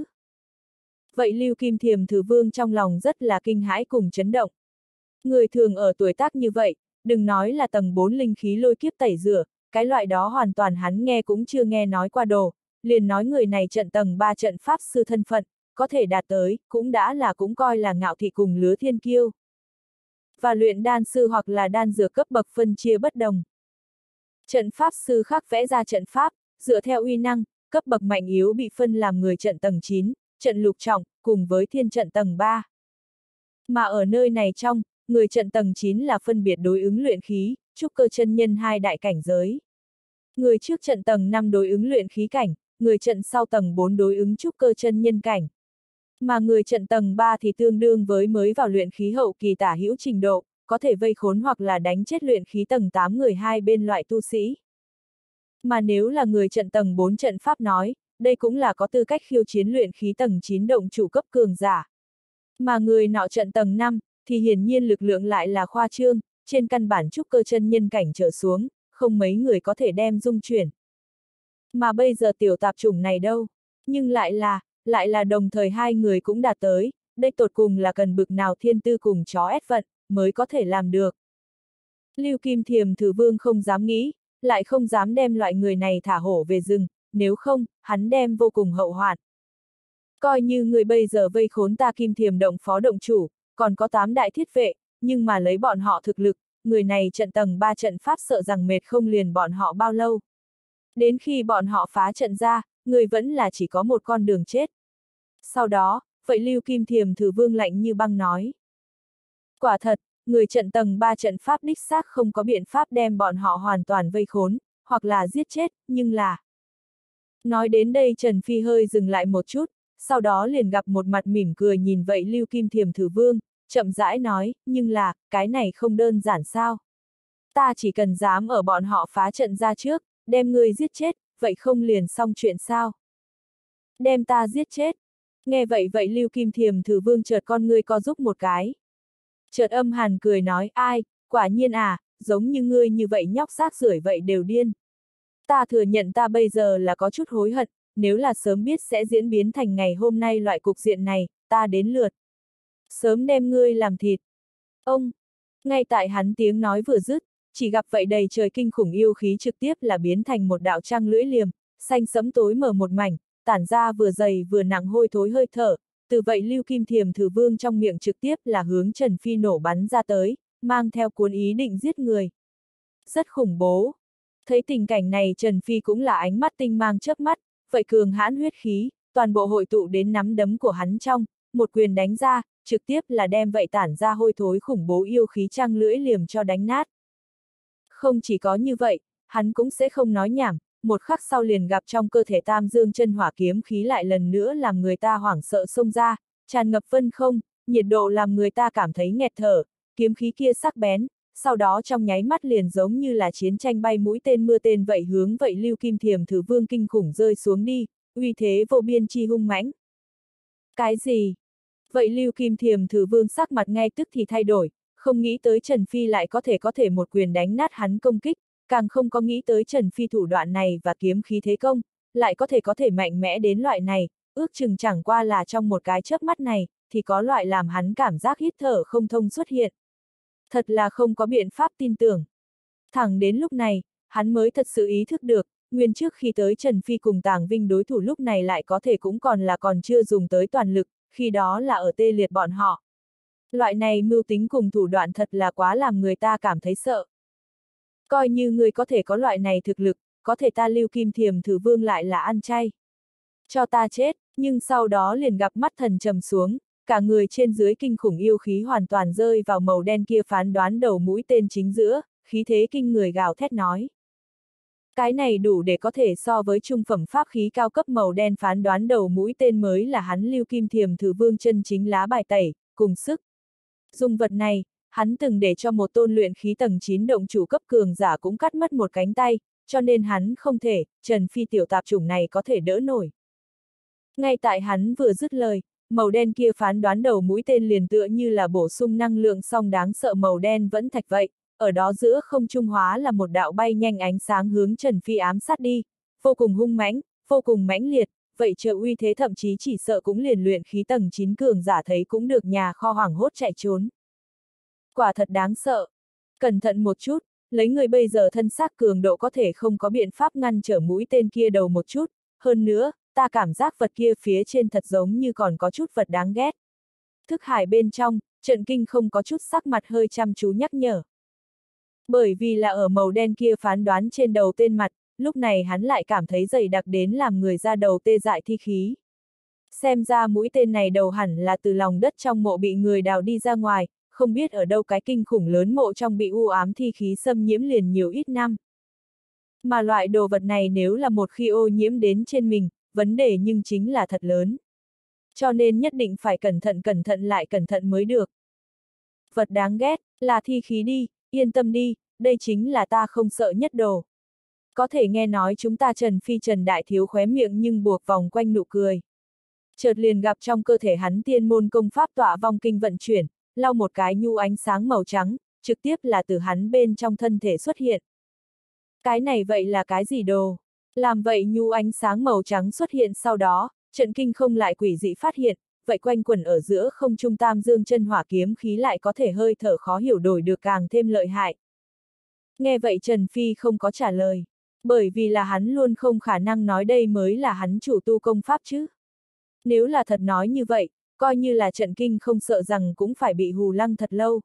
Vậy Lưu Kim Thiềm Thứ Vương trong lòng rất là kinh hãi cùng chấn động. Người thường ở tuổi tác như vậy, đừng nói là tầng bốn linh khí lôi kiếp tẩy rửa, cái loại đó hoàn toàn hắn nghe cũng chưa nghe nói qua đồ, liền nói người này trận tầng ba trận pháp sư thân phận, có thể đạt tới, cũng đã là cũng coi là ngạo thị cùng lứa thiên kiêu. Và luyện đan sư hoặc là đan dược cấp bậc phân chia bất đồng. Trận pháp sư khác vẽ ra trận pháp, dựa theo uy năng, cấp bậc mạnh yếu bị phân làm người trận tầng chín, trận lục trọng, cùng với thiên trận tầng ba. Mà ở nơi này trong, người trận tầng chín là phân biệt đối ứng luyện khí, trúc cơ chân nhân hai đại cảnh giới. Người trước trận tầng năm đối ứng luyện khí cảnh, người trận sau tầng bốn đối ứng trúc cơ chân nhân cảnh. Mà người trận tầng ba thì tương đương với mới vào luyện khí hậu kỳ tả hữu trình độ, có thể vây khốn hoặc là đánh chết luyện khí tầng tám người hai bên loại tu sĩ. Mà nếu là người trận tầng bốn trận pháp nói, đây cũng là có tư cách khiêu chiến luyện khí tầng chín động chủ cấp cường giả. Mà người nọ trận tầng năm, thì hiển nhiên lực lượng lại là khoa trương, trên căn bản trúc cơ chân nhân cảnh trở xuống, không mấy người có thể đem dung chuyển. Mà bây giờ tiểu tạp chủng này đâu, nhưng lại là, lại là đồng thời hai người cũng đạt tới, đây tột cùng là cần bực nào thiên tư cùng chó ép vận, mới có thể làm được. Lưu Kim Thiềm Thứ Vương không dám nghĩ, lại không dám đem loại người này thả hổ về rừng, nếu không, hắn đem vô cùng hậu hoạn. Coi như người bây giờ vây khốn ta Kim Thiềm động phó động chủ, còn có tám đại thiết vệ, nhưng mà lấy bọn họ thực lực, người này trận tầng ba trận pháp sợ rằng mệt không liền bọn họ bao lâu. Đến khi bọn họ phá trận ra, người vẫn là chỉ có một con đường chết. Sau đó, vậy Lưu Kim Thiềm Thứ Vương lạnh như băng nói. Quả thật, người trận tầng ba trận pháp đích xác không có biện pháp đem bọn họ hoàn toàn vây khốn, hoặc là giết chết, nhưng là... Nói đến đây Trần Phi hơi dừng lại một chút, sau đó liền gặp một mặt mỉm cười nhìn vậy Lưu Kim Thiềm Thử Vương, chậm rãi nói, nhưng là, cái này không đơn giản sao? Ta chỉ cần dám ở bọn họ phá trận ra trước, đem ngươi giết chết, vậy không liền xong chuyện sao? Đem ta giết chết. Nghe vậy vậy Lưu Kim Thiềm Thử Vương chợt con ngươi co giúp một cái. Chợt âm hàn cười nói, ai, quả nhiên à, giống như ngươi như vậy nhóc rác rưởi vậy đều điên. Ta thừa nhận ta bây giờ là có chút hối hận, nếu là sớm biết sẽ diễn biến thành ngày hôm nay loại cục diện này, ta đến lượt. Sớm đem ngươi làm thịt. Ông, ngay tại hắn tiếng nói vừa dứt, chỉ gặp vậy đầy trời kinh khủng yêu khí trực tiếp là biến thành một đạo trăng lưỡi liềm, xanh sẫm tối mở một mảnh, tản ra vừa dày vừa nặng hôi thối hơi thở, từ vậy Lưu Kim Thiềm Thử Vương trong miệng trực tiếp là hướng Trần Phi nổ bắn ra tới, mang theo cuốn ý định giết người. Rất khủng bố. Thấy tình cảnh này Trần Phi cũng là ánh mắt tinh mang chớp mắt, vậy cường hãn huyết khí, toàn bộ hội tụ đến nắm đấm của hắn trong, một quyền đánh ra, trực tiếp là đem vậy tản ra hôi thối khủng bố yêu khí trăng lưỡi liềm cho đánh nát. Không chỉ có như vậy, hắn cũng sẽ không nói nhảm, một khắc sau liền gặp trong cơ thể Tam Dương Chân Hỏa kiếm khí lại lần nữa làm người ta hoảng sợ xông ra, tràn ngập vân không, nhiệt độ làm người ta cảm thấy nghẹt thở, kiếm khí kia sắc bén, sau đó trong nháy mắt liền giống như là chiến tranh bay mũi tên mưa tên vậy hướng vậy Lưu Kim Thiềm Thử Vương kinh khủng rơi xuống đi, uy thế vô biên chi hung mãnh. Cái gì? Vậy Lưu Kim Thiềm Thử Vương sắc mặt ngay tức thì thay đổi, không nghĩ tới Trần Phi lại có thể có thể một quyền đánh nát hắn công kích, càng không có nghĩ tới Trần Phi thủ đoạn này và kiếm khí thế công, lại có thể có thể mạnh mẽ đến loại này, ước chừng chẳng qua là trong một cái chớp mắt này, thì có loại làm hắn cảm giác hít thở không thông xuất hiện. Thật là không có biện pháp tin tưởng. Thẳng đến lúc này, hắn mới thật sự ý thức được, nguyên trước khi tới Trần Phi cùng Tàng Vinh đối thủ lúc này lại có thể cũng còn là còn chưa dùng tới toàn lực, khi đó là ở tê liệt bọn họ. Loại này mưu tính cùng thủ đoạn thật là quá làm người ta cảm thấy sợ. Coi như người có thể có loại này thực lực, có thể ta Lưu Kim Thiềm Thử Vương lại là ăn chay. Cho ta chết, nhưng sau đó liền gặp mắt thần trầm xuống, cả người trên dưới kinh khủng yêu khí hoàn toàn rơi vào màu đen kia phán đoán đầu mũi tên chính giữa, khí thế kinh người gào thét nói. Cái này đủ để có thể so với trung phẩm pháp khí cao cấp màu đen phán đoán đầu mũi tên mới là hắn Lưu Kim Thiềm Thử Vương chân chính lá bài tẩy, cùng sức. Dùng vật này, hắn từng để cho một tôn luyện khí tầng chín động chủ cấp cường giả cũng cắt mất một cánh tay, cho nên hắn không thể, Trần Phi tiểu tạp chủng này có thể đỡ nổi. Ngay tại hắn vừa dứt lời, màu đen kia phán đoán đầu mũi tên liền tựa như là bổ sung năng lượng song đáng sợ màu đen vẫn thạch vậy, ở đó giữa không trung hóa là một đạo bay nhanh ánh sáng hướng Trần Phi ám sát đi, vô cùng hung mãnh, vô cùng mãnh liệt, vậy trợ uy thế thậm chí chỉ sợ cũng liền luyện khí tầng chín cường giả thấy cũng được nhà kho hoảng hốt chạy trốn. Quả thật đáng sợ. Cẩn thận một chút, lấy người bây giờ thân xác cường độ có thể không có biện pháp ngăn trở mũi tên kia đầu một chút, hơn nữa, ta cảm giác vật kia phía trên thật giống như còn có chút vật đáng ghét. Thức hải bên trong, Trận Kinh không có chút sắc mặt hơi chăm chú nhắc nhở. Bởi vì là ở màu đen kia phán đoán trên đầu tên mặt, lúc này hắn lại cảm thấy dày đặc đến làm người ra đầu tê dại thi khí. Xem ra mũi tên này đầu hẳn là từ lòng đất trong mộ bị người đào đi ra ngoài, không biết ở đâu cái kinh khủng lớn mộ trong bị u ám thi khí xâm nhiễm liền nhiều ít năm. Mà loại đồ vật này nếu là một khi ô nhiễm đến trên mình, vấn đề nhưng chính là thật lớn. Cho nên nhất định phải cẩn thận cẩn thận lại cẩn thận mới được. Vật đáng ghét, là thi khí đi, yên tâm đi, đây chính là ta không sợ nhất đồ. Có thể nghe nói chúng ta Trần Phi Trần Đại Thiếu khóe miệng nhưng buộc vòng quanh nụ cười. Chợt liền gặp trong cơ thể hắn tiên môn công pháp tọa vong kinh vận chuyển, lau một cái nhu ánh sáng màu trắng, trực tiếp là từ hắn bên trong thân thể xuất hiện. Cái này vậy là cái gì đồ? Làm vậy nhu ánh sáng màu trắng xuất hiện sau đó, Trận Kinh không lại quỷ dị phát hiện, vậy quanh quẩn ở giữa không trung Tam Dương Chân Hỏa kiếm khí lại có thể hơi thở khó hiểu đổi được càng thêm lợi hại. Nghe vậy Trần Phi không có trả lời, bởi vì là hắn luôn không khả năng nói đây mới là hắn chủ tu công pháp chứ. Nếu là thật nói như vậy, coi như là Trận Kinh không sợ rằng cũng phải bị hù lăng thật lâu.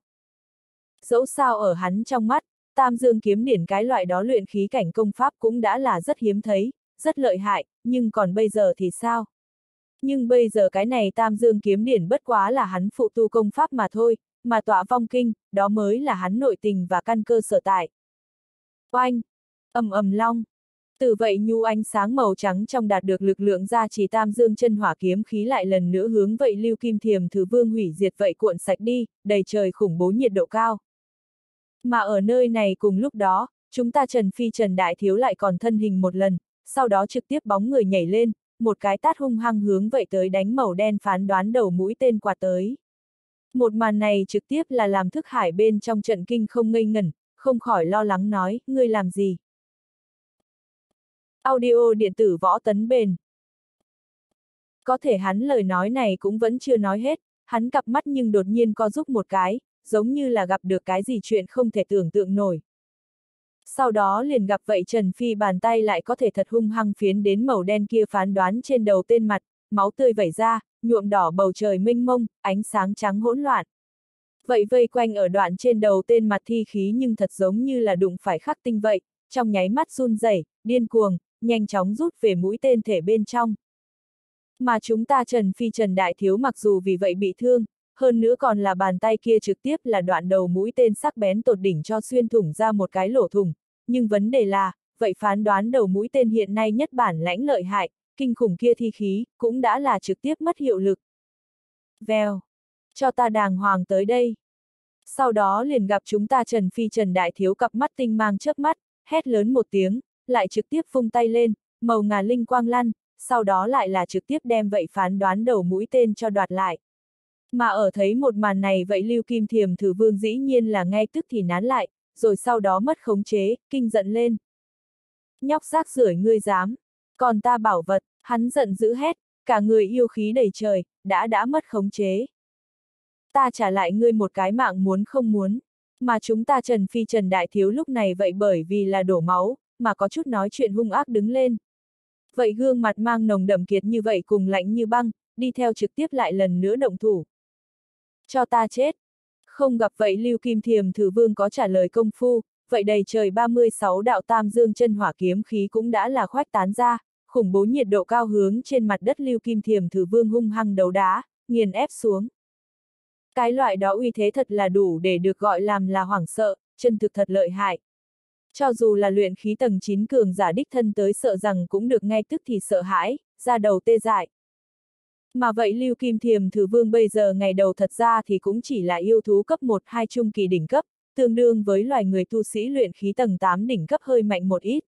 Dẫu sao ở hắn trong mắt, Tam Dương kiếm điển cái loại đó luyện khí cảnh công pháp cũng đã là rất hiếm thấy, rất lợi hại, nhưng còn bây giờ thì sao? Nhưng bây giờ cái này Tam Dương kiếm điển bất quá là hắn phụ tu công pháp mà thôi, mà tọa vong kinh, đó mới là hắn nội tình và căn cơ sở tại. Oanh! Ầm ầm long! Từ vậy nhu ánh sáng màu trắng trong đạt được lực lượng gia trì tam dương chân hỏa kiếm khí lại lần nữa hướng vậy lưu kim thiềm thử vương hủy diệt vậy cuộn sạch đi, đầy trời khủng bố nhiệt độ cao. Mà ở nơi này cùng lúc đó, chúng ta Trần Phi Trần Đại Thiếu lại còn thân hình một lần, sau đó trực tiếp bóng người nhảy lên, một cái tát hung hăng hướng vậy tới đánh màu đen phán đoán đầu mũi tên quạt tới. Một màn này trực tiếp là làm thức hải bên trong trận kinh không ngây ngẩn, không khỏi lo lắng nói, ngươi làm gì? Audio điện tử võ tấn bền. Có thể hắn lời nói này cũng vẫn chưa nói hết, hắn cặp mắt nhưng đột nhiên co rúm một cái, giống như là gặp được cái gì chuyện không thể tưởng tượng nổi. Sau đó liền gặp vậy Trần Phi bàn tay lại có thể thật hung hăng phiến đến màu đen kia phán đoán trên đầu tên mặt, máu tươi vẩy ra, nhuộm đỏ bầu trời mênh mông, ánh sáng trắng hỗn loạn. Vậy vây quanh ở đoạn trên đầu tên mặt thi khí nhưng thật giống như là đụng phải khắc tinh vậy, trong nháy mắt run rẩy, điên cuồng, nhanh chóng rút về mũi tên thể bên trong. Mà chúng ta Trần Phi Trần Đại Thiếu mặc dù vì vậy bị thương, hơn nữa còn là bàn tay kia trực tiếp là đoạn đầu mũi tên sắc bén tột đỉnh cho xuyên thủng ra một cái lỗ thủng, nhưng vấn đề là, vậy phán đoán đầu mũi tên hiện nay nhất bản lãnh lợi hại, kinh khủng kia thi khí, cũng đã là trực tiếp mất hiệu lực. Vèo, cho ta đàng hoàng tới đây. Sau đó liền gặp chúng ta Trần Phi Trần Đại Thiếu cặp mắt tinh mang chớp mắt, hét lớn một tiếng, lại trực tiếp vung tay lên, màu ngà linh quang lăn, sau đó lại là trực tiếp đem vậy phán đoán đầu mũi tên cho đoạt lại. Mà ở thấy một màn này vậy Lưu Kim Thiềm Thử Vương dĩ nhiên là ngay tức thì nán lại, rồi sau đó mất khống chế, kinh giận lên. Nhóc rác rưởi ngươi dám, còn ta bảo vật, hắn giận dữ hét, cả người yêu khí đầy trời, đã đã mất khống chế. Ta trả lại ngươi một cái mạng muốn không muốn, mà chúng ta Trần Phi Trần Đại Thiếu lúc này vậy bởi vì là đổ máu, mà có chút nói chuyện hung ác đứng lên. Vậy gương mặt mang nồng đậm kiệt như vậy cùng lạnh như băng, đi theo trực tiếp lại lần nữa động thủ. Cho ta chết. Không gặp vậy Lưu Kim Thiềm Thử Vương có trả lời công phu, vậy đầy trời ba mươi sáu đạo tam dương chân hỏa kiếm khí cũng đã là khoách tán ra, khủng bố nhiệt độ cao hướng trên mặt đất Lưu Kim Thiềm Thử Vương hung hăng đấu đá, nghiền ép xuống. Cái loại đó uy thế thật là đủ để được gọi làm là hoảng sợ, chân thực thật lợi hại. Cho dù là luyện khí tầng chín cường giả đích thân tới sợ rằng cũng được ngay tức thì sợ hãi, ra đầu tê dại. Mà vậy Lưu Kim Thiềm Thử Vương bây giờ ngày đầu thật ra thì cũng chỉ là yêu thú cấp một hai trung kỳ đỉnh cấp, tương đương với loài người tu sĩ luyện khí tầng tám đỉnh cấp hơi mạnh một ít.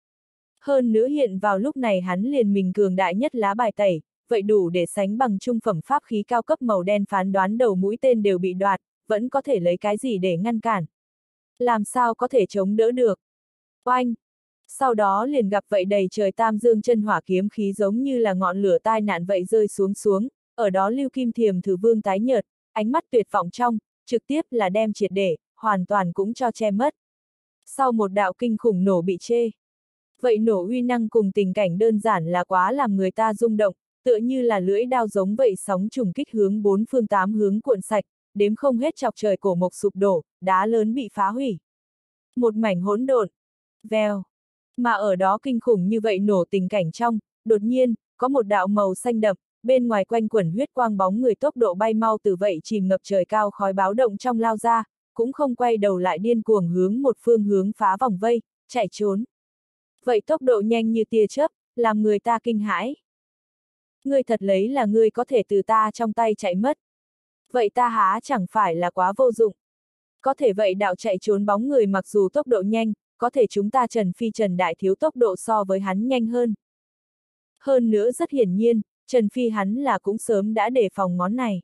Hơn nữa hiện vào lúc này hắn liền mình cường đại nhất lá bài tẩy, vậy đủ để sánh bằng trung phẩm pháp khí cao cấp màu đen phán đoán đầu mũi tên đều bị đoạt, vẫn có thể lấy cái gì để ngăn cản. Làm sao có thể chống đỡ được? Oanh! Sau đó liền gặp vậy đầy trời tam dương chân hỏa kiếm khí giống như là ngọn lửa tai nạn vậy rơi xuống xuống, ở đó Lưu Kim Thiềm Thử Vương tái nhợt, ánh mắt tuyệt vọng trong, trực tiếp là đem triệt để, hoàn toàn cũng cho che mất. Sau một đạo kinh khủng nổ bị chê. Vậy nổ uy năng cùng tình cảnh đơn giản là quá làm người ta rung động, tựa như là lưỡi đao giống vậy sóng trùng kích hướng bốn phương tám hướng cuộn sạch, đếm không hết chọc trời cổ mộc sụp đổ, đá lớn bị phá hủy. Một mảnh hỗn độn. Vèo. Mà ở đó kinh khủng như vậy nổ tình cảnh trong, đột nhiên, có một đạo màu xanh đậm, bên ngoài quanh quẩn huyết quang bóng người tốc độ bay mau từ vậy chìm ngập trời cao khói báo động trong lao ra, cũng không quay đầu lại điên cuồng hướng một phương hướng phá vòng vây, chạy trốn. Vậy tốc độ nhanh như tia chớp, làm người ta kinh hãi. Ngươi thật lấy là ngươi có thể từ ta trong tay chạy mất. Vậy ta há chẳng phải là quá vô dụng. Có thể vậy đạo chạy trốn bóng người mặc dù tốc độ nhanh, có thể chúng ta Trần Phi Trần Đại Thiếu tốc độ so với hắn nhanh hơn. Hơn nữa rất hiển nhiên, Trần Phi hắn là cũng sớm đã đề phòng ngón này.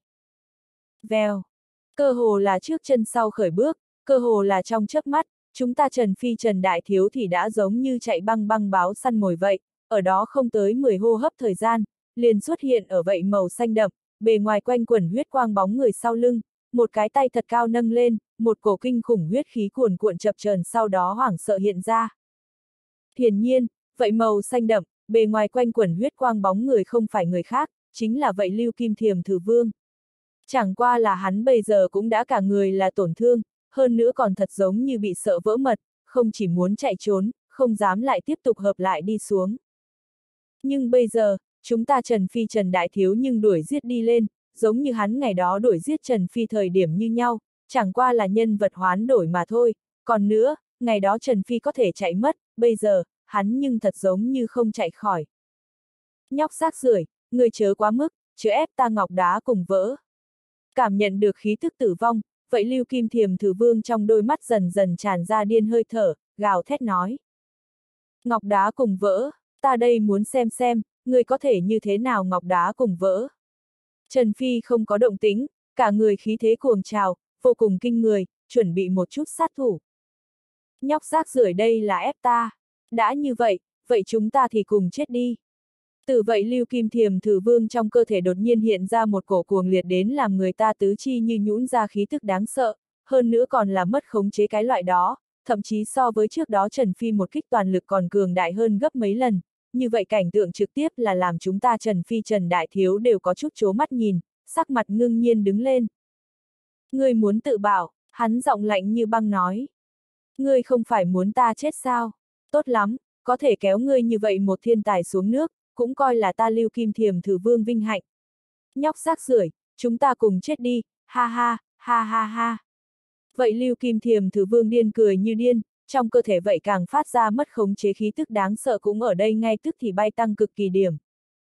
Vèo. Cơ hồ là trước chân sau khởi bước, cơ hồ là trong chớp mắt, chúng ta Trần Phi Trần Đại Thiếu thì đã giống như chạy băng băng báo săn mồi vậy, ở đó không tới mười hô hấp thời gian, liền xuất hiện ở vậy màu xanh đậm, bề ngoài quanh quẩn huyết quang bóng người sau lưng, một cái tay thật cao nâng lên, một cổ kinh khủng huyết khí cuồn cuộn chập chờn sau đó hoảng sợ hiện ra. Hiển nhiên, vậy màu xanh đậm, bề ngoài quanh quẩn huyết quang bóng người không phải người khác, chính là vậy Lưu Kim Thiềm Thử Vương. Chẳng qua là hắn bây giờ cũng đã cả người là tổn thương, hơn nữa còn thật giống như bị sợ vỡ mật, không chỉ muốn chạy trốn, không dám lại tiếp tục hợp lại đi xuống. Nhưng bây giờ, chúng ta Trần Phi Trần Đại Thiếu nhưng đuổi giết đi lên, giống như hắn ngày đó đuổi giết Trần Phi thời điểm như nhau, chẳng qua là nhân vật hoán đổi mà thôi, còn nữa, ngày đó Trần Phi có thể chạy mất, bây giờ, hắn nhưng thật giống như không chạy khỏi. Nhóc rác rưởi, người chớ quá mức, chớ ép ta ngọc đá cùng vỡ. Cảm nhận được khí thức tử vong, vậy Lưu Kim Thiềm Thử Vương trong đôi mắt dần dần tràn ra điên hơi thở, gào thét nói. Ngọc đá cùng vỡ, ta đây muốn xem xem, người có thể như thế nào ngọc đá cùng vỡ. Trần Phi không có động tĩnh, cả người khí thế cuồng trào, vô cùng kinh người, chuẩn bị một chút sát thủ. Nhóc rác rưởi đây là ép ta. Đã như vậy, vậy chúng ta thì cùng chết đi. Từ vậy Lưu Kim Thiềm Thử Vương trong cơ thể đột nhiên hiện ra một cổ cuồng liệt đến làm người ta tứ chi như nhũn ra khí tức đáng sợ, hơn nữa còn là mất khống chế cái loại đó, thậm chí so với trước đó Trần Phi một kích toàn lực còn cường đại hơn gấp mấy lần, như vậy cảnh tượng trực tiếp là làm chúng ta Trần Phi Trần Đại Thiếu đều có chút chố mắt nhìn, sắc mặt ngưng nhiên đứng lên. Ngươi muốn tự bảo, hắn giọng lạnh như băng nói. Ngươi không phải muốn ta chết sao? Tốt lắm, có thể kéo ngươi như vậy một thiên tài xuống nước, cũng coi là ta Lưu Kim Thiềm Thử Vương vinh hạnh. Nhóc rác rưởi, chúng ta cùng chết đi, ha ha, ha ha ha. Vậy Lưu Kim Thiềm Thử Vương điên cười như điên, trong cơ thể vậy càng phát ra mất khống chế khí tức đáng sợ cũng ở đây ngay tức thì bay tăng cực kỳ điểm.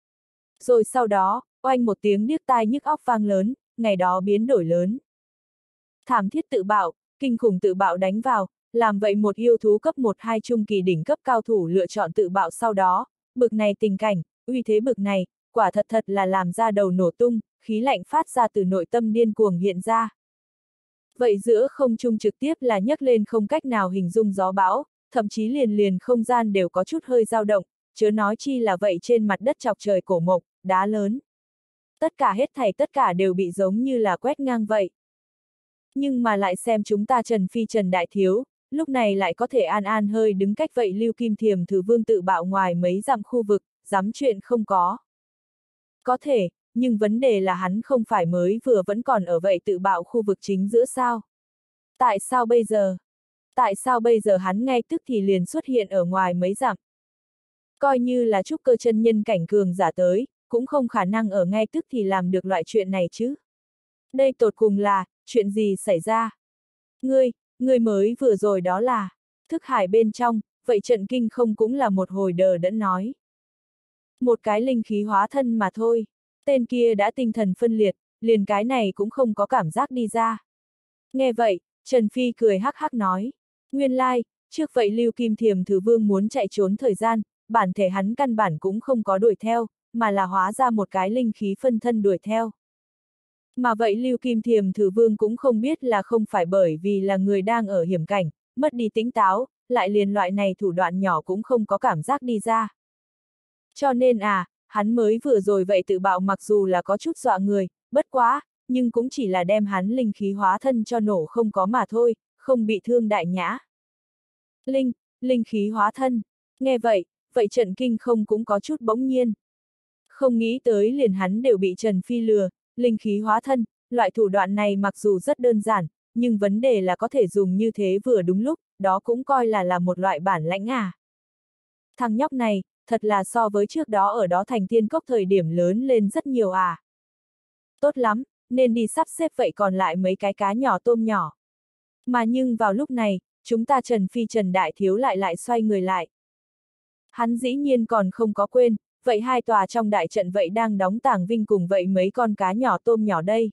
Rồi sau đó, oanh một tiếng điếc tai nhức óc vang lớn, ngày đó biến đổi lớn. Thảm thiết tự bạo, kinh khủng tự bạo đánh vào, làm vậy một yêu thú cấp một hai trung kỳ đỉnh cấp cao thủ lựa chọn tự bạo sau đó, bực này tình cảnh, uy thế bực này, quả thật thật là làm ra đầu nổ tung, khí lạnh phát ra từ nội tâm điên cuồng hiện ra. Vậy giữa không trung trực tiếp là nhấc lên không cách nào hình dung gió bão, thậm chí liền liền không gian đều có chút hơi dao động, chớ nói chi là vậy trên mặt đất chọc trời cổ mộc, đá lớn. Tất cả hết thảy tất cả đều bị giống như là quét ngang vậy. Nhưng mà lại xem chúng ta Trần Phi Trần Đại Thiếu, lúc này lại có thể an an hơi đứng cách vậy Lưu Kim Thiềm Thử Vương tự bạo ngoài mấy dặm khu vực, dám chuyện không có. Có thể, nhưng vấn đề là hắn không phải mới vừa vẫn còn ở vậy tự bạo khu vực chính giữa sao? Tại sao bây giờ? Tại sao bây giờ hắn ngay tức thì liền xuất hiện ở ngoài mấy dặm? Coi như là trúc cơ chân nhân cảnh cường giả tới, cũng không khả năng ở ngay tức thì làm được loại chuyện này chứ. Đây tột cùng là, chuyện gì xảy ra? Ngươi, ngươi mới vừa rồi đó là, thức hải bên trong, vậy trận kinh không cũng là một hồi đờ đẫn nói. Một cái linh khí hóa thân mà thôi, tên kia đã tinh thần phân liệt, liền cái này cũng không có cảm giác đi ra. Nghe vậy, Trần Phi cười hắc hắc nói, nguyên lai, like, trước vậy Lưu Kim Thiềm Thử Vương muốn chạy trốn thời gian, bản thể hắn căn bản cũng không có đuổi theo, mà là hóa ra một cái linh khí phân thân đuổi theo. Mà vậy Lưu Kim Thiềm Thử Vương cũng không biết là không phải bởi vì là người đang ở hiểm cảnh, mất đi tỉnh táo, lại liền loại này thủ đoạn nhỏ cũng không có cảm giác đi ra. Cho nên à, hắn mới vừa rồi vậy tự bạo mặc dù là có chút dọa người, bất quá, nhưng cũng chỉ là đem hắn linh khí hóa thân cho nổ không có mà thôi, không bị thương đại nhã. Linh, linh khí hóa thân, nghe vậy, vậy Trần Kinh không cũng có chút bỗng nhiên. Không nghĩ tới liền hắn đều bị Trần Phi lừa, linh khí hóa thân, loại thủ đoạn này mặc dù rất đơn giản, nhưng vấn đề là có thể dùng như thế vừa đúng lúc, đó cũng coi là là một loại bản lãnh à. Thằng nhóc này, thật là so với trước đó ở đó thành tiên cốc thời điểm lớn lên rất nhiều à. Tốt lắm, nên đi sắp xếp vậy còn lại mấy cái cá nhỏ tôm nhỏ. Mà nhưng vào lúc này, chúng ta Trần Phi Trần Đại Thiếu lại lại xoay người lại. Hắn dĩ nhiên còn không có quên, vậy hai tòa trong đại trận vậy đang đóng tàng vinh cùng vậy mấy con cá nhỏ tôm nhỏ đây.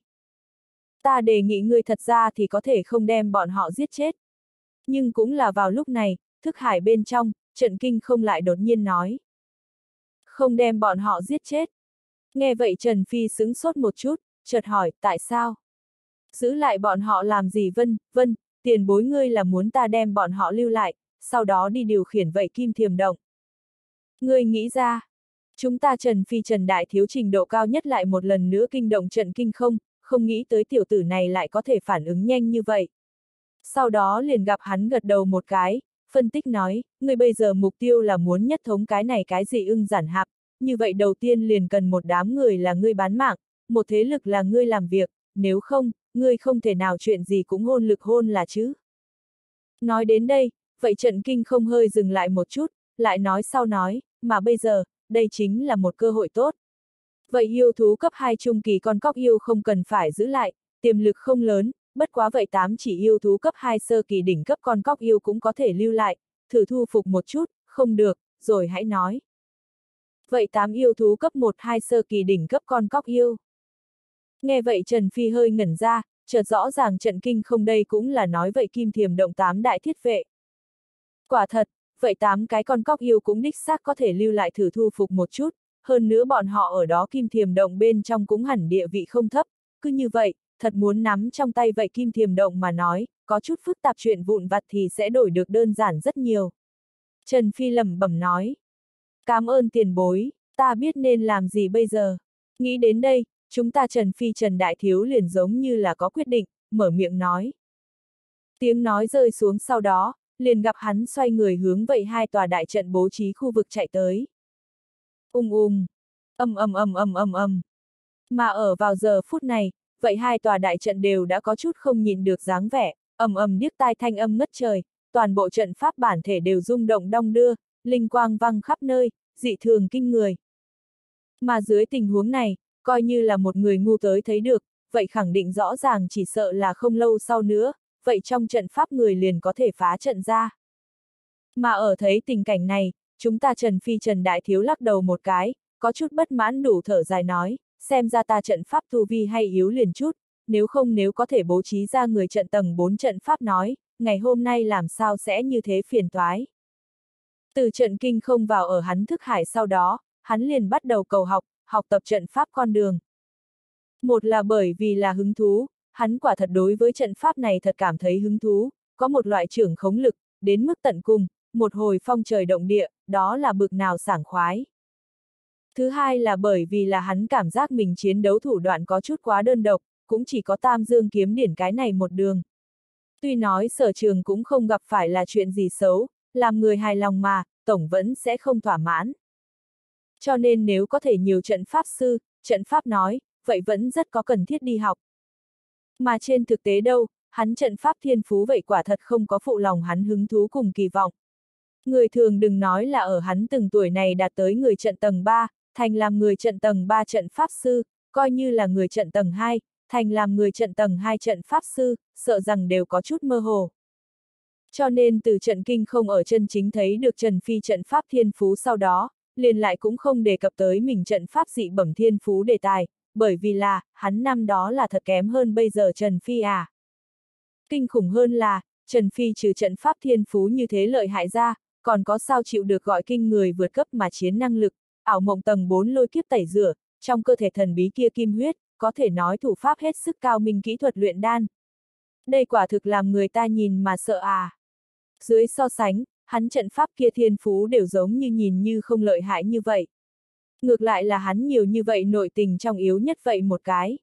Ta đề nghị ngươi thật ra thì có thể không đem bọn họ giết chết. Nhưng cũng là vào lúc này, thức hải bên trong, Trận Kinh không lại đột nhiên nói. Không đem bọn họ giết chết. Nghe vậy Trần Phi sững sốt một chút, chợt hỏi, tại sao? Giữ lại bọn họ làm gì vân, vân, tiền bối ngươi là muốn ta đem bọn họ lưu lại, sau đó đi điều khiển vậy Kim Thiềm Động. Ngươi nghĩ ra, chúng ta Trần Phi Trần Đại Thiếu trình độ cao nhất lại một lần nữa kinh động Trận Kinh không, không nghĩ tới tiểu tử này lại có thể phản ứng nhanh như vậy. Sau đó liền gặp hắn gật đầu một cái, phân tích nói, ngươi bây giờ mục tiêu là muốn nhất thống cái này cái gì ưng giản hạp, như vậy đầu tiên liền cần một đám người là ngươi bán mạng, một thế lực là ngươi làm việc, nếu không, ngươi không thể nào chuyện gì cũng hôn lực hôn là chứ. Nói đến đây, vậy Trận Kinh không hơi dừng lại một chút, lại nói sau nói, mà bây giờ, đây chính là một cơ hội tốt. Vậy yêu thú cấp hai trung kỳ con cóc yêu không cần phải giữ lại, tiềm lực không lớn, bất quá vậy tám chỉ yêu thú cấp hai sơ kỳ đỉnh cấp con cóc yêu cũng có thể lưu lại, thử thu phục một chút, không được, rồi hãy nói. Vậy tám yêu thú cấp một hai sơ kỳ đỉnh cấp con cóc yêu. Nghe vậy Trần Phi hơi ngẩn ra, chợt rõ ràng trận kinh không đây cũng là nói vậy kim thiềm động tám đại thiết vệ. Quả thật, vậy tám cái con cóc yêu cũng đích xác có thể lưu lại thử thu phục một chút, hơn nữa bọn họ ở đó kim thiềm động bên trong cũng hẳn địa vị không thấp, cứ như vậy, thật muốn nắm trong tay vậy kim thiềm động mà nói, có chút phức tạp chuyện vụn vặt thì sẽ đổi được đơn giản rất nhiều. Trần Phi lẩm bẩm nói. Cảm ơn tiền bối, ta biết nên làm gì bây giờ. Nghĩ đến đây, chúng ta Trần Phi Trần Đại Thiếu liền giống như là có quyết định, mở miệng nói. Tiếng nói rơi xuống sau đó, liền gặp hắn xoay người hướng vậy hai tòa đại trận bố trí khu vực chạy tới. Ung ung, ầm ầm ầm ầm ầm ầm. Mà ở vào giờ phút này, vậy hai tòa đại trận đều đã có chút không nhìn được dáng vẻ, ầm ầm điếc tai thanh âm ngất trời, toàn bộ trận pháp bản thể đều rung động đong đưa, linh quang văng khắp nơi, dị thường kinh người. Mà dưới tình huống này, coi như là một người ngu tới thấy được, vậy khẳng định rõ ràng chỉ sợ là không lâu sau nữa, vậy trong trận pháp người liền có thể phá trận ra. Mà ở thấy tình cảnh này, chúng ta Trần Phi Trần Đại Thiếu lắc đầu một cái, có chút bất mãn đủ thở dài nói, xem ra ta trận pháp tu vi hay yếu liền chút, nếu không nếu có thể bố trí ra người trận tầng bốn trận pháp nói, ngày hôm nay làm sao sẽ như thế phiền toái. Từ trận kinh không vào ở hắn thức hải sau đó, hắn liền bắt đầu cầu học, học tập trận pháp con đường. Một là bởi vì là hứng thú, hắn quả thật đối với trận pháp này thật cảm thấy hứng thú, có một loại trưởng khống lực, đến mức tận cùng, một hồi phong trời động địa, đó là bực nào sảng khoái. Thứ hai là bởi vì là hắn cảm giác mình chiến đấu thủ đoạn có chút quá đơn độc, cũng chỉ có Tam Dương kiếm điển cái này một đường. Tuy nói sở trường cũng không gặp phải là chuyện gì xấu, làm người hài lòng mà, tổng vẫn sẽ không thỏa mãn. Cho nên nếu có thể nhiều trận pháp sư, trận pháp nói, vậy vẫn rất có cần thiết đi học. Mà trên thực tế đâu, hắn trận pháp thiên phú vậy quả thật không có phụ lòng hắn hứng thú cùng kỳ vọng. Người thường đừng nói là ở hắn từng tuổi này đạt tới người trận tầng ba, thành làm người trận tầng ba trận pháp sư, coi như là người trận tầng hai, thành làm người trận tầng hai trận pháp sư, sợ rằng đều có chút mơ hồ. Cho nên từ trận kinh không ở chân chính thấy được Trần Phi trận pháp thiên phú sau đó, liền lại cũng không đề cập tới mình trận pháp dị bẩm thiên phú đề tài, bởi vì là, hắn năm đó là thật kém hơn bây giờ Trần Phi à. Kinh khủng hơn là, Trần Phi trừ trận pháp thiên phú như thế lợi hại ra, còn có sao chịu được gọi kinh người vượt cấp mà chiến năng lực, ảo mộng tầng bốn lôi kiếp tẩy rửa, trong cơ thể thần bí kia kim huyết, có thể nói thủ pháp hết sức cao minh kỹ thuật luyện đan. Đây quả thực làm người ta nhìn mà sợ à. Dưới so sánh, hắn trận pháp kia thiên phú đều giống như nhìn như không lợi hại như vậy. Ngược lại là hắn nhiều như vậy nội tình trong yếu nhất vậy một cái.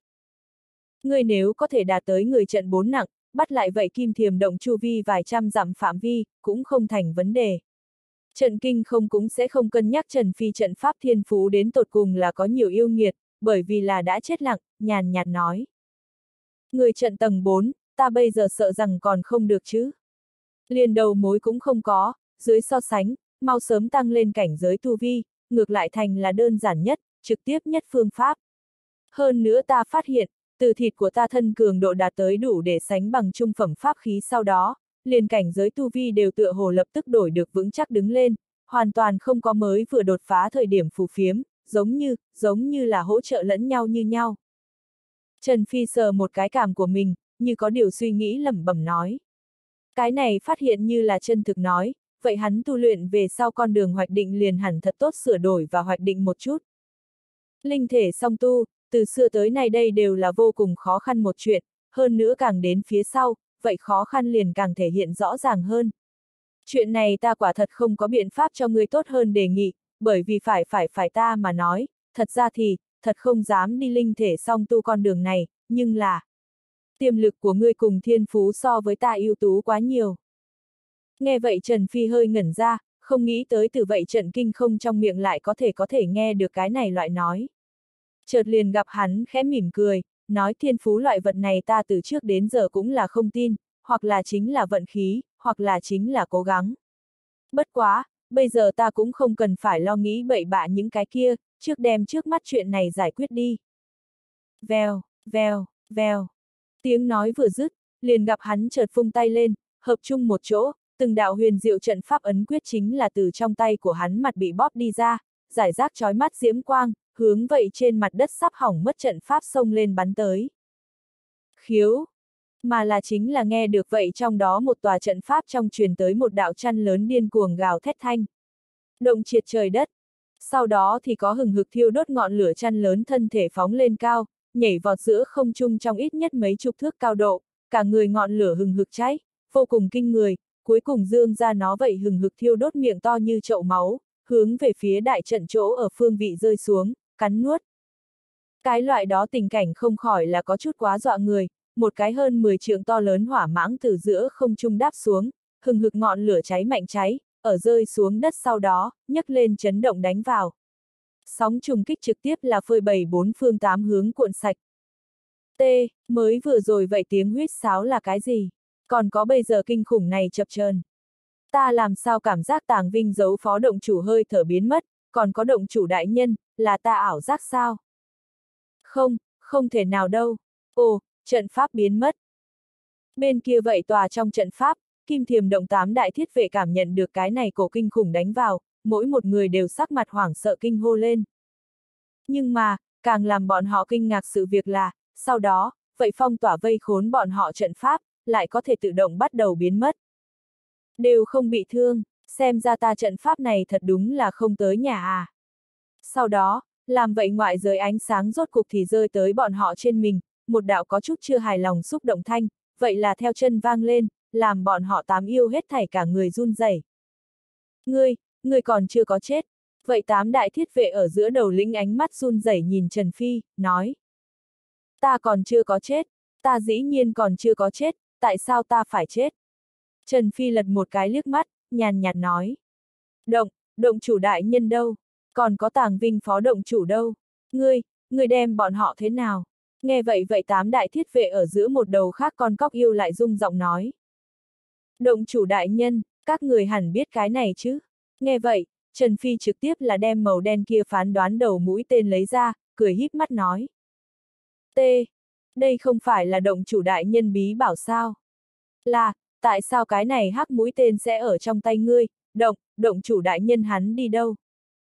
Người nếu có thể đạt tới người trận bốn nặng, bắt lại vậy kim thiềm động chu vi vài trăm dặm phạm vi, cũng không thành vấn đề. Trận kinh không cũng sẽ không cân nhắc Trần Phi trận pháp thiên phú đến tột cùng là có nhiều yêu nghiệt, bởi vì là đã chết lặng, nhàn nhạt nói. Người trận tầng bốn, ta bây giờ sợ rằng còn không được chứ. Liền đầu mối cũng không có, dưới so sánh, mau sớm tăng lên cảnh giới tu vi, ngược lại thành là đơn giản nhất, trực tiếp nhất phương pháp. Hơn nữa ta phát hiện, từ thịt của ta thân cường độ đạt tới đủ để sánh bằng trung phẩm pháp khí sau đó, liền cảnh giới tu vi đều tựa hồ lập tức đổi được vững chắc đứng lên, hoàn toàn không có mới vừa đột phá thời điểm phù phiếm, giống như, giống như là hỗ trợ lẫn nhau như nhau. Trần Phi sờ một cái cảm của mình, như có điều suy nghĩ lẩm bẩm nói. Cái này phát hiện như là chân thực nói, vậy hắn tu luyện về sau con đường hoạch định liền hẳn thật tốt sửa đổi và hoạch định một chút. Linh thể song tu, từ xưa tới nay đây đều là vô cùng khó khăn một chuyện, hơn nữa càng đến phía sau, vậy khó khăn liền càng thể hiện rõ ràng hơn. Chuyện này ta quả thật không có biện pháp cho ngươi tốt hơn đề nghị, bởi vì phải phải phải ta mà nói, thật ra thì, thật không dám đi linh thể song tu con đường này, nhưng là tiềm lực của ngươi cùng thiên phú so với ta ưu tú quá nhiều. Nghe vậy Trần Phi hơi ngẩn ra, không nghĩ tới từ vậy trận kinh không trong miệng lại có thể có thể nghe được cái này loại nói. Chợt liền gặp hắn khẽ mỉm cười, nói thiên phú loại vật này ta từ trước đến giờ cũng là không tin, hoặc là chính là vận khí, hoặc là chính là cố gắng. Bất quá, bây giờ ta cũng không cần phải lo nghĩ bậy bạ những cái kia, trước đem trước mắt chuyện này giải quyết đi. Vèo, vèo, vèo. Tiếng nói vừa dứt, liền gặp hắn chợt vung tay lên, hợp chung một chỗ, từng đạo huyền diệu trận pháp ấn quyết chính là từ trong tay của hắn mặt bị bóp đi ra, giải rác chói mắt diễm quang, hướng vậy trên mặt đất sắp hỏng mất trận pháp xông lên bắn tới. Khiếu! Mà là chính là nghe được vậy trong đó một tòa trận pháp trong truyền tới một đạo chăn lớn điên cuồng gào thét thanh. Động triệt trời đất. Sau đó thì có hừng hực thiêu đốt ngọn lửa chăn lớn thân thể phóng lên cao, nhảy vọt giữa không trung trong ít nhất mấy chục thước cao độ, cả người ngọn lửa hừng hực cháy, vô cùng kinh người, cuối cùng dương ra nó vậy hừng hực thiêu đốt miệng to như chậu máu, hướng về phía đại trận chỗ ở phương vị rơi xuống, cắn nuốt. Cái loại đó tình cảnh không khỏi là có chút quá dọa người, một cái hơn mười trượng to lớn hỏa mãng từ giữa không trung đáp xuống, hừng hực ngọn lửa cháy mạnh cháy, ở rơi xuống đất sau đó, nhấc lên chấn động đánh vào. Sóng trùng kích trực tiếp là phơi bày bốn phương tám hướng cuộn sạch. T, mới vừa rồi vậy tiếng huýt sáo là cái gì? Còn có bây giờ kinh khủng này chập chờn. Ta làm sao cảm giác Tàng Vinh giấu phó động chủ hơi thở biến mất, còn có động chủ đại nhân, là ta ảo giác sao? Không, không thể nào đâu. Ồ, trận pháp biến mất. Bên kia vậy tòa trong trận pháp, Kim Thiềm Động tám đại thiết vệ cảm nhận được cái này cổ kinh khủng đánh vào, mỗi một người đều sắc mặt hoảng sợ kinh hô lên. Nhưng mà, càng làm bọn họ kinh ngạc sự việc là, sau đó, vậy phong tỏa vây khốn bọn họ trận pháp, lại có thể tự động bắt đầu biến mất. Đều không bị thương, xem ra ta trận pháp này thật đúng là không tới nhà à. Sau đó, làm vậy ngoại giới ánh sáng rốt cục thì rơi tới bọn họ trên mình, một đạo có chút chưa hài lòng xúc động thanh, vậy là theo chân vang lên, làm bọn họ tám yêu hết thảy cả người run rẩy. Ngươi, ngươi còn chưa có chết. Vậy tám đại thiết vệ ở giữa đầu lĩnh ánh mắt run rẩy nhìn Trần Phi, nói. Ta còn chưa có chết, ta dĩ nhiên còn chưa có chết, tại sao ta phải chết? Trần Phi lật một cái liếc mắt, nhàn nhạt nói. Động, động chủ đại nhân đâu? Còn có Tàng Vinh phó động chủ đâu? Ngươi, ngươi đem bọn họ thế nào? Nghe vậy vậy tám đại thiết vệ ở giữa một đầu khác con cóc yêu lại rung giọng nói. Động chủ đại nhân, các người hẳn biết cái này chứ? Nghe vậy, Trần Phi trực tiếp là đem màu đen kia phán đoán đầu mũi tên lấy ra, cười híp mắt nói. T. Đây không phải là động chủ đại nhân bí bảo sao? Là, tại sao cái này hắc mũi tên sẽ ở trong tay ngươi, động, động chủ đại nhân hắn đi đâu?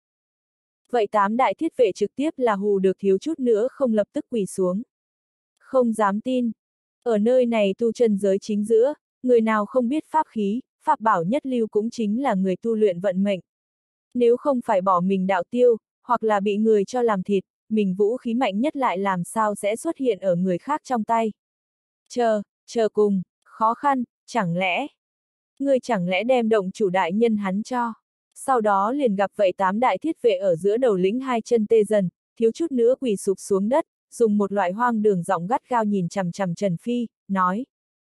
Vậy tám đại thiết vệ trực tiếp là hù được thiếu chút nữa không lập tức quỳ xuống. Không dám tin. Ở nơi này tu chân giới chính giữa, người nào không biết pháp khí, pháp bảo nhất lưu cũng chính là người tu luyện vận mệnh. Nếu không phải bỏ mình đạo tiêu, hoặc là bị người cho làm thịt, mình vũ khí mạnh nhất lại làm sao sẽ xuất hiện ở người khác trong tay. Chờ, chờ cùng, khó khăn, chẳng lẽ... Ngươi chẳng lẽ đem động chủ đại nhân hắn cho... Sau đó liền gặp vậy tám đại thiết vệ ở giữa đầu lĩnh hai chân tê dần, thiếu chút nữa quỳ sụp xuống đất, dùng một loại hoang đường giọng gắt gao nhìn chằm chằm Trần Phi, nói.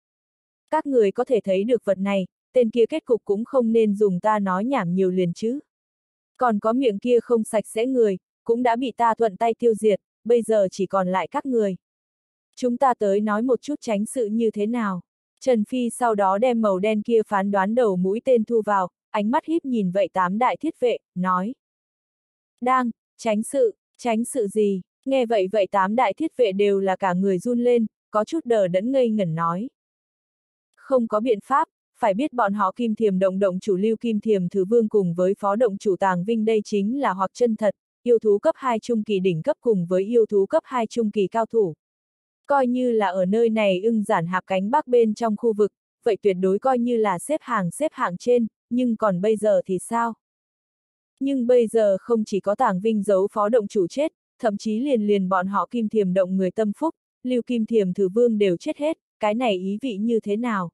Các người có thể thấy được vật này, tên kia kết cục cũng không nên dùng ta nói nhảm nhiều liền chứ. Còn có miệng kia không sạch sẽ người, cũng đã bị ta thuận tay tiêu diệt, bây giờ chỉ còn lại các người. Chúng ta tới nói một chút tránh sự như thế nào. Trần Phi sau đó đem màu đen kia phán đoán đầu mũi tên thu vào, ánh mắt híp nhìn vậy tám đại thiết vệ, nói. Đang, tránh sự, tránh sự gì? Nghe vậy vậy tám đại thiết vệ đều là cả người run lên, có chút đờ đẫn ngây ngẩn nói. Không có biện pháp, phải biết bọn họ Kim Thiềm Động động chủ Lưu Kim Thiềm Thứ Vương cùng với phó động chủ Tàng Vinh đây chính là hoặc chân thật, yêu thú cấp hai trung kỳ đỉnh cấp cùng với yêu thú cấp hai trung kỳ cao thủ. Coi như là ở nơi này ưng giản hạp cánh bắc bên trong khu vực, vậy tuyệt đối coi như là xếp hàng xếp hạng trên, nhưng còn bây giờ thì sao? Nhưng bây giờ không chỉ có Tàng Vinh giấu phó động chủ chết, thậm chí liền liền bọn họ Kim Thiềm Động người tâm phúc, Lưu Kim Thiềm Thứ Vương đều chết hết, cái này ý vị như thế nào?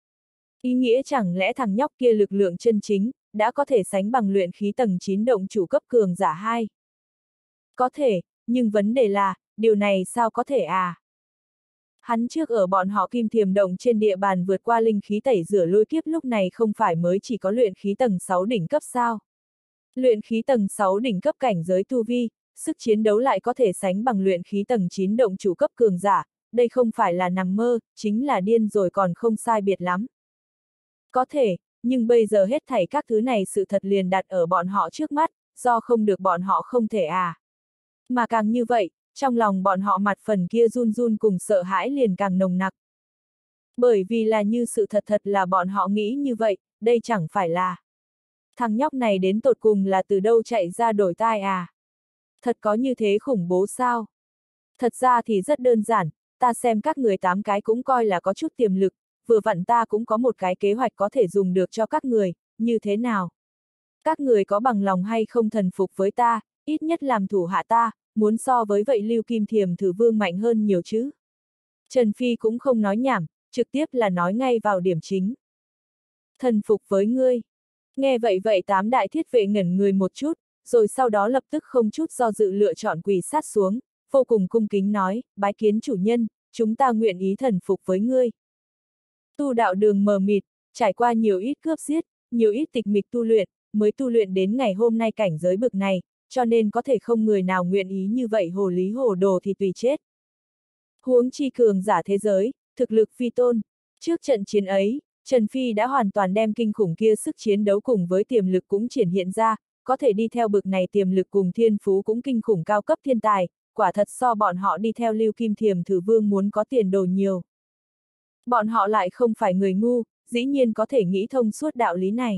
Ý nghĩa chẳng lẽ thằng nhóc kia lực lượng chân chính, đã có thể sánh bằng luyện khí tầng chín động chủ cấp cường giả hai? Có thể, nhưng vấn đề là, điều này sao có thể à? Hắn trước ở bọn họ Kim Thiềm Động trên địa bàn vượt qua linh khí tẩy rửa lôi kiếp lúc này không phải mới chỉ có luyện khí tầng sáu đỉnh cấp sao? Luyện khí tầng sáu đỉnh cấp cảnh giới tu vi, sức chiến đấu lại có thể sánh bằng luyện khí tầng chín động chủ cấp cường giả, đây không phải là nằm mơ, chính là điên rồi còn không sai biệt lắm. Có thể, nhưng bây giờ hết thảy các thứ này sự thật liền đặt ở bọn họ trước mắt, do không được bọn họ không thể à. Mà càng như vậy, trong lòng bọn họ mặt phần kia run run cùng sợ hãi liền càng nồng nặc. Bởi vì là như sự thật thật là bọn họ nghĩ như vậy, đây chẳng phải là... Thằng nhóc này đến tột cùng là từ đâu chạy ra đổi tai à? Thật có như thế khủng bố sao? Thật ra thì rất đơn giản, ta xem các người tám cái cũng coi là có chút tiềm lực, vừa vặn ta cũng có một cái kế hoạch có thể dùng được cho các người, như thế nào? Các người có bằng lòng hay không thần phục với ta, ít nhất làm thủ hạ ta, muốn so với vậy Lưu Kim Thiềm Thử Vương mạnh hơn nhiều chứ? Trần Phi cũng không nói nhảm, trực tiếp là nói ngay vào điểm chính. Thần phục với ngươi. Nghe vậy vậy tám đại thiết vệ ngẩn người một chút, rồi sau đó lập tức không chút do dự lựa chọn quỳ sát xuống, vô cùng cung kính nói, bái kiến chủ nhân, chúng ta nguyện ý thần phục với ngươi. Tu đạo đường mờ mịt, trải qua nhiều ít cướp giết, nhiều ít tịch mịch tu luyện, mới tu luyện đến ngày hôm nay cảnh giới bực này, cho nên có thể không người nào nguyện ý như vậy hồ lý hồ đồ thì tùy chết. Huống chi cường giả thế giới, thực lực phi tôn. Trước trận chiến ấy, Trần Phi đã hoàn toàn đem kinh khủng kia sức chiến đấu cùng với tiềm lực cũng triển hiện ra, có thể đi theo bực này tiềm lực cùng thiên phú cũng kinh khủng cao cấp thiên tài, quả thật so bọn họ đi theo Lưu Kim Thiềm Thử Vương muốn có tiền đồ nhiều. Bọn họ lại không phải người ngu, dĩ nhiên có thể nghĩ thông suốt đạo lý này.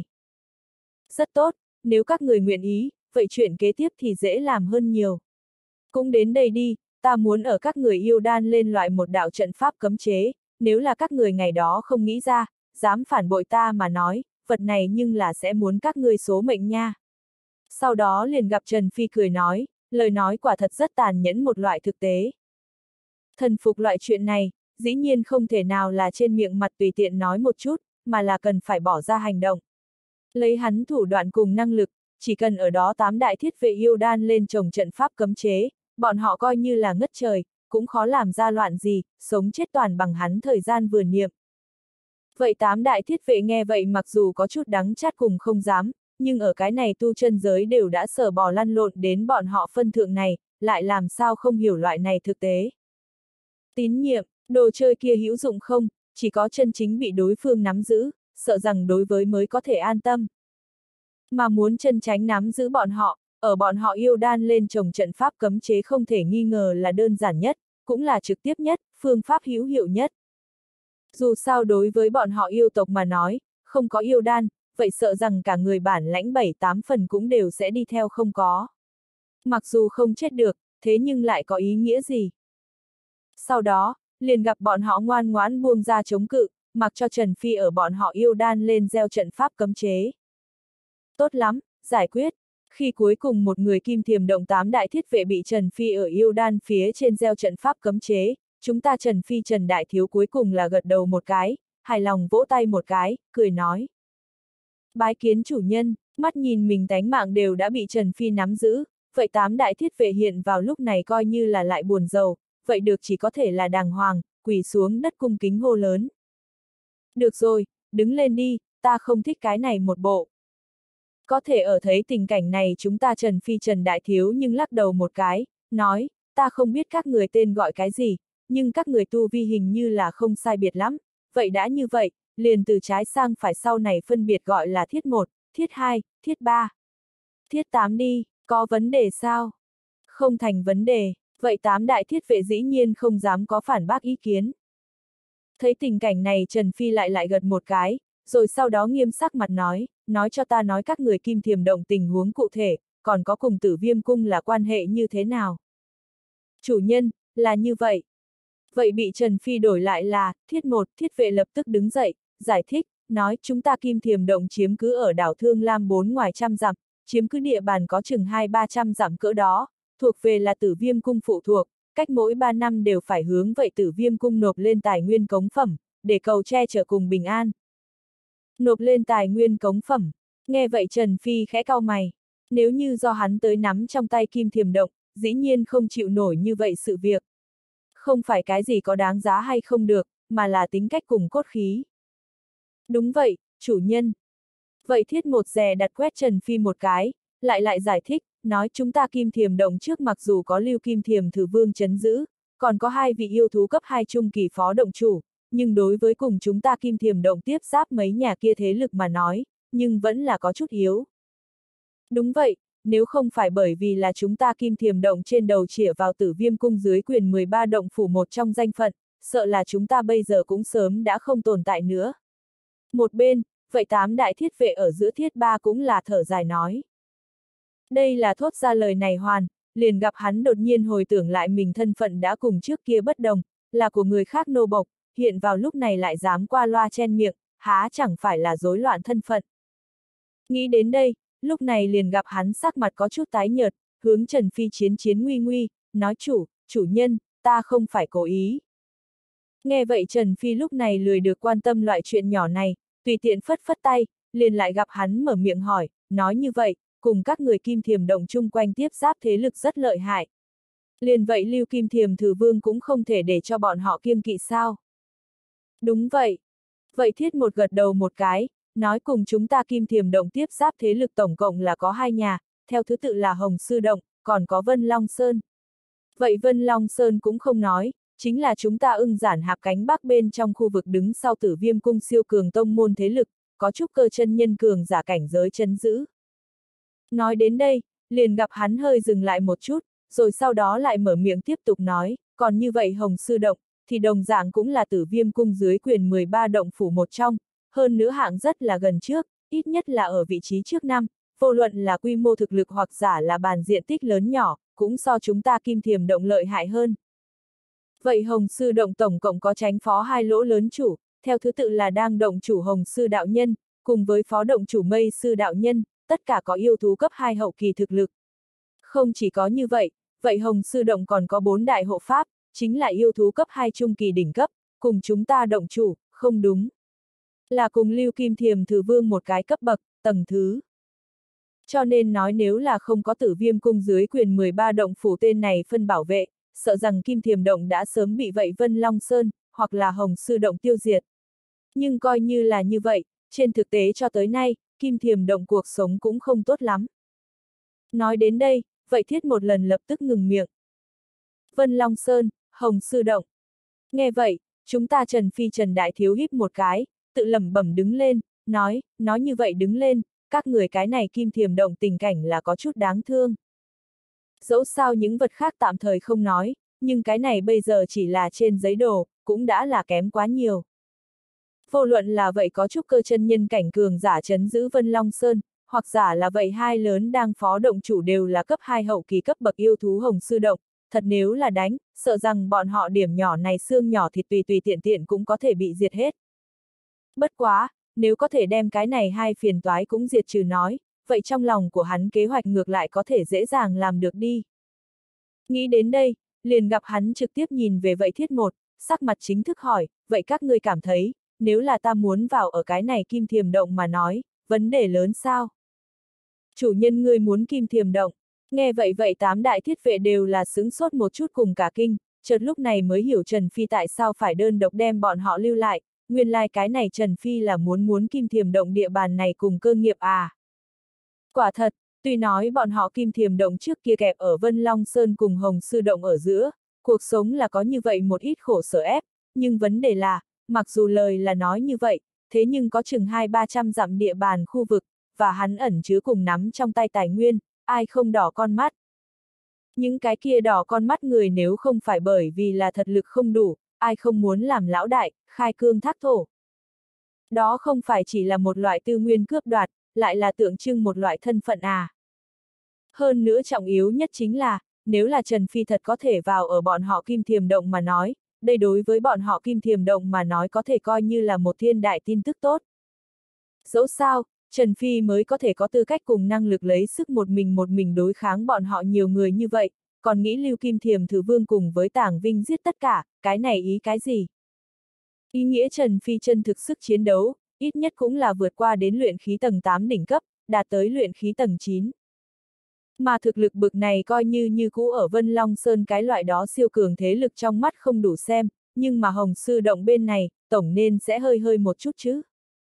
Rất tốt, nếu các người nguyện ý, vậy chuyện kế tiếp thì dễ làm hơn nhiều. Cũng đến đây đi, ta muốn ở các người yêu đan lên loại một đạo trận pháp cấm chế, nếu là các người ngày đó không nghĩ ra, dám phản bội ta mà nói, vật này nhưng là sẽ muốn các ngươi số mệnh nha. Sau đó liền gặp Trần Phi cười nói, lời nói quả thật rất tàn nhẫn một loại thực tế. Thần phục loại chuyện này, dĩ nhiên không thể nào là trên miệng mặt tùy tiện nói một chút, mà là cần phải bỏ ra hành động. Lấy hắn thủ đoạn cùng năng lực, chỉ cần ở đó tám đại thiết vệ yêu đan lên trồng trận pháp cấm chế, bọn họ coi như là ngất trời, cũng khó làm ra loạn gì, sống chết toàn bằng hắn thời gian vừa niệm. Vậy tám đại thiết vệ nghe vậy mặc dù có chút đắng chát cùng không dám, nhưng ở cái này tu chân giới đều đã sở bò lăn lộn đến bọn họ phân thượng này, lại làm sao không hiểu loại này thực tế. Tín nhiệm, đồ chơi kia hữu dụng không, chỉ có chân chính bị đối phương nắm giữ, sợ rằng đối với mới có thể an tâm. Mà muốn chân tránh nắm giữ bọn họ, ở bọn họ yêu đan lên trồng trận pháp cấm chế không thể nghi ngờ là đơn giản nhất, cũng là trực tiếp nhất, phương pháp hữu hiệu nhất. Dù sao đối với bọn họ yêu tộc mà nói, không có yêu đan, vậy sợ rằng cả người bản lãnh bảy tám phần cũng đều sẽ đi theo không có. Mặc dù không chết được, thế nhưng lại có ý nghĩa gì? Sau đó, liền gặp bọn họ ngoan ngoãn buông ra chống cự, mặc cho Trần Phi ở bọn họ yêu đan lên gieo trận pháp cấm chế. Tốt lắm, giải quyết. Khi cuối cùng một người kim thiềm động tám đại thiết vệ bị Trần Phi ở yêu đan phía trên gieo trận pháp cấm chế, chúng ta Trần Phi Trần Đại Thiếu cuối cùng là gật đầu một cái, hài lòng vỗ tay một cái, cười nói. Bái kiến chủ nhân, mắt nhìn mình tánh mạng đều đã bị Trần Phi nắm giữ, vậy tám đại thiết vệ hiện vào lúc này coi như là lại buồn rầu, vậy được chỉ có thể là đàng hoàng, quỳ xuống đất cung kính hô lớn. Được rồi, đứng lên đi, ta không thích cái này một bộ. Có thể ở thấy tình cảnh này chúng ta Trần Phi Trần Đại Thiếu nhưng lắc đầu một cái, nói, ta không biết các người tên gọi cái gì, nhưng các người tu vi hình như là không sai biệt lắm, vậy đã như vậy, liền từ trái sang phải sau này phân biệt gọi là thiết một, thiết hai, thiết ba, thiết tám đi, có vấn đề sao? Không thành vấn đề, vậy tám đại thiết vệ dĩ nhiên không dám có phản bác ý kiến. Thấy tình cảnh này Trần Phi lại lại gật một cái, rồi sau đó nghiêm sắc mặt nói, nói cho ta nói các người kim thiềm động tình huống cụ thể, còn có cùng Tử Viêm cung là quan hệ như thế nào? Chủ nhân, là như vậy. Vậy bị Trần Phi đổi lại là, thiết một, thiết vệ lập tức đứng dậy, giải thích, nói chúng ta kim thiềm động chiếm cứ ở đảo Thương Lam bốn ngoài trăm dặm, chiếm cứ địa bàn có chừng hai ba trăm dặm cỡ đó, thuộc về là Tử Viêm cung phụ thuộc, cách mỗi ba năm đều phải hướng vậy Tử Viêm cung nộp lên tài nguyên cống phẩm, để cầu che chở cùng bình an. Nộp lên tài nguyên cống phẩm, nghe vậy Trần Phi khẽ cau mày, nếu như do hắn tới nắm trong tay kim thiềm động, dĩ nhiên không chịu nổi như vậy sự việc. Không phải cái gì có đáng giá hay không được, mà là tính cách cùng cốt khí. Đúng vậy, chủ nhân. Vậy thiết một dè đặt quét Trần Phi một cái, lại lại giải thích, nói chúng ta kim thiềm động trước mặc dù có Lưu Kim Thiềm Thử Vương trấn giữ, còn có hai vị yêu thú cấp hai trung kỳ phó động chủ, nhưng đối với cùng chúng ta kim thiềm động tiếp giáp mấy nhà kia thế lực mà nói, nhưng vẫn là có chút yếu. Đúng vậy, nếu không phải bởi vì là chúng ta kim thiềm động trên đầu chĩa vào Tử Viêm cung dưới quyền mười ba động phủ một trong danh phận, sợ là chúng ta bây giờ cũng sớm đã không tồn tại nữa. Một bên, vậy tám đại thiết vệ ở giữa thiết ba cũng là thở dài nói. Đây là thốt ra lời này hoàn, liền gặp hắn đột nhiên hồi tưởng lại mình thân phận đã cùng trước kia bất đồng, là của người khác nô bộc, hiện vào lúc này lại dám qua loa chen miệng, há chẳng phải là rối loạn thân phận. Nghĩ đến đây, lúc này liền gặp hắn sắc mặt có chút tái nhợt, hướng Trần Phi chiến chiến nguy nguy, nói chủ, chủ nhân, ta không phải cố ý. Nghe vậy Trần Phi lúc này lười được quan tâm loại chuyện nhỏ này, tùy tiện phất phất tay, liền lại gặp hắn mở miệng hỏi, nói như vậy, cùng các người Kim Thiềm Động chung quanh tiếp giáp thế lực rất lợi hại. Liền vậy Lưu Kim Thiềm Thử Vương cũng không thể để cho bọn họ kiêng kỵ sao? Đúng vậy. Vậy Thiết một gật đầu một cái, nói cùng chúng ta Kim Thiềm Động tiếp giáp thế lực tổng cộng là có hai nhà, theo thứ tự là Hồng Sư Động, còn có Vân Long Sơn. Vậy Vân Long Sơn cũng không nói, chính là chúng ta ưng giản hạp cánh bắc bên trong khu vực đứng sau Tử Viêm cung siêu cường tông môn thế lực, có chút cơ chân nhân cường giả cảnh giới chấn giữ. Nói đến đây, liền gặp hắn hơi dừng lại một chút, rồi sau đó lại mở miệng tiếp tục nói, còn như vậy Hồng Sư Động, thì đồng dạng cũng là Tử Viêm cung dưới quyền mười ba động phủ một trong, hơn nữa hạng rất là gần trước, ít nhất là ở vị trí trước năm, vô luận là quy mô thực lực hoặc giả là bàn diện tích lớn nhỏ, cũng so chúng ta Kim Thiềm Động lợi hại hơn. Vậy Hồng Sư Động tổng cộng có tránh phó hai lỗ lớn chủ, theo thứ tự là đang động chủ Hồng Sư Đạo Nhân, cùng với phó động chủ Mây Sư Đạo Nhân, tất cả có yêu thú cấp hai hậu kỳ thực lực. Không chỉ có như vậy, vậy Hồng Sư Động còn có bốn đại hộ pháp, chính là yêu thú cấp hai trung kỳ đỉnh cấp, cùng chúng ta động chủ, không đúng. Là cùng Lưu Kim Thiềm Thử Vương một cái cấp bậc, tầng thứ. Cho nên nói nếu là không có Tử Viêm cung dưới quyền mười ba động phủ tên này phân bảo vệ, sợ rằng Kim Thiềm Động đã sớm bị vậy Vân Long Sơn, hoặc là Hồng Sư Động tiêu diệt. Nhưng coi như là như vậy, trên thực tế cho tới nay, Kim Thiềm Động cuộc sống cũng không tốt lắm. Nói đến đây, vậy Thiết một lần lập tức ngừng miệng. Vân Long Sơn, Hồng Sư Động. Nghe vậy, chúng ta Trần Phi Trần Đại Thiếu híp một cái, tự lẩm bẩm đứng lên, nói, nói như vậy đứng lên, các người cái này Kim Thiềm Động tình cảnh là có chút đáng thương. Dẫu sao những vật khác tạm thời không nói, nhưng cái này bây giờ chỉ là trên giấy đồ, cũng đã là kém quá nhiều. Vô luận là vậy có chút cơ chân nhân cảnh cường giả chấn giữ Vân Long Sơn, hoặc giả là vậy hai lớn đang phó động chủ đều là cấp hai hậu kỳ cấp bậc yêu thú Hồng Sư Động, thật nếu là đánh, sợ rằng bọn họ điểm nhỏ này xương nhỏ thì tùy tùy tiện tiện cũng có thể bị diệt hết. Bất quá, nếu có thể đem cái này hai phiền toái cũng diệt trừ nói, vậy trong lòng của hắn kế hoạch ngược lại có thể dễ dàng làm được đi. Nghĩ đến đây, liền gặp hắn trực tiếp nhìn về vậy Thiết một, sắc mặt chính thức hỏi, vậy các ngươi cảm thấy, nếu là ta muốn vào ở cái này Kim Thiềm Động mà nói, vấn đề lớn sao? Chủ nhân ngươi muốn Kim Thiềm Động, nghe vậy vậy tám đại thiết vệ đều là sững sốt một chút cùng cả kinh, chợt lúc này mới hiểu Trần Phi tại sao phải đơn độc đem bọn họ lưu lại, nguyên lai like cái này Trần Phi là muốn muốn Kim Thiềm Động địa bàn này cùng cơ nghiệp à. Quả thật, tuy nói bọn họ Kim Thiềm Động trước kia kẹp ở Vân Long Sơn cùng Hồng Sư Động ở giữa, cuộc sống là có như vậy một ít khổ sở ép, nhưng vấn đề là, mặc dù lời là nói như vậy, thế nhưng có chừng hai ba trăm dặm địa bàn khu vực, và hắn ẩn chứa cùng nắm trong tay tài nguyên, ai không đỏ con mắt. Những cái kia đỏ con mắt người nếu không phải bởi vì là thật lực không đủ, ai không muốn làm lão đại, khai cương thác thổ. Đó không phải chỉ là một loại tư nguyên cướp đoạt, lại là tượng trưng một loại thân phận à. Hơn nữa trọng yếu nhất chính là, nếu là Trần Phi thật có thể vào ở bọn họ Kim Thiềm Động mà nói, đây đối với bọn họ Kim Thiềm Động mà nói có thể coi như là một thiên đại tin tức tốt. Dẫu sao, Trần Phi mới có thể có tư cách cùng năng lực lấy sức một mình một mình đối kháng bọn họ nhiều người như vậy, còn nghĩ Lưu Kim Thiềm Thử Vương cùng với Tàng Vinh giết tất cả, cái này ý cái gì? Ý nghĩa Trần Phi chân thực sức chiến đấu, ít nhất cũng là vượt qua đến luyện khí tầng tám đỉnh cấp, đạt tới luyện khí tầng chín. Mà thực lực bực này coi như như cũ ở Vân Long Sơn cái loại đó siêu cường thế lực trong mắt không đủ xem, nhưng mà Hồng Sư Động bên này, tổng nên sẽ hơi hơi một chút chứ.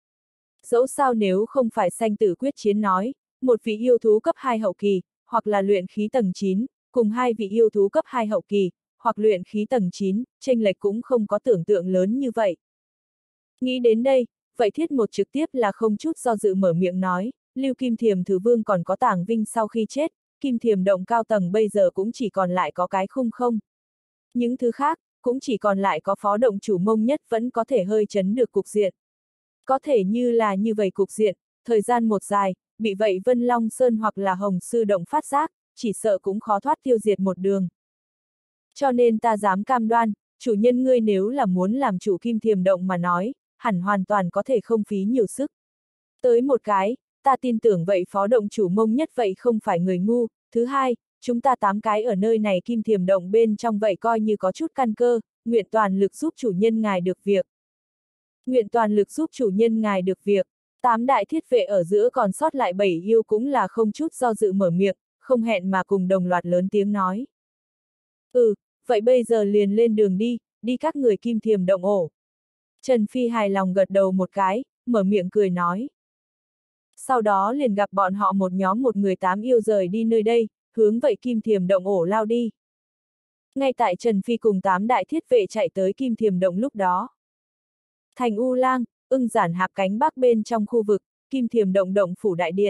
Dẫu sao nếu không phải sanh tử quyết chiến nói, một vị yêu thú cấp hai hậu kỳ, hoặc là luyện khí tầng chín, cùng hai vị yêu thú cấp hai hậu kỳ, hoặc luyện khí tầng chín, chênh lệch cũng không có tưởng tượng lớn như vậy. Nghĩ đến đây, vậy Thiết một trực tiếp là không chút do dự mở miệng nói, Lưu Kim Thiềm Thử Vương còn có Tàng Vinh sau khi chết, Kim Thiềm Động cao tầng bây giờ cũng chỉ còn lại có cái khung không. Những thứ khác, cũng chỉ còn lại có phó động chủ Mông Nhất vẫn có thể hơi chấn được cục diện. Có thể như là như vậy cục diện, thời gian một dài, bị vậy Vân Long Sơn hoặc là Hồng Sư Động phát giác, chỉ sợ cũng khó thoát tiêu diệt một đường. Cho nên ta dám cam đoan, chủ nhân ngươi nếu là muốn làm chủ Kim Thiềm Động mà nói, hẳn hoàn toàn có thể không phí nhiều sức. Tới một cái, ta tin tưởng vậy phó động chủ Mông Nhất vậy không phải người ngu, thứ hai, chúng ta tám cái ở nơi này Kim Thiềm Động bên trong vậy coi như có chút căn cơ, nguyện toàn lực giúp chủ nhân ngài được việc. Nguyện toàn lực giúp chủ nhân ngài được việc, tám đại thiết vệ ở giữa còn sót lại bảy yêu cũng là không chút do dự mở miệng, không hẹn mà cùng đồng loạt lớn tiếng nói. Ừ, vậy bây giờ liền lên đường đi, đi các người Kim Thiềm Động ổ. Trần Phi hài lòng gật đầu một cái, mở miệng cười nói. Sau đó liền gặp bọn họ một nhóm một người tám yêu rời đi nơi đây, hướng vậy Kim Thiềm Động ổ lao đi. Ngay tại Trần Phi cùng tám đại thiết vệ chạy tới Kim Thiềm Động lúc đó. Thành U Lang, ưng giản hạp cánh bắc bên trong khu vực, Kim Thiềm Động động phủ đại điện.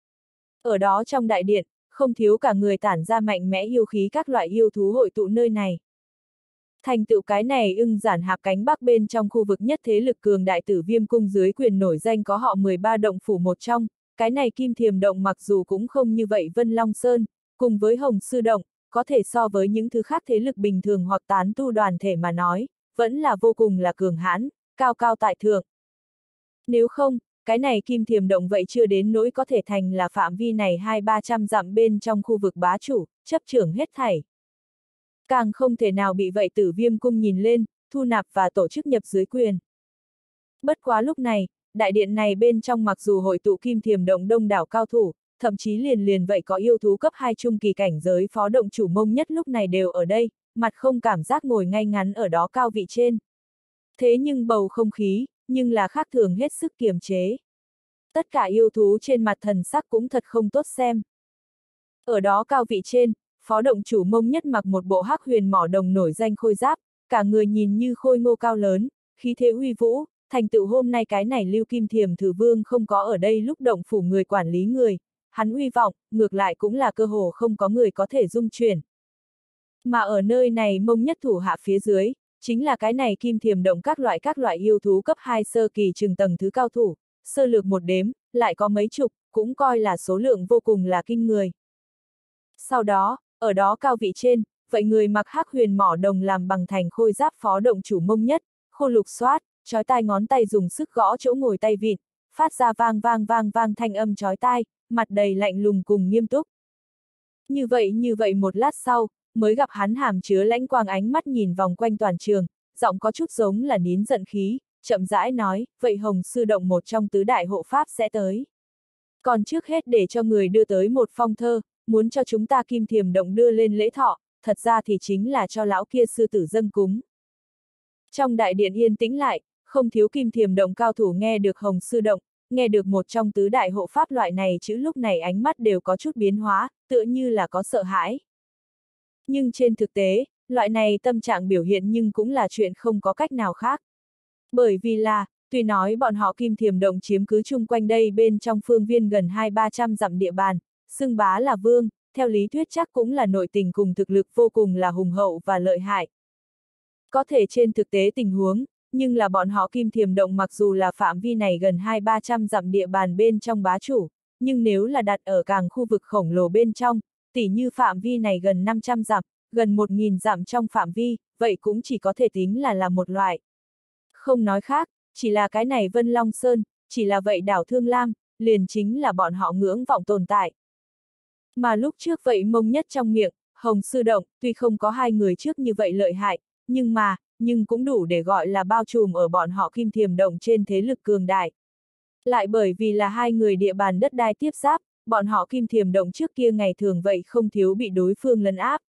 Ở đó trong đại điện, không thiếu cả người tản ra mạnh mẽ yêu khí các loại yêu thú hội tụ nơi này. Thành tựu cái này ưng giản hạp cánh bắc bên trong khu vực nhất thế lực cường đại Tử Viêm cung dưới quyền nổi danh có họ mười ba động phủ một trong, cái này Kim Thiềm Động mặc dù cũng không như vậy Vân Long Sơn, cùng với Hồng Sư Động, có thể so với những thứ khác thế lực bình thường hoặc tán tu đoàn thể mà nói, vẫn là vô cùng là cường hãn, cao cao tại thượng. Nếu không, cái này Kim Thiềm Động vậy chưa đến nỗi có thể thành là phạm vi này hai ba trăm dặm bên trong khu vực bá chủ, chấp trưởng hết thảy. Càng không thể nào bị vậy Tử Viêm cung nhìn lên, thu nạp và tổ chức nhập dưới quyền. Bất quá lúc này, đại điện này bên trong mặc dù hội tụ Kim Thiềm Động đông đảo cao thủ, thậm chí liền liền vậy có yêu thú cấp hai trung kỳ cảnh giới phó động chủ Mông Nhất lúc này đều ở đây, mặt không cảm giác ngồi ngay ngắn ở đó cao vị trên. Thế nhưng bầu không khí, nhưng là khác thường hết sức kiềm chế. Tất cả yêu thú trên mặt thần sắc cũng thật không tốt xem. Ở đó cao vị trên, phó động chủ Mông Nhất mặc một bộ hắc huyền mỏ đồng nổi danh khôi giáp, cả người nhìn như khôi ngô cao lớn, khí thế uy vũ, thành tựu hôm nay cái này Lưu Kim Thiềm Thử Vương không có ở đây lúc động phủ người quản lý người, hắn uy vọng, ngược lại cũng là cơ hồ không có người có thể dung chuyển. Mà ở nơi này Mông Nhất thủ hạ phía dưới, chính là cái này Kim Thiềm Động các loại các loại yêu thú cấp hai sơ kỳ trừng tầng thứ cao thủ, sơ lược một đếm, lại có mấy chục, cũng coi là số lượng vô cùng là kinh người. Sau đó, ở đó cao vị trên, vậy người mặc hắc huyền mỏ đồng làm bằng thành khôi giáp phó động chủ Mông Nhất, khô lục xoát, chói tai ngón tay dùng sức gõ chỗ ngồi tay vịn, phát ra vang vang vang vang thanh âm chói tai, mặt đầy lạnh lùng cùng nghiêm túc. Như vậy như vậy một lát sau, mới gặp hắn hàm chứa lãnh quang ánh mắt nhìn vòng quanh toàn trường, giọng có chút giống là nín giận khí, chậm rãi nói, vậy Hồng Sư Động một trong tứ đại hộ pháp sẽ tới. Còn trước hết để cho người đưa tới một phong thơ, muốn cho chúng ta Kim Thiềm Động đưa lên lễ thọ, thật ra thì chính là cho lão kia sư tử dâng cúng. Trong đại điện yên tĩnh lại, không thiếu Kim Thiềm Động cao thủ nghe được Hồng Sư Động, nghe được một trong tứ đại hộ pháp loại này chữ lúc này ánh mắt đều có chút biến hóa, tựa như là có sợ hãi. Nhưng trên thực tế, loại này tâm trạng biểu hiện nhưng cũng là chuyện không có cách nào khác. Bởi vì là, tuy nói bọn họ Kim Thiềm Động chiếm cứ chung quanh đây bên trong phương viên gần hai ba trăm dặm địa bàn, xưng bá là vương, theo lý thuyết chắc cũng là nội tình cùng thực lực vô cùng là hùng hậu và lợi hại. Có thể trên thực tế tình huống, nhưng là bọn họ Kim Thiềm Động mặc dù là phạm vi này gần hai ba trăm dặm địa bàn bên trong bá chủ, nhưng nếu là đặt ở càng khu vực khổng lồ bên trong, tỉ như phạm vi này gần năm trăm dặm, gần một nghìn dặm trong phạm vi, vậy cũng chỉ có thể tính là là một loại. Không nói khác, chỉ là cái này Vân Long Sơn, chỉ là vậy đảo Thương Lam, liền chính là bọn họ ngưỡng vọng tồn tại. Mà lúc trước vậy Mông Nhất trong miệng, Hồng Sư Động, tuy không có hai người trước như vậy lợi hại, nhưng mà, nhưng cũng đủ để gọi là bao trùm ở bọn họ Kim Thiềm Động trên thế lực cường đại. Lại bởi vì là hai người địa bàn đất đai tiếp giáp, bọn họ Kim Thiềm Động trước kia ngày thường vậy không thiếu bị đối phương lấn áp.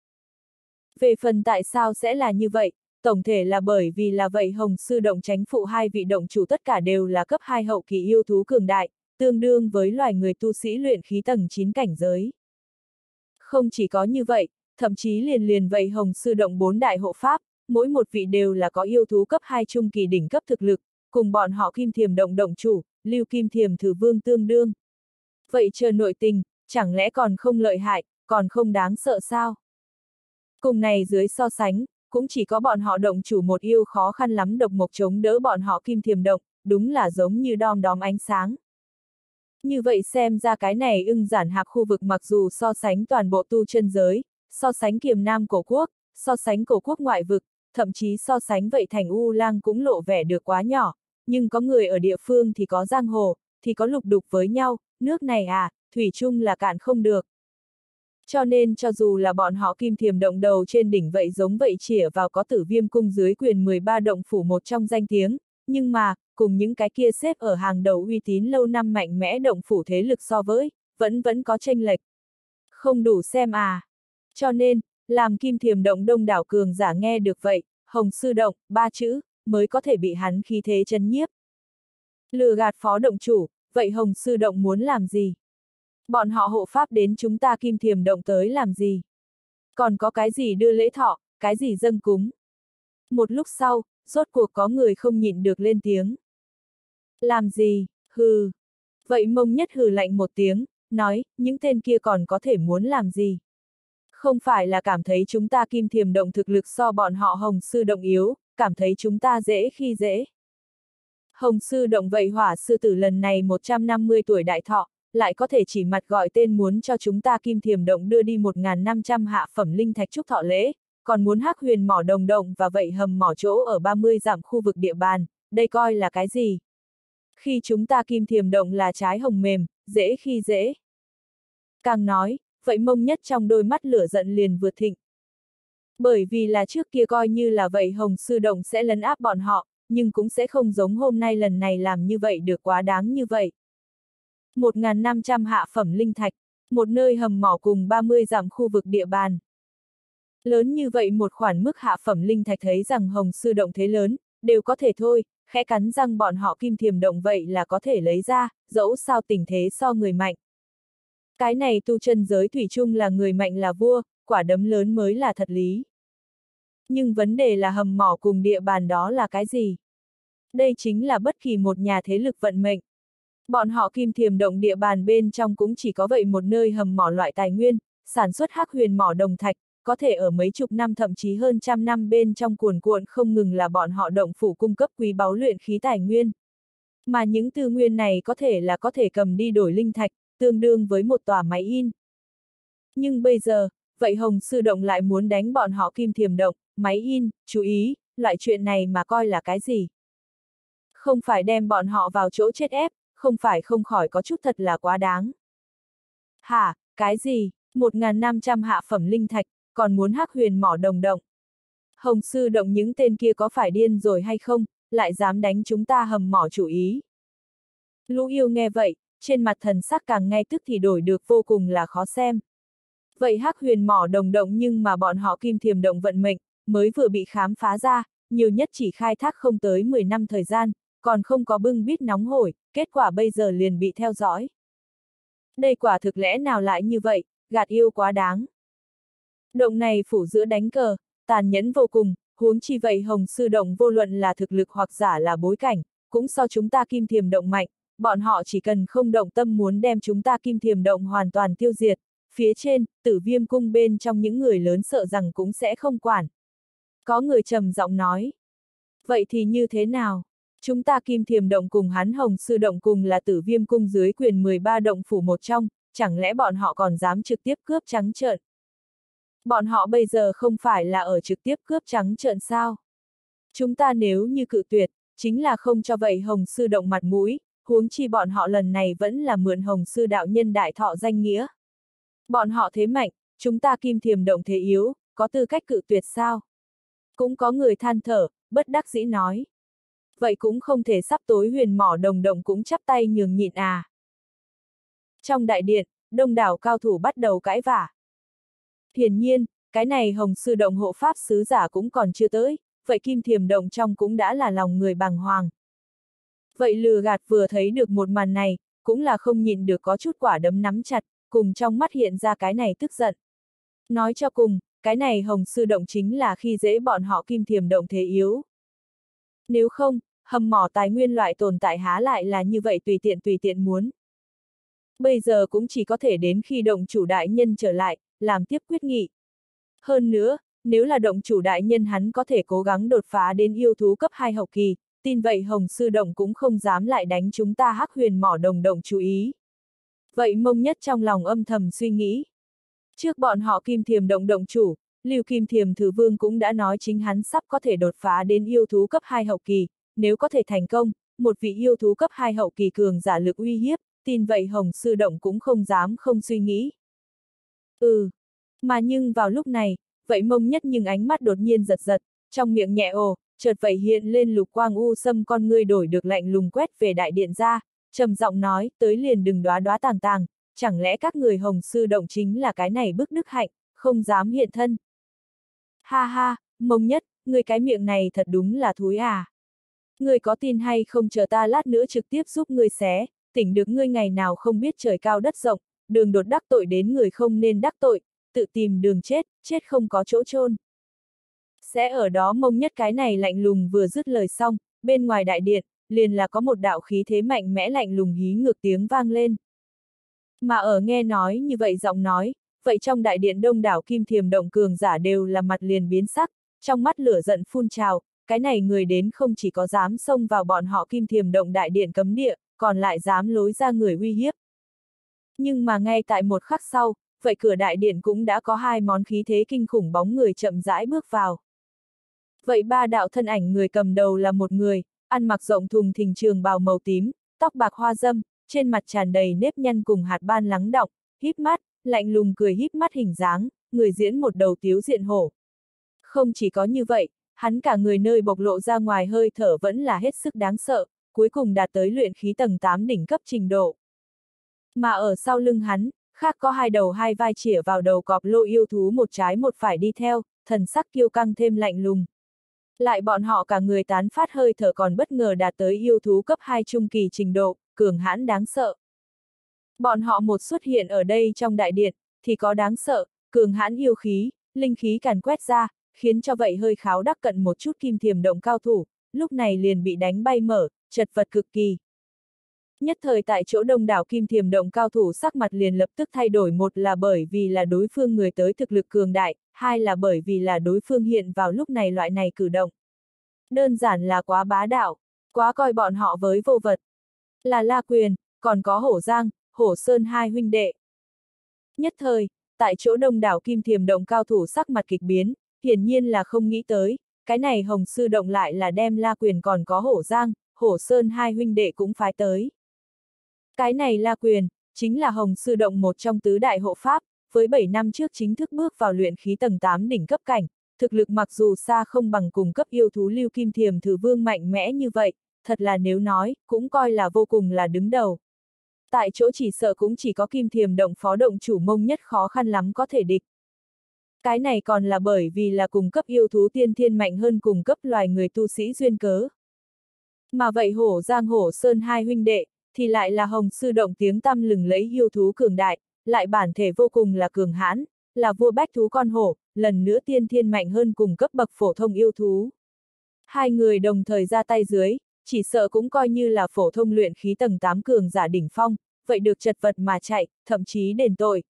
Về phần tại sao sẽ là như vậy, tổng thể là bởi vì là vậy Hồng Sư Động chánh phụ hai vị động chủ tất cả đều là cấp hai hậu kỳ yêu thú cường đại, tương đương với loài người tu sĩ luyện khí tầng chín cảnh giới. Không chỉ có như vậy, thậm chí liền liền vậy Hồng Sư Động bốn đại hộ pháp, mỗi một vị đều là có yêu thú cấp hai trung kỳ đỉnh cấp thực lực, cùng bọn họ Kim Thiềm Động động chủ, Lưu Kim Thiềm Thử Vương tương đương. Vậy chờ nội tình, chẳng lẽ còn không lợi hại, còn không đáng sợ sao? Cùng này dưới so sánh, cũng chỉ có bọn họ động chủ một yêu khó khăn lắm độc mộc chống đỡ bọn họ Kim Thiềm Động, đúng là giống như đom đóm ánh sáng. Như vậy xem ra cái này ưng giản hạp khu vực mặc dù so sánh toàn bộ tu chân giới, so sánh Kiềm Nam cổ quốc, so sánh cổ quốc ngoại vực, thậm chí so sánh vậy thành U Lang cũng lộ vẻ được quá nhỏ, nhưng có người ở địa phương thì có giang hồ, thì có lục đục với nhau, nước này à, thủy chung là cạn không được. Cho nên cho dù là bọn họ Kim Thiềm động đầu trên đỉnh vậy giống vậy chĩa vào có Tử Viêm cung dưới quyền mười ba động phủ một trong danh tiếng, nhưng mà, cùng những cái kia xếp ở hàng đầu uy tín lâu năm mạnh mẽ động phủ thế lực so với, vẫn vẫn có chênh lệch. Không đủ xem à. Cho nên, làm Kim Thiềm động đông đảo cường giả nghe được vậy, Hồng Sư động, ba chữ, mới có thể bị hắn khí thế chấn nhiếp. Lừa gạt phó động chủ, vậy Hồng Sư động muốn làm gì? Bọn họ hộ pháp đến chúng ta Kim Thiềm động tới làm gì? Còn có cái gì đưa lễ thọ, cái gì dâng cúng? Một lúc sau, rốt cuộc có người không nhịn được lên tiếng. Làm gì? Hừ. Vậy Mông Nhất hừ lạnh một tiếng, nói, những tên kia còn có thể muốn làm gì? Không phải là cảm thấy chúng ta Kim Thiềm động thực lực so bọn họ Hồng Sư động yếu, cảm thấy chúng ta dễ khi dễ. Hồng Sư động vậy hỏa sư tử lần này một trăm năm mươi tuổi đại thọ, lại có thể chỉ mặt gọi tên muốn cho chúng ta Kim Thiềm động đưa đi một nghìn năm trăm hạ phẩm linh thạch chúc thọ lễ, còn muốn Hắc Huyền mỏ đồng động và vậy hầm mỏ chỗ ở ba mươi dặm khu vực địa bàn, đây coi là cái gì? Khi chúng ta Kim Thiềm động là trái hồng mềm, dễ khi dễ. Càng nói, vậy Mông Nhất trong đôi mắt lửa giận liền vượt thịnh. Bởi vì là trước kia coi như là vậy Hồng Sư động sẽ lấn áp bọn họ, nhưng cũng sẽ không giống hôm nay lần này làm như vậy được quá đáng như vậy. một nghìn năm trăm hạ phẩm linh thạch, một nơi hầm mỏ cùng ba mươi dặm khu vực địa bàn. Lớn như vậy một khoản mức hạ phẩm linh thạch thấy rằng Hồng Sư động thế lớn, đều có thể thôi, khẽ cắn răng bọn họ Kim Thiềm động vậy là có thể lấy ra, dẫu sao tình thế so người mạnh. Cái này tu chân giới thủy chung là người mạnh là vua, quả đấm lớn mới là thật lý. Nhưng vấn đề là hầm mỏ cùng địa bàn đó là cái gì? Đây chính là bất kỳ một nhà thế lực vận mệnh. Bọn họ Kim Thiềm động địa bàn bên trong cũng chỉ có vậy một nơi hầm mỏ loại tài nguyên, sản xuất Hắc Huyền mỏ đồng thạch, có thể ở mấy chục năm thậm chí hơn trăm năm bên trong cuồn cuộn không ngừng là bọn họ động phủ cung cấp quý báu luyện khí tài nguyên. Mà những tư nguyên này có thể là có thể cầm đi đổi linh thạch, tương đương với một tòa máy in. Nhưng bây giờ, vậy Hồng Sư động lại muốn đánh bọn họ Kim Thiềm động, máy in, chú ý, loại chuyện này mà coi là cái gì? Không phải đem bọn họ vào chỗ chết ép, không phải không khỏi có chút thật là quá đáng. Hả, cái gì, một nghìn năm trăm hạ phẩm linh thạch, còn muốn Hắc Huyền mỏ đồng động. Hồng Sư động những tên kia có phải điên rồi hay không, lại dám đánh chúng ta hầm mỏ chủ ý. Lũ yêu nghe vậy, trên mặt thần sắc càng ngay tức thì đổi được vô cùng là khó xem. Vậy Hắc Huyền mỏ đồng động nhưng mà bọn họ Kim Thiềm động vận mệnh, mới vừa bị khám phá ra, nhiều nhất chỉ khai thác không tới mười năm thời gian, còn không có bưng bít nóng hổi, kết quả bây giờ liền bị theo dõi. Đây quả thực lẽ nào lại như vậy, gạt yêu quá đáng. Động này phủ giữa đánh cờ, tàn nhẫn vô cùng, huống chi vậy Hồng Sư động vô luận là thực lực hoặc giả là bối cảnh, cũng so chúng ta Kim Thiềm động mạnh, bọn họ chỉ cần không động tâm muốn đem chúng ta Kim Thiềm động hoàn toàn tiêu diệt, phía trên, Tử Viêm cung bên trong những người lớn sợ rằng cũng sẽ không quản. Có người trầm giọng nói. Vậy thì như thế nào? Chúng ta Kim Thiềm động cùng hắn Hồng Sư động cùng là Tử Viêm cung dưới quyền mười ba động phủ một trong, chẳng lẽ bọn họ còn dám trực tiếp cướp trắng trợn? Bọn họ bây giờ không phải là ở trực tiếp cướp trắng trợn sao? Chúng ta nếu như cự tuyệt, chính là không cho vậy Hồng Sư động mặt mũi, huống chi bọn họ lần này vẫn là mượn Hồng Sư đạo nhân đại thọ danh nghĩa. Bọn họ thế mạnh, chúng ta Kim Thiềm động thế yếu, có tư cách cự tuyệt sao? Cũng có người than thở, bất đắc dĩ nói. Vậy cũng không thể sắp tối huyền mỏ đồng động cũng chắp tay nhường nhịn à. Trong đại điện, đông đảo cao thủ bắt đầu cãi vả. Hiển nhiên, cái này Hồng Sư động hộ pháp sứ giả cũng còn chưa tới, vậy Kim Thiềm động trong cũng đã là lòng người bàng hoàng. Vậy lừa gạt vừa thấy được một màn này, cũng là không nhịn được có chút quả đấm nắm chặt, cùng trong mắt hiện ra cái này tức giận. Nói cho cùng, cái này Hồng Sư động chính là khi dễ bọn họ Kim Thiềm động thế yếu. Nếu không, hầm mỏ tài nguyên loại tồn tại há lại là như vậy tùy tiện tùy tiện muốn. Bây giờ cũng chỉ có thể đến khi động chủ đại nhân trở lại, làm tiếp quyết nghị. Hơn nữa, nếu là động chủ đại nhân hắn có thể cố gắng đột phá đến yêu thú cấp hai hậu kỳ, tin vậy Hồng Sư Động cũng không dám lại đánh chúng ta Hắc Huyền Mỏ Đồng Động chú ý. Vậy Mông Nhất trong lòng âm thầm suy nghĩ. Trước bọn họ Kim Thiềm Động động chủ, Lưu Kim Thiềm Thử Vương cũng đã nói chính hắn sắp có thể đột phá đến yêu thú cấp hai hậu kỳ, nếu có thể thành công, một vị yêu thú cấp hai hậu kỳ cường giả lực uy hiếp, tin vậy Hồng Sư Động cũng không dám không suy nghĩ. Ừ, mà nhưng vào lúc này, vậy Mông Nhất nhưng ánh mắt đột nhiên giật giật, trong miệng nhẹ ồ, chợt vậy hiện lên lục quang u sâm con ngươi đổi được lạnh lùng quét về đại điện ra, trầm giọng nói, tới liền đừng đoá đoá tàng tàng, chẳng lẽ các người Hồng Sư Động chính là cái này bức đức hạnh, không dám hiện thân. Ha ha, Mông Nhất, người cái miệng này thật đúng là thúi à. Người có tin hay không chờ ta lát nữa trực tiếp giúp ngươi xé, tỉnh được ngươi ngày nào không biết trời cao đất rộng, đường đột đắc tội đến người không nên đắc tội, tự tìm đường chết, chết không có chỗ chôn. Sẽ ở đó Mông Nhất cái này lạnh lùng vừa dứt lời xong, bên ngoài đại điện, liền là có một đạo khí thế mạnh mẽ lạnh lùng hí ngược tiếng vang lên. Mà ở nghe nói như vậy giọng nói, vậy trong đại điện đông đảo Kim Thiềm Động cường giả đều là mặt liền biến sắc, trong mắt lửa giận phun trào, cái này người đến không chỉ có dám xông vào bọn họ Kim Thiềm Động đại điện cấm địa, còn lại dám lối ra người uy hiếp. Nhưng mà ngay tại một khắc sau, vậy cửa đại điện cũng đã có hai món khí thế kinh khủng bóng người chậm rãi bước vào. Vậy ba đạo thân ảnh người cầm đầu là một người, ăn mặc rộng thùng thình trường bào màu tím, tóc bạc hoa dâm, trên mặt tràn đầy nếp nhăn cùng hạt ban lắng đọng, híp mắt, lạnh lùng cười híp mắt hình dáng, người diễn một đầu tiếu diện hổ. Không chỉ có như vậy, hắn cả người nơi bộc lộ ra ngoài hơi thở vẫn là hết sức đáng sợ, cuối cùng đạt tới luyện khí tầng tám đỉnh cấp trình độ. Mà ở sau lưng hắn, khác có hai đầu hai vai chĩa vào đầu cọp lô yêu thú một trái một phải đi theo, thần sắc kiêu căng thêm lạnh lùng. Lại bọn họ cả người tán phát hơi thở còn bất ngờ đạt tới yêu thú cấp hai trung kỳ trình độ, cường hãn đáng sợ. Bọn họ một xuất hiện ở đây trong đại điện, thì có đáng sợ, cường hãn yêu khí, linh khí càn quét ra, khiến cho vậy hơi kháo đắc cận một chút Kim Thiềm Động cao thủ, lúc này liền bị đánh bay mở, chật vật cực kỳ. Nhất thời tại chỗ đông đảo Kim Thiềm Động cao thủ sắc mặt liền lập tức thay đổi, một là bởi vì là đối phương người tới thực lực cường đại, hai là bởi vì là đối phương hiện vào lúc này loại này cử động. Đơn giản là quá bá đạo, quá coi bọn họ với vô vật. Là La Quyền, còn có Hổ Giang, Hổ Sơn hai huynh đệ. Nhất thời, tại chỗ đông đảo Kim Thiềm Động cao thủ sắc mặt kịch biến, hiển nhiên là không nghĩ tới, cái này Hồng Sư Động lại là đem La Quyền còn có Hổ Giang, Hổ Sơn hai huynh đệ cũng phái tới. Cái này La Quyền, chính là Hồng Sư Động một trong tứ đại hộ pháp, với bảy năm trước chính thức bước vào luyện khí tầng tám đỉnh cấp cảnh, thực lực mặc dù xa không bằng cùng cấp yêu thú Lưu Kim Thiềm Thử Vương mạnh mẽ như vậy, thật là nếu nói, cũng coi là vô cùng là đứng đầu. Tại chỗ chỉ sợ cũng chỉ có Kim Thiềm Động phó động chủ Mông Nhất khó khăn lắm có thể địch. Cái này còn là bởi vì là cùng cấp yêu thú tiên thiên mạnh hơn cùng cấp loài người tu sĩ duyên cớ. Mà vậy Hổ Giang Hổ Sơn hai huynh đệ, thì lại là Hồng Sư Động tiếng tăm lừng lẫy yêu thú cường đại, lại bản thể vô cùng là cường hãn, là vua bách thú con hổ, lần nữa tiên thiên mạnh hơn cùng cấp bậc phổ thông yêu thú. Hai người đồng thời ra tay dưới, chỉ sợ cũng coi như là phổ thông luyện khí tầng tám cường giả đỉnh phong, vậy được chật vật mà chạy, thậm chí đền tội.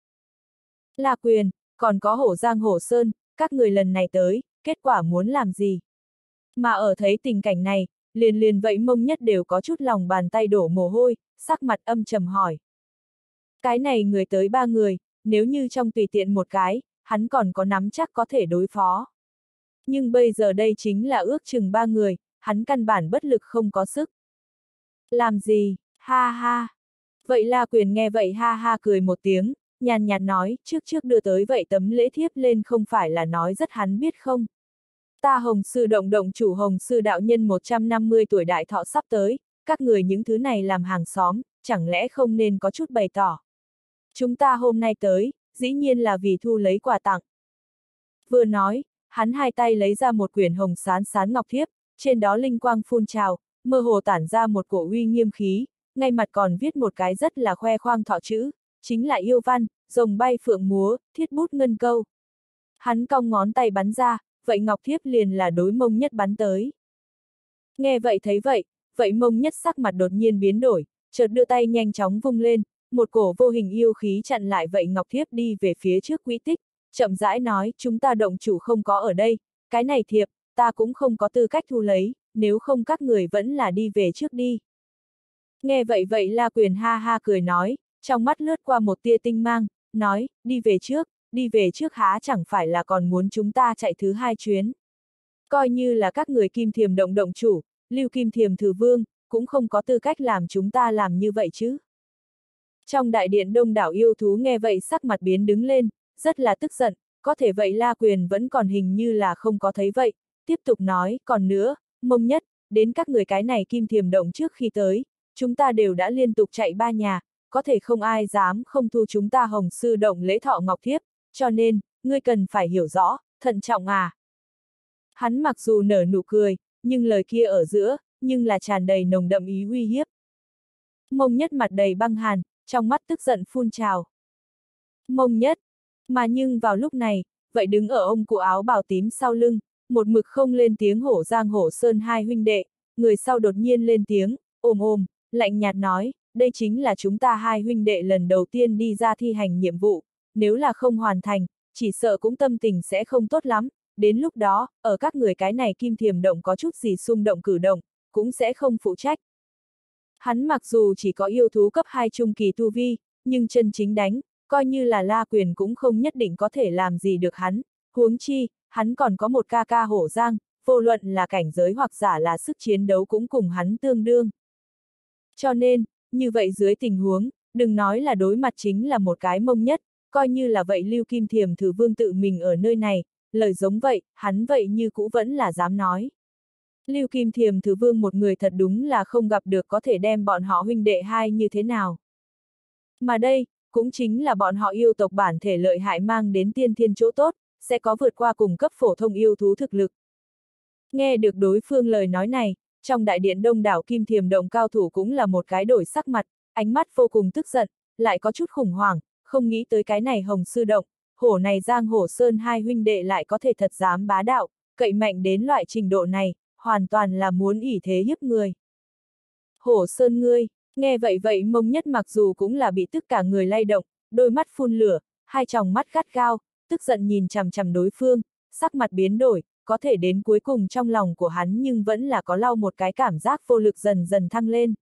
La Quyền, còn có Hổ Giang Hổ Sơn, các người lần này tới, kết quả muốn làm gì? Mà ở thấy tình cảnh này, liền liền vậy Mông Nhất đều có chút lòng bàn tay đổ mồ hôi, sắc mặt âm trầm hỏi. Cái này người tới ba người, nếu như trong tùy tiện một cái, hắn còn có nắm chắc có thể đối phó. Nhưng bây giờ đây chính là ước chừng ba người, hắn căn bản bất lực không có sức. Làm gì, ha ha. Vậy La Quyền nghe vậy ha ha cười một tiếng, nhàn nhạt nói, trước trước đưa tới vậy tấm lễ thiếp lên không phải là nói rất hắn biết không. Ta Hồng Sư Động động chủ Hồng Sư đạo nhân một trăm năm mươi tuổi đại thọ sắp tới, các người những thứ này làm hàng xóm, chẳng lẽ không nên có chút bày tỏ. Chúng ta hôm nay tới, dĩ nhiên là vì thu lấy quà tặng. Vừa nói, hắn hai tay lấy ra một quyển hồng sán sán ngọc thiếp, trên đó linh quang phun trào, mơ hồ tản ra một cổ uy nghiêm khí, ngay mặt còn viết một cái rất là khoe khoang thọ chữ, chính là yêu văn, rồng bay phượng múa, thiết bút ngân câu. Hắn cong ngón tay bắn ra, vậy ngọc thiếp liền là đối Mông Nhất bắn tới. Nghe vậy thấy vậy, vậy Mông Nhất sắc mặt đột nhiên biến đổi, chợt đưa tay nhanh chóng vung lên, một cổ vô hình yêu khí chặn lại vậy ngọc thiếp đi về phía trước quỹ tích, chậm rãi nói, chúng ta động chủ không có ở đây, cái này thiệp, ta cũng không có tư cách thu lấy, nếu không các người vẫn là đi về trước đi. Nghe vậy vậy La Quyền ha ha cười nói, trong mắt lướt qua một tia tinh mang, nói, đi về trước, đi về trước há chẳng phải là còn muốn chúng ta chạy thứ hai chuyến. Coi như là các người Kim Thiềm động động chủ, Lưu Kim Thiềm Thử Vương, cũng không có tư cách làm chúng ta làm như vậy chứ. Trong đại điện đông đảo yêu thú nghe vậy sắc mặt biến đứng lên, rất là tức giận, có thể vậy La Quyền vẫn còn hình như là không có thấy vậy, tiếp tục nói, còn nữa, Mông Nhất, đến các người cái này Kim Thiềm động trước khi tới, chúng ta đều đã liên tục chạy ba nhà, có thể không ai dám không thu chúng ta Hồng Sư động lễ thọ ngọc thiếp, cho nên, ngươi cần phải hiểu rõ, thận trọng à. Hắn mặc dù nở nụ cười, nhưng lời kia ở giữa, nhưng là tràn đầy nồng đậm ý uy hiếp. Mông Nhất mặt đầy băng hàn, trong mắt tức giận phun trào. Mông Nhất, mà nhưng vào lúc này, vậy đứng ở ông cụ áo bào tím sau lưng, một mực không lên tiếng Hổ Giang Hổ Sơn hai huynh đệ, người sau đột nhiên lên tiếng, ôm ôm, lạnh nhạt nói, đây chính là chúng ta hai huynh đệ lần đầu tiên đi ra thi hành nhiệm vụ, nếu là không hoàn thành, chỉ sợ cũng tâm tình sẽ không tốt lắm, đến lúc đó, ở các người cái này Kim Thiềm động có chút gì xung động cử động, cũng sẽ không phụ trách. Hắn mặc dù chỉ có yêu thú cấp hai trung kỳ tu vi, nhưng chân chính đánh, coi như là La Quyền cũng không nhất định có thể làm gì được hắn, huống chi, hắn còn có một ca ca Hổ Giang, vô luận là cảnh giới hoặc giả là sức chiến đấu cũng cùng hắn tương đương. Cho nên, như vậy dưới tình huống, đừng nói là đối mặt chính là một cái Mông Nhất, coi như là vậy Lưu Kim Thiềm Thử Vương tự mình ở nơi này, lời giống vậy, hắn vậy như cũ vẫn là dám nói. Lưu Kim Thiềm Thử Vương một người thật đúng là không gặp được có thể đem bọn họ huynh đệ hai như thế nào. Mà đây, cũng chính là bọn họ yêu tộc bản thể lợi hại mang đến tiên thiên chỗ tốt, sẽ có vượt qua cùng cấp phổ thông yêu thú thực lực. Nghe được đối phương lời nói này, trong đại điện đông đảo Kim Thiềm động cao thủ cũng là một cái đổi sắc mặt, ánh mắt vô cùng tức giận, lại có chút khủng hoảng, không nghĩ tới cái này Hồng Sư động, hổ này Giang Hổ Sơn hai huynh đệ lại có thể thật dám bá đạo, cậy mạnh đến loại trình độ này, hoàn toàn là muốn ỷ thế hiếp người. Hổ Sơn ngươi, nghe vậy vậy Mông Nhất mặc dù cũng là bị tất cả người lay động, đôi mắt phun lửa, hai tròng mắt gắt gao, tức giận nhìn chằm chằm đối phương, sắc mặt biến đổi, có thể đến cuối cùng trong lòng của hắn nhưng vẫn là có lau một cái cảm giác vô lực dần dần thăng lên.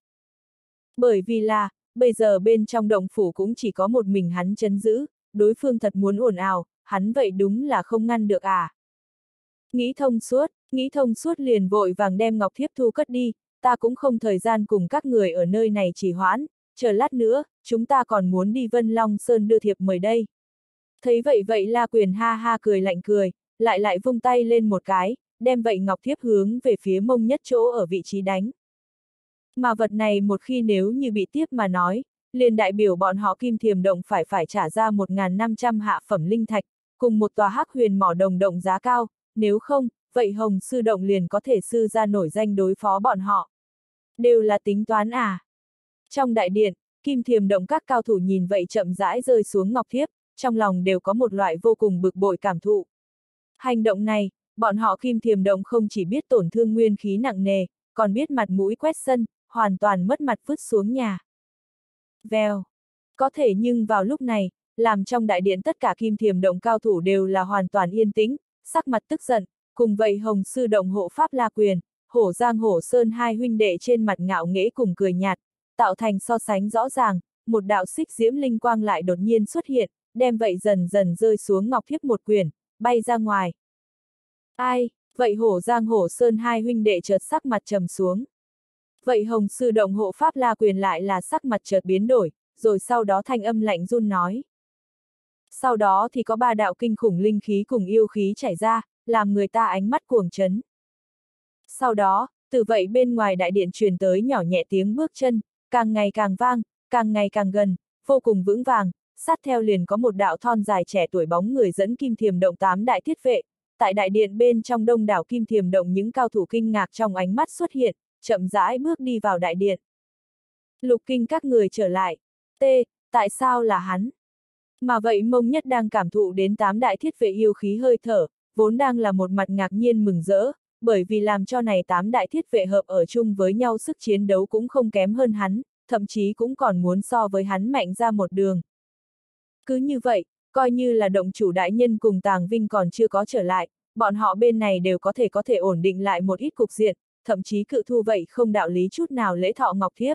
Bởi vì là, bây giờ bên trong động phủ cũng chỉ có một mình hắn trấn giữ, đối phương thật muốn ồn ào, hắn vậy đúng là không ngăn được à. Nghĩ thông suốt, nghĩ thông suốt liền vội vàng đem ngọc thiếp thu cất đi, ta cũng không thời gian cùng các người ở nơi này trì hoãn, chờ lát nữa, chúng ta còn muốn đi Vân Long Sơn đưa thiệp mời đây. Thấy vậy vậy La Quyền ha ha cười lạnh cười, lại lại vung tay lên một cái, đem vậy ngọc thiếp hướng về phía Mông Nhất chỗ ở vị trí đánh. Mà vật này một khi nếu như bị tiếp mà nói, liền đại biểu bọn họ Kim Thiềm động phải phải trả ra một nghìn năm trăm hạ phẩm linh thạch, cùng một tòa hắc huyền mỏ đồng động giá cao, nếu không, vậy Hồng Sư động liền có thể sư ra nổi danh đối phó bọn họ. Đều là tính toán à. Trong đại điện, Kim Thiềm động các cao thủ nhìn vậy chậm rãi rơi xuống ngọc thiếp, trong lòng đều có một loại vô cùng bực bội cảm thụ. Hành động này, bọn họ Kim Thiềm động không chỉ biết tổn thương nguyên khí nặng nề, còn biết mặt mũi quét sân, hoàn toàn mất mặt vứt xuống nhà. Vèo. Có thể nhưng vào lúc này, làm trong đại điện tất cả Kim Thiềm động cao thủ đều là hoàn toàn yên tĩnh, sắc mặt tức giận, cùng vậy Hồng Sư động hộ pháp La Quyền, Hổ Giang Hổ Sơn hai huynh đệ trên mặt ngạo nghễ cùng cười nhạt, tạo thành so sánh rõ ràng, một đạo xích diễm linh quang lại đột nhiên xuất hiện, đem vậy dần dần rơi xuống ngọc thiếp một quyển, bay ra ngoài. Ai, vậy Hổ Giang Hổ Sơn hai huynh đệ chợt sắc mặt trầm xuống. Vậy Hồng Sư động hộ pháp La Quyền lại là sắc mặt chợt biến đổi, rồi sau đó thanh âm lạnh run nói. Sau đó thì có ba đạo kinh khủng linh khí cùng yêu khí chảy ra, làm người ta ánh mắt cuồng chấn. Sau đó, từ vậy bên ngoài đại điện truyền tới nhỏ nhẹ tiếng bước chân, càng ngày càng vang, càng ngày càng gần, vô cùng vững vàng, sát theo liền có một đạo thon dài trẻ tuổi bóng người dẫn Kim Thiềm động tám đại thiết vệ, tại đại điện bên trong đông đảo Kim Thiềm động những cao thủ kinh ngạc trong ánh mắt xuất hiện, chậm rãi bước đi vào đại điện. Lục Kinh các người trở lại. T, tại sao là hắn? Mà vậy Mông Nhất đang cảm thụ đến tám đại thiết vệ yêu khí hơi thở, vốn đang là một mặt ngạc nhiên mừng rỡ, bởi vì làm cho này tám đại thiết vệ hợp ở chung với nhau sức chiến đấu cũng không kém hơn hắn, thậm chí cũng còn muốn so với hắn mạnh ra một đường. Cứ như vậy, coi như là động chủ đại nhân cùng Tàng Vinh còn chưa có trở lại, bọn họ bên này đều có thể có thể ổn định lại một ít cục diện, thậm chí cự thu vậy không đạo lý chút nào lễ thọ ngọc thiếp.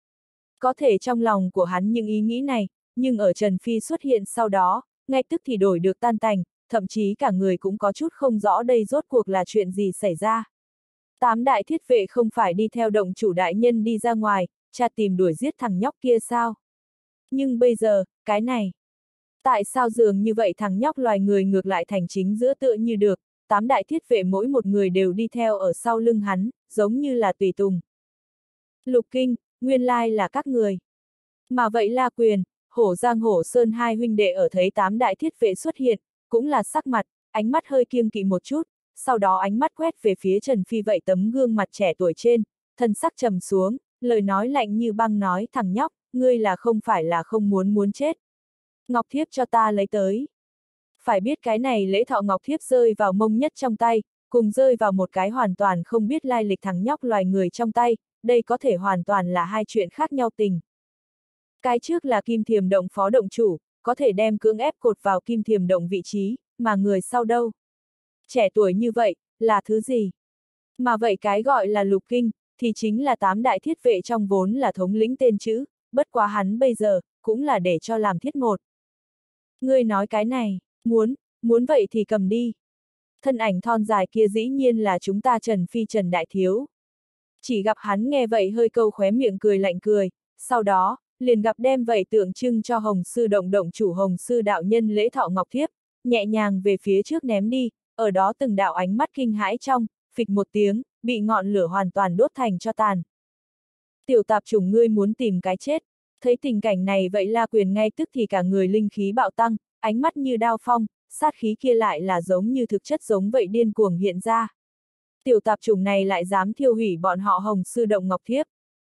Có thể trong lòng của hắn những ý nghĩ này, nhưng ở Trần Phi xuất hiện sau đó, ngay tức thì đổi được tan tành, thậm chí cả người cũng có chút không rõ đây rốt cuộc là chuyện gì xảy ra. Tám đại thiết vệ không phải đi theo động chủ đại nhân đi ra ngoài, tra tìm đuổi giết thằng nhóc kia sao? Nhưng bây giờ, cái này. Tại sao dường như vậy thằng nhóc loài người ngược lại thành chính giữa tựa như được, tám đại thiết vệ mỗi một người đều đi theo ở sau lưng hắn, giống như là tùy tùng. Lục Kinh, nguyên lai là các người. Mà vậy La Quyền, Hổ Giang Hổ Sơn hai huynh đệ ở thấy tám đại thiết vệ xuất hiện, cũng là sắc mặt, ánh mắt hơi kiêng kỵ một chút, sau đó ánh mắt quét về phía Trần Phi vậy tấm gương mặt trẻ tuổi trên, thân sắc trầm xuống, lời nói lạnh như băng nói thằng nhóc, ngươi là không phải là không muốn muốn chết. Ngọc thiếp cho ta lấy tới. Phải biết cái này lễ thọ ngọc thiếp rơi vào mông nhất trong tay, cùng rơi vào một cái hoàn toàn không biết lai lịch thằng nhóc loài người trong tay, đây có thể hoàn toàn là hai chuyện khác nhau tình. Cái trước là Kim Thiềm Động phó động chủ, có thể đem cưỡng ép cột vào Kim Thiềm Động vị trí, mà người sau đâu? Trẻ tuổi như vậy, là thứ gì? Mà vậy cái gọi là Lục Kinh, thì chính là tám đại thiết vệ trong vốn là thống lĩnh tên chữ, bất quá hắn bây giờ, cũng là để cho làm thiết một. Ngươi nói cái này, muốn, muốn vậy thì cầm đi. Thân ảnh thon dài kia dĩ nhiên là chúng ta Trần Phi Trần Đại Thiếu. Chỉ gặp hắn nghe vậy hơi câu khóe miệng cười lạnh cười, sau đó, liền gặp đem vậy tượng trưng cho Hồng Sư Động động chủ Hồng Sư đạo nhân lễ thọ ngọc thiếp, nhẹ nhàng về phía trước ném đi, ở đó từng đạo ánh mắt kinh hãi trong, phịch một tiếng, bị ngọn lửa hoàn toàn đốt thành cho tàn. Tiểu tạp chủng ngươi muốn tìm cái chết, thấy tình cảnh này vậy La Quyền ngay tức thì cả người linh khí bạo tăng, ánh mắt như đao phong, sát khí kia lại là giống như thực chất giống vậy điên cuồng hiện ra. Tiểu tạp chủng này lại dám thiêu hủy bọn họ Hồng Sư Động ngọc thiếp.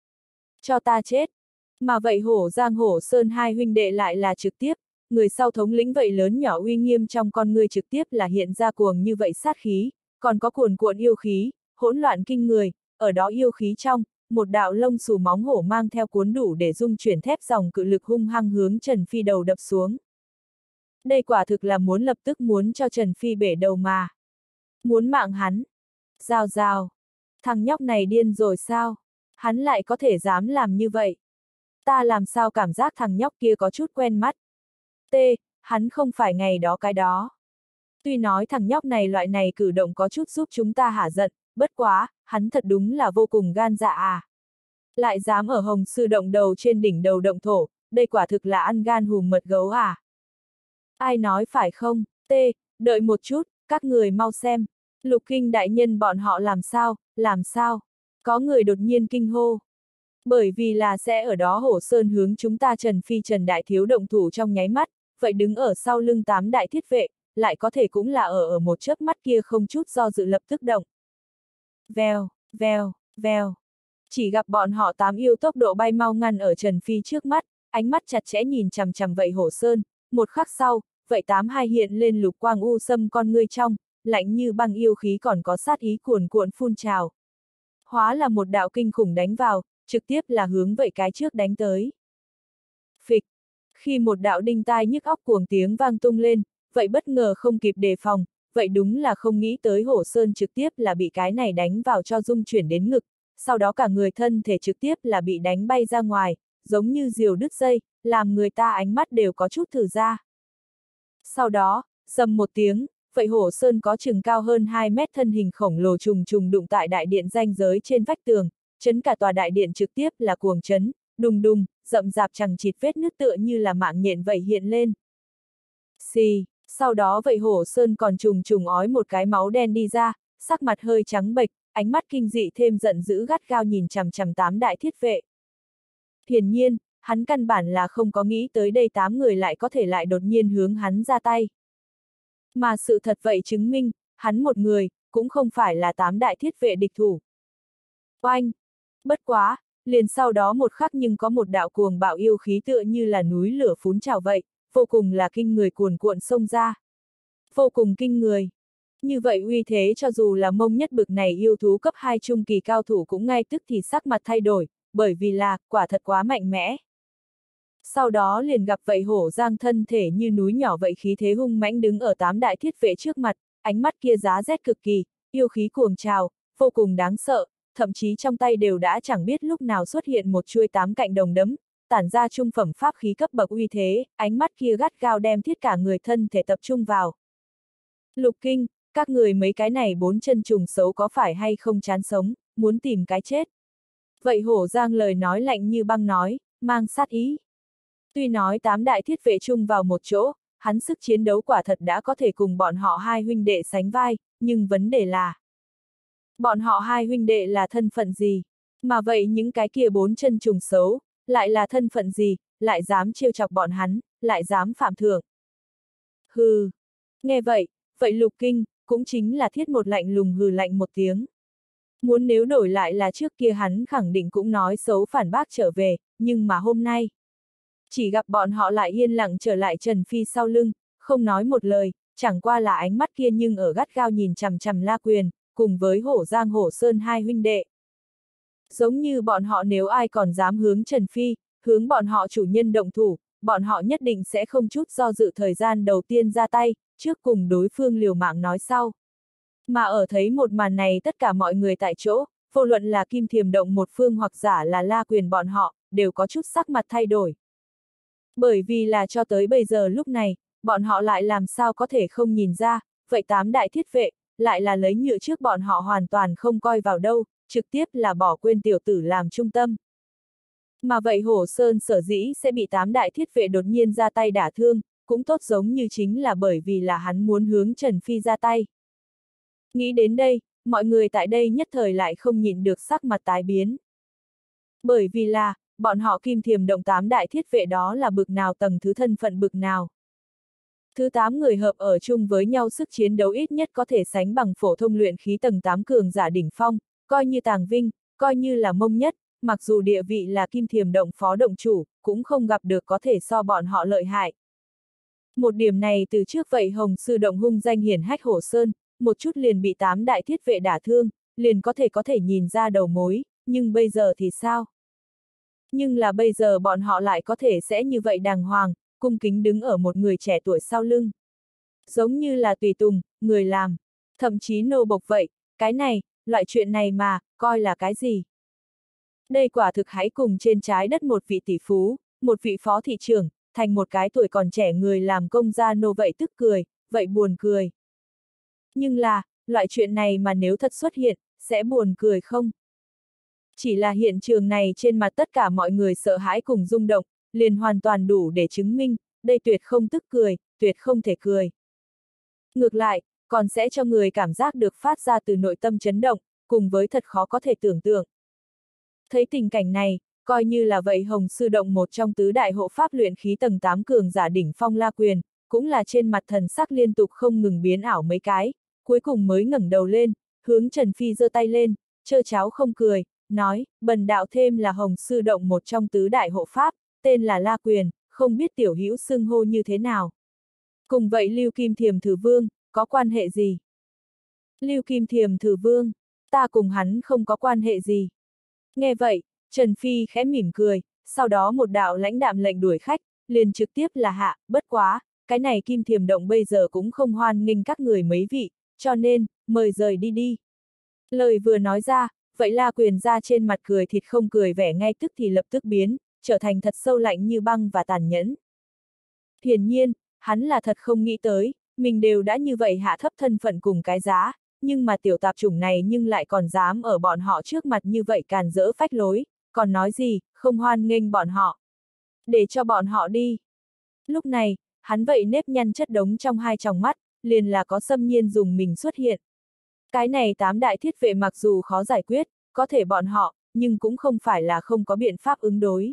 Cho ta chết. Mà vậy Hổ Giang Hổ Sơn hai huynh đệ lại là trực tiếp, người sau thống lĩnh vậy lớn nhỏ uy nghiêm trong con người trực tiếp là hiện ra cuồng như vậy sát khí, còn có cuồn cuộn yêu khí, hỗn loạn kinh người, ở đó yêu khí trong, một đạo lông xù móng hổ mang theo cuốn đủ để dung chuyển thép dòng cự lực hung hăng hướng Trần Phi đầu đập xuống. Đây quả thực là muốn lập tức muốn cho Trần Phi bể đầu mà. Muốn mạng hắn. Rào rào. Thằng nhóc này điên rồi sao? Hắn lại có thể dám làm như vậy. Ta làm sao cảm giác thằng nhóc kia có chút quen mắt. T, hắn không phải ngày đó cái đó. Tuy nói thằng nhóc này loại này cử động có chút giúp chúng ta hả giận, bất quá, hắn thật đúng là vô cùng gan dạ à. Lại dám ở Hồng Sư Động đầu trên đỉnh đầu động thổ, đây quả thực là ăn gan hùm mật gấu à. Ai nói phải không? T, đợi một chút, các người mau xem. Lục Kinh đại nhân bọn họ làm sao, làm sao? Có người đột nhiên kinh hô. Bởi vì là sẽ ở đó Hổ Sơn hướng chúng ta Trần Phi Trần Đại Thiếu động thủ trong nháy mắt, vậy đứng ở sau lưng tám đại thiết vệ, lại có thể cũng là ở ở một chớp mắt kia không chút do dự lập tức động. Vèo, vèo, vèo. Chỉ gặp bọn họ tám yêu tốc độ bay mau ngăn ở Trần Phi trước mắt, ánh mắt chặt chẽ nhìn chằm chằm vậy Hổ Sơn, một khắc sau, vậy tám hai hiện lên lục quang u sâm con ngươi trong, lạnh như băng yêu khí còn có sát ý cuồn cuộn phun trào. Hóa là một đạo kinh khủng đánh vào, trực tiếp là hướng vậy cái trước đánh tới. Phịch! Khi một đạo đinh tai nhức óc cuồng tiếng vang tung lên, vậy bất ngờ không kịp đề phòng, vậy đúng là không nghĩ tới Hổ Sơn trực tiếp là bị cái này đánh vào cho rung chuyển đến ngực, sau đó cả người thân thể trực tiếp là bị đánh bay ra ngoài, giống như diều đứt dây, làm người ta ánh mắt đều có chút thử ra. Sau đó, rầm một tiếng, vậy Hổ Sơn có chừng cao hơn hai mét thân hình khổng lồ trùng trùng đụng tại đại điện ranh giới trên vách tường, chấn cả tòa đại điện trực tiếp là cuồng chấn, đùng đùng, rậm rạp chằng chịt vết nứt tựa như là mạng nhện vậy hiện lên. Xì, sau đó vậy Hổ Sơn còn trùng trùng ói một cái máu đen đi ra, sắc mặt hơi trắng bệch, ánh mắt kinh dị thêm giận dữ gắt gao nhìn chằm chằm tám đại thiết vệ. Hiển nhiên, hắn căn bản là không có nghĩ tới đây tám người lại có thể lại đột nhiên hướng hắn ra tay. Mà sự thật vậy chứng minh, hắn một người, cũng không phải là tám đại thiết vệ địch thủ. Oanh! Bất quá, liền sau đó một khắc nhưng có một đạo cuồng bạo yêu khí tựa như là núi lửa phún trào vậy, vô cùng là kinh người cuồn cuộn xông ra. Vô cùng kinh người. Như vậy uy thế cho dù là mông nhất bực này yêu thú cấp hai trung kỳ cao thủ cũng ngay tức thì sắc mặt thay đổi, bởi vì là, quả thật quá mạnh mẽ. Sau đó liền gặp vậy Hổ Giang thân thể như núi nhỏ vậy khí thế hung mãnh đứng ở tám đại thiết vệ trước mặt, ánh mắt kia giá rét cực kỳ, yêu khí cuồng trào, vô cùng đáng sợ, thậm chí trong tay đều đã chẳng biết lúc nào xuất hiện một chuôi tám cạnh đồng đấm, tản ra trung phẩm pháp khí cấp bậc uy thế, ánh mắt kia gắt gao đem thiết cả người thân thể tập trung vào. Lục Kinh, các người mấy cái này bốn chân trùng xấu có phải hay không chán sống, muốn tìm cái chết. Vậy Hổ Giang lời nói lạnh như băng nói, mang sát ý. Tuy nói tám đại thiết vệ chung vào một chỗ, hắn sức chiến đấu quả thật đã có thể cùng bọn họ hai huynh đệ sánh vai, nhưng vấn đề là bọn họ hai huynh đệ là thân phận gì? Mà vậy những cái kia bốn chân trùng xấu, lại là thân phận gì, lại dám trêu chọc bọn hắn, lại dám phạm thượng. Hừ. Nghe vậy, vậy Lục Kinh, cũng chính là thiết một lạnh lùng hừ lạnh một tiếng. Muốn nếu đổi lại là trước kia hắn khẳng định cũng nói xấu phản bác trở về, nhưng mà hôm nay, chỉ gặp bọn họ lại yên lặng trở lại Trần Phi sau lưng, không nói một lời, chẳng qua là ánh mắt kia nhưng ở gắt gao nhìn chằm chằm La Quyền, cùng với Hổ Giang Hổ Sơn hai huynh đệ. Giống như bọn họ nếu ai còn dám hướng Trần Phi, hướng bọn họ chủ nhân động thủ, bọn họ nhất định sẽ không chút do dự thời gian đầu tiên ra tay, trước cùng đối phương liều mạng nói sau. Mà ở thấy một màn này tất cả mọi người tại chỗ, vô luận là Kim Thiềm Động một phương hoặc giả là La Quyền bọn họ, đều có chút sắc mặt thay đổi. Bởi vì là cho tới bây giờ lúc này, bọn họ lại làm sao có thể không nhìn ra, vậy tám đại thiết vệ, lại là lấy nhựa trước bọn họ hoàn toàn không coi vào đâu, trực tiếp là bỏ quên tiểu tử làm trung tâm. Mà vậy Hổ Sơn sở dĩ sẽ bị tám đại thiết vệ đột nhiên ra tay đả thương, cũng tốt giống như chính là bởi vì là hắn muốn hướng Trần Phi ra tay. Nghĩ đến đây, mọi người tại đây nhất thời lại không nhịn được sắc mặt tái biến. Bởi vì là, bọn họ Kim Thiềm Động tám đại thiết vệ đó là bực nào tầng thứ thân phận bực nào. Thứ tám người hợp ở chung với nhau sức chiến đấu ít nhất có thể sánh bằng phổ thông luyện khí tầng tám cường giả đỉnh phong, coi như Tàng Vinh, coi như là Mông Nhất, mặc dù địa vị là Kim Thiềm Động phó động chủ, cũng không gặp được có thể so bọn họ lợi hại. Một điểm này từ trước vậy Hồng Sư Động hung danh hiển hách Hổ Sơn, một chút liền bị tám đại thiết vệ đả thương, liền có thể có thể nhìn ra đầu mối, nhưng bây giờ thì sao? Nhưng là bây giờ bọn họ lại có thể sẽ như vậy đàng hoàng, cung kính đứng ở một người trẻ tuổi sau lưng. Giống như là tùy tùng, người làm, thậm chí nô bộc vậy, cái này, loại chuyện này mà, coi là cái gì? Đây quả thực hãy cùng trên trái đất một vị tỷ phú, một vị phó thị trưởng, thành một cái tuổi còn trẻ người làm công gia nô vậy tức cười, vậy buồn cười. Nhưng là, loại chuyện này mà nếu thật xuất hiện, sẽ buồn cười không? Chỉ là hiện trường này trên mặt tất cả mọi người sợ hãi cùng rung động, liền hoàn toàn đủ để chứng minh, đây tuyệt không tức cười, tuyệt không thể cười. Ngược lại, còn sẽ cho người cảm giác được phát ra từ nội tâm chấn động, cùng với thật khó có thể tưởng tượng. Thấy tình cảnh này, coi như là vậy Hồng Sư Động một trong tứ đại hộ pháp luyện khí tầng tám cường giả đỉnh phong La Quyền, cũng là trên mặt thần sắc liên tục không ngừng biến ảo mấy cái, cuối cùng mới ngẩng đầu lên, hướng Trần Phi giơ tay lên, trơ cháo không cười, nói, bần đạo thêm là Hồng Sư Động một trong tứ đại hộ pháp, tên là La Quyền, không biết tiểu hữu xưng hô như thế nào. Cùng vậy Lưu Kim Thiềm Thử Vương, có quan hệ gì? Lưu Kim Thiềm Thử Vương, ta cùng hắn không có quan hệ gì. Nghe vậy, Trần Phi khẽ mỉm cười, sau đó một đạo lãnh đạm lệnh đuổi khách, liền trực tiếp là hạ, bất quá, cái này Kim Thiềm Động bây giờ cũng không hoan nghênh các người mấy vị, cho nên, mời rời đi đi. Lời vừa nói ra, vậy La Quyền ra trên mặt cười thịt không cười vẻ ngay tức thì lập tức biến, trở thành thật sâu lạnh như băng và tàn nhẫn. Hiển nhiên, hắn là thật không nghĩ tới, mình đều đã như vậy hạ thấp thân phận cùng cái giá, nhưng mà tiểu tạp chủng này nhưng lại còn dám ở bọn họ trước mặt như vậy càn rỡ phách lối, còn nói gì, không hoan nghênh bọn họ. Để cho bọn họ đi. Lúc này, hắn vậy nếp nhăn chất đống trong hai tròng mắt, liền là có Xâm Nhiên dùng mình xuất hiện. Cái này tám đại thiết vệ mặc dù khó giải quyết, có thể bọn họ, nhưng cũng không phải là không có biện pháp ứng đối.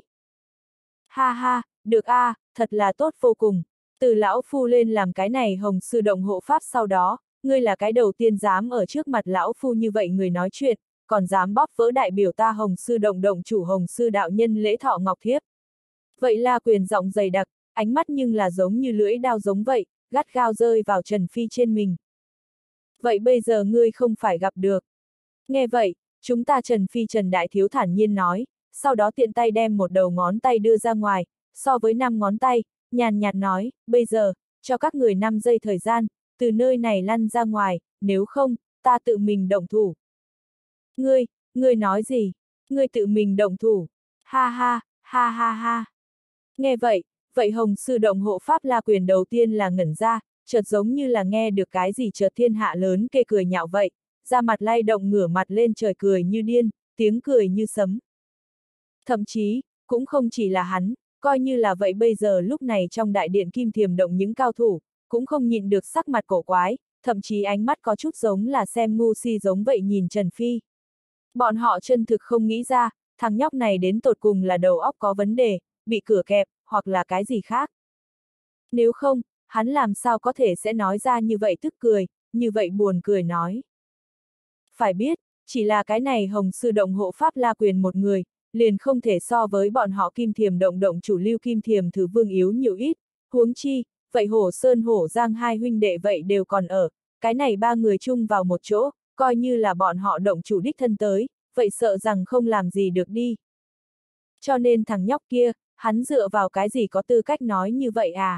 Ha ha, được a, à, thật là tốt vô cùng. Từ lão phu lên làm cái này Hồng Sư Động hộ pháp sau đó, ngươi là cái đầu tiên dám ở trước mặt lão phu như vậy người nói chuyện, còn dám bóp vỡ đại biểu ta Hồng Sư Động động chủ Hồng Sư đạo nhân Lễ Thọ Ngọc Thiếp. Vậy La Quyền giọng dày đặc, ánh mắt nhưng là giống như lưỡi đao giống vậy, gắt gao rơi vào Trần Phi trên mình. Vậy bây giờ ngươi không phải gặp được. Nghe vậy, chúng ta Trần Phi Trần Đại Thiếu thản nhiên nói, sau đó tiện tay đem một đầu ngón tay đưa ra ngoài, so với năm ngón tay, nhàn nhạt nói, bây giờ, cho các người năm giây thời gian, từ nơi này lăn ra ngoài, nếu không, ta tự mình động thủ. Ngươi, Ngươi nói gì? Ngươi tự mình động thủ. Ha ha, ha ha ha. Nghe vậy, vậy Hồng Sư Động Hộ Pháp La Quyền đầu tiên là ngẩn ra, chợt giống như là nghe được cái gì chợt thiên hạ lớn kê cười nhạo vậy, da mặt lay động ngửa mặt lên trời cười như điên, tiếng cười như sấm. Thậm chí, cũng không chỉ là hắn, coi như là vậy bây giờ lúc này trong đại điện Kim Thiềm Động những cao thủ, cũng không nhịn được sắc mặt cổ quái, thậm chí ánh mắt có chút giống là xem ngu si giống vậy nhìn Trần Phi. Bọn họ chân thực không nghĩ ra, thằng nhóc này đến tột cùng là đầu óc có vấn đề, bị cửa kẹp, hoặc là cái gì khác. Nếu không, hắn làm sao có thể sẽ nói ra như vậy tức cười, như vậy buồn cười nói. Phải biết, chỉ là cái này Hồng Sư Động Hộ Pháp La Quyền một người, liền không thể so với bọn họ Kim Thiềm Động Động chủ Lưu Kim Thiềm Thử Vương yếu nhiều ít, huống chi, vậy Hổ Sơn Hổ Giang hai huynh đệ vậy đều còn ở, cái này ba người chung vào một chỗ, coi như là bọn họ động chủ đích thân tới, vậy sợ rằng không làm gì được đi. Cho nên thằng nhóc kia, hắn dựa vào cái gì có tư cách nói như vậy à?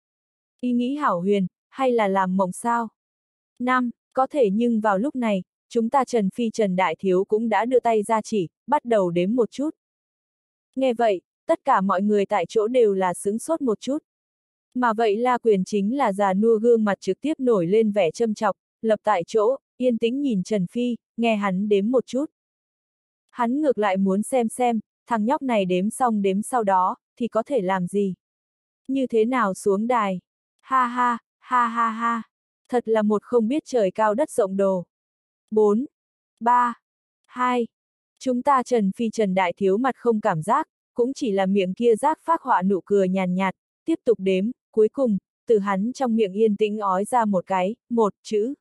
Ý nghĩ hảo huyền, hay là làm mộng sao? Năm, có thể nhưng vào lúc này, chúng ta Trần Phi Trần Đại Thiếu cũng đã đưa tay ra chỉ, bắt đầu đếm một chút. Nghe vậy, tất cả mọi người tại chỗ đều là sững sốt một chút. Mà vậy La Quyền chính là già nua gương mặt trực tiếp nổi lên vẻ châm chọc, lập tại chỗ, yên tĩnh nhìn Trần Phi, nghe hắn đếm một chút. Hắn ngược lại muốn xem xem, thằng nhóc này đếm xong đếm sau đó, thì có thể làm gì? Như thế nào xuống đài? Ha ha, ha ha ha. Thật là một không biết trời cao đất rộng đồ. Bốn, ba, hai. Chúng ta Trần Phi Trần Đại Thiếu mặt không cảm giác, cũng chỉ là miệng kia giác phác họa nụ cười nhàn nhạt, tiếp tục đếm, cuối cùng, từ hắn trong miệng yên tĩnh ói ra một cái, một chữ.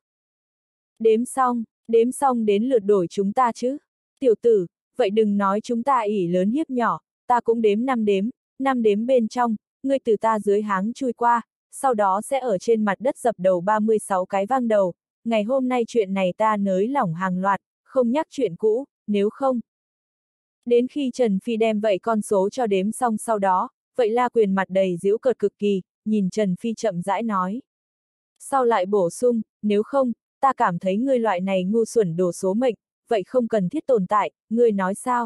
Đếm xong, đếm xong đến lượt đổi chúng ta chứ. Tiểu tử, vậy đừng nói chúng ta ỷ lớn hiếp nhỏ, ta cũng đếm năm đếm, năm đếm bên trong, ngươi từ ta dưới háng chui qua, sau đó sẽ ở trên mặt đất dập đầu ba mươi sáu cái vang đầu, ngày hôm nay chuyện này ta nới lỏng hàng loạt, không nhắc chuyện cũ, nếu không. Đến khi Trần Phi đem vậy con số cho đếm xong sau đó, vậy La Quyền mặt đầy giễu cợt cực kỳ, nhìn Trần Phi chậm rãi nói. Sau lại bổ sung, nếu không, ta cảm thấy ngươi loại này ngu xuẩn đồ số mệnh, vậy không cần thiết tồn tại, ngươi nói sao?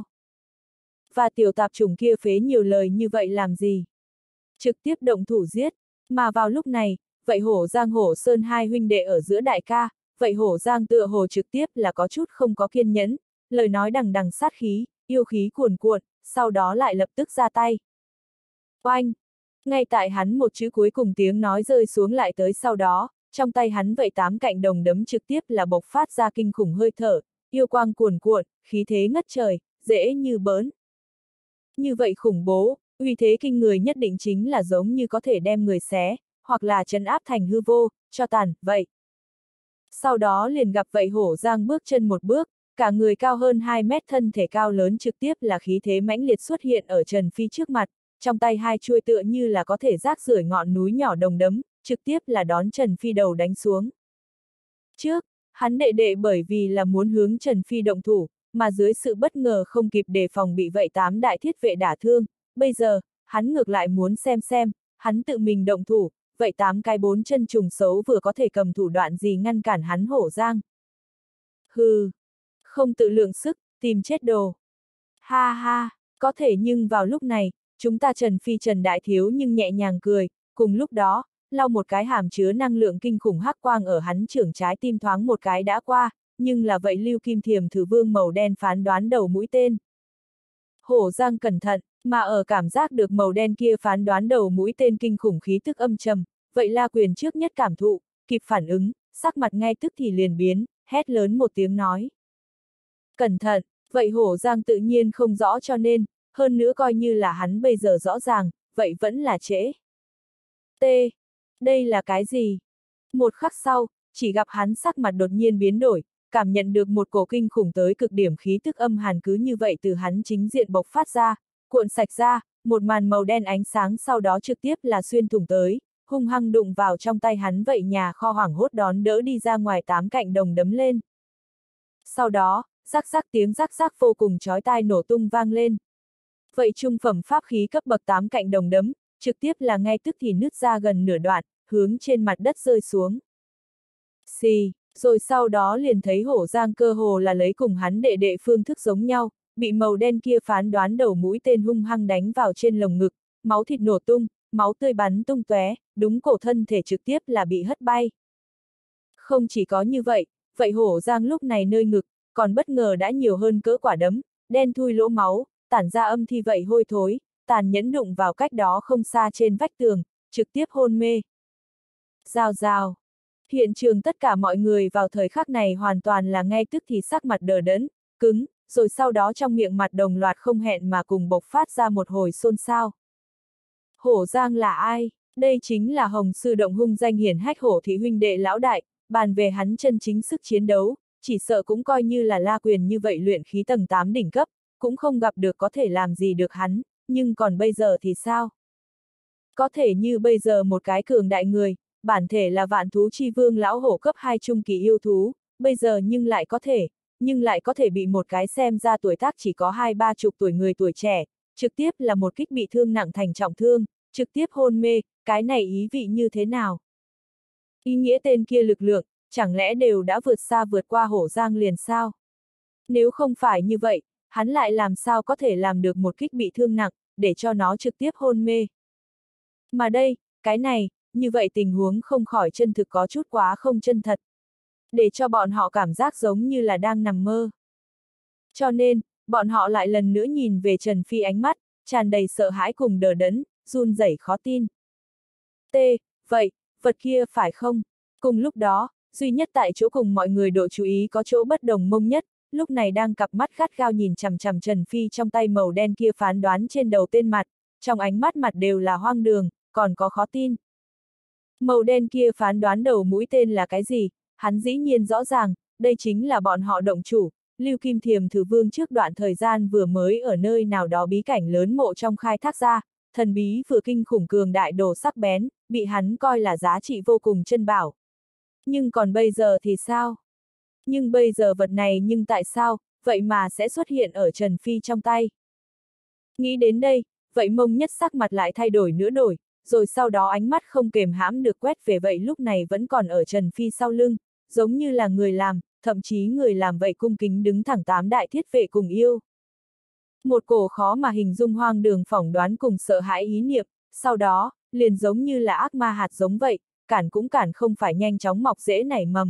Và tiểu tạp chủng kia phế nhiều lời như vậy làm gì? Trực tiếp động thủ giết, mà vào lúc này, vậy Hổ Giang Hổ Sơn hai huynh đệ ở giữa đại ca, vậy Hổ Giang tựa hồ trực tiếp là có chút không có kiên nhẫn, lời nói đằng đằng sát khí, yêu khí cuồn cuộn, sau đó lại lập tức ra tay. Oanh! Ngay tại hắn một chữ cuối cùng tiếng nói rơi xuống lại tới sau đó, trong tay hắn vậy tám cạnh đồng đấm trực tiếp là bộc phát ra kinh khủng hơi thở, yêu quang cuồn cuộn, khí thế ngất trời, dễ như bỡn. Như vậy khủng bố, uy thế kinh người nhất định chính là giống như có thể đem người xé, hoặc là trấn áp thành hư vô, cho tàn, vậy. Sau đó liền gặp vậy Hổ Giang bước chân một bước, cả người cao hơn hai mét thân thể cao lớn trực tiếp là khí thế mãnh liệt xuất hiện ở Trần Phi trước mặt, trong tay hai chuôi tựa như là có thể rác rưởi ngọn núi nhỏ đồng đấm, trực tiếp là đón Trần Phi đầu đánh xuống. Trước, hắn đệ đệ bởi vì là muốn hướng Trần Phi động thủ, mà dưới sự bất ngờ không kịp đề phòng bị vậy tám đại thiết vệ đả thương, bây giờ, hắn ngược lại muốn xem xem, hắn tự mình động thủ, vậy tám cái bốn chân trùng xấu vừa có thể cầm thủ đoạn gì ngăn cản hắn Hổ Giang. Hừ, không tự lượng sức, tìm chết đồ. Ha ha, có thể nhưng vào lúc này, chúng ta Trần Phi Trần Đại Thiếu nhưng nhẹ nhàng cười, cùng lúc đó, lau một cái hàm chứa năng lượng kinh khủng hắc quang ở hắn trưởng trái tim thoáng một cái đã qua, nhưng là vậy Lưu Kim Thiềm Thử Vương màu đen phán đoán đầu mũi tên. Hổ Giang cẩn thận, mà ở cảm giác được màu đen kia phán đoán đầu mũi tên kinh khủng khí tức âm trầm, vậy La Quyền trước nhất cảm thụ, kịp phản ứng, sắc mặt ngay tức thì liền biến, hét lớn một tiếng nói. Cẩn thận, vậy Hổ Giang tự nhiên không rõ cho nên, hơn nữa coi như là hắn bây giờ rõ ràng, vậy vẫn là trễ. T. Đây là cái gì? Một khắc sau, chỉ gặp hắn sắc mặt đột nhiên biến đổi, cảm nhận được một cổ kinh khủng tới cực điểm khí tức âm hàn cứ như vậy từ hắn chính diện bộc phát ra, cuộn sạch ra, một màn màu đen ánh sáng sau đó trực tiếp là xuyên thủng tới, hung hăng đụng vào trong tay hắn vậy nhà kho hoảng hốt đón đỡ đi ra ngoài tám cạnh đồng đấm lên. Sau đó, rắc rắc tiếng rắc rắc vô cùng chói tai nổ tung vang lên. Vậy trung phẩm pháp khí cấp bậc tám cạnh đồng đấm, trực tiếp là ngay tức thì nứt ra gần nửa đoạn, hướng trên mặt đất rơi xuống. Xì, Rồi sau đó liền thấy Hổ Giang cơ hồ là lấy cùng hắn đệ đệ phương thức giống nhau, bị màu đen kia phán đoán đầu mũi tên hung hăng đánh vào trên lồng ngực, máu thịt nổ tung, máu tươi bắn tung tóe, đúng cổ thân thể trực tiếp là bị hất bay. Không chỉ có như vậy, vậy Hổ Giang lúc này nơi ngực, còn bất ngờ đã nhiều hơn cỡ quả đấm, đen thui lỗ máu, tản ra âm thi vậy hôi thối, tàn nhẫn đụng vào cách đó không xa trên vách tường, trực tiếp hôn mê. Rào rào. Hiện trường tất cả mọi người vào thời khắc này hoàn toàn là ngay tức thì sắc mặt đờ đẫn, cứng, rồi sau đó trong miệng mặt đồng loạt không hẹn mà cùng bộc phát ra một hồi xôn xao. Hổ Giang là ai? Đây chính là Hồng Sư Động hung danh hiển hách Hổ thị huynh đệ lão đại, bàn về hắn chân chính sức chiến đấu, chỉ sợ cũng coi như là La Quyền như vậy luyện khí tầng tám đỉnh cấp, cũng không gặp được có thể làm gì được hắn, nhưng còn bây giờ thì sao? Có thể như bây giờ một cái cường đại người, bản thể là vạn thú chi vương lão hổ cấp hai trung kỳ yêu thú, bây giờ nhưng lại có thể, nhưng lại có thể bị một cái xem ra tuổi tác chỉ có hai ba chục tuổi người tuổi trẻ, trực tiếp là một kích bị thương nặng thành trọng thương, trực tiếp hôn mê, cái này ý vị như thế nào? Ý nghĩa tên kia lực lượng, chẳng lẽ đều đã vượt xa vượt qua Hổ Giang liền sao? Nếu không phải như vậy, hắn lại làm sao có thể làm được một kích bị thương nặng, để cho nó trực tiếp hôn mê? Mà đây, cái này, như vậy tình huống không khỏi chân thực có chút quá không chân thật. Để cho bọn họ cảm giác giống như là đang nằm mơ. Cho nên, bọn họ lại lần nữa nhìn về Trần Phi ánh mắt, tràn đầy sợ hãi cùng đờ đẫn, run rẩy khó tin. T, vậy, vật kia phải không? Cùng lúc đó, duy nhất tại chỗ cùng mọi người độ chú ý có chỗ bất đồng mông nhất, lúc này đang cặp mắt gắt gao nhìn chằm chằm Trần Phi trong tay màu đen kia phán đoán trên đầu tên mặt, trong ánh mắt mặt đều là hoang đường, còn có khó tin. Màu đen kia phán đoán đầu mũi tên là cái gì, hắn dĩ nhiên rõ ràng, đây chính là bọn họ động chủ, Lưu Kim Thiềm Thử Vương trước đoạn thời gian vừa mới ở nơi nào đó bí cảnh lớn mộ trong khai thác ra, thần bí vừa kinh khủng cường đại đồ sắc bén, bị hắn coi là giá trị vô cùng chân bảo. Nhưng còn bây giờ thì sao? Nhưng bây giờ vật này nhưng tại sao, vậy mà sẽ xuất hiện ở Trần Phi trong tay? Nghĩ đến đây, vậy mông nhất sắc mặt lại thay đổi nữa đổi, rồi sau đó ánh mắt không kềm hãm được quét về vậy lúc này vẫn còn ở Trần Phi sau lưng, giống như là người làm, thậm chí người làm vậy cung kính đứng thẳng tám đại thiết vệ cùng yêu. Một cổ khó mà hình dung hoang đường phỏng đoán cùng sợ hãi ý niệm, sau đó, liền giống như là ác ma hạt giống vậy, cản cũng cản không phải nhanh chóng mọc rễ nảy mầm.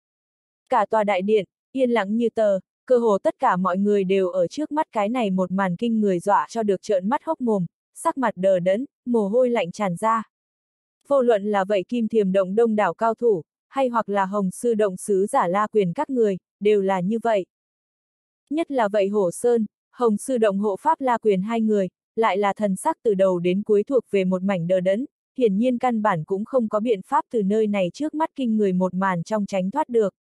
Cả tòa đại điện, yên lặng như tờ, cơ hồ tất cả mọi người đều ở trước mắt cái này một màn kinh người dọa cho được trợn mắt hốc mồm, sắc mặt đờ đẫn, mồ hôi lạnh tràn ra. Vô luận là vậy Kim Thiềm Động đông đảo cao thủ, hay hoặc là Hồng Sư Động sứ giả La Quyền các người, đều là như vậy. Nhất là vậy Hổ Sơn, Hồng Sư Động hộ pháp La Quyền hai người, lại là thần sắc từ đầu đến cuối thuộc về một mảnh đờ đẫn, hiển nhiên căn bản cũng không có biện pháp từ nơi này trước mắt kinh người một màn trong tránh thoát được.